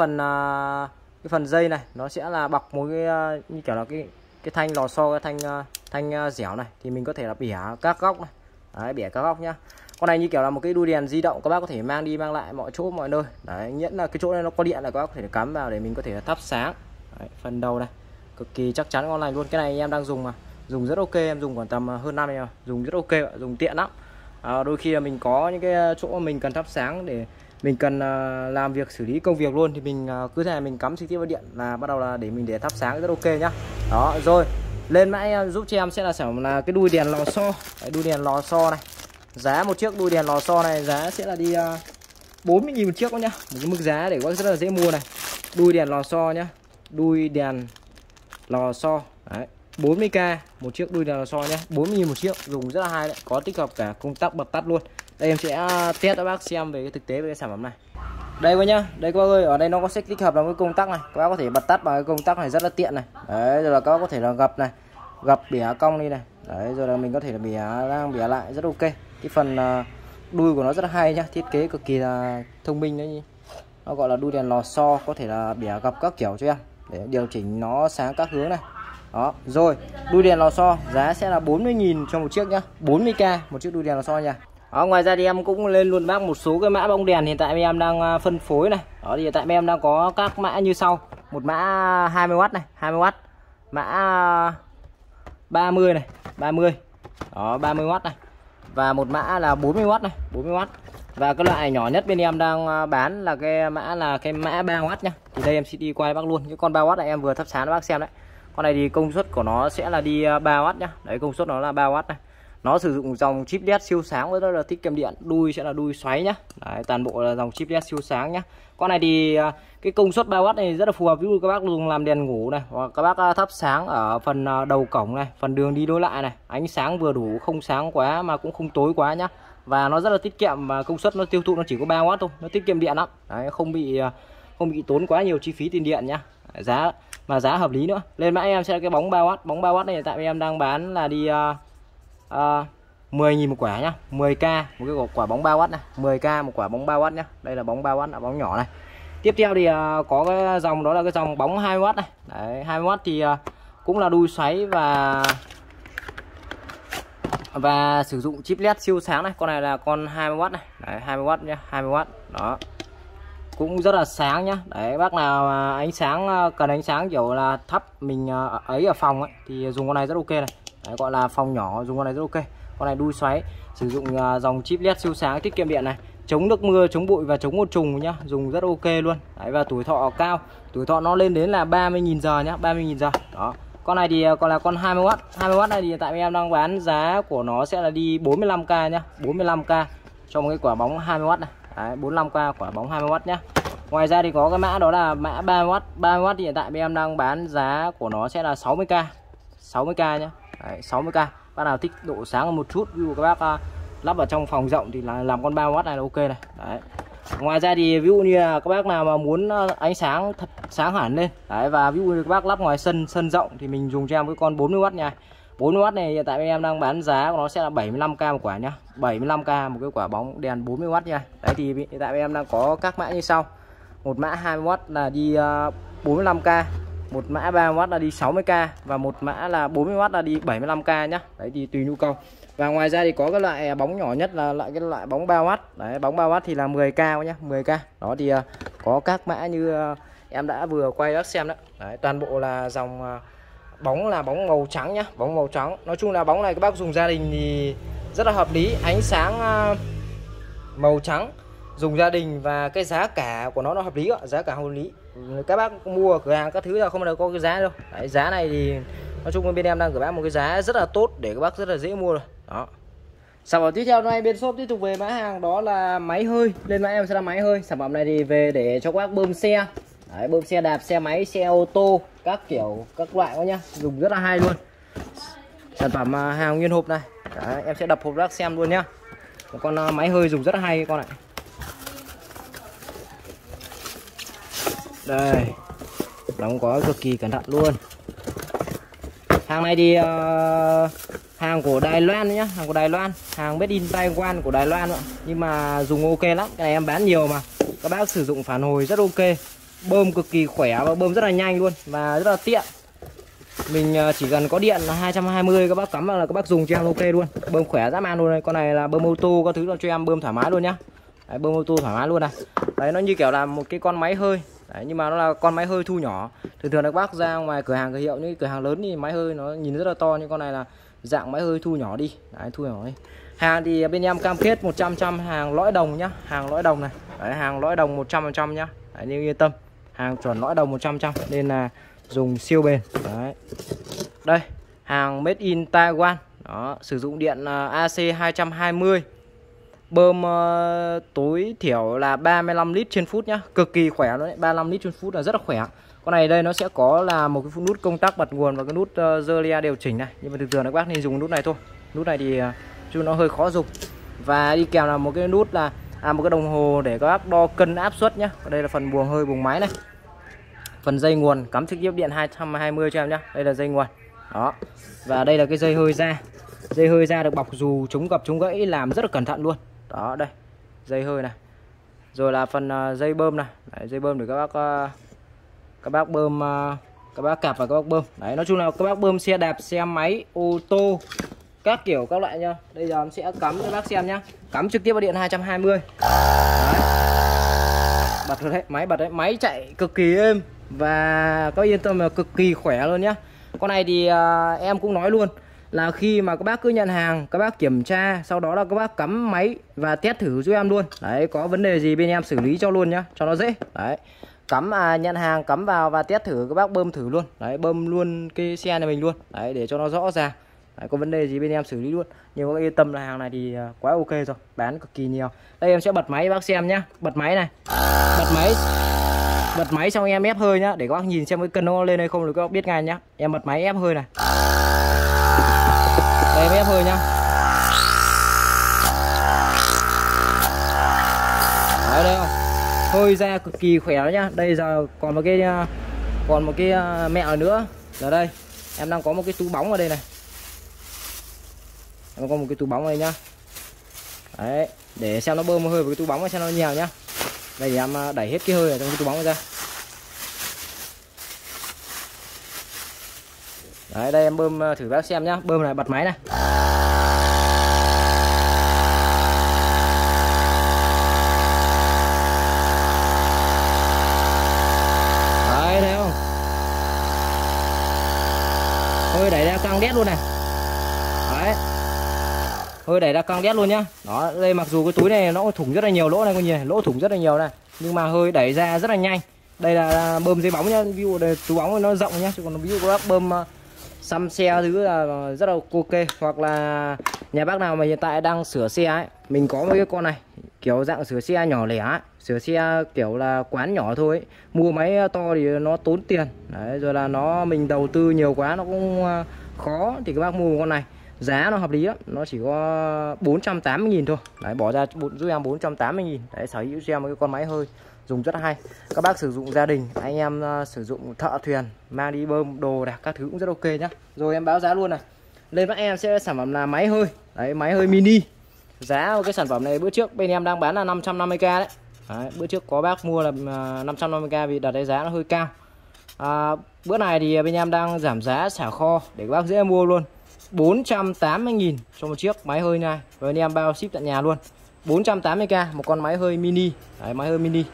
phần dây này nó sẽ là bọc một cái như kiểu là cái thanh lò xo, cái thanh dẻo này thì mình có thể là bẻ các góc này. Đấy, bẻ các góc nhá. Con này như kiểu là một cái đuôi đèn di động, các bác có thể mang đi mang lại mọi chỗ mọi nơi. Đấy, nhẫn là cái chỗ này nó có điện là các bác có thể cắm vào để mình có thể thắp sáng. Đấy, phần đầu này cực kỳ chắc chắn ngon lành luôn. Cái này em đang dùng mà dùng rất ok, em dùng khoảng tầm hơn năm này, dùng rất ok, dùng tiện lắm. Đôi khi là mình có những cái chỗ mình cần thắp sáng để mình cần làm việc xử lý công việc luôn thì mình cứ thế này mình cắm trực tiếp vào điện là bắt đầu là để mình để thắp sáng rất ok nhá. Đó, rồi lên mã em giúp cho em sẽ là sản phẩm là cái đuôi đèn lò xo. Đấy, đuôi đèn lò xo này, giá một chiếc đuôi đèn lò xo này giá sẽ là đi 40.000 một chiếc đó nhá, một cái mức giá để có rất là dễ mua này. Đuôi đèn lò xo nhá, đuôi đèn lò xo. Đấy, 40k một chiếc đuôi đèn lò xo nhá, 40.000 một chiếc, dùng rất là hay đấy, có tích hợp cả công tắc bật tắt luôn. Đây em sẽ test các bác xem về cái thực tế về cái sản phẩm này. Đây các nhá, đây các bác ơi, ở đây nó có sẽ tích hợp là cái công tắc này, các bác có thể bật tắt bằng cái công tắc này rất là tiện này. Đấy, rồi là các bác có thể là gập này, gập bẻ cong đi này. Đấy, rồi là mình có thể là bẻ lại rất ok. Cái phần đuôi của nó rất là hay nhá, thiết kế cực kỳ là thông minh đấy. Nó gọi là đuôi đèn lò xo, có thể là bẻ gập các kiểu cho em để điều chỉnh nó sáng các hướng này. Đó, rồi, đuôi đèn lò xo giá sẽ là 40.000 cho một chiếc nhá, 40k một chiếc đuôi đèn lò xo nha. Đó, ngoài ra thì em cũng lên luôn bác một số cái mã bóng đèn hiện tại em đang phân phối này. Đó thì hiện tại em đang có các mã như sau. Một mã 20W này, 20W. Mã 30 này, 30. Đó, 30W này. Và một mã là 40W này, 40W. Và cái loại nhỏ nhất bên em đang bán là cái mã 3W nhá. Thì đây em sẽ đi qua bác luôn. Cái con 3W này em vừa thắp sáng cho bác xem đấy. Con này thì công suất của nó sẽ là đi 3W nhá. Đấy, công suất nó là 3W này. Nó sử dụng dòng chip LED siêu sáng với rất là tiết kiệm điện. Đuôi sẽ là đuôi xoáy nhá. Đấy, toàn bộ là dòng chip LED siêu sáng nhá. Con này thì cái công suất 3W này rất là phù hợp. Ví dụ các bác dùng làm đèn ngủ này, hoặc các bác thắp sáng ở phần đầu cổng này, phần đường đi đối lại này. Ánh sáng vừa đủ, không sáng quá mà cũng không tối quá nhá. Và nó rất là tiết kiệm và công suất nó tiêu thụ nó chỉ có 3W thôi. Nó tiết kiệm điện lắm. Đấy, không bị tốn quá nhiều chi phí tiền điện nhá. Giá hợp lý nữa. Lên mã em sẽ là cái bóng 3W. Bóng 3W này tại vì em đang bán là đi 10.000 một quả nhá, 10k một cái quả bóng 3W này, 10k một quả bóng 3W nhá. Đây là bóng 3W, là bóng nhỏ này. Tiếp theo thì có cái dòng đó là cái dòng bóng 20W này. Đấy, 20W thì cũng là đuôi xoáy và sử dụng chip LED siêu sáng này. Con này là con 20W này. Đấy, 20W nhá, 20W. Đó. Cũng rất là sáng nhá. Đấy, bác nào cần ánh sáng kiểu là thắp mình ấy ở phòng ấy thì dùng con này rất ok này. Đấy, gọi là phòng nhỏ, dùng con này rất ok. Con này đuôi xoáy, sử dụng dòng chip LED siêu sáng, tiết kiệm điện này, chống nước mưa, chống bụi và chống côn trùng nhá, dùng rất ok luôn. Đấy, và tuổi thọ cao, tuổi thọ nó lên đến là 30.000 giờ nhá, 30.000 giờ. Đó. Con này thì còn là con 20W. 20W này thì tại em đang bán giá của nó sẽ là đi 45k nhá, 45k cho một cái quả bóng 20W này. Đấy, 45k quả bóng 20W nhá. Ngoài ra thì có cái mã đó là mã 3W. 3W thì hiện tại em đang bán giá của nó sẽ là 60k. 60k nhá. Đấy, 60k. Bác nào thích độ sáng hơn một chút, ví dụ các bác lắp vào trong phòng rộng thì làm con 3W này là ok này. Đấy. Ngoài ra thì ví dụ như là các bác nào mà muốn ánh sáng thật sáng hẳn lên. Đấy, và ví dụ như các bác lắp ngoài sân rộng thì mình dùng cho em cái con 40W nha. 40W này hiện tại em đang bán giá của nó sẽ là 75k một quả nhá. 75k một cái quả bóng đèn 40W nha. Đấy thì hiện tại em đang có các mã như sau. Một mã 20W là đi 45k, một mã 3W là đi 60k và một mã là 40W là đi 75k nhá. Đấy thì tùy nhu cầu. Và ngoài ra thì có cái loại bóng nhỏ nhất là cái loại bóng 3W. Đấy, bóng 3W thì là 10k nhá, 10k. Đó thì có các mã như em đã vừa quay bác xem đó. Đấy, toàn bộ là dòng bóng là bóng màu trắng nhá, bóng màu trắng. Nói chung là bóng này các bác dùng gia đình thì rất là hợp lý, ánh sáng màu trắng dùng gia đình và cái giá cả của nó hợp lý ạ, giá cả hợp lý. Các bác mua ở cửa hàng các thứ là không bao giờ có cái giá đâu. Đấy, giá này thì nói chung bên em đang gửi bác một cái giá rất là tốt để các bác rất là dễ mua rồi. Đó. Sản phẩm tiếp theo nay bên shop tiếp tục về mã hàng đó là máy hơi. Lên mã em sẽ là máy hơi. Sản phẩm này thì về để cho các bác bơm xe. Đấy, bơm xe đạp, xe máy, xe ô tô, các kiểu các loại các nhá, dùng rất là hay luôn. Sản phẩm hàng nguyên hộp này. Đấy, em sẽ đập hộp bác xem luôn nhá. Một con máy hơi dùng rất là hay con này. Đây, đóng gói cực kỳ cẩn thận luôn. Hàng này thì hàng của Đài Loan nhá, hàng của Đài Loan, hàng made in Taiwan của Đài Loan ạ. Nhưng mà dùng ok lắm, cái này em bán nhiều mà. Các bác sử dụng phản hồi rất ok. Bơm cực kỳ khỏe và bơm rất là nhanh luôn và rất là tiện. Mình chỉ cần có điện là 220 các bác cắm vào là các bác dùng cho em ok luôn. Bơm khỏe dã man luôn đây. Con này là bơm ô tô, các thứ là cho em bơm thoải mái luôn nhá. Đấy, bơm ô tô thoải mái luôn này. Đấy, nó như kiểu là một cái con máy hơi. Đấy, nhưng mà nó là con máy hơi thu nhỏ. Thường thường các bác ra ngoài cửa hàng cửa hiệu, những cửa hàng lớn thì máy hơi nó nhìn rất là to, nhưng con này là dạng máy hơi thu nhỏ đi. Đấy, thu nhỏ đi. Hàng thì bên em cam kết 100% hàng lõi đồng nhá, hàng lõi đồng này. Đấy, hàng lõi đồng 100% nhá. Đấy, nhưng yên tâm, hàng chuẩn lõi đồng 100% nên là dùng siêu bền. Đấy. Đây, hàng made in Taiwan. Đó, sử dụng điện AC 220. Bơm tối thiểu là 35 lít trên phút nhá, cực kỳ khỏe luôn đấy, 35 lít trên phút là rất là khỏe. Con này đây nó sẽ có là một cái nút công tắc bật nguồn và cái nút Zelia điều chỉnh này, nhưng mà thường thường các bác nên dùng nút này thôi. Nút này thì chứ nó hơi khó dùng. Và đi kèm là một cái nút là một cái đồng hồ để các bác đo cân áp suất nhá. Đây là phần buồng hơi buồng máy này. Phần dây nguồn cắm trực tiếp điện 220 cho em nhá. Đây là dây nguồn. Đó. Và đây là cái dây hơi ra. Dây hơi ra được bọc dù chống gập chống gãy, làm rất là cẩn thận luôn. Đó, đây. Dây hơi này. Rồi là phần dây bơm này. Đấy, dây bơm để các bác bơm, các bác cạp và các bác bơm. Đấy, nói chung là các bác bơm xe đạp, xe máy, ô tô, các kiểu các loại nha. Bây giờ em sẽ cắm cho bác xem nhá. Cắm trực tiếp vào điện 220. Đấy. Bật rồi đấy, máy bật đấy, máy chạy cực kỳ êm và có yên tâm là cực kỳ khỏe luôn nhá. Con này thì em cũng nói luôn là khi mà các bác cứ nhận hàng, các bác kiểm tra, sau đó là các bác cắm máy và test thử giúp em luôn. Đấy, có vấn đề gì bên em xử lý cho luôn nhá, cho nó dễ. Đấy. Cắm nhận hàng, cắm vào và test thử, các bác bơm thử luôn. Đấy, bơm luôn cái xe này mình luôn. Đấy, để cho nó rõ ràng. Đấy, có vấn đề gì bên em xử lý luôn. Nhưng mà yên tâm là hàng này thì quá ok rồi, bán cực kỳ nhiều. Đây em sẽ bật máy bác xem nhá. Bật máy này. Bật máy xong em ép hơi nhá, để các bác nhìn xem cái cân nó lên hay không rồi các bác biết ngay nhá. Em bật máy ép hơi này. Đây em ép hơi nhá. Đấy, đây không? Hơi ra cực kỳ khỏe đó nhá. Đây giờ còn một cái mẹo nữa là đây. Em đang có một cái túi bóng ở đây này. Em có một cái túi bóng ở đây nhá. Đấy, để xem nó bơm hơi vào cái túi bóng này xem nó nhiều nhá. Đây thì em đẩy hết cái hơi ở trong cái túi bóng ra. Đấy, đây em bơm thử bác xem nhá. Bơm này, bật máy này. Đấy, thấy không? Hơi đẩy ra căng đét luôn này. Đấy. Hơi đẩy ra căng đét luôn nhá. Đó, đây mặc dù cái túi này nó thủng rất là nhiều lỗ này, coi nhìn, lỗ thủng rất là nhiều này, nhưng mà hơi đẩy ra rất là nhanh. Đây là bơm dây bóng nhá, ví dụ đây, túi bóng nó rộng nhá, chứ còn ví dụ các bác bơm xăm xe thứ là rất là ok. Hoặc là nhà bác nào mà hiện tại đang sửa xe ấy, mình có một cái con này kiểu dạng sửa xe nhỏ lẻ ấy, sửa xe kiểu là quán nhỏ thôi ấy. Mua máy to thì nó tốn tiền. Đấy, rồi là mình đầu tư nhiều quá nó cũng khó, thì các bác mua một con này giá nó hợp lý lắm, nó chỉ có 480.000 thôi. Đấy, bỏ ra giúp em 480.000. Đấy, sở hữu cho em một cái con máy hơi dùng rất hay. Các bác sử dụng gia đình, anh em sử dụng thợ thuyền, mang đi bơm đồ đạc các thứ cũng rất ok nhá. Rồi em báo giá luôn này. Lên các em sẽ sản phẩm là máy hơi. Đấy, máy hơi mini. Giá của cái sản phẩm này bữa trước bên em đang bán là 550k đấy. Đấy, bữa trước có bác mua là 550k vì đặt cái giá nó hơi cao. Bữa này thì bên em đang giảm giá xả kho để các bác dễ mua luôn. 480.000 cho một chiếc máy hơi này. Và anh em bao ship tận nhà luôn. 480k một con máy hơi mini. Đấy, máy hơi mini.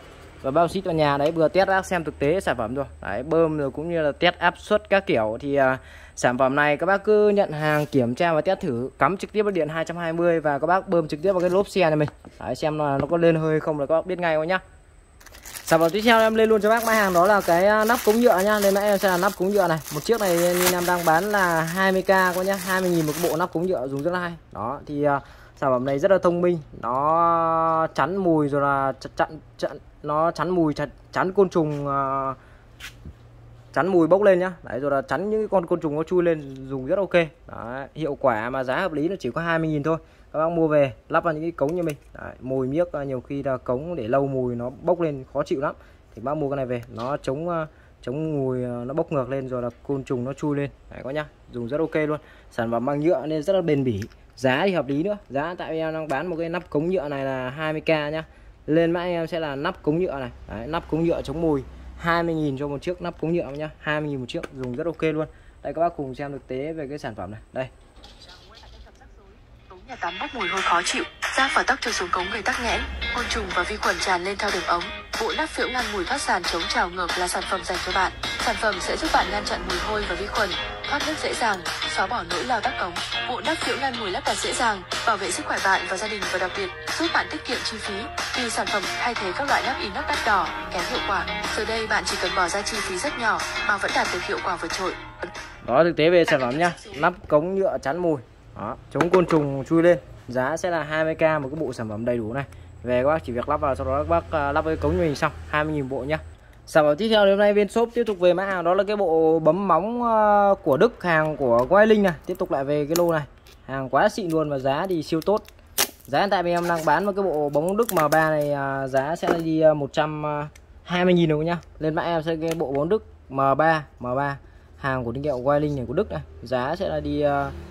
và bao ship vào nhà đấy, vừa test bác xem thực tế sản phẩm rồi đấy, bơm rồi cũng như là test áp suất các kiểu. Thì sản phẩm này các bác cứ nhận hàng kiểm tra và test thử, cắm trực tiếp vào điện 220 và các bác bơm trực tiếp vào cái lốp xe này mình đấy, xem nó có lên hơi không là các bác biết ngay thôi nhá. Sản phẩm tiếp theo em lên luôn cho bác mã hàng đó là cái nắp cống nhựa nhá. Lên mã em sẽ là nắp cống nhựa này. Một chiếc này như em đang bán là 20k coi nhá, 20.000 một bộ nắp cống nhựa dùng rất là hay. Đó thì sản phẩm này rất là thông minh, nó chắn mùi rồi là nó chắn mùi, chắn côn trùng, chắn mùi bốc lên nhá. Đấy, rồi là chắn những con côn trùng nó chui lên, dùng rất ok. Đấy, hiệu quả mà giá hợp lý là chỉ có 20.000 thôi. Các bác mua về lắp vào những cái cống như mình. Đấy, mùi miếc nhiều khi là cống để lâu mùi nó bốc lên khó chịu lắm. Thì bác mua cái này về, nó chống mùi nó bốc ngược lên rồi là côn trùng nó chui lên. Đấy có nhá, dùng rất ok luôn. Sản phẩm bằng nhựa nên rất là bền bỉ. Giá thì hợp lý nữa. Giá tại em đang bán một cái nắp cống nhựa này là 20k nhá. Lên mã em sẽ là nắp cống nhựa này. Đấy, nắp cống nhựa chống mùi 20.000 cho một chiếc nắp cống nhựa nhá, 20.000 một chiếc, dùng rất ok luôn. Đây các bác cùng xem thực tế về cái sản phẩm này. Đây. Cống nhà tắm bốc mùi hôi khó chịu, rác và tóc trôi xuống cống gây tắc nghẽn, côn trùng và vi khuẩn tràn lên theo đường ống. Bộ nắp phễu ngăn mùi thoát sàn chống trào ngược là sản phẩm dành cho bạn. Sản phẩm sẽ giúp bạn ngăn chặn mùi hôi và vi khuẩn, thoát nước dễ dàng, xóa bỏ nỗi lo tắc cống. Bộ nắp phễu ngăn mùi lắp đặt dễ dàng, bảo vệ sức khỏe bạn và gia đình, và đặc biệt giúp bạn tiết kiệm chi phí vì sản phẩm thay thế các loại nắp inox đắt đỏ kém hiệu quả. Giờ đây bạn chỉ cần bỏ ra chi phí rất nhỏ mà vẫn đạt được hiệu quả vượt trội. Đó, thực tế về sản phẩm nhá, nắp cống nhựa chắn mùi, đó, chống côn trùng chui lên. Giá sẽ là 20k một cái bộ sản phẩm đầy đủ này. Về các bác chỉ việc lắp vào, sau đó các bác lắp cái cống cho mình xong, 20.000 bộ nhá. Sản phẩm tiếp theo hôm nay bên shop tiếp tục về mã hàng đó là cái bộ bấm móng của Đức, hàng của Quay Linh này. Tiếp tục lại về cái lô này, hàng quá xịn luôn và giá thì siêu tốt. Giá hiện tại em đang bán một cái bộ bóng Đức M3 này, giá sẽ là đi 120.000 đồng nhá. Lên mã em sẽ cái bộ bóng Đức M3 hàng của thương hiệu Quay Linh này của Đức này. Giá sẽ là đi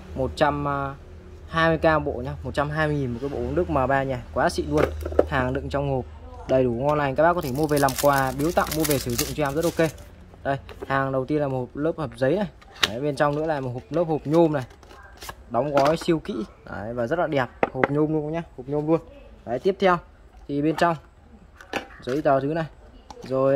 120k bộ nhá, 120.000 một cái bộ bóng Đức M3 nha, quá xịn luôn. Hàng đựng trong hộp đầy đủ ngon lành, các bác có thể mua về làm quà, biếu tặng, mua về sử dụng cho em rất ok. Đây, hàng đầu tiên là một lớp hộp giấy này. Đấy, bên trong nữa là một lớp hộp nhôm này, đóng gói siêu kỹ. Đấy, và rất là đẹp, hộp nhôm luôn nhá, hộp nhôm luôn. Đấy, tiếp theo thì bên trong giấy tờ thứ này, rồi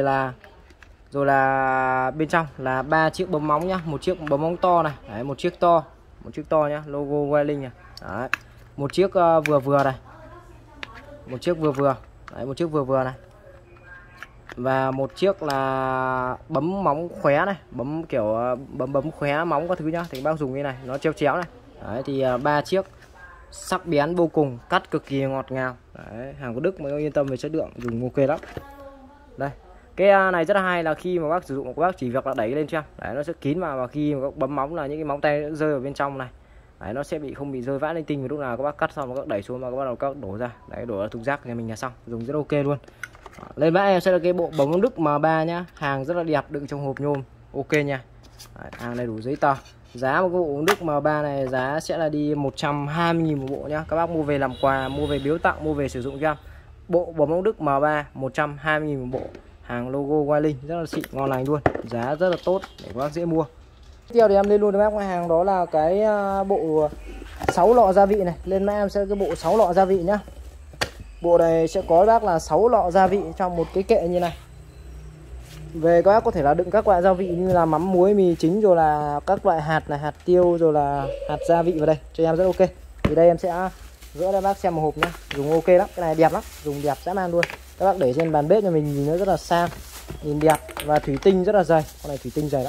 là bên trong là 3 chiếc bấm móng nhá, một chiếc bấm móng to này. Đấy, một chiếc to nhá, logo Quay Linh này. Đấy, một chiếc vừa này, một chiếc vừa. Đấy, một chiếc vừa này, và một chiếc là bấm móng khóe này, bấm kiểu bấm khóe móng các thứ nhá. Thì bác dùng cái này, nó chéo này. Đấy, thì 3 chiếc sắc bén vô cùng, cắt cực kỳ ngọt ngào. Đấy, hàng của Đức mới yên tâm về chất lượng, dùng ok lắm. Đây, cái này rất là hay là khi mà bác sử dụng, các bác chỉ việc là đẩy lên cho em. Đấy, nó sẽ kín vào, và khi mà các bấm móng là những cái móng tay rơi ở bên trong này. Đấy, nó sẽ không bị rơi vãi linh tinh. Lúc nào các bác cắt xong các đẩy xuống và các bắt đầu các đổ ra. Đấy, đổ ra thùng rác nhà mình là xong, dùng rất ok luôn. Lên mã em sẽ là cái bộ bóng Đức M3 nhá, hàng rất là đẹp, đựng trong hộp nhôm ok nha. Đấy, hàng đầy đủ giấy tờ. Giá một cái bộ bóng Đức M3 này giá sẽ là đi 120.000 một bộ nhá. Các bác mua về làm quà, mua về biếu tặng, mua về sử dụng cho em. Bộ bóng Đức M3 120.000 một bộ, hàng logo Quay Linh, rất là xịn ngon lành luôn, giá rất là tốt để các bác dễ mua. Tiếp theo thì em lên luôn cho bác cái hàng đó là cái bộ 6 lọ gia vị này. Lên mã em sẽ cái bộ 6 lọ gia vị nhá. Bộ này sẽ có bác là 6 lọ gia vị trong một cái kệ như này. Về các bác có thể là đựng các loại gia vị như là mắm, muối, mì chính, rồi là các loại hạt này, hạt tiêu, rồi là hạt gia vị vào đây cho em rất ok. Thì đây em sẽ gỡ cho bác xem một hộp nhá, dùng ok lắm, cái này đẹp lắm, dùng đẹp dã man luôn. Các bác để trên bàn bếp cho mình nhìn nó rất là sang, nhìn đẹp, và thủy tinh rất là dày, con này thủy tinh dày lắm.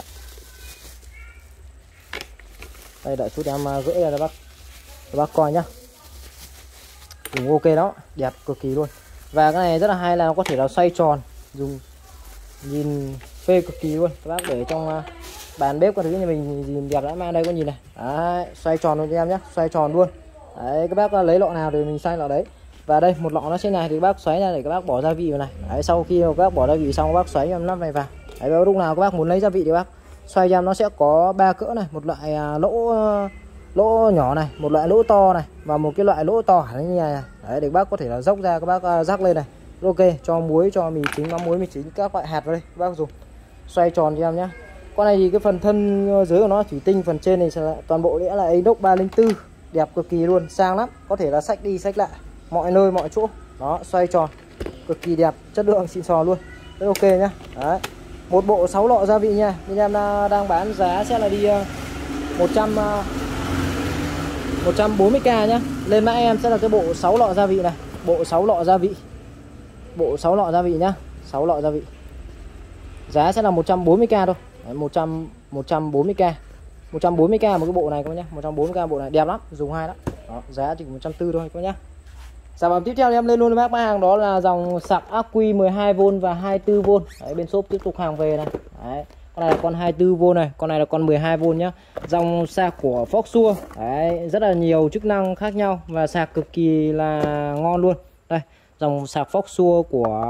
Đây, đợi chút em gỡ ra cho bác coi nhá, dùng ok đó, đẹp cực kỳ luôn. Và cái này rất là hay là nó có thể là xoay tròn, dùng nhìn phê cực kỳ luôn. Các bác để trong bàn bếp có thứ như mình nhìn đẹp lắm. Đây có nhìn này. Đấy, xoay tròn luôn cho em nhé, xoay tròn luôn. Đấy, các bác lấy lọ nào thì mình xoay lọ đấy. Và đây một lọ nó sẽ này thì các bác xoáy ra để các bác bỏ gia vị vào này. Đấy, sau khi các bác bỏ gia vị xong các bác xoáy em nắp này vào. Đấy, lúc nào các bác muốn lấy gia vị thì các bác xoay cho em, nó sẽ có 3 cỡ này, một loại lỗ nhỏ này, một loại lỗ to này, và một cái loại lỗ to hẳn như này. Đấy, để các bác có thể là dốc ra, các bác rắc lên này. Ok, cho muối, cho mì chính, mắm, muối, mì chính, các loại hạt vào đây các bác dùng. Xoay tròn cho em nhé. Con này thì cái phần thân dưới của nó thủy tinh, phần trên này sẽ toàn bộ nghĩa là inox 304, đẹp cực kỳ luôn, sang lắm, có thể là xách đi xách lại mọi nơi mọi chỗ. Đó, xoay tròn cực kỳ đẹp, chất lượng xịn sò luôn, rất ok nhá. Đấy, một bộ 6 lọ gia vị nha, bên em đang bán giá sẽ là đi 140k nhá. Lên mã em sẽ là cái bộ 6 lọ gia vị này, bộ 6 lọ gia vị, bộ 6 lọ gia vị nhá, 6 lọ gia vị. Giá sẽ là 140k thôi. Đấy, 140k. 140k một cái bộ này các bác nhá, 140k bộ này đẹp lắm, dùng hay lắm. Đó, giá chỉ 140 thôi các bác nhá. Sản phẩm tiếp theo thì em lên luôn với bác hàng, đó là dòng sạc ắc quy 12V và 24V. Đấy, bên shop tiếp tục hàng về này. Đấy, con này là con 24V này, con này là con 12V nhá. Dòng sạc của Foxua. Đấy, rất là nhiều chức năng khác nhau và sạc cực kỳ là ngon luôn. Đây, dòng sạc Foxua của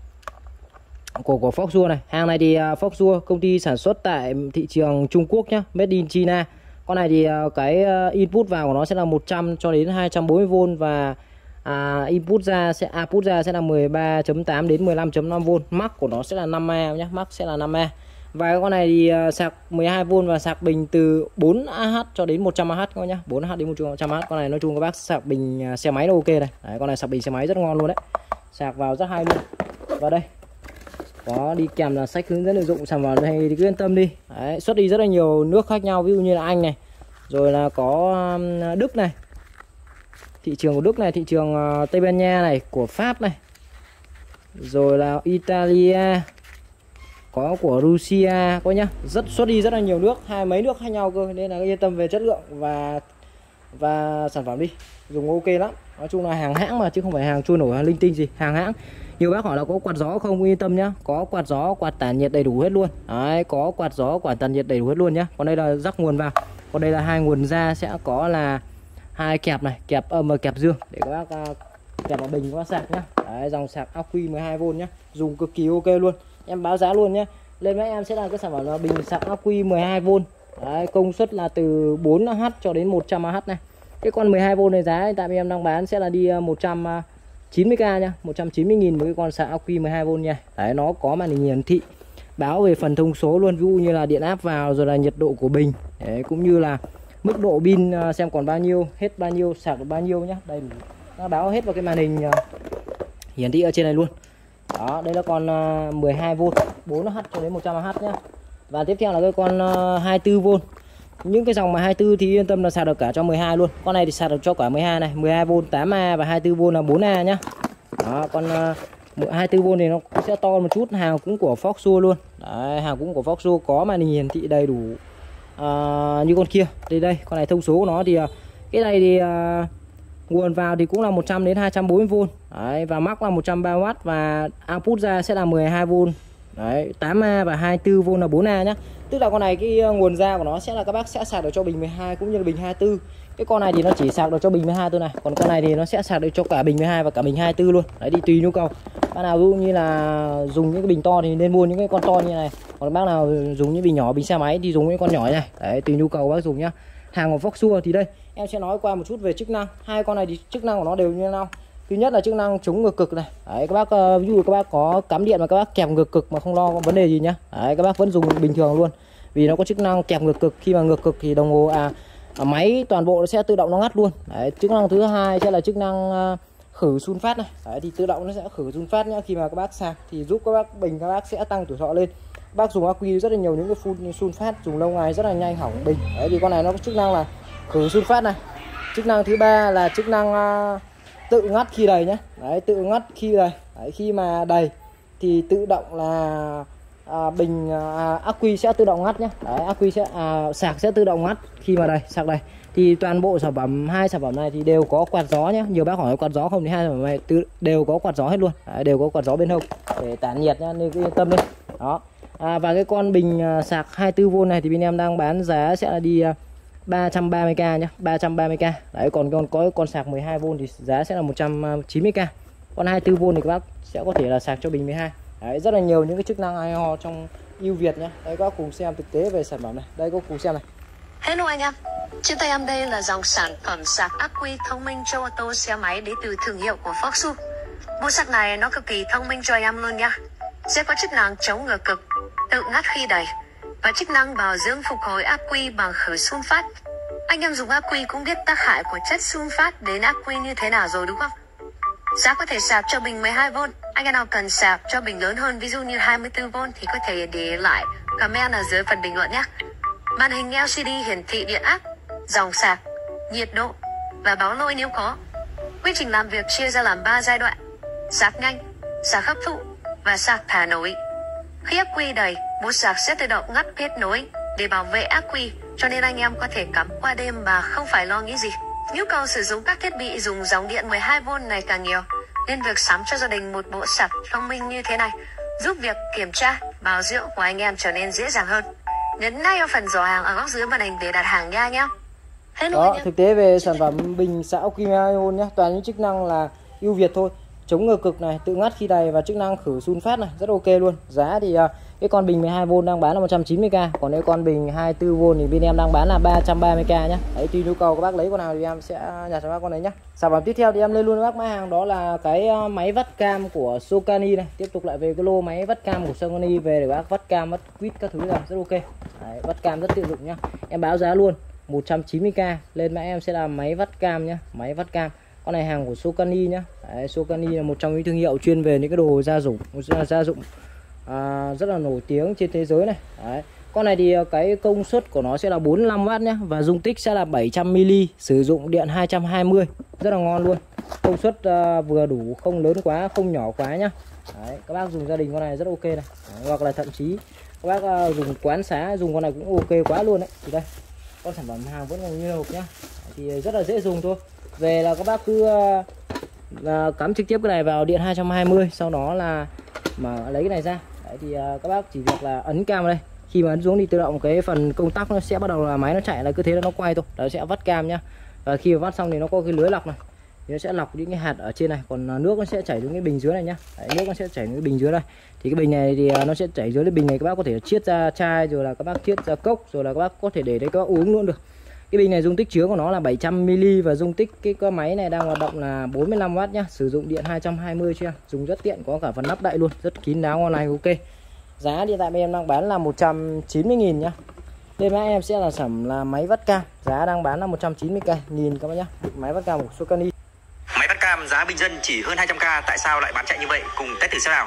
Foxua này. Hàng này thì Foxua công ty sản xuất tại thị trường Trung Quốc nhá, made in China. Con này thì cái input vào của nó sẽ là 100 cho đến 240V và output ra sẽ là 13.8 đến 15.5V. Max của nó sẽ là 5A nhé, max sẽ là 5A. Và cái con này thì sạc 12V và sạc bình từ 4Ah cho đến 100Ah các bác nhá, 4Ah đến 100Ah. Con này nói chung các bác sạc bình xe máy là ok này. Đấy, con này sạc bình xe máy rất ngon luôn đấy. Sạc vào rất hay luôn. Và đây có đi kèm là sách hướng dẫn sử dụng sản phẩm này thì cứ yên tâm đi. Đấy, xuất đi rất là nhiều nước khác nhau, ví dụ như là Anh này, rồi là có Đức này, thị trường của Đức này, thị trường Tây Ban Nha này, của Pháp này, rồi là Italia, có của Russia, có nhá, rất xuất đi rất là nhiều nước, mấy nước khác nhau cơ, nên là yên tâm về chất lượng và sản phẩm đi, dùng ok lắm. Nói chung là hàng hãng mà chứ không phải hàng trôi nổi, hàng linh tinh gì, hàng hãng. Nhiều bác hỏi là có quạt gió không, yên tâm nhá, có quạt gió, quạt tản nhiệt đầy đủ hết luôn. Đấy, có quạt gió, quạt tản nhiệt đầy đủ hết luôn nhá. Còn đây là rắc nguồn vào, còn đây là hai nguồn ra, sẽ có là hai kẹp này, kẹp âm và kẹp dương để các bác kẹp vào bình các bác sạc nhá. Đấy, dòng sạc ắc quy 12V nhá, dùng cực kỳ ok luôn. Em báo giá luôn nhá. Lên với em sẽ là cái sản phẩm là bình sạc ắc quy 12V. Đấy, công suất là từ 4Ah cho đến 100Ah này. Cái con 12V này giá tại vì em đang bán sẽ là đi 190k nha, 190.000 với cái con sạc ắc quy 12V nha. Đấy, nó có màn hình hiển thị báo về phần thông số luôn, ví dụ như là điện áp vào, rồi là nhiệt độ của bình. Đấy, cũng như là mức độ pin xem còn bao nhiêu, hết bao nhiêu, sạc được bao nhiêu nhá. Đây nó báo hết vào cái màn hình hiển thị ở trên này luôn. Đó, đây là con 12V, 4Ah cho đến 100Ah nhá. Và tiếp theo là cái con 24V. Những cái dòng mà 24 thì yên tâm là sạc được cả cho 12 luôn. Con này thì sạc được cho cả 12 này, 12V 8A và 24V là 4A nhá. Đó, con 24V thì nó sẽ to một chút, hàng cũng của Foxua luôn. Đấy, hàng cũng của Foxua, có màn hình hiển thị đầy đủ như con kia. Đây, con này thông số của nó thì cái này thì nguồn vào thì cũng là 100 đến 240V. Đấy, và max là 130W và output ra sẽ là 12V. Đấy, 8A và 24V là 4A nhá. Tức là con này cái nguồn ra của nó sẽ là các bác sẽ sạc được cho bình 12 cũng như là bình 24. Cái con này thì nó chỉ sạc được cho bình 12 thôi này. Còn con này thì nó sẽ sạc được cho cả bình 12 và cả bình 24 luôn. Đấy, đi tùy nhu cầu. Bác nào ví dụ như là dùng những cái bình to thì nên mua những cái con to như này. Còn bác nào dùng những bình nhỏ, bình xe máy thì dùng những con nhỏ này. Đấy, tùy nhu cầu bác dùng nhá. Hàng của Foxua thì đây, em sẽ nói qua một chút về chức năng. Hai con này thì chức năng của nó đều như nhau. Thứ nhất là chức năng chống ngược cực này. Đấy, các bác ví dụ các bác có cắm điện mà các bác kẹp ngược cực mà không lo có vấn đề gì nhá. Đấy, các bác vẫn dùng bình thường luôn. Vì nó có chức năng kẹp ngược cực, khi mà ngược cực thì đồng hồ máy toàn bộ nó sẽ tự động nó ngắt luôn. Đấy, chức năng thứ hai sẽ là chức năng khử sun phát này. Đấy, thì tự động nó sẽ khử sun phát nhá. Khi mà các bác sạc thì giúp các bác bình các bác sẽ tăng tuổi thọ lên. Bác dùng ắc quy rất là nhiều những cái phun sun phát dùng lâu ngày rất là nhanh hỏng bình. Đấy, thì con này nó có chức năng là khử sun phát này. Chức năng thứ ba là chức năng tự ngắt khi đầy nhé. Đấy, tự ngắt khi đầy. Đấy, khi mà đầy thì tự động là bình ắc quy sẽ tự động ngắt nhé. Đấy, ắc quy sẽ sạc sẽ tự động ngắt khi mà đầy, sạc đầy. Thì toàn bộ sản phẩm, hai sản phẩm này thì đều có quạt gió nhé. Nhiều bác hỏi quạt gió không thì hai sản phẩm này đều có quạt gió hết luôn. Đấy, đều có quạt gió bên hông để tản nhiệt nhá, nên yên tâm đi. Đó. Và cái con bình sạc 24V này thì bên em đang bán giá sẽ là đi 330k nhé, 330k. Đấy, còn có con sạc 12V thì giá sẽ là 190k. Còn 24V thì các bác sẽ có thể là sạc cho bình 12. Đấy, rất là nhiều những cái chức năng hay ho trong ưu Việt nhé. Đây, các bác cùng xem thực tế về sản phẩm này. Đây, các bác cùng xem này. Hello anh em, trên tay em đây là dòng sản phẩm sạc ắc quy thông minh cho ô tô xe máy đến từ thương hiệu của Foxua. Bộ sạc này nó cực kỳ thông minh cho em luôn nha. Sẽ có chức năng chống ngược cực, tự ngắt khi đầy và chức năng bảo dưỡng phục hồi ắc quy bằng khử sun phát. Anh em dùng ắc quy cũng biết tác hại của chất sun phát đến ắc quy như thế nào rồi đúng không? Giá có thể sạc cho bình 12V, Anh em nào cần sạc cho bình lớn hơn, ví dụ như 24V thì có thể để lại comment ở dưới phần bình luận nhé. Màn hình LCD hiển thị điện áp, dòng sạc, nhiệt độ và báo lỗi nếu có. Quy trình làm việc chia ra làm 3 giai đoạn: sạc nhanh, sạc hấp thụ và sạc thả nối. Khi ắc quy đầy, bộ sạc sẽ tự động ngắt kết nối để bảo vệ ắc quy, cho nên anh em có thể cắm qua đêm mà không phải lo nghĩ gì. Nhu cầu sử dụng các thiết bị dùng dòng điện 12V này càng nhiều, nên việc sắm cho gia đình một bộ sạc thông minh như thế này giúp việc kiểm tra, bảo dưỡng của anh em trở nên dễ dàng hơn. Nhấn ngay vào phần giỏ hàng ở góc dưới màn hình để đặt hàng nha anh em. Đó, thực tế về sản phẩm bình sạc ốc kim 12V nhé, toàn những chức năng là ưu việt thôi. Chống ngược cực này, tự ngắt khi đầy và chức năng khử sun phát này, rất ok luôn. Giá thì cái con bình 12V đang bán là 190k, còn cái con bình 24V thì bên em đang bán là 330k nhé. Đấy, tùy nhu cầu các bác lấy con nào thì em sẽ nhặt cho bác con đấy nhé. Sản phẩm tiếp theo thì em lên luôn với bác mã hàng, đó là cái máy vắt cam của Socani này. Tiếp tục lại về cái lô máy vắt cam của Socani về để bác vắt cam, vắt quýt các thứ là rất ok. Đấy, vắt cam rất tiện dụng nhá. Em báo giá luôn 190k, lên mã em sẽ là máy vắt cam nhá, máy vắt cam. Con này hàng của Socani nhá. Đấy, Socani là một trong những thương hiệu chuyên về những cái đồ gia dụng, rất là nổi tiếng trên thế giới này. Đấy. Con này thì cái công suất của nó sẽ là 45W nhé, và dung tích sẽ là 700ml, sử dụng điện 220, rất là ngon luôn. Công suất vừa đủ, không lớn quá, không nhỏ quá nhá. Đấy, các bác dùng gia đình con này rất ok này. Đấy, hoặc là thậm chí các bác dùng quán xá dùng con này cũng ok quá luôn đấy. Thì đây, con sản phẩm hàng vẫn còn như hộp nhá. Đấy, thì rất là dễ dùng thôi. Về là các bác cứ cắm trực tiếp cái này vào điện 220, sau đó là lấy cái này ra. Đấy, thì các bác chỉ việc là ấn cam vào đây. Khi mà ấn xuống thì tự động cái phần công tắc nó sẽ bắt đầu là máy nó chạy, là cứ thế là nó quay thôi. Đó sẽ vắt cam nhá. Và khi mà vắt xong thì nó có cái lưới lọc này, thì nó sẽ lọc những cái hạt ở trên này, còn nước nó sẽ chảy xuống cái bình dưới này nhá. Đấy, nước nó sẽ chảy xuống cái bình dưới này. Thì cái bình này thì nó sẽ chảy dưới cái bình này, các bác có thể chiết ra chai, rồi là các bác chiết ra cốc, rồi là các bác có thể để đấy các bác uống luôn được. Cái bình này dung tích chứa của nó là 700ml và dung tích cái máy này đang hoạt động là 45W nhá, sử dụng điện 220 cho em. Dùng rất tiện, có cả phần nắp đậy luôn, rất kín đáo, ngon lành ok. Giá hiện tại bên em đang bán là 190.000 nhá. Bên mã em sẽ là sản là máy vắt cam, giá đang bán là 190k nghìn các bác nhá. Máy vắt cam của Socani. Máy vắt cam giá bình dân chỉ hơn 200k, tại sao lại bán chạy như vậy? Cùng test thử xem nào.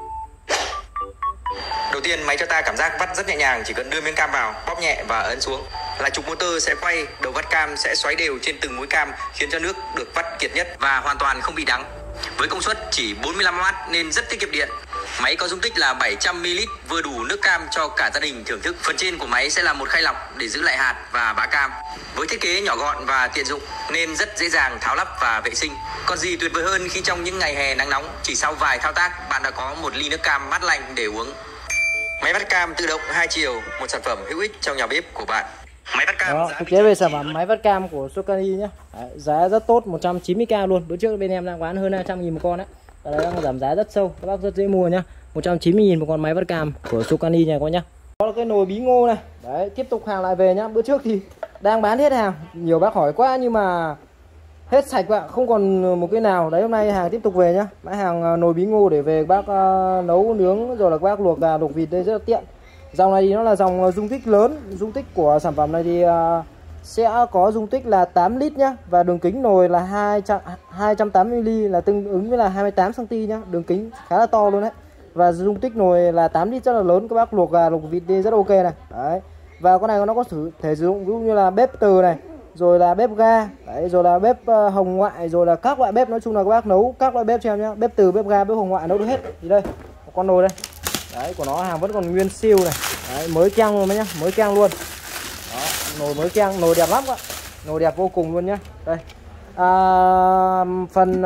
Đầu tiên máy cho ta cảm giác vắt rất nhẹ nhàng, chỉ cần đưa miếng cam vào, bóp nhẹ và ấn xuống là trục motor sẽ quay, đầu vắt cam sẽ xoáy đều trên từng mũi cam, khiến cho nước được vắt kiệt nhất và hoàn toàn không bị đắng. Với công suất chỉ 45W nên rất tiết kiệm điện. Máy có dung tích là 700ml, vừa đủ nước cam cho cả gia đình thưởng thức. Phần trên của máy sẽ là một khay lọc để giữ lại hạt và bã cam. Với thiết kế nhỏ gọn và tiện dụng nên rất dễ dàng tháo lắp và vệ sinh. Còn gì tuyệt vời hơn khi trong những ngày hè nắng nóng, chỉ sau vài thao tác bạn đã có một ly nước cam mát lành để uống. Máy vắt cam tự động 2 chiều, một sản phẩm hữu ích trong nhà bếp của bạn. Máy vắt cam. Đó, thực tế về sản phẩm máy vắt cam của Socani nhé. Đấy, giá rất tốt, 190k luôn. Bữa trước bên em đang bán hơn 200.000 một con đấy. Và đây đang giảm giá rất sâu, các bác rất dễ mua nhá. 190.000 một con máy vắt cam của Socani này các bác nhá. Đó là cái nồi bí ngô này. Đấy, tiếp tục hàng lại về nhá. Bữa trước thì đang bán hết hàng, nhiều bác hỏi quá nhưng mà hết sạch ạ, không còn một cái nào. Đấy, hôm nay hàng tiếp tục về nhá. Mã hàng nồi bí ngô để về bác nấu nướng, rồi là các bác luộc gà luộc vịt, đây rất là tiện. Dòng này thì nó là dòng dung tích lớn. Dung tích của sản phẩm này thì sẽ có dung tích là 8 lít nhá. Và đường kính nồi là 280ml, là tương ứng với là 28cm nhá. Đường kính khá là to luôn đấy. Và dung tích nồi là 8 lít rất là lớn, các bác luộc gà luộc vịt đi rất ok này. Đấy. Và con này nó có thể sử dụng ví dụ như là bếp từ này, rồi là bếp ga, đấy, rồi là bếp hồng ngoại, rồi là các loại bếp. Nói chung là các bác nấu các loại bếp cho em nhá. Bếp từ, bếp ga, bếp hồng ngoại nấu được hết. Thì đây, con nồi đây. Đấy, của nó hàng vẫn còn nguyên siêu này. Đấy, mới keng luôn nhá, mới keng luôn. Đó, nồi mới keng, nồi đẹp lắm ạ. Nồi đẹp vô cùng luôn nhá. Đây. Phần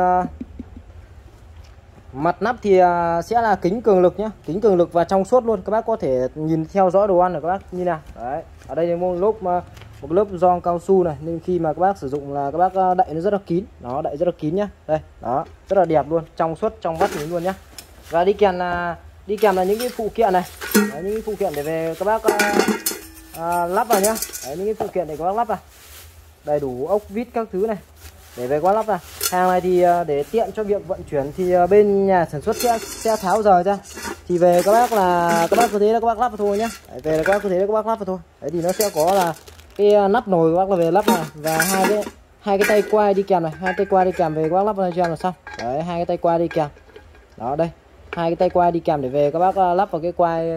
mặt nắp thì sẽ là kính cường lực nhá, kính cường lực và trong suốt luôn. Các bác có thể nhìn theo dõi đồ ăn này các bác như nào. Đấy. Ở đây là một lớp gioăng cao su này, nên khi mà các bác sử dụng là các bác đậy nó rất là kín. Nó đậy rất là kín nhá. Đây, đó, rất là đẹp luôn, trong suốt, trong vắt luôn nhá. Và đi kèm là những cái phụ kiện này. Đấy, những cái phụ kiện để về các bác lắp vào nhá. Đấy, những cái phụ kiện để các bác lắp vào. Đầy đủ ốc vít các thứ này để về các bác lắp vào. Hàng này thì để tiện cho việc vận chuyển thì bên nhà sản xuất sẽ tháo rời ra. Thì về các bác có thế là các bác lắp vào thôi nhá. Đấy, về là các bác có thế là các bác lắp vào thôi. Đấy thì nó sẽ có là cái nắp nồi các bác là về lắp này, và hai cái tay quai đi kèm này, hai tay quai đi kèm về các bác lắp vào cho em là xong. Đấy, hai cái tay quai đi kèm. Đó đây, hai cái tay quai đi kèm để về các bác lắp vào cái quai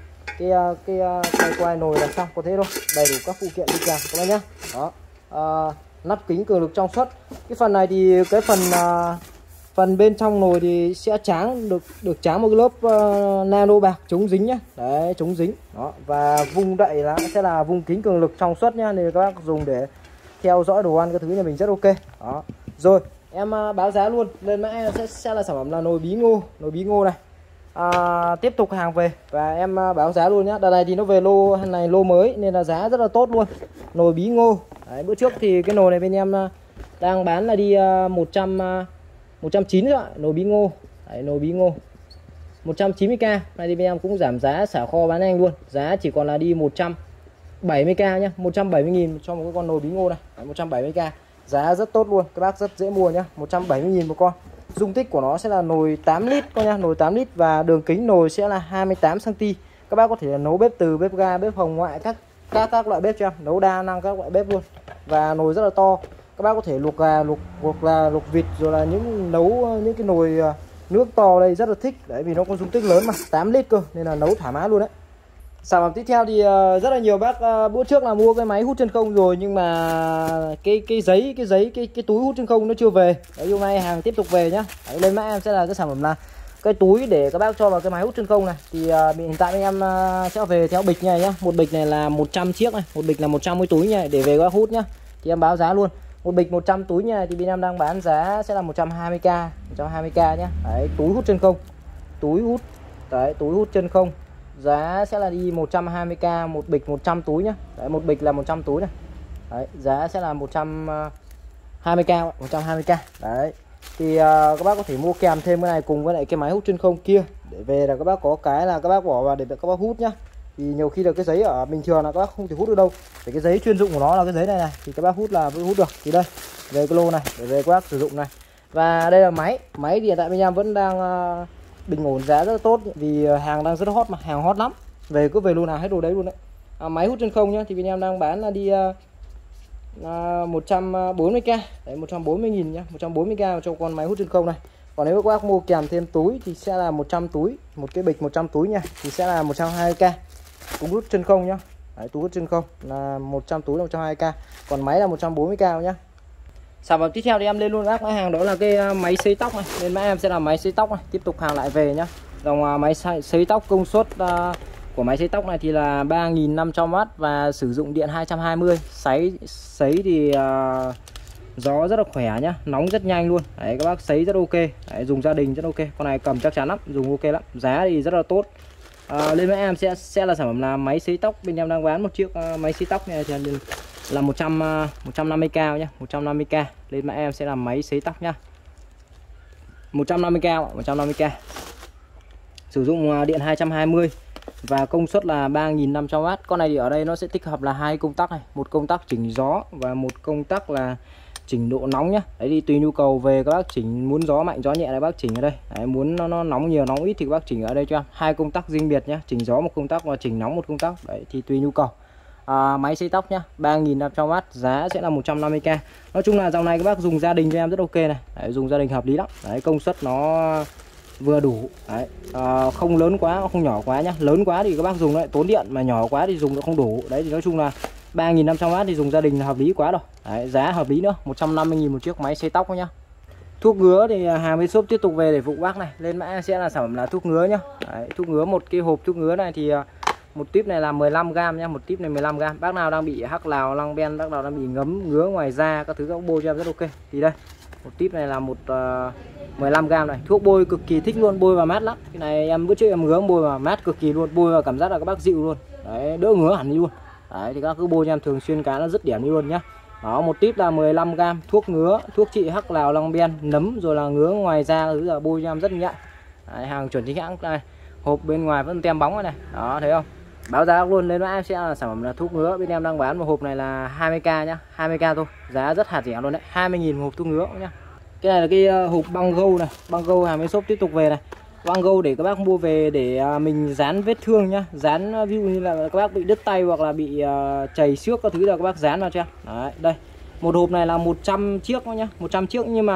tay quai nồi là xong, có thế thôi, đầy đủ các phụ kiện đi kèm các bác nhá. Đó, nắp kính cường lực trong suốt. Cái phần này thì cái phần bên trong nồi thì sẽ tráng được tráng một cái lớp nano bạc chống dính nhá. Đấy, chống dính. Đó, và vung đậy là sẽ là vung kính cường lực trong suốt nhá, nên các bác dùng để theo dõi đồ ăn cái thứ nhà mình rất ok. Đó. Rồi, em báo giá luôn. Lên mã em sẽ là sản phẩm là nồi bí ngô này. Tiếp tục hàng về và em báo giá luôn nhá. Đợt này thì nó về lô này, lô mới nên là giá rất là tốt luôn. Nồi bí ngô. Đấy, bữa trước thì cái nồi này bên em đang bán là đi 190 rồi, nồi bí ngô. Đấy, nồi bí ngô 190k. Này thì bên em cũng giảm giá xả kho bán anh luôn. Giá chỉ còn là đi 170k nhá, 170.000 cho một cái con nồi bí ngô này. Đấy, 170k. Giá rất tốt luôn, các bác rất dễ mua nhá, 170.000 một con. Dung tích của nó sẽ là nồi 8 lít con nha, nồi 8 lít và đường kính nồi sẽ là 28 cm. Các bác có thể nấu bếp từ, bếp ga, bếp hồng ngoại, các loại bếp cho em, nấu đa năng các loại bếp luôn. Và nồi rất là to. Các bác có thể luộc gà, luộc vịt rồi là nấu những cái nồi nước to đây rất là thích. Đấy, vì nó có dung tích lớn mà, 8 lít cơ nên là nấu thoải mái luôn đấy. Sản phẩm tiếp theo thì rất là nhiều bác bữa trước là mua cái máy hút chân không rồi, nhưng mà cái túi hút chân không nó chưa về. Đấy, hôm nay hàng tiếp tục về nhá. Đấy, lên mã em sẽ là cái sản phẩm là cái túi để các bác cho vào cái máy hút chân không này. Thì hiện tại bên em sẽ về theo bịch này nhá. Một bịch này là 100 chiếc này, một bịch là 100 cái túi này để về các bác hút nhá. Thì em báo giá luôn. Một bịch 100 túi này thì bên em đang bán giá sẽ là 120k, 120k nhá. Đấy, túi hút chân không. Túi hút. Đấy, túi hút chân không. Giá sẽ là đi 120k, một bịch 100 túi nhá. Đấy, một bịch là 100 túi này. Đấy, giá sẽ là 120k, 120k. Đấy. Thì các bác có thể mua kèm thêm cái này cùng với lại cái máy hút chân không kia để về là các bác có cái là các bác bỏ vào để các bác hút nhá. Thì nhiều khi là cái giấy ở bình thường là các bác không thể hút được đâu. Để cái giấy chuyên dụng của nó là cái giấy này thì các bác hút là vẫn hút được. Thì đây, về cái lô này để về các bác sử dụng này. Và đây là máy thì hiện tại bên em vẫn đang bình ổn, giá rất là tốt vì hàng đang rất hot mà, hàng hot lắm. Về cứ về lô nào hết đồ đấy luôn đấy. Máy hút chân không nhá, thì bên em đang bán là đi 140k. Đấy, 140.000 nhá, 140k cho con máy hút chân không này. Còn nếu các bác mua kèm thêm túi thì sẽ là 100 túi, một cái bịch 100 túi nha, thì sẽ là 120k. Túi hút chân không nhá. Đấy, túi hút chân không là 100 túi là 120k, còn máy là 140k nhá. Sản phẩm tiếp theo thì em lên luôn các mã hàng đó là cái máy sấy tóc này. Bên mã em sẽ là máy sấy tóc này, tiếp tục hàng lại về nhá. Dòng máy sấy tóc công suất của máy sấy tóc này thì là 3500W và sử dụng điện 220. Sấy thì gió rất là khỏe nhá, nóng rất nhanh luôn. Đấy, các bác sấy rất ok. Đấy, dùng gia đình rất ok. Con này cầm chắc chắn lắm, dùng ok lắm. Giá thì rất là tốt. Lên mã em sẽ là sản phẩm là máy sấy tóc. Bên em đang bán một chiếc máy sấy tóc này thì là 150k nhá, 150k. Lên mã em sẽ là máy sấy tóc nhá, 150k, 150k. Sử dụng điện 220 và công suất là 3500W. Con này thì ở đây nó sẽ tích hợp là hai công tắc này, một công tắc chỉnh gió và một công tắc là chỉnh độ nóng nhá. Đấy thì tùy nhu cầu về các bác chỉnh, muốn gió mạnh gió nhẹ là bác chỉnh ở đây. Đấy, muốn nó nóng nhiều nóng ít thì các bác chỉnh ở đây cho em. Hai công tắc riêng biệt nhá, chỉnh gió một công tắc và chỉnh nóng một công tắc. Đấy thì tùy nhu cầu. Máy sấy tóc nhá, 3500W, giá sẽ là 150k. Nói chung là dòng này các bác dùng gia đình cho em rất ok này. Đấy, dùng gia đình hợp lý lắm. Đấy, công suất nó vừa đủ. Đấy, không lớn quá, không nhỏ quá nhá. Lớn quá thì các bác dùng lại tốn điện, mà nhỏ quá thì dùng nó không đủ. Đấy thì nói chung là 3500W thì dùng gia đình là hợp lý quá rồi. Đấy, giá hợp lý nữa, 150.000 một chiếc máy sấy tóc nhá. Thuốc ngứa thì hàng bên shop tiếp tục về để phục bác này. Lên mã sẽ là sản phẩm là thuốc ngứa nhá. Đấy, thuốc ngứa, một cái hộp thuốc ngứa này thì một típ này là 15g nhá, một típ này 15g. Bác nào đang bị hắc lào, lăng ben, bác nào đang bị ngấm ngứa ngoài da các thứ, các bôi cho em rất ok. Thì đây, một típ này là 15g này. Thuốc bôi cực kỳ thích luôn, bôi vào mát lắm. Cái này em bữa trước em ngứa bôi vào mát cực kỳ luôn, bôi vào cảm giác là các bác dịu luôn. Đấy, đỡ ngứa hẳn đi luôn. Đấy thì các cứ bôi cho em thường xuyên cái nó dứt điểm đi luôn nhá. Đó, một típ là 15g, thuốc ngứa, thuốc trị hắc lào, lăng ben, nấm rồi là ngứa ngoài da thứ là bôi cho em rất nhạy. Đấy, hàng chuẩn chính hãng này. Hộp bên ngoài vẫn tem bóng này. Đó, thấy không? Báo giá luôn. Lên mã sẽ là sản phẩm là thuốc ngứa. Bên em đang bán một hộp này là 20k nhá, 20k thôi. Giá rất hạt rẻ luôn đấy, 20.000 một hộp thuốc ngứa nhá. Cái này là cái hộp băng gâu này, băng gâu hàng bên shop tiếp tục về này. Băng gâu để các bác mua về để mình dán vết thương nhá, dán ví dụ như là các bác bị đứt tay hoặc là bị chảy xước các thứ là các bác dán vào cho em. Đấy, đây. Một hộp này là 100 chiếc nhá, 100 chiếc nhưng mà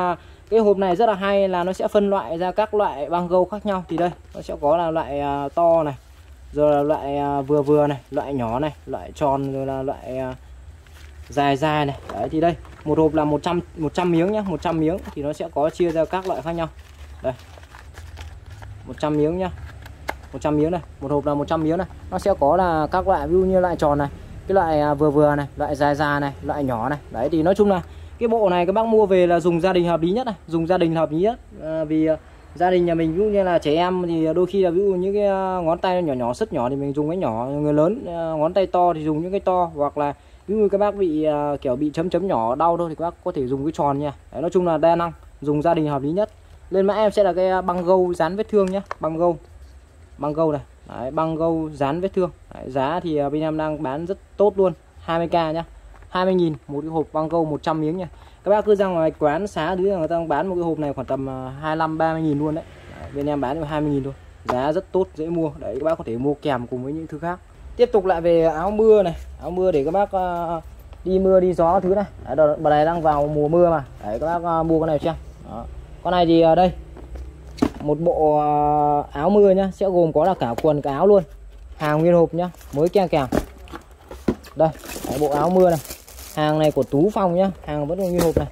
Cái hộp này rất là hay là nó sẽ phân loại ra các loại băng gâu khác nhau. Thì đây nó sẽ có là loại to này, rồi là loại vừa vừa này, loại nhỏ này, loại tròn, rồi là loại dài dài này. Đấy thì đây một hộp là 100 miếng nhá, 100 miếng thì nó sẽ có chia ra các loại khác nhau. Đây 100 miếng nhá, 100 miếng này, một hộp là 100 miếng này. Nó sẽ có là các loại, ví dụ như loại tròn này, cái loại vừa vừa này, loại dài dài này, loại nhỏ này. Đấy thì nói chung là cái bộ này các bác mua về là dùng gia đình hợp lý nhất này, dùng gia đình hợp lý nhất. Vì gia đình nhà mình ví dụ như là trẻ em thì đôi khi là ví dụ những cái ngón tay nhỏ nhỏ, sứt nhỏ thì mình dùng cái nhỏ, người lớn ngón tay to thì dùng những cái to, hoặc là ví dụ các bác bị kiểu bị chấm chấm nhỏ đau thôi thì các bác có thể dùng cái tròn nha. Đấy, nói chung là đa năng, dùng gia đình hợp lý nhất. Lên mã em sẽ là cái băng gâu dán vết thương nhé, băng gâu này. Đấy, băng gâu dán vết thương. Đấy, giá thì bên em đang bán rất tốt luôn, 20k nhá, 20.000 một cái hộp băng gâu 100 miếng nha. Các bác cứ ra ngoài quán xá đứa người ta bán một cái hộp này khoảng tầm 25-30.000 luôn đấy. Đấy, bên em bán cho 20.000 thôi, giá rất tốt, dễ mua. Đấy các bác có thể mua kèm cùng với những thứ khác. Tiếp tục lại về áo mưa này, áo mưa để các bác đi mưa đi gió thứ này. Đấy, đợt này đang vào mùa mưa mà. Đấy các bác mua cái này xem. Đó. Con này thì đây một bộ áo mưa nhá, sẽ gồm có là cả quần cả áo luôn, hàng nguyên hộp nhá, mới keng kèm. Đây đấy, bộ áo mưa này, hàng này của Tú Phong nhá, hàng vẫn còn nguyên hộp này.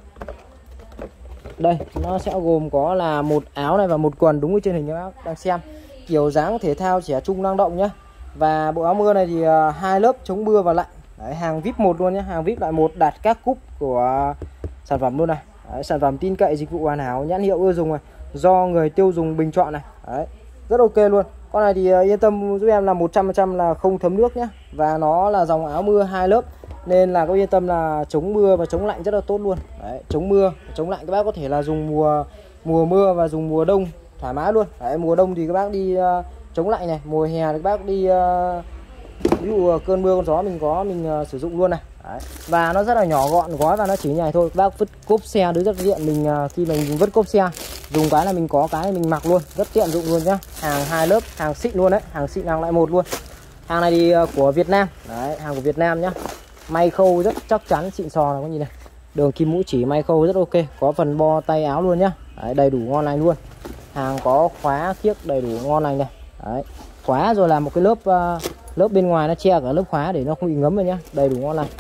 Đây nó sẽ gồm có là một áo này và một quần, đúng như trên hình các bác đang xem, kiểu dáng thể thao trẻ trung năng động nhá. Và bộ áo mưa này thì 2 lớp chống mưa và lạnh. Đấy, hàng VIP 1 luôn nhá, hàng VIP loại 1 đạt các cúp của sản phẩm luôn này. Đấy, sản phẩm tin cậy, dịch vụ hoàn hảo, nhãn hiệu ưa dùng này, do người tiêu dùng bình chọn này. Đấy, rất ok luôn. Con này thì yên tâm giúp em là 100% là không thấm nước nhé. Và nó là dòng áo mưa 2 lớp, nên là các yên tâm là chống mưa và chống lạnh rất là tốt luôn. Đấy, chống mưa, chống lạnh các bác có thể là dùng mùa mưa và dùng mùa đông thoải mái luôn. Đấy, mùa đông thì các bác đi chống lạnh này, mùa hè thì các bác đi ví dụ cơn mưa con gió mình sử dụng luôn này. Đấy. Và nó rất là nhỏ gọn gói và nó chỉ như này thôi. Các bác vứt cốp xe đối rất tiện, mình khi mình vứt cốp xe dùng cái là mình có cái mình mặc luôn, rất tiện dụng luôn nhá. Hàng 2 lớp, hàng xịn luôn đấy, hàng xịn hàng loại 1 luôn. Hàng này thì của Việt Nam. Đấy, hàng của Việt Nam nhá. May khâu rất chắc chắn, xịn sò này, có nhìn này. Đường kim mũi chỉ may khâu rất ok, có phần bo tay áo luôn nhá. Đấy, đầy đủ ngon lành luôn. Hàng có khóa khiếc đầy đủ ngon lành này. Đấy. Khóa rồi là một cái lớp bên ngoài nó che cả lớp khóa để nó không bị ngấm rồi nhá, đầy đủ ngon lành.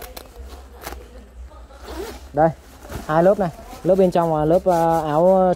Đây, 2 lớp này, lớp bên trong là lớp áo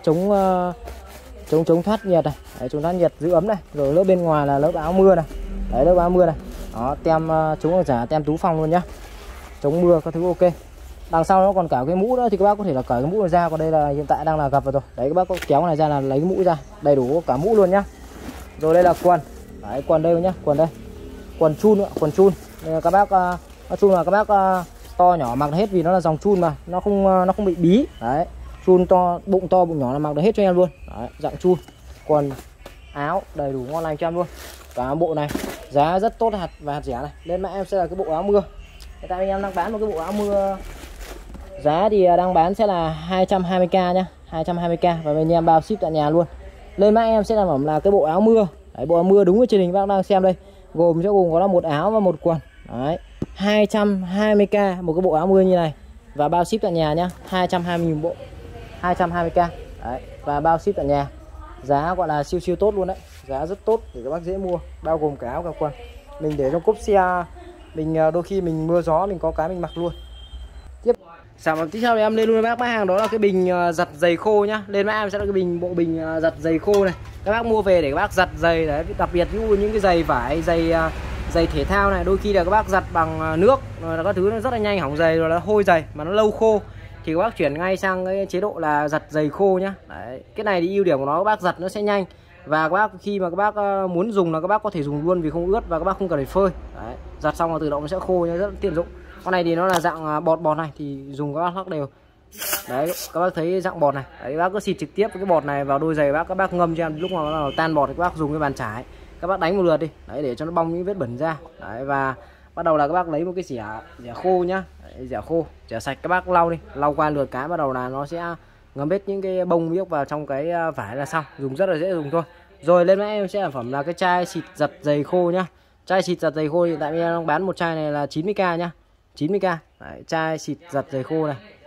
chống thoát nhiệt này. Đấy, chống thoát nhiệt giữ ấm này, rồi lớp bên ngoài là lớp áo mưa này. Đấy, lớp áo mưa này. Đó, tem chống giả, tem Tú Phong luôn nhá. Chống mưa các thứ ok. Đằng sau nó còn cả cái mũ nữa thì các bác có thể là cởi cái mũ này ra, còn đây là hiện tại đang là gập vào rồi. Đấy, các bác có kéo này ra là lấy cái mũ ra, đầy đủ cả mũ luôn nhá. Rồi đây là quần. Đấy, quần đây nhá, quần đây. Quần chun nữa, quần chun. Đây các bác nói chung là các bác to nhỏ mặc hết vì nó là dòng chun mà, nó không bị bí. Đấy, chun to, bụng nhỏ là mặc được hết cho em luôn. Đấy, dạng chun. Quần áo đầy đủ ngon lành cho em luôn. Cả bộ này giá rất tốt và hạt rẻ này. Lên mã em sẽ là cái bộ áo mưa. Hiện tại em đang bán một cái bộ áo mưa, giá thì đang bán sẽ là 220k nhá, 220k và bên em bao ship tại nhà luôn. Lên mã em sẽ làm là cái bộ áo mưa. Đấy, bộ áo mưa đúng như trên hình các bác đang xem đây, gồm có là một áo và một quần. Đấy, 220k một cái bộ áo mưa như này và bao ship tại nhà nhá, 220.000 bộ, 220k. Đấy, và bao ship tại nhà, giá gọi là siêu tốt luôn đấy, giá rất tốt để các bác dễ mua, bao gồm cả áo cả quần. Mình để trong cốp xe, mình đôi khi mình mưa gió mình có cái mình mặc luôn. Tiếp sản phẩm tiếp theo thì em lên luôn với bác hàng, đó là cái bình giặt giày khô nhá. Lên với em sẽ là cái bộ bình giặt giày khô này, các bác mua về để các bác giặt giày đấy, đặc biệt ví dụ những cái giày vải, giày thể thao này, đôi khi là các bác giặt bằng nước rồi là các thứ nó rất là nhanh hỏng giày, rồi là hôi giày mà nó lâu khô thì các bác chuyển ngay sang cái chế độ là giặt giày khô nhá. Đấy, cái này thì ưu điểm của nó các bác giặt nó sẽ nhanh, và các bác khi mà các bác muốn dùng là các bác có thể dùng luôn vì không ướt và các bác không cần phải phơi. Đấy, giặt xong là tự động nó sẽ khô nhá, rất là tiện dụng. Con này thì nó là dạng bọt này thì dùng các bác lắc đều. Đấy, các bác thấy dạng bọt này. Đấy, các bác cứ xịt trực tiếp cái bọt này vào đôi giày các bác ngâm cho em, lúc mà nó tan bọt thì các bác dùng cái bàn chải, các bác đánh một lượt đi. Đấy, để cho nó bong những vết bẩn ra. Đấy, và bắt đầu là các bác lấy một cái xẻ khô nhá. Đấy, xẻ khô, xẻ sạch các bác lau đi, lau qua lượt cái bắt đầu là nó sẽ ngấm hết những cái bông miếc vào trong cái vải là xong, dùng rất là dễ dùng thôi. Rồi lên với em sẽ sản phẩm là cái chai xịt giặt giày khô nhá. Chai xịt giặt giày khô thì tại vì em đang bán một chai này là 90k nhá, 90k. Đấy, chai xịt giặt giày khô này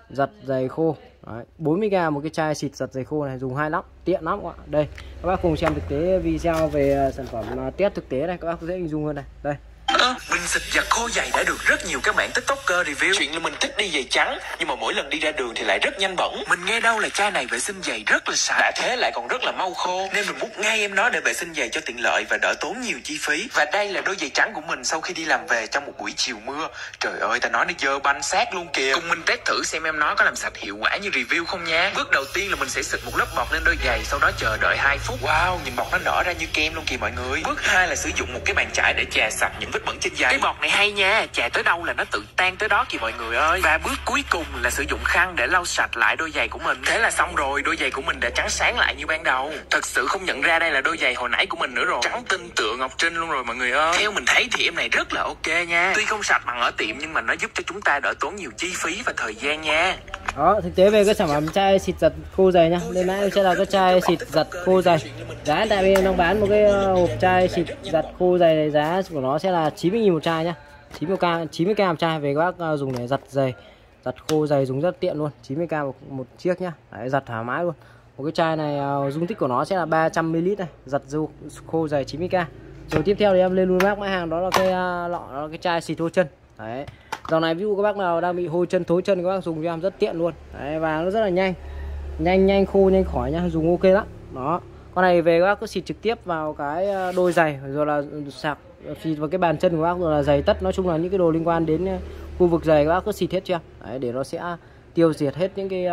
giặt giày khô. Đấy, 40k một cái chai xịt giặt giày khô này, dùng hay lắm, tiện lắm các bạn. Đây, các bác cùng xem thực tế video về sản phẩm test thực tế này, các bác dễ hình dung hơn này. Đây. Bình xịt giặt khô giày đã được rất nhiều các bạn tiktoker review. Chuyện là mình thích đi giày trắng, nhưng mà mỗi lần đi ra đường thì lại rất nhanh bẩn. Mình nghe đâu là chai này vệ sinh giày rất là sạch, đã thế lại còn rất là mau khô, nên mình múc ngay em nó để vệ sinh giày cho tiện lợi và đỡ tốn nhiều chi phí. Và đây là đôi giày trắng của mình sau khi đi làm về trong một buổi chiều mưa. Trời ơi, ta nói nó dơ banh xác luôn kìa. Cùng mình test thử xem em nó có làm sạch hiệu quả như review không nha. Bước đầu tiên là mình sẽ xịt một lớp bọt lên đôi giày, sau đó chờ đợi 2 phút. Wow, nhìn bọt nó nở ra như kem luôn kìa mọi người. Bước 2 là sử dụng một cái bàn chải để chà sạch những vết bẩn trên giày. Cái bọt này hay nha, chà tới đâu là nó tự tan tới đó kìa mọi người ơi. Và bước cuối cùng là sử dụng khăn để lau sạch lại đôi giày của mình. Thế là xong rồi, đôi giày của mình đã trắng sáng lại như ban đầu. Thật sự không nhận ra đây là đôi giày hồi nãy của mình nữa rồi. Trắng tinh tựa ngọc trinh luôn rồi mọi người ơi. Theo mình thấy thì em này rất là ok nha. Tuy không sạch bằng ở tiệm nhưng mà nó giúp cho chúng ta đỡ tốn nhiều chi phí và thời gian nha. Đó, thực tế về cái sản phẩm chai xịt giặt khô giày nhá. Lên mã em sẽ là cái chai xịt giặt khô giày. Giá tại vì em đang bán một cái hộp chai xịt giặt khô giày này, giá của nó sẽ là 90.000 một chai nhá. 90k một chai, về các bác dùng để giặt giày, giặt khô giày dùng rất tiện luôn. 90k một chiếc nhá. Đấy, giặt thoải mái luôn. Một cái chai này dung tích của nó sẽ là 300ml này, giặt khô giày 90k. Rồi tiếp theo thì em lên luôn bác mã hàng, đó là cái lọ, đó là cái chai xịt hôi chân. Đấy. Dòng này ví dụ các bác nào đang bị hôi chân, thối chân, các bác dùng cho em rất tiện luôn. Đấy, và nó rất là nhanh khô, nhanh khỏi nhá, dùng ok lắm. Đó. Con này về các bác cứ xịt trực tiếp vào cái đôi giày, rồi là sạc xịt vào cái bàn chân của bác, rồi là giày tất, nói chung là những cái đồ liên quan đến khu vực giày các bác cứ xịt hết cho em. Đấy, để nó sẽ tiêu diệt hết những cái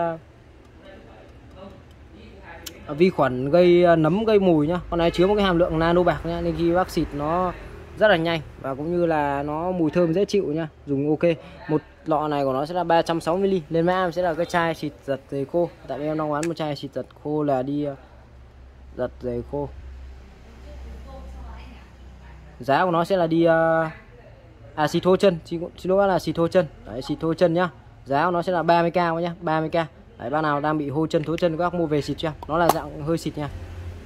vi khuẩn gây nấm, gây mùi nhá. Con này chứa một cái hàm lượng nano bạc nhá, nên khi bác xịt nó rất là nhanh và cũng như là nó mùi thơm dễ chịu nha, dùng ok. Một lọ này của nó sẽ là 360ml. Lên mã em sẽ là cái chai xịt giặt giày khô. Tại vì em đang bán một chai xịt giặt khô là đi giặt giày khô. Giá của nó sẽ là đi xịt thô chân, xin lỗi là xịt thô chân. Đấy, xịt thô chân nhá. Giá của nó sẽ là 30k nhá, 30k. Đấy, bác nào đang bị hôi chân, thối chân các bác mua về xịt cho em. Nó là dạng hơi xịt nha.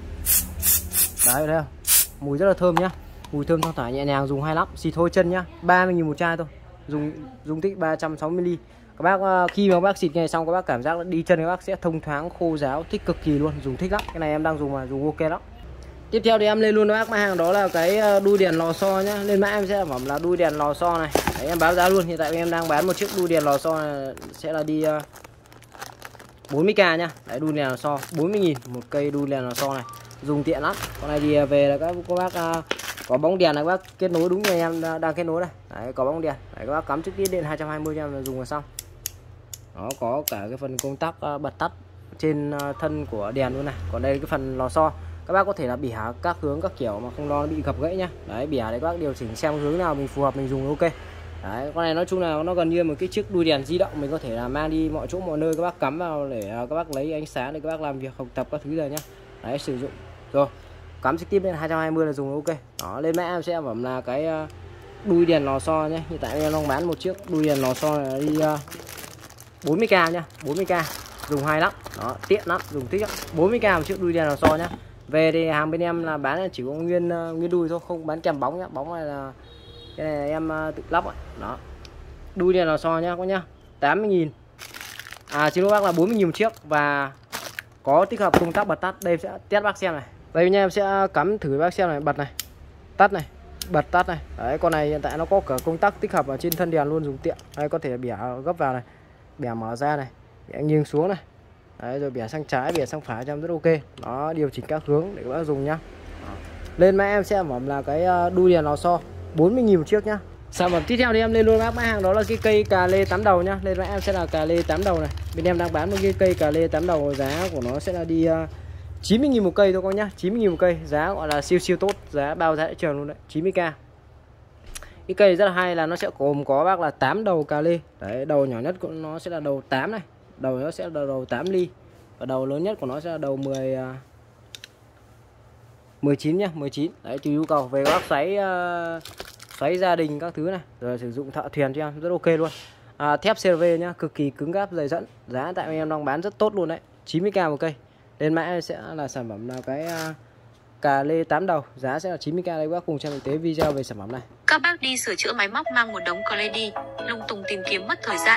Đấy, thấy không? Mùi rất là thơm nhá. Mùi thơm thoang thoảng nhẹ nhàng, dùng hay lắm. Xịt hôi chân nhá, 30.000 một chai thôi. Dung tích 360ml. Các bác khi mà các bác xịt này xong, các bác cảm giác đi chân các bác sẽ thông thoáng, khô ráo, thích cực kỳ luôn, dùng thích lắm. Cái này em đang dùng mà dùng ok lắm. Tiếp theo thì em lên luôn cho bác mã hàng, đó là cái đuôi đèn lò xo nhá. Lên mã em sẽ sản phẩm là đuôi đèn lò xo này. Đấy, em báo giá luôn. Hiện tại em đang bán một chiếc đuôi đèn lò xo này sẽ là đi 40k nhá. Đấy, đuôi đèn lò xo 40.000 một cây đuôi đèn lò xo này, dùng tiện lắm. Con này thì về là các bác có bóng đèn này, các bác kết nối đúng như em đang kết nối này. Đấy, có bóng đèn. Đấy, các bác cắm trực tiếp điện 220 cho em là dùng là xong. Nó có cả cái phần công tắc bật tắt trên thân của đèn luôn này. Còn đây cái phần lò xo, các bác có thể là bỉa các hướng các kiểu mà không lo nó bị gập gãy nhá. Đấy, bỉa để các bác điều chỉnh xem hướng nào mình phù hợp mình dùng ok. Đấy, con này nói chung là nó gần như một cái chiếc đuôi đèn di động, mình có thể là mang đi mọi chỗ mọi nơi, các bác cắm vào để các bác lấy ánh sáng để các bác làm việc học tập các thứ rồi nhá. Đấy, sử dụng rồi cắm trực tiếp lên 220 là dùng ok. Đó, lên mã em sẽ phẩm là cái đuôi đèn lò xo nhé. Hiện tại em đang bán một chiếc đuôi đèn lò xo này đi 40k nhá, 40k, dùng hay lắm. Đó, tiện lắm, dùng thích lắm. 40k một chiếc đuôi đèn lò xo nhá. Về thì hàng bên em là bán là chỉ có nguyên đuôi thôi, không bán kèm bóng nhá. Bóng này là cái này em tự lắp ấy. Đó, đuôi đèn lò xo nhá các nhá, 80.000. Xin lỗi bác là 40.000 một chiếc và có tích hợp công tắc bật tắt. Đây sẽ test bác xem này. Đây nha, em sẽ cắm thử bác xem này, bật này, tắt này, bật tắt này. Đấy, con này hiện tại nó có cả công tắc tích hợp ở trên thân đèn luôn, dùng tiện. Đây, có thể bỉa gấp vào này, bỉa mở ra này, bỉa nghiêng xuống này. Đấy, rồi bỉa sang trái, bỉa sang phải cho em rất ok. Nó điều chỉnh các hướng để các bác dùng nhá. Đó. Lên mã em sẽ phẩm là cái đuôi đèn lò xo 40.000 một chiếc nhá. Sản phẩm tiếp theo thì em lên luôn bác mã hàng, đó là cái cây cà lê 8 đầu nhá. Lên mã em sẽ là cà lê 8 đầu này. Bên em đang bán một cái cây cà lê 8 đầu, giá của nó sẽ là đi 90.000 một cây thôi con nhá, 90.000 một cây, giá gọi là siêu tốt, giá bao giá thị trường luôn đấy, 90k. Cái cây rất là hay là nó sẽ gồm có bác là 8 đầu cà lê. Đấy, đầu nhỏ nhất của nó sẽ là đầu 8 này, đầu nó sẽ là đầu 8 ly, và đầu lớn nhất của nó sẽ là đầu 19 nhá, 19. Đấy, tùy nhu cầu về các bác xoáy gia đình các thứ này, rồi sử dụng thợ thuyền cho em rất ok luôn. Thép CRV nhá, cực kỳ cứng cáp dày dẫn, giá tại em đang bán rất tốt luôn đấy, 90k một cây. Lên mã sẽ là sản phẩm là cái cà lê 8 đầu, giá sẽ là 90k. Đây bác cùng xem thực tế video về sản phẩm này. Các bác đi sửa chữa máy móc mang một đống clay đi, lung tung tìm kiếm mất thời gian.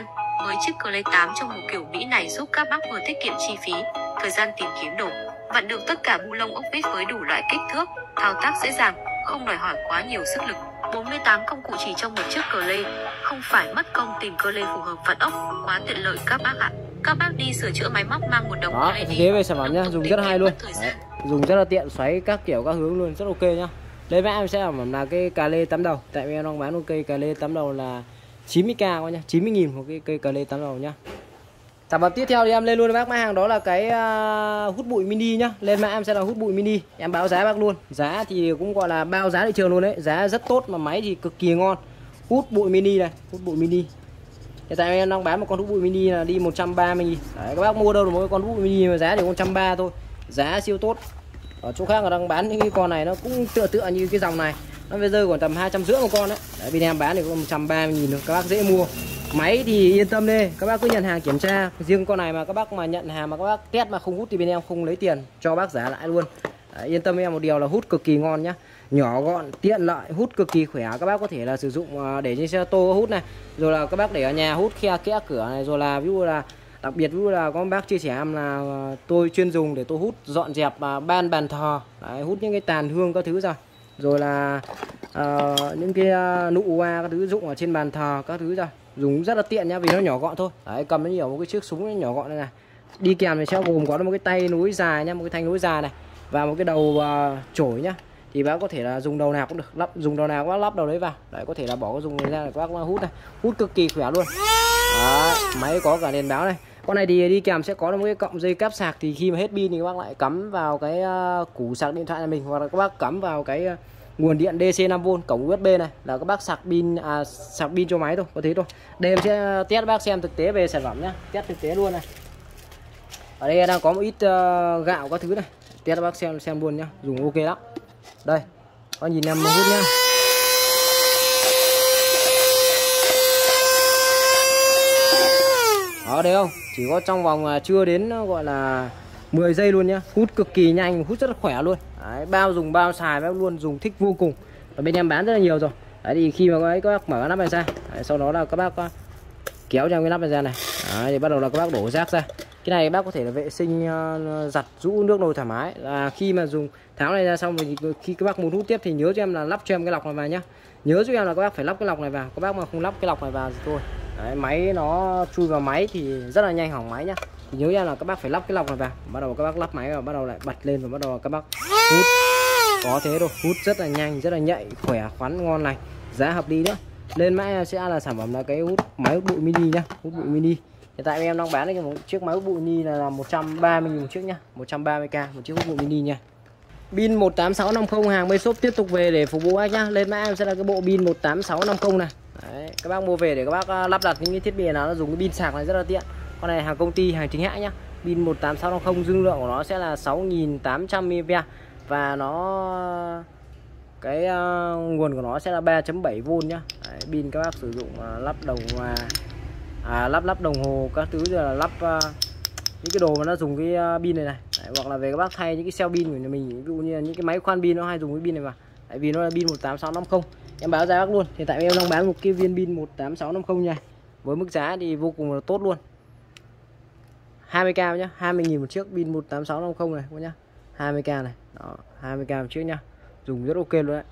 Với chiếc Clay 8 trong một kiểu Mỹ này giúp các bác vừa tiết kiệm chi phí, thời gian tìm kiếm đồ, vặn được tất cả bu lông ốc vít với đủ loại kích thước, thao tác dễ dàng, không đòi hỏi quá nhiều sức lực. 48 công cụ chỉ trong một chiếc Clay, không phải mất công tìm Clay phù hợp vặn ốc, quá tiện lợi các bác ạ. Các bác đi sửa chữa máy móc mang một đồng Đó, thế về sản phẩm nhá, dùng rất hay luôn. Đấy, dùng rất là tiện, xoáy các kiểu các hướng luôn, rất ok nhá. Đây với em sẽ là cái cà lê tắm đầu. Tại vì em đang bán một cây cà lê tắm đầu là 90k các nhá, 90.000 một cái cây cà lê tắm đầu nhá. Sản phẩm tiếp theo thì em lên luôn với bác mã hàng, đó là cái hút bụi mini nhá. Lên mã em sẽ là hút bụi mini. Em báo giá bác luôn. Giá thì cũng gọi là bao giá thị trường luôn đấy. Giá rất tốt mà máy thì cực kỳ ngon. Hút bụi mini này, hút bụi mini. Hiện tại em đang bán một con hút bụi mini là đi 130.000. Đấy, các bác mua đâu được một con hút bụi mini mà giá thì 130 thôi. Giá siêu tốt. Ở chỗ khác người đang bán những cái con này nó cũng tựa như cái dòng này. Nó bây giờ còn tầm 250 một con đấy. Đấy, bên em bán thì có 130.000 thôi. Các bác dễ mua. Máy thì yên tâm đi, các bác cứ nhận hàng kiểm tra. Riêng con này mà các bác mà nhận hàng mà các bác test mà không hút thì bên em không lấy tiền, cho bác giá lại luôn. Đấy, yên tâm em một điều là hút cực kỳ ngon nhá. Nhỏ gọn, tiện lợi, hút cực kỳ khỏe. Các bác có thể là sử dụng để trên xe ô tô hút này, rồi là các bác để ở nhà hút khe kẽ cửa này, rồi là ví dụ là đặc biệt ví dụ là có bác chia sẻ em là tôi chuyên dùng để tôi hút dọn dẹp bàn thờ. Đấy, hút những cái tàn hương các thứ ra. Rồi là những cái nụ hoa các thứ dụng ở trên bàn thờ các thứ ra. Dùng rất là tiện nhá, vì nó nhỏ gọn thôi. Đấy, cầm nó nhiều một cái chiếc súng nhỏ gọn này này. Đi kèm thì sẽ gồm có một cái tay nối dài nhá, một cái thanh nối dài này và một cái đầu chổi nhá. Thì bác có thể là dùng đầu nào cũng được, dùng đầu nào các bác lắp đầu đấy vào. Đấy, có thể là bỏ cái dùng này ra để các bác hút này. Hút cực kỳ khỏe luôn. Đấy, máy có cả đèn báo này. Con này thì đi kèm sẽ có một cái cọng dây cáp sạc, thì khi mà hết pin thì các bác lại cắm vào cái củ sạc điện thoại nhà mình, hoặc là các bác cắm vào cái nguồn điện DC 5V cổng USB này là các bác sạc pin cho máy thôi, có thế thôi. Đây em sẽ test bác xem thực tế về sản phẩm nhá, test thực tế luôn này. Ở đây đang có một ít gạo các thứ này, test bác xem luôn nhá, dùng ok lắm. Đây, có nhìn em hút nhá. Đó, đấy không? Chỉ có trong vòng chưa đến gọi là 10 giây luôn nhá. Hút cực kỳ nhanh, hút rất là khỏe luôn. Đấy, bao dùng bao xài bác luôn, dùng thích vô cùng. Ở bên em bán rất là nhiều rồi. Đấy, thì khi mà các bác mở cái nắp này ra, đấy, sau đó là các bác kéo trong cái nắp này ra này. Đấy, thì bắt đầu là các bác đổ rác ra. Cái này bác có thể là vệ sinh, giặt rũ nước nồi thoải mái. Khi mà dùng tháo này ra xong thì khi các bác muốn hút tiếp thì nhớ cho em là lắp cho em cái lọc này vào nhá. Nhớ cho em là các bác phải lắp cái lọc này vào. Các bác mà không lắp cái lọc này vào thì thôi. Đấy, máy nó chui vào máy thì rất là nhanh hỏng máy nhá. Thì nhớ ra là các bác phải lắp cái lọc này vào. Bắt đầu các bác lắp máy vào, bắt đầu lại bật lên và bắt đầu các bác hút. Có thế thôi, hút rất là nhanh, rất là nhạy, khỏe, khoắn, ngon này, giá hợp lý nữa. Lên mã sẽ là sản phẩm là cái máy hút bụi mini nhá, hút bụi mini. Hiện tại em đang bán cái một chiếc máy hút bụi mini là 130.000 một chiếc nhá, 130k một chiếc hút bụi mini nha. Pin 18650 hàng bên shop tiếp tục về để phục vụ anh nhá. Lên mã em sẽ là cái bộ pin 18650 này. Đấy, các bác mua về để các bác lắp đặt những cái thiết bị nào nó dùng cái pin sạc này rất là tiện. Con này hàng công ty, hàng chính hãng nhá. Pin 18650 dung lượng của nó sẽ là 6800 mAh và nó cái nguồn của nó sẽ là 3.7V nhá. Đấy, pin các bác sử dụng lắp đồng lắp đồng hồ các thứ, rồi là lắp những cái đồ mà nó dùng cái pin này này. Đấy, hoặc là về các bác thay những cái cell pin của nhà mình, ví dụ như những cái máy khoan pin nó hay dùng cái pin này mà. Tại vì nó là pin 18650. Em báo giá bác luôn. Hiện tại em đang bán một cái viên pin 18650 nha. Với mức giá thì vô cùng là tốt luôn. 20k nhá, 20.000 một chiếc pin 18650 này các nhá. 20k này. Đó, 20k một chiếc nhá. Dùng rất ok luôn đấy.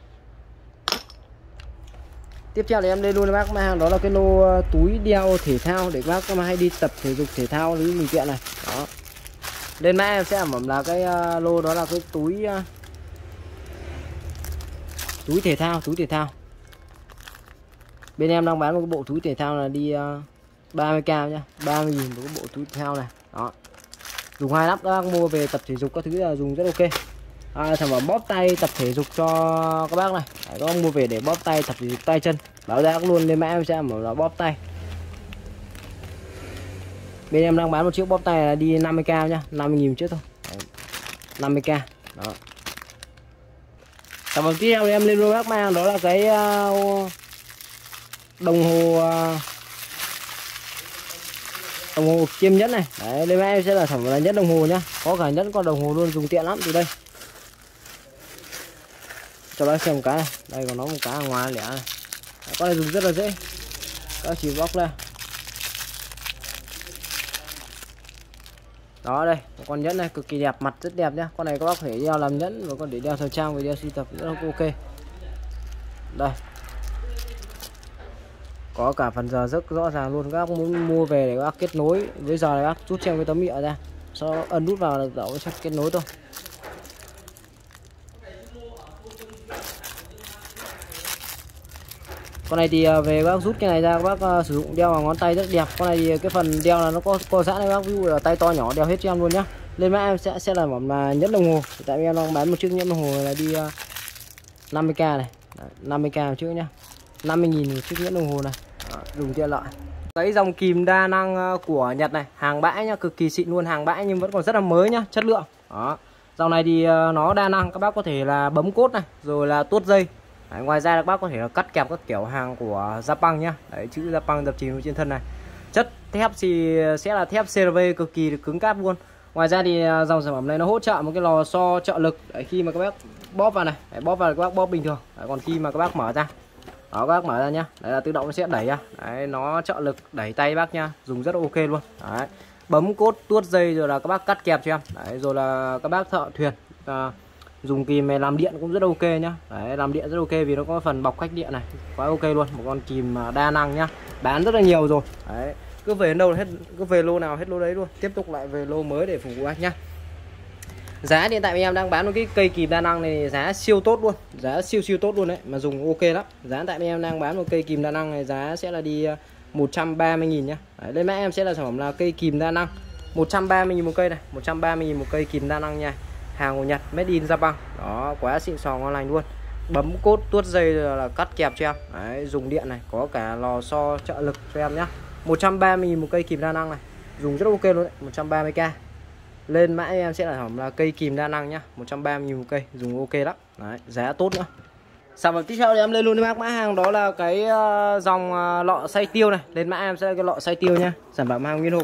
Tiếp theo thì em lên luôn cho bác mang, đó là cái lô túi đeo thể thao để các bác hay đi tập thể dục thể thao với mình tiện này. Đó. Lên mã em sẽ ẩm là cái lô đó là cái túi thể thao. Bên em đang bán một cái bộ túi thể thao là đi 30k nhá, 30.000 một cái bộ túi thể thao này. Đó. Dùng hai lắp, các bác mua về tập thể dục các thứ là dùng rất ok. Sản phẩm bóp tay tập thể dục cho các bác này. Đấy, các bác mua về để bóp tay tập thể dục tay chân. Báo giá luôn, lên mã em sẽ mở là bóp tay. Bên em đang bán một chiếc bóp tay là đi 50k nhá, 50.000 trước thôi. Đấy, 50k. Đó. Sản phẩm tiếp theo em lên luôn bác mang, đó là cái đồng hồ kiêm nhẫn này. Đấy, lên mã em sẽ là sản phẩm là nhẫn đồng hồ nhá. Có cả nhẫn có đồng hồ luôn, dùng tiện lắm. Từ đây cho bác xem một cái này. Đây còn nó một cái ở ngoài lẻ này. Con này dùng rất là dễ, các chỉ bóc ra Đó đây, con nhẫn này cực kỳ đẹp, mặt rất đẹp nhá. Con này các bác có thể đeo làm nhẫn và còn để đeo thời trang và đeo sưu tập rất là ok. Đây. Có cả phần giờ rất rõ ràng luôn, các bác muốn mua về để các bác kết nối với giờ này, các bác rút treo cái tấm nhựa ra, sau đó ấn nút vào là tạo sẽ kết nối thôi. Con này thì về các bác rút cái này ra, các bác sử dụng đeo vào ngón tay rất đẹp. Con này thì cái phần đeo là nó có giãn này các bác, ví dụ là tay to nhỏ đeo hết cho em luôn nhá. Lên mã em sẽ là mỏng là nhẫn đồng hồ. Tại vì em đang bán một chiếc nhẫn đồng hồ là đi 50k này. Đấy, 50k một chiếc nhá. 50.000 một chiếc nhẫn đồng hồ này. Đó, dùng tiện lợi. Cái dòng kìm đa năng của Nhật này, hàng bãi nhá, cực kỳ xịn luôn, hàng bãi nhưng vẫn còn rất là mới nhá, chất lượng. Đó. Dòng này thì nó đa năng, các bác có thể là bấm cốt này, rồi là tuốt dây. Đấy, ngoài ra các bác có thể là cắt kẹp các kiểu hàng của Japan nhá. Đấy, chữ Japan dập chìm trên thân này. Chất thép thì sẽ là thép CRV cực kỳ cứng cáp luôn. Ngoài ra thì dòng sản phẩm này nó hỗ trợ một cái lò xo trợ lực. Đấy, khi mà các bác bóp vào này, đấy, bóp vào các bác bóp bình thường. Đấy, còn khi mà các bác mở ra, đó các bác mở ra nhá, đấy là tự động nó sẽ đẩy ra. Đấy, nó trợ lực đẩy tay bác nha, dùng rất ok luôn. Đấy, bấm cốt tuốt dây rồi là các bác cắt kẹp cho em. Đấy, rồi là các bác thợ thuyền dùng kìm này làm điện cũng rất ok nhá. Đấy, làm điện rất ok vì nó có phần bọc cách điện này, quá ok luôn. Một con kìm đa năng nhá, bán rất là nhiều rồi. Đấy, cứ về đâu hết, cứ về lô nào hết lô đấy luôn, tiếp tục lại về lô mới để phục vụ anh nhá. Giá hiện tại em đang bán một cái cây kìm đa năng này giá siêu tốt luôn, giá siêu tốt luôn đấy, mà dùng ok lắm. Giá hiện tại em đang bán một cây kìm đa năng này giá sẽ là đi 130.000 nhá. Đấy, lên mã em sẽ là sản phẩm là cây kìm đa năng 130.000 một cây này, 130.000 một cây kìm đa năng nha. Hàng của Nhật, made in Japan. Đó, quá xịn sò ngon lành luôn. Bấm cốt tuốt dây là cắt kẹp cho em. Đấy, dùng điện này, có cả lò xo trợ lực cho em nhá. 130.000 một cây kìm đa năng này, dùng rất ok luôn đấy, 130k. Lên mã em sẽ là sản phẩm là cây kìm đa năng nhá, 130.000 một cây, dùng ok lắm. Đấy, giá tốt nữa. Sản phẩm tiếp theo thì em lên luôn với mã hàng đó là cái dòng lọ xay tiêu này. Lên mã em sẽ là cái lọ xay tiêu nha, sản phẩm hàng nguyên hộp.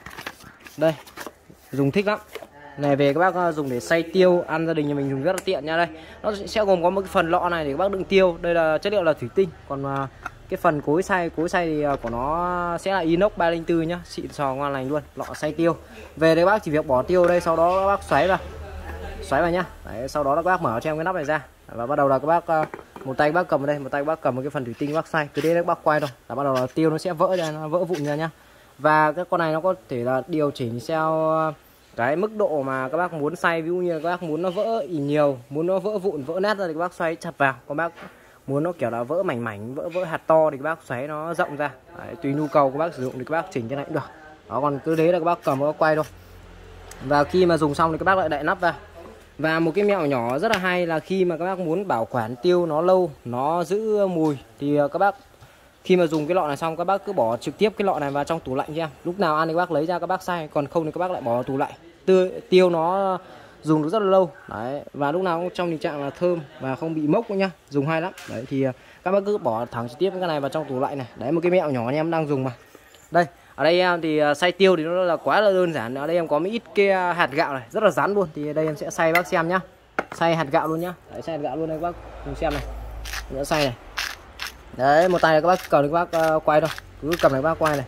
Đây, dùng thích lắm. Này về các bác dùng để xay tiêu, ăn gia đình nhà mình dùng rất là tiện nha. Đây, nó sẽ gồm có một cái phần lọ này để các bác đựng tiêu. Đây là chất liệu là thủy tinh, còn cái phần cối xay thì của nó sẽ là inox 304 nhá, xịn sò ngon lành luôn. Lọ xay tiêu. Về đây bác chỉ việc bỏ tiêu đây, sau đó các bác xoáy vào nhá. Đấy, sau đó là các bác mở cho em cái nắp này ra và bắt đầu là các bác một tay các bác cầm vào đây, một tay các bác cầm một cái phần thủy tinh các bác xay, cứ thế các bác quay thôi là bắt đầu là tiêu nó sẽ vỡ ra, nó vỡ vụn ra nhá. Và cái con này nó có thể là điều chỉnh theo cái mức độ mà các bác muốn xay, ví dụ như các bác muốn nó vỡ ỉ nhiều, muốn nó vỡ vụn vỡ nát ra thì các bác xoáy chặt vào, còn bác muốn nó kiểu là vỡ mảnh vỡ hạt to thì các bác xoáy nó rộng ra. Đấy, tùy nhu cầu các bác sử dụng thì các bác chỉnh cái này cũng được. Đó, còn cứ thế là các bác cầm các bác quay thôi. Và khi mà dùng xong thì các bác lại đậy nắp ra. Và một cái mẹo nhỏ rất là hay là khi mà các bác muốn bảo quản tiêu nó lâu, nó giữ mùi thì các bác khi mà dùng cái lọ này xong các bác cứ bỏ trực tiếp cái lọ này vào trong tủ lạnh cho em. Lúc nào ăn thì các bác lấy ra các bác xay, còn không thì các bác lại bỏ vào tủ lạnh. Tiêu nó dùng được rất là lâu. Đấy, và lúc nào cũng trong tình trạng là thơm và không bị mốc nữa nhá. Dùng hay lắm. Đấy thì các bác cứ bỏ thẳng trực tiếp cái này vào trong tủ lạnh này. Đấy, một cái mẹo nhỏ anh em đang dùng mà. Đây, ở đây em thì xay tiêu thì nó là quá là đơn giản. Ở đây em có một ít cái hạt gạo này, rất là rắn luôn. Thì đây em sẽ xay bác xem nhá. Xay hạt gạo luôn nhá. Đấy, xay hạt gạo luôn đây các bác cùng xem này. Em sẽ xay này. Đấy, một tay là các bác cầm các bác quay thôi, cứ cầm này các bác quay này.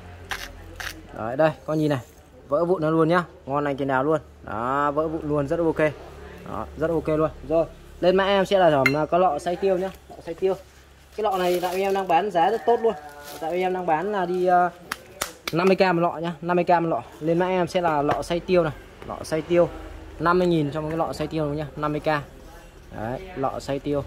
Đấy, đây, con nhìn này, vỡ vụn nó luôn nhá, ngon lành trên nào luôn. Đó, vỡ vụn luôn, rất ok. Đó, rất ok luôn. Rồi, lên mã em sẽ là sản phẩm có lọ xay tiêu nhá, lọ xay tiêu. Cái lọ này tại em đang bán giá rất tốt luôn. Tại em đang bán là đi 50k một lọ nhá, 50k một lọ. Lên mã em sẽ là lọ xay tiêu này, lọ xay tiêu 50.000 cho một cái lọ xay tiêu nhá, 50k. Đấy, lọ xay tiêu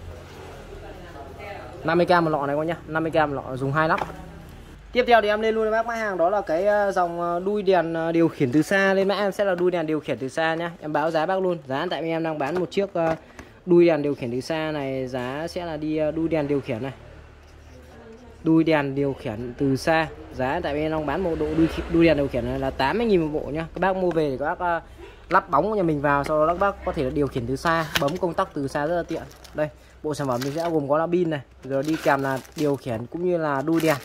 50k một lọ này các nhá, 50k một lọ, dùng hay lắm. Tiếp theo thì em lên luôn với bác mã hàng đó là cái dòng đuôi đèn điều khiển từ xa. Lên mã em sẽ là đuôi đèn điều khiển từ xa nhá. Em báo giá bác luôn. Giá tại vì em đang bán một chiếc đuôi đèn điều khiển từ xa này, giá sẽ là đi đuôi đèn điều khiển này. Đuôi đèn điều khiển từ xa. Giá tại vì em đang bán một độ đuôi đèn điều khiển này là 80.000 một bộ nhá. Các bác mua về thì các bác lắp bóng của nhà mình vào, sau đó các bác có thể là điều khiển từ xa, bấm công tắc từ xa rất là tiện. Đây, bộ sản phẩm mình sẽ gồm có là pin này, rồi đi kèm là điều khiển cũng như là đuôi đèn.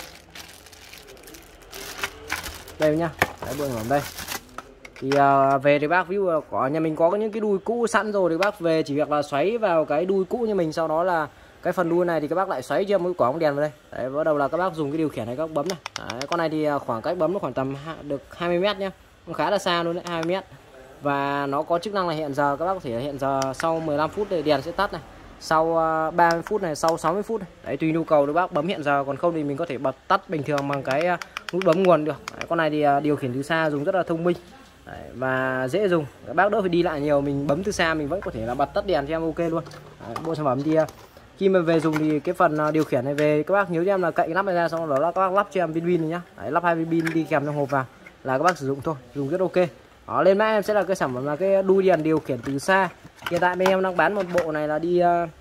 Đây nhá, đấy, bộ sản phẩm đây. Thì về thì bác ví dụ là có nhà mình có những cái đuôi cũ sẵn rồi thì bác về chỉ việc là xoáy vào cái đuôi cũ như mình, sau đó là cái phần đuôi này thì các bác lại xoáy cho một quả bóng đèn vào đây. Đấy, bắt đầu là các bác dùng cái điều khiển này các bác bấm này. Đấy, con này thì khoảng cách bấm nó khoảng tầm được 20 m nhá. nó khá là xa luôn đấy, 20 m. Và nó có chức năng là hẹn giờ, các bác có thể hẹn giờ sau 15 phút thì đèn sẽ tắt này, sau 30 phút này, sau 60 phút này. Đấy, tùy nhu cầu thì bác bấm hẹn giờ, còn không thì mình có thể bật tắt bình thường bằng cái nút bấm nguồn được. Đấy, con này thì điều khiển từ xa dùng rất là thông minh. Đấy, và dễ dùng, các bác đỡ phải đi lại nhiều, mình bấm từ xa mình vẫn có thể là bật tắt đèn cho em ok luôn. Đấy, bộ sản phẩm thì khi mà về dùng thì cái phần điều khiển này về các bác nhớ cho em là cậy cái nắp này ra, xong đó là các bác lắp cho em viên pin này nhá. Đấy, lắp 2 viên pin đi kèm trong hộp vào là các bác sử dụng thôi, dùng rất ok. Đó, lên mã em sẽ là cái sản phẩm là cái đuôi đèn điều khiển từ xa. Hiện tại bên em đang bán một bộ này là đi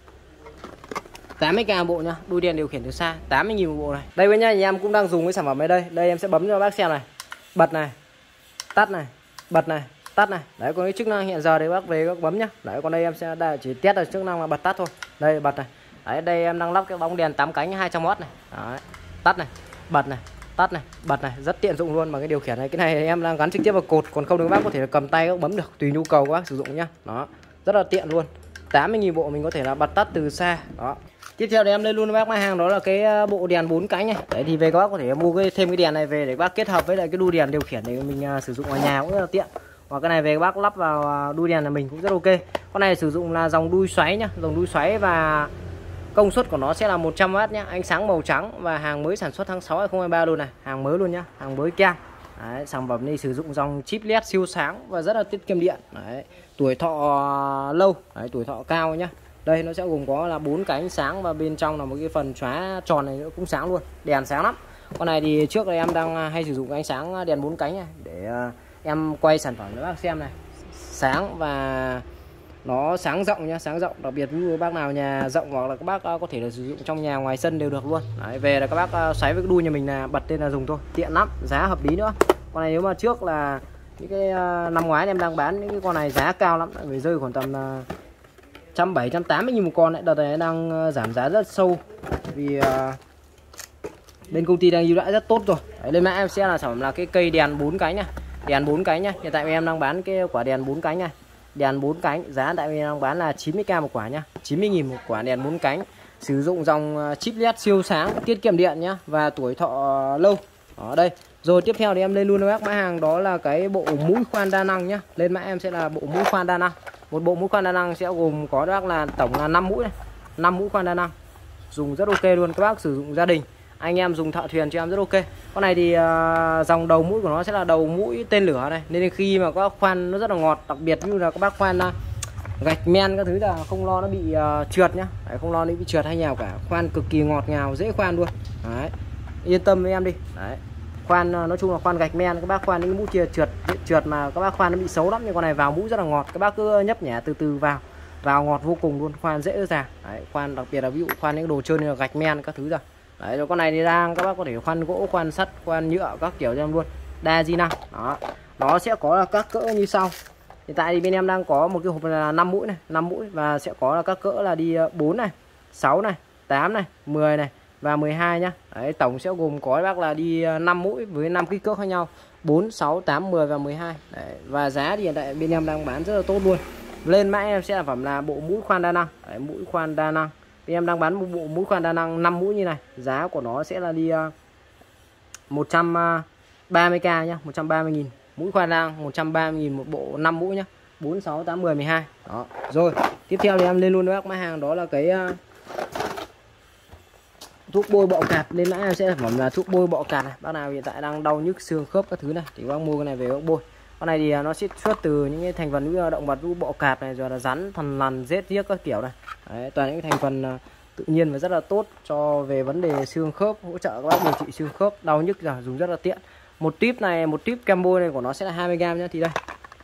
80k bộ nhá, đuôi đèn điều khiển từ xa, 80.000 một bộ này. Đây với nha, em cũng đang dùng cái sản phẩm ở đây. Đây em sẽ bấm cho bác xem này. Bật này, tắt này, bật này, tắt này. Đấy, còn cái chức năng hẹn giờ thì bác về các bấm nhá. Đấy, còn đây em sẽ chỉ test được chức năng là bật tắt thôi. Đây bật này. Đấy, đây em đang lắp cái bóng đèn 8 cánh 200W này. Đấy, tắt này, bật này, tắt này, bật này, rất tiện dụng luôn bằng cái điều khiển này. Cái này em đang gắn trực tiếp vào cột, còn không thì các bác có thể là cầm tay các bấm được, tùy nhu cầu các bác sử dụng nhá. Đó, rất là tiện luôn. 80.000 bộ mình có thể là bật tắt từ xa. Đó. Tiếp theo thì em lên luôn với bác máy hàng đó là cái bộ đèn 4 cánh này. Đấy thì về các bác có thể mua thêm cái đèn này về để các bác kết hợp với lại cái đuôi đèn điều khiển để mình sử dụng ở nhà cũng rất là tiện. Và cái này về các bác lắp vào đuôi đèn là mình cũng rất ok. Con này sử dụng là dòng đuôi xoáy nhá, dòng đuôi xoáy và công suất của nó sẽ là 100W nhá, ánh sáng màu trắng và hàng mới sản xuất tháng 6 2023 luôn này, hàng mới luôn nhá, hàng mới keng. Đấy, sản phẩm này sử dụng dòng chip LED siêu sáng và rất là tiết kiệm điện. Đấy, tuổi thọ lâu, đấy, tuổi thọ cao nhá. Đây nó sẽ gồm có là 4 cánh sáng và bên trong là một cái phần chóa tròn này nữa cũng sáng luôn, đèn sáng lắm. Con này thì trước đây em đang hay sử dụng ánh sáng đèn 4 cánh này để em quay sản phẩm cho bác xem này. Sáng và nó sáng rộng nhá, sáng rộng, đặc biệt như bác nào nhà rộng hoặc là các bác có thể là sử dụng trong nhà ngoài sân đều được luôn. Đấy, về là các bác xoáy với cái đuôi nhà mình là bật lên là dùng thôi, tiện lắm, giá hợp lý nữa. Con này nếu mà trước là những cái năm ngoái em đang bán những cái con này giá cao lắm, phải rơi khoảng tầm 170-180.000 một con đấy. Đợt này đang giảm giá rất sâu vì bên công ty đang ưu đãi rất tốt rồi. Đấy, lên mã em sẽ là sản phẩm là cái cây đèn 4 cánh này, đèn 4 cánh nhá. Hiện tại em đang bán cái quả đèn 4 cánh này, đèn 4 cánh, giá tại em đang bán là 90k một quả nhá, 90.000 một quả đèn 4 cánh, sử dụng dòng chip LED siêu sáng, tiết kiệm điện nhá và tuổi thọ lâu. Ở đây rồi tiếp theo thì em lên luôn với bác mã hàng đó là cái bộ mũi khoan đa năng nhá. Lên mã em sẽ là bộ mũi khoan đa năng. Một bộ mũi khoan đa năng sẽ gồm có bác là tổng là 5 mũi này, 5 mũi khoan đa năng, dùng rất ok luôn. Các bác sử dụng gia đình, anh em dùng thợ thuyền cho em rất ok. Con này thì dòng đầu mũi của nó sẽ là đầu mũi tên lửa này, nên khi mà các bác khoan nó rất là ngọt, đặc biệt như là các bác khoan gạch men các thứ là không lo nó bị trượt nhá. Đấy, không lo nó bị trượt hay nhào cả, khoan cực kỳ ngọt ngào, dễ khoan luôn. Đấy, yên tâm với em đi. Đấy, khoan nói chung là khoan gạch men, các bác khoan những mũi kia trượt mà các bác khoan nó bị xấu lắm, nhưng con này vào mũi rất là ngọt, các bác cứ nhấp nhả từ từ vào ngọt vô cùng luôn, khoan dễ dàng. Đấy, khoan đặc biệt là ví dụ khoan những đồ chơi như là gạch men các thứ ra. Đấy, rồi con này thì đang các bác có thể khoan gỗ, khoan sắt, khoan nhựa các kiểu cho em luôn, đa di năng. Đó, nó sẽ có là các cỡ như sau. Hiện tại thì bên em đang có một cái hộp là 5 mũi này, 5 mũi và sẽ có là các cỡ là đi 4 này, 6 này, 8 này, 10 này và 12 nhá. Đấy, tổng sẽ gồm có bác là đi 5 mũi với 5 kích cỡ khác nhau, 4, 6, 8, 10 và 12. Đấy, và giá thì hiện tại bên em đang bán rất là tốt luôn. Lên mã em sẽ là phẩm là bộ mũi khoan đa năng. Đấy, mũi khoan đa năng. Bên em đang bán một bộ mũi khoan đa năng 5 mũi như này. Giá của nó sẽ là đi 130k nhá, 130.000. Mũi khoan đa năng 130.000 một bộ 5 mũi nhá. 4, 6, 8, 10, 12. Đó. Rồi, tiếp theo thì em lên luôn với bác mã hàng đó là cái thuốc bôi bọ cạp. Lên mã em sẽ là phẩm là thuốc bôi bọ cạp này. Bác nào hiện tại đang đau nhức xương khớp các thứ này thì bác mua cái này về bác bôi. Con này thì nó sẽ xuất từ những cái thành phần như động vật như bọ cạp này, rồi là rắn, thằn lằn, rết riếc các kiểu này. Đấy, toàn những thành phần tự nhiên và rất là tốt cho về vấn đề xương khớp, hỗ trợ các bác điều trị xương khớp, đau nhức là dùng rất là tiện. Một típ này, một típ kem bôi này của nó sẽ là 20g nhá. Thì đây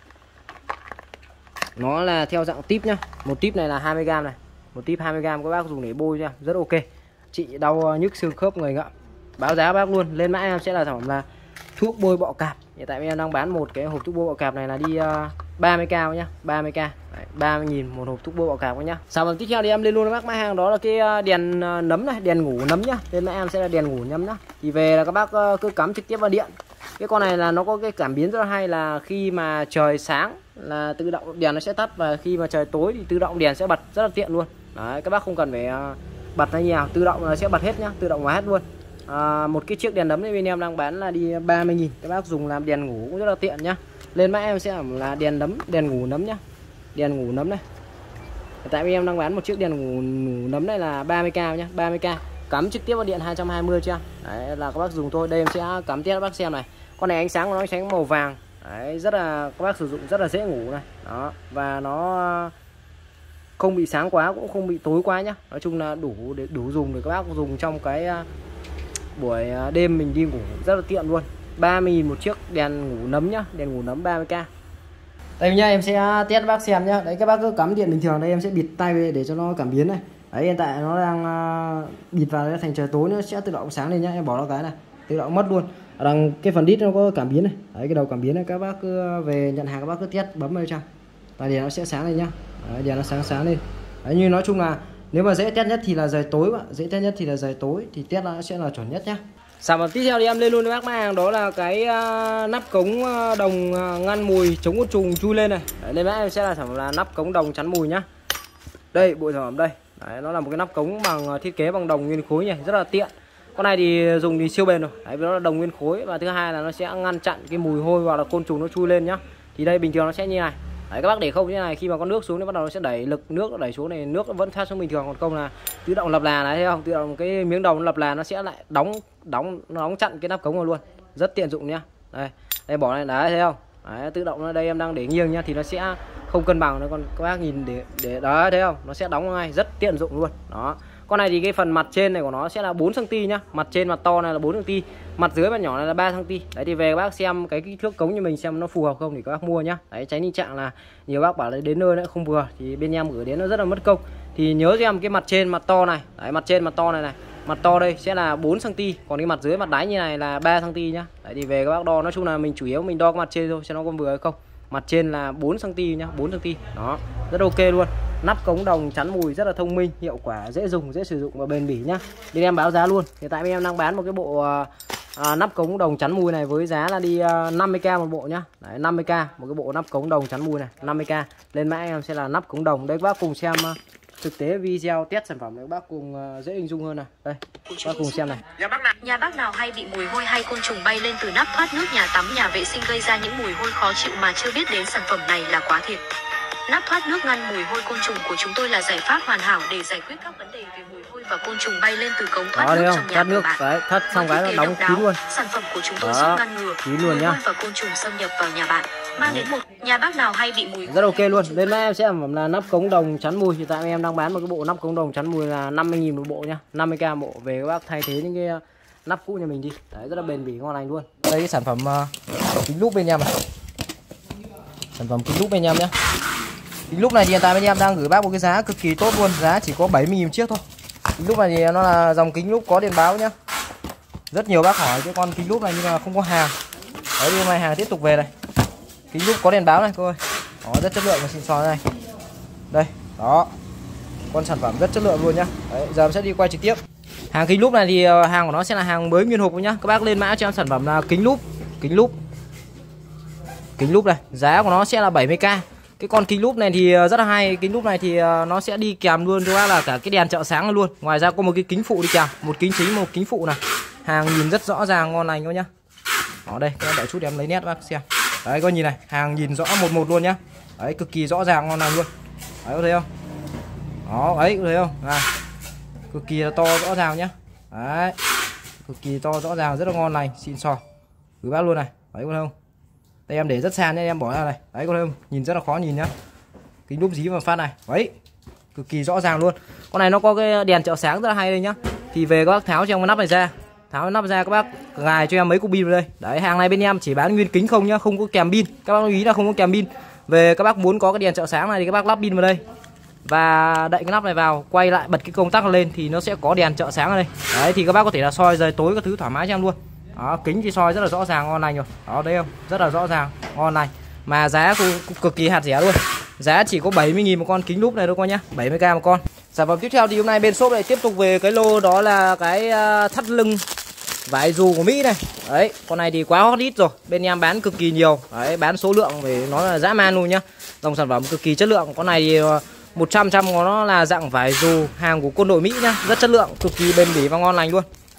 nó là theo dạng típ nhá. Một típ này là 20g này, một típ 20g các bác dùng để bôi nha, rất ok, trị đau nhức xương khớp người ngợm. Báo giá bác luôn. Lên mã em sẽ là sản phẩm là thuốc bôi bọ cạp. Hiện tại em đang bán một cái hộp thuốc bôi bọ cạp này là đi 30k nhá, 30k. 30.000 một hộp thuốc bôi bọ cạp nhá. Sản phẩm tiếp theo thì em lên luôn với bác mã hàng đó là cái đèn nấm này, đèn ngủ nấm nhá. Lên mã em sẽ là đèn ngủ nấm nhá. Thì về là các bác cứ cắm trực tiếp vào điện. Cái con này là nó có cái cảm biến rất là hay, là khi mà trời sáng là tự động đèn nó sẽ tắt, và khi mà trời tối thì tự động đèn sẽ bật, rất là tiện luôn. Đấy, các bác không cần phải bật hay nhiều, tự động nó sẽ bật hết nhá, tự động hóa hết luôn. một cái chiếc đèn nấm này bên em đang bán là đi 30.000. Các bác dùng làm đèn ngủ cũng rất là tiện nhá. Lên mã em sẽ là đèn nấm, đèn ngủ nấm nhá. Đèn ngủ nấm này. Tại vì em đang bán một chiếc đèn ngủ nấm này là 30k nhá, 30k. Cắm trực tiếp vào điện 220 cho. Đấy là các bác dùng thôi. Đây em sẽ cắm tiếp các bác xem này. Con này ánh sáng của nó ánh sáng màu vàng. Đấy, rất là các bác sử dụng rất là dễ ngủ này. Đó, và nó không bị sáng quá cũng không bị tối quá nhá. Nói chung là đủ dùng để các bác dùng trong cái buổi đêm mình đi ngủ rất là tiện luôn. 30.000 một chiếc đèn ngủ nấm nhá, đèn ngủ nấm 30k. Đây nhá, em sẽ test bác xem nhá. Đấy các bác cứ cắm điện bình thường, đây em sẽ bịt tay để cho nó cảm biến này. Đấy hiện tại nó đang bịt vào thành trời tối, nó sẽ tự động sáng lên nhá. Em bỏ nó cái này, tự động mất luôn. Ở đằng cái phần đít nó có cảm biến này. Đấy cái đầu cảm biến này, các bác cứ về nhận hàng các bác cứ test bấm vào trong. Và đèn nó sẽ sáng lên nhá. Đấy, đèn nó sáng lên. Đấy, như nói chung là nếu mà dễ test nhất thì là giờ tối bạn, dễ test nhất thì là giờ tối thì test nó sẽ là chuẩn nhất nhá. Sản phẩm tiếp theo thì em lên luôn với bác hàng, đó là cái nắp cống đồng ngăn mùi chống côn trùng chui lên này. Đấy, lên bác em sẽ là sản phẩm là nắp cống đồng chắn mùi nhá. Đây bộ sản phẩm đây. Đấy, nó là một cái nắp cống bằng thiết kế bằng đồng nguyên khối này, rất là tiện. Con này thì dùng thì siêu bền rồi. Đấy, nó là đồng nguyên khối và thứ hai là nó sẽ ngăn chặn cái mùi hôi hoặc là côn trùng nó chui lên nhá. Thì đây bình thường nó sẽ như này. Đấy, các bác để không như thế này, khi mà con nước xuống thì bắt đầu nó sẽ đẩy lực nước, nó đẩy xuống này, nước nó vẫn thoát xuống bình thường, còn không là tự động lập là này, thấy không? Tự động cái miếng đồng nó lập là nó sẽ lại đóng chặn cái nắp cống vào luôn. Rất tiện dụng nhá. Đây bỏ này đấy, thấy không? Đấy, tự động ở đây em đang để nghiêng nhá thì nó sẽ không cân bằng nữa, còn các bác nhìn để đó, thấy không? Nó sẽ đóng ngay, rất tiện dụng luôn. Đó. Con này thì cái phần mặt trên này của nó sẽ là 4 cm nhá. Mặt trên mặt to này là 4 cm, mặt dưới mặt nhỏ này là 3 cm. Đấy thì về các bác xem cái kích thước cống như mình xem nó phù hợp không thì các bác mua nhá. Đấy, tránh tình trạng là nhiều bác bảo là đến nơi nó không vừa thì bên em gửi đến nó rất là mất công. Thì nhớ cho em cái mặt trên mặt to này, đấy mặt trên mặt to này này. Mặt to đây sẽ là 4 cm, còn cái mặt dưới mặt đáy như này là 3 cm nhá. Đấy thì về các bác đo, nói chung là mình chủ yếu mình đo cái mặt trên thôi cho nó có vừa hay không. Mặt trên là 4 cm nhá, 4 cm. Đó, rất ok luôn. Nắp cống đồng chắn mùi rất là thông minh, hiệu quả, dễ dùng, dễ sử dụng và bền bỉ nhá. Bên em báo giá luôn. Hiện tại bên em đang bán một cái bộ nắp cống đồng chắn mùi này với giá là đi 50k một bộ nhá. Đấy, 50k một cái bộ nắp cống đồng chắn mùi này, 50k. Lên mã em sẽ là nắp cống đồng. Đây các bác cùng xem thực tế video test sản phẩm để các bác cùng dễ hình dung hơn này. Đây, các bác cùng xem này. Nhà bác nào hay bị mùi hôi hay côn trùng bay lên từ nắp thoát nước nhà tắm, nhà vệ sinh gây ra những mùi hôi khó chịu mà chưa biết đến sản phẩm này là quá thiệt. Nắp thoát nước ngăn mùi hôi côn trùng của chúng tôi là giải pháp hoàn hảo để giải quyết các vấn đề về mùi hôi và côn trùng bay lên từ cống thoát nước trong nhà của bạn. Đấy, thoát xong cái nó đóng kín luôn. Sản phẩm của chúng tôi giúp ngăn ngừa mùi hôi và côn trùng xâm nhập vào nhà bạn. Mang đến một nhà bác nào hay bị mùi rất ok luôn. Lên em sẽ sản phẩm là nắp cống đồng chắn mùi. Hiện tại em đang bán một cái bộ nắp cống đồng chắn mùi là 50.000 một bộ nhá, 50k bộ. Về các bác thay thế những cái nắp cũ nhà mình đi. Đấy, rất là bền bỉ, ngon lành luôn. Đây cái sản phẩm kính lúp bên em này. Sản phẩm kính lúp bên em nhé. Kính lúp này thì hiện tại bên em đang gửi bác một cái giá cực kỳ tốt luôn, giá chỉ có 70.000 một chiếc thôi. Kính lúp này thì nó là dòng kính lúp có đèn báo nhá. Rất nhiều bác hỏi cái con kính lúp này nhưng mà không có hàng. Đấy, hôm nay hàng tiếp tục về này. Kính lúp có đèn báo này cô ơi. Đó, rất chất lượng và xịn sò này. Đây, đó. Con sản phẩm rất chất lượng luôn nhá. Đấy, giờ em sẽ đi quay trực tiếp. Hàng kính lúp này thì hàng của nó sẽ là hàng mới nguyên hộp nhá. Các bác lên mã cho em sản phẩm là kính lúp này, giá của nó sẽ là 70k. Cái con kính lúp này thì rất là hay. Kính lúp này thì nó sẽ đi kèm luôn cho bác là cả cái đèn trợ sáng luôn. Ngoài ra có một cái kính phụ đi kèm, một kính chính, một kính phụ này. Hàng nhìn rất rõ ràng, ngon lành luôn nhá. Đó đây, các bác đợi chút em lấy nét bác xem. Đấy, có nhìn này, hàng nhìn rõ một luôn nhá. Đấy, cực kỳ rõ ràng, ngon lành luôn. Đấy, có thấy không? Đó, ấy, có thấy không? À, cực kỳ là to rõ ràng nhá. Đấy, cực kỳ to rõ ràng, rất là ngon lành, xịn sò. Gửi bác luôn này, đấy có thấy không? Đây em để rất xa nên em bỏ ra này. Đấy có thấy không? Nhìn rất là khó nhìn nhá. Kính lúp dí vào phát này. Đấy, cực kỳ rõ ràng luôn. Con này nó có cái đèn trợ sáng rất là hay đây nhá. Thì về các bác tháo cho em cái nắp này ra. Tháo cái nắp ra các bác gài cho em mấy cục pin vào đây. Đấy, hàng này bên em chỉ bán nguyên kính không nhá, không có kèm pin. Các bác lưu ý là không có kèm pin. Về các bác muốn có cái đèn trợ sáng này thì các bác lắp pin vào đây. Và đậy cái nắp này vào, quay lại bật cái công tắc lên thì nó sẽ có đèn trợ sáng ở đây. Đấy thì các bác có thể là soi giờ tối các thứ thoải mái cho em luôn. Đó, kính thì soi rất là rõ ràng, ngon lành rồi. Đó, thấy không? Rất là rõ ràng, ngon lành. Mà giá cũng cực kỳ hạt rẻ luôn. Giá chỉ có 70.000 một con kính lúp này thôi coi nhá, 70k một con. Sản phẩm tiếp theo thì hôm nay bên shop lại tiếp tục về cái lô đó là cái thắt lưng vải dù của Mỹ này. Đấy, con này thì quá hot hit rồi. Bên em bán cực kỳ nhiều. Đấy, bán số lượng để nó là dã man luôn nhá. Dòng sản phẩm cực kỳ chất lượng. Con này thì 100% của nó là dạng vải dù hàng của quân đội Mỹ nhá, rất chất lượng, cực kỳ bền bỉ và ngon lành luôn.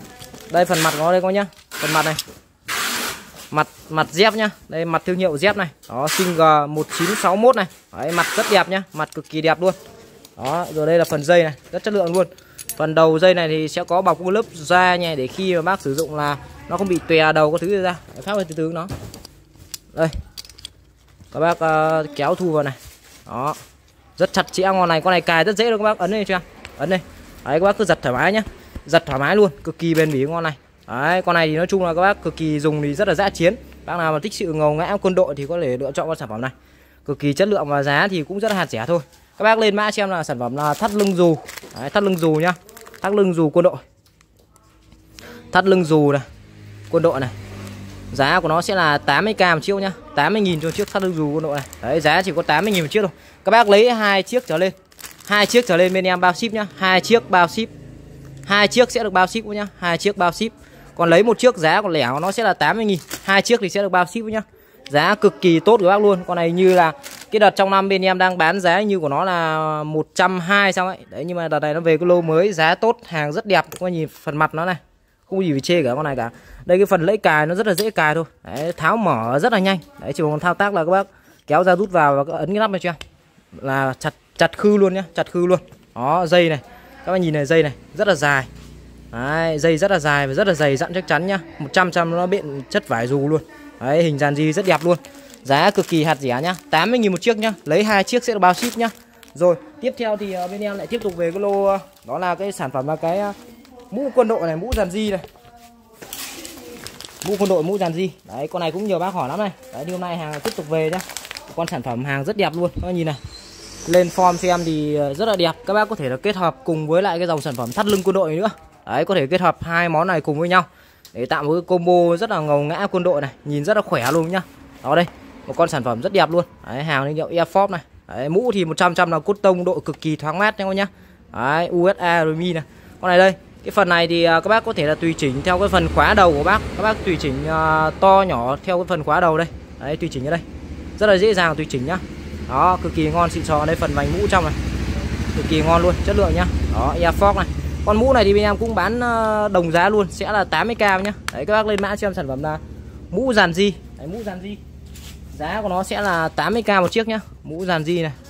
Đây phần mặt của nó đây có nhá. Phần mặt này. Mặt dép nhá. Đây mặt thương hiệu dép này. Đó, Singer 1961 này. Đấy, mặt rất đẹp nhá, mặt cực kỳ đẹp luôn. Đó, rồi đây là phần dây này, rất chất lượng luôn. Phần đầu dây này thì sẽ có bọc một lớp da nhẹ để khi mà bác sử dụng là nó không bị tòe đầu các thứ ra. Phát từ từ nó. Đây. Các bác kéo thu vào này. Đó. Rất chặt chẽ ngon này, con này cài rất dễ luôn các bác, ấn đây cho em. Ấn đây. Đấy, các bác cứ giật thoải mái nhá. Giật thoải mái luôn, cực kỳ bền bỉ ngon này. Đấy, con này thì nói chung là các bác cực kỳ dùng thì rất là dã chiến. Bác nào mà thích sự ngầu ngã quân đội thì có thể lựa chọn con sản phẩm này. Cực kỳ chất lượng và giá thì cũng rất là hạt rẻ thôi. Các bác lên mã xem là sản phẩm là thắt lưng dù. Đấy, thắt lưng dù nhá. Thắt lưng dù quân đội. Thắt lưng dù này, quân đội này. Giá của nó sẽ là 80k một chiếc nhá. 80.000 cho chiếc thắt lưng dù quân đội này. Đấy, giá chỉ có 80.000 một chiếc thôi. Các bác lấy 2 chiếc trở lên. 2 chiếc trở lên bên em bao ship nhá. 2 chiếc bao ship. 2 chiếc sẽ được bao ship nhá. 2 chiếc bao ship. Còn lấy một chiếc giá còn lẻ của nó sẽ là 80.000. 2 chiếc thì sẽ được bao ship nhá. Giá cực kỳ tốt của bác luôn. Con này như là cái đợt trong năm bên em đang bán giá như của nó là 120 sao ấy. Đấy, nhưng mà đợt này nó về cái lô mới, giá tốt, hàng rất đẹp. Các bạn nhìn phần mặt nó này, không có gì phải chê cả con này cả. Đây cái phần lẫy cài nó rất là dễ cài thôi. Đấy, tháo mở rất là nhanh. Đấy, chỉ còn thao tác là các bác kéo ra rút vào và ấn cái nắp này cho em. Là chặt khư luôn nhá, chặt khư luôn. Đó, dây này. Các bạn nhìn này, dây này rất là dài. Đấy, dây rất là dài và rất là dày dặn chắc chắn nhá. 100% nó biện chất vải dù luôn. Đấy, hình dàn di rất đẹp luôn. Giá cực kỳ hạt rẻ nhá, 80.000 một chiếc nhá. Lấy 2 chiếc sẽ được bao ship nhá. Rồi, tiếp theo thì bên em lại tiếp tục về cái lô đó là cái sản phẩm là cái mũ quân đội này, mũ dàn di này. Mũ quân đội, mũ dàn di. Đấy, con này cũng nhiều bác hỏi lắm này. Đấy, thì hôm nay hàng tiếp tục về nhá. Con sản phẩm hàng rất đẹp luôn. Các bạn nhìn này. Lên form xem thì rất là đẹp. Các bác có thể là kết hợp cùng với lại cái dòng sản phẩm thắt lưng quân đội nữa. Đấy, có thể kết hợp hai món này cùng với nhau để tạo một cái combo rất là ngầu ngã quân đội này, nhìn rất là khỏe luôn nhá. Đó đây, một con sản phẩm rất đẹp luôn. Đấy, hàng thương hiệu Air Force này. Đấy, mũ thì 100% là cốt tông, độ cực kỳ thoáng mát nha các bác nhá. Đấy, USA rồi mi này. Con này đây, cái phần này thì các bác có thể là tùy chỉnh theo cái phần khóa đầu của bác. Các bác tùy chỉnh to nhỏ theo cái phần khóa đầu đây. Đấy, tùy chỉnh ở đây. Rất là dễ dàng tùy chỉnh nhá. Đó, cực kỳ ngon xịn sò. Đây phần vành mũ trong này. Cực kỳ ngon luôn, chất lượng nhá. Đó, Air Force này. Con mũ này thì bên em cũng bán đồng giá luôn, sẽ là 80k nhá. Đấy, các bác lên mã xem sản phẩm là mũ dàn di. Đấy, mũ dàn di. Giá của nó sẽ là 80k một chiếc nhá. Mũ dàn di này.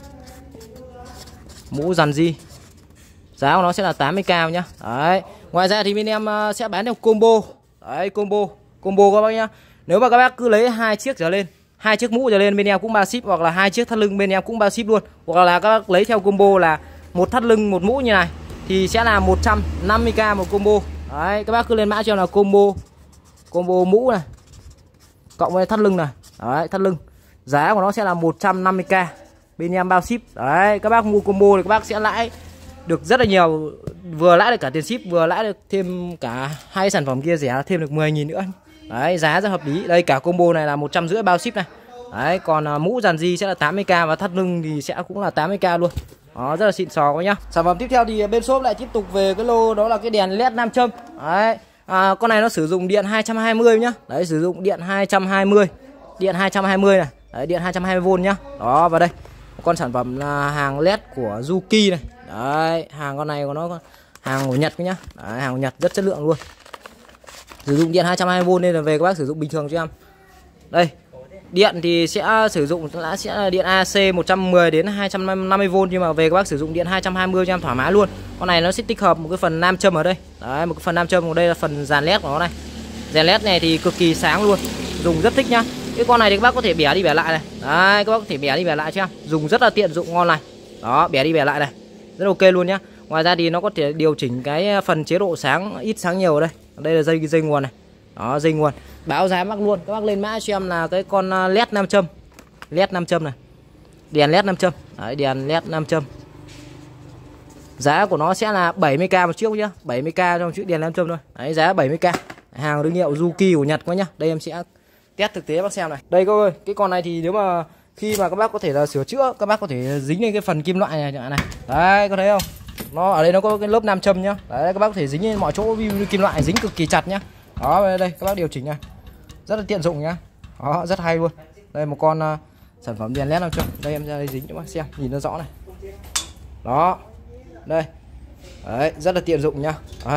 Mũ dàn di. Giá của nó sẽ là 80k nhá. Đấy. Ngoài ra thì bên em sẽ bán theo combo. Đấy, combo các bác nhá. Nếu mà các bác cứ lấy 2 chiếc trở lên, 2 chiếc mũ trở lên bên em cũng bao ship, hoặc là 2 chiếc thắt lưng bên em cũng bao ship luôn. Hoặc là các bác lấy theo combo là một thắt lưng một mũ như này thì sẽ là 150k một combo. Đấy, các bác cứ lên mã cho là combo mũ này cộng với thắt lưng này. Đấy, thắt lưng. Giá của nó sẽ là 150k. Bên em bao ship. Đấy, các bác mua combo thì các bác sẽ lãi được rất là nhiều, vừa lãi được cả tiền ship, vừa lãi được thêm cả hai sản phẩm kia rẻ thêm được 10.000 nữa. Đấy, giá rất hợp lý. Đây, cả combo này là 150 bao ship này. Đấy, còn mũ dàn di sẽ là 80k và thắt lưng thì sẽ cũng là 80k luôn. Đó, rất là xịn sò quá nhá. Sản phẩm tiếp theo thì bên shop lại tiếp tục về cái lô đó là cái đèn led nam châm. Đấy, con này nó sử dụng điện 220 nhá. Đấy, sử dụng điện 220. Điện 220 này. Đấy, điện 220V nhá. Đó, và đây con sản phẩm là hàng led của Yuki này. Đấy, hàng con này của nó hàng của Nhật nhá. Đấy, hàng của Nhật rất chất lượng luôn. Sử dụng điện 220V nên là về các bác sử dụng bình thường cho em. Đây, điện thì sẽ sử dụng sẽ điện AC 110 đến 250V, nhưng mà về các bác sử dụng điện 220 cho em thoải mái luôn. Con này nó sẽ tích hợp một cái phần nam châm ở đây. Đấy, một cái phần nam châm ở đây là phần dàn led của nó này. Dàn led này thì cực kỳ sáng luôn, dùng rất thích nhá. Cái con này thì các bác có thể bẻ đi bẻ lại này. Đấy, các bác có thể bẻ đi bẻ lại cho em, dùng rất là tiện dụng ngon này. Đó, bẻ đi bẻ lại này, rất ok luôn nhá. Ngoài ra thì nó có thể điều chỉnh cái phần chế độ sáng ít sáng nhiều ở đây. Đây là dây nguồn này. Đó, dây nguồn. Báo giá mắc luôn. Các bác lên mã cho em là cái con led nam châm. Led nam châm này. Đèn led nam châm. Đấy, đèn led nam châm. Giá của nó sẽ là 70k một chiếc nhá. 70k trong chiếc đèn nam châm thôi. Đấy, giá 70k. Hàng thương hiệu Yuki của Nhật quá nhá. Đây em sẽ test thực tế bác xem này. Đây các ơi, cái con này thì nếu mà khi mà các bác có thể là sửa chữa, các bác có thể dính lên cái phần kim loại này chẳng hạn này. Đấy, có thấy không? Nó ở đây nó có cái lớp nam châm nhá. Đấy, các bác có thể dính lên mọi chỗ, ví dụ như kim loại dính cực kỳ chặt nhá. Đó, đây các bác điều chỉnh này. Rất là tiện dụng nhá. Đó, rất hay luôn. Đây một con sản phẩm đèn led nam châm. Đây em ra đây dính cho bác xem, nhìn nó rõ này. Đó. Đây. Đấy, rất là tiện dụng nhá. Đấy,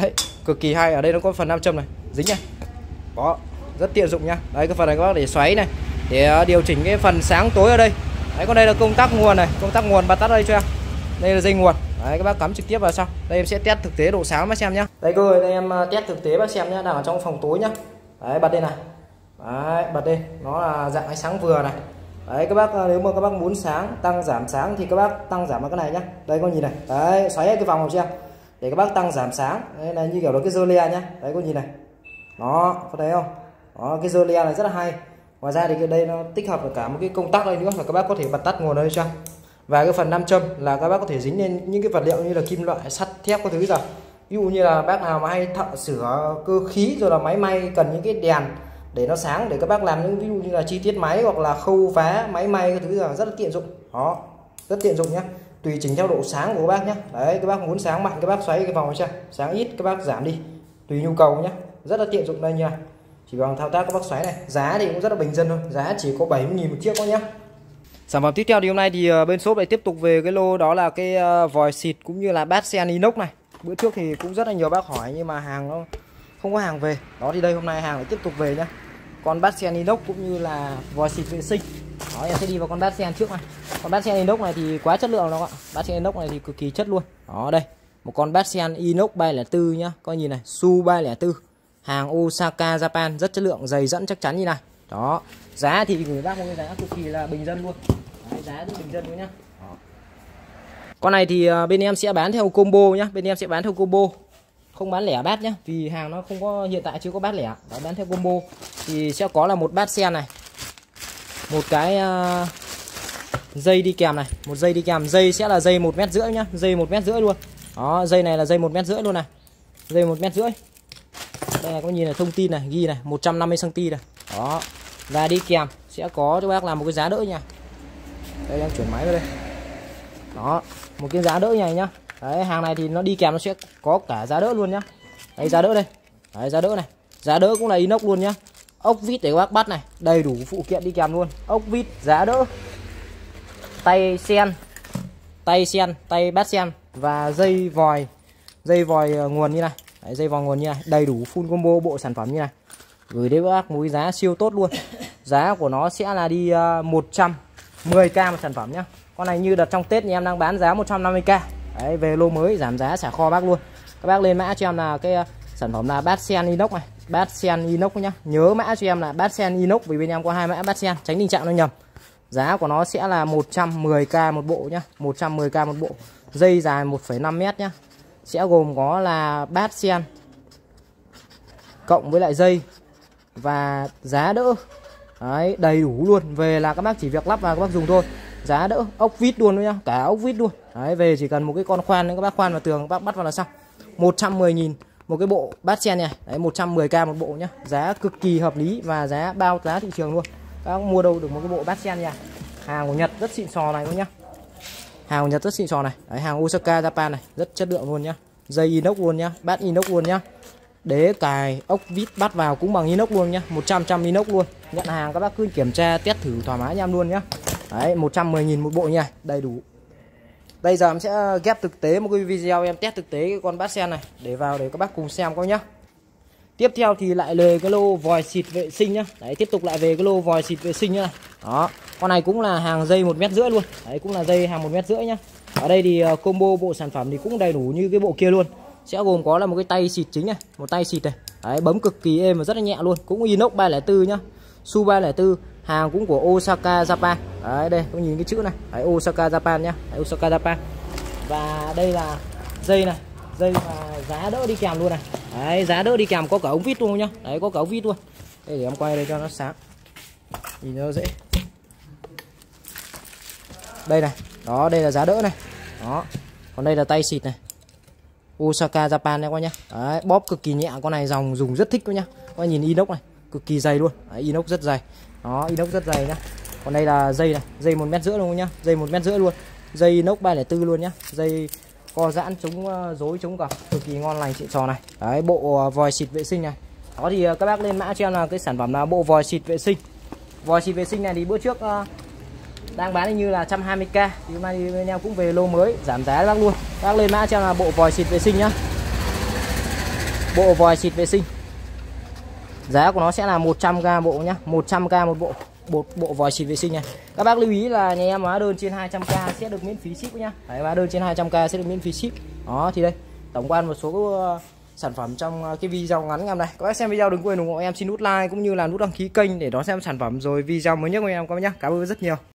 cực kỳ hay. Ở đây nó có phần nam châm này, dính này, có rất tiện dụng nhá. Đây cái phần này các bác để xoáy này, để điều chỉnh cái phần sáng tối ở đây. Đấy, còn đây là công tắc nguồn này, công tắc nguồn bật tắt đây cho em. Đây là dây nguồn. Đấy, các bác cắm trực tiếp vào xong. Đây em sẽ test thực tế độ sáng bác xem nhá. Đây cơ, đây em test thực tế bác xem nhá, đang ở trong phòng tối nhá. Đấy, bật đây này. Đấy, bật đây, nó là dạng ánh sáng vừa này. Đấy các bác, nếu mà các bác muốn sáng, tăng giảm sáng thì các bác tăng giảm vào cái này nhá. Đây có nhìn này. Đấy, xoáy cái vòng vào cho em. Để các bác tăng giảm sáng. Đây là như kiểu đó cái dơ le nhá. Đấy có nhìn này. Đó, có thấy không? Đó, cái dơ le này rất là hay. Ngoài ra thì cái đây nó tích hợp được cả một cái công tắc đây nữa là các bác có thể bật tắt nguồn đây cho. Và cái phần nam châm là các bác có thể dính lên những cái vật liệu như là kim loại, sắt, thép các thứ rồi. Ví dụ như là bác nào mà hay thợ sửa cơ khí rồi là máy may cần những cái đèn để nó sáng, để các bác làm những ví dụ như là chi tiết máy hoặc là khâu vá máy may các thứ là rất là tiện dụng. Đó, rất tiện dụng nhá. Tùy chỉnh theo độ sáng của các bác nhé. Đấy, các bác muốn sáng mạnh các bác xoáy cái vòng cho, sáng ít các bác giảm đi tùy nhu cầu nhé. Rất là tiện dụng đây nha. Chỉ bằng thao tác các bác xoáy này. Giá thì cũng rất là bình dân thôi, giá chỉ có 70.000 một chiếc thôi nhá. Sản phẩm tiếp theo thì hôm nay thì bên shop lại tiếp tục về cái lô đó là cái vòi xịt cũng như là bát sen inox này. Bữa trước thì cũng rất là nhiều bác hỏi nhưng mà hàng nó không có hàng về. Đó thì đây hôm nay hàng lại tiếp tục về nhá. Con bát sen inox cũng như là vòi xịt vệ sinh. Đó, em sẽ đi vào con bát sen trước này. Con bát sen inox này thì quá chất lượng đó các bạn. Bát sen inox này thì cực kỳ chất luôn. Đó đây, một con bát sen inox 304 nhá. Coi nhìn này, Su 304. Hàng Osaka Japan, rất chất lượng, dày dẫn chắc chắn như này. Đó, giá thì gửi bác một cái giá cực kỳ là bình dân luôn. Đấy, giá rất bình dân luôn nhá. Đó. Con này thì bên em sẽ bán theo combo nhá, bên em sẽ bán theo combo. Không bán lẻ bát nhá, vì hàng nó không có, hiện tại chưa có bát lẻ. Đó, bán theo combo thì sẽ có là một bát sen này, một cái dây đi kèm này, một dây đi kèm, dây sẽ là dây 1,5 m nhá, dây 1,5 m luôn. Đó, dây này là dây 1,5 m luôn này, dây 1,5 m. Đây này, có nhìn là thông tin này, ghi này 150 cm này. Đó, và đi kèm sẽ có cho bác là một cái giá đỡ nha. Đây đang chuyển máy vào đây. Đó, một cái giá đỡ này nhá. Đấy, hàng này thì nó đi kèm nó sẽ có cả giá đỡ luôn nhá. Đây giá đỡ đây. Đấy, giá đỡ này. Giá đỡ cũng là inox luôn nhá. Ốc vít để các bác bắt này, đầy đủ phụ kiện đi kèm luôn. Ốc vít, giá đỡ, tay sen, tay bát sen và dây vòi nguồn như này. Đấy, dây vòi nguồn như này, đầy đủ full combo bộ sản phẩm như này. Gửi đến các bác một cái giá siêu tốt luôn. Giá của nó sẽ là đi 110k một sản phẩm nhá. Con này như đợt trong Tết thì em đang bán giá 150k. Đấy, về lô mới giảm giá xả kho bác luôn. Các bác lên mã cho em là cái sản phẩm là bát sen inox này, bát sen inox nhá. Nhớ mã cho em là bát sen inox vì bên em có hai mã bát sen, tránh tình trạng nó nhầm. Giá của nó sẽ là 110k một bộ nhá, 110k một bộ. Dây dài 1,5 m nhá. Sẽ gồm có là bát sen cộng với lại dây và giá đỡ. Đấy, đầy đủ luôn. Về là các bác chỉ việc lắp vào các bác dùng thôi. Giá đỡ, ốc vít luôn đấy nhá, cả ốc vít luôn. Đấy, về chỉ cần một cái con khoan nữa các bác khoan vào tường, các bác bắt vào là xong. 110.000 một cái bộ bát sen này. Đấy, 110k một bộ nhá. Giá cực kỳ hợp lý và giá bao giá thị trường luôn. Các bác mua đâu được một cái bộ bát sen nha. Hàng của Nhật rất xịn sò này luôn nhá. Hàng của Nhật rất xịn sò này. Đấy, hàng Osaka Japan này, rất chất lượng luôn nhá. Dây inox luôn nhá, bát inox luôn nhá. Đế cài ốc vít bắt vào cũng bằng inox luôn nhá, 100% inox luôn. Nhận hàng các bác cứ kiểm tra test thử thoải mái nha em luôn nhá. Đấy, 110.000 một bộ nha, đầy đủ. Bây giờ em sẽ ghép thực tế một cái video em test thực tế cái con bát sen này để vào để các bác cùng xem coi nhá. Tiếp theo thì lại về cái lô vòi xịt vệ sinh nhá. Đấy, tiếp tục lại về cái lô vòi xịt vệ sinh nhá. Đó, con này cũng là hàng dây 1,5 m luôn. Đấy, cũng là dây hàng 1,5 m nhá. Ở đây thì combo bộ sản phẩm thì cũng đầy đủ như cái bộ kia luôn. Sẽ gồm có là một cái tay xịt chính này, một tay xịt này. Đấy, bấm cực kỳ êm và rất là nhẹ luôn. Cũng inox 304 nhá. Su 304, hàng cũng của Osaka Japan. Đấy, đây có nhìn cái chữ này. Đấy, Osaka Japan nhá. Đấy, Osaka Japan. Và đây là dây này, dây và giá đỡ đi kèm luôn này. Đấy, giá đỡ đi kèm có cả ống vít luôn nhá. Đấy, có cả ống vít luôn. Đây để em quay đây cho nó sáng. Nhìn nó dễ. Đây này. Đó, đây là giá đỡ này. Đó. Còn đây là tay xịt này. Osaka Japan này các nhá. Đấy, bóp cực kỳ nhẹ, con này dòng dùng rất thích các nhá. Các nhìn inox này, cực kỳ dày luôn. Đấy, inox rất dày. Đó, inox rất dày nhá. Còn đây là dây này, dây 1,5 m luôn nhá, dây 1,5 m luôn. Dây inox 304 luôn nhá. Dây co giãn chống rối chống cọc, cực kỳ ngon lành xịn sò này. Đấy, bộ vòi xịt vệ sinh này. Đó thì các bác lên mã cho em là cái sản phẩm là bộ vòi xịt vệ sinh. Vòi xịt vệ sinh này thì bữa trước đang bán như là 120k, thì hôm nay thì bên em cũng về lô mới giảm giá bác luôn. Bác lên mã cho em là bộ vòi xịt vệ sinh nhá. bộ vòi xịt vệ sinh. Giá của nó sẽ là 100k bộ nhá, 100k một bộ vòi xịt vệ sinh này. Các bác lưu ý là nhà em hóa đơn trên 200k sẽ được miễn phí ship nhá. Đấy, hóa đơn trên 200k sẽ được miễn phí ship. Đó thì đây, tổng quan một số sản phẩm trong cái video ngắn ngày hôm nay. Các bác xem video đừng quên ủng hộ em, xin nút like cũng như là nút đăng ký kênh để đón xem sản phẩm rồi video mới nhất của em các bác nhá. Cảm ơn rất nhiều.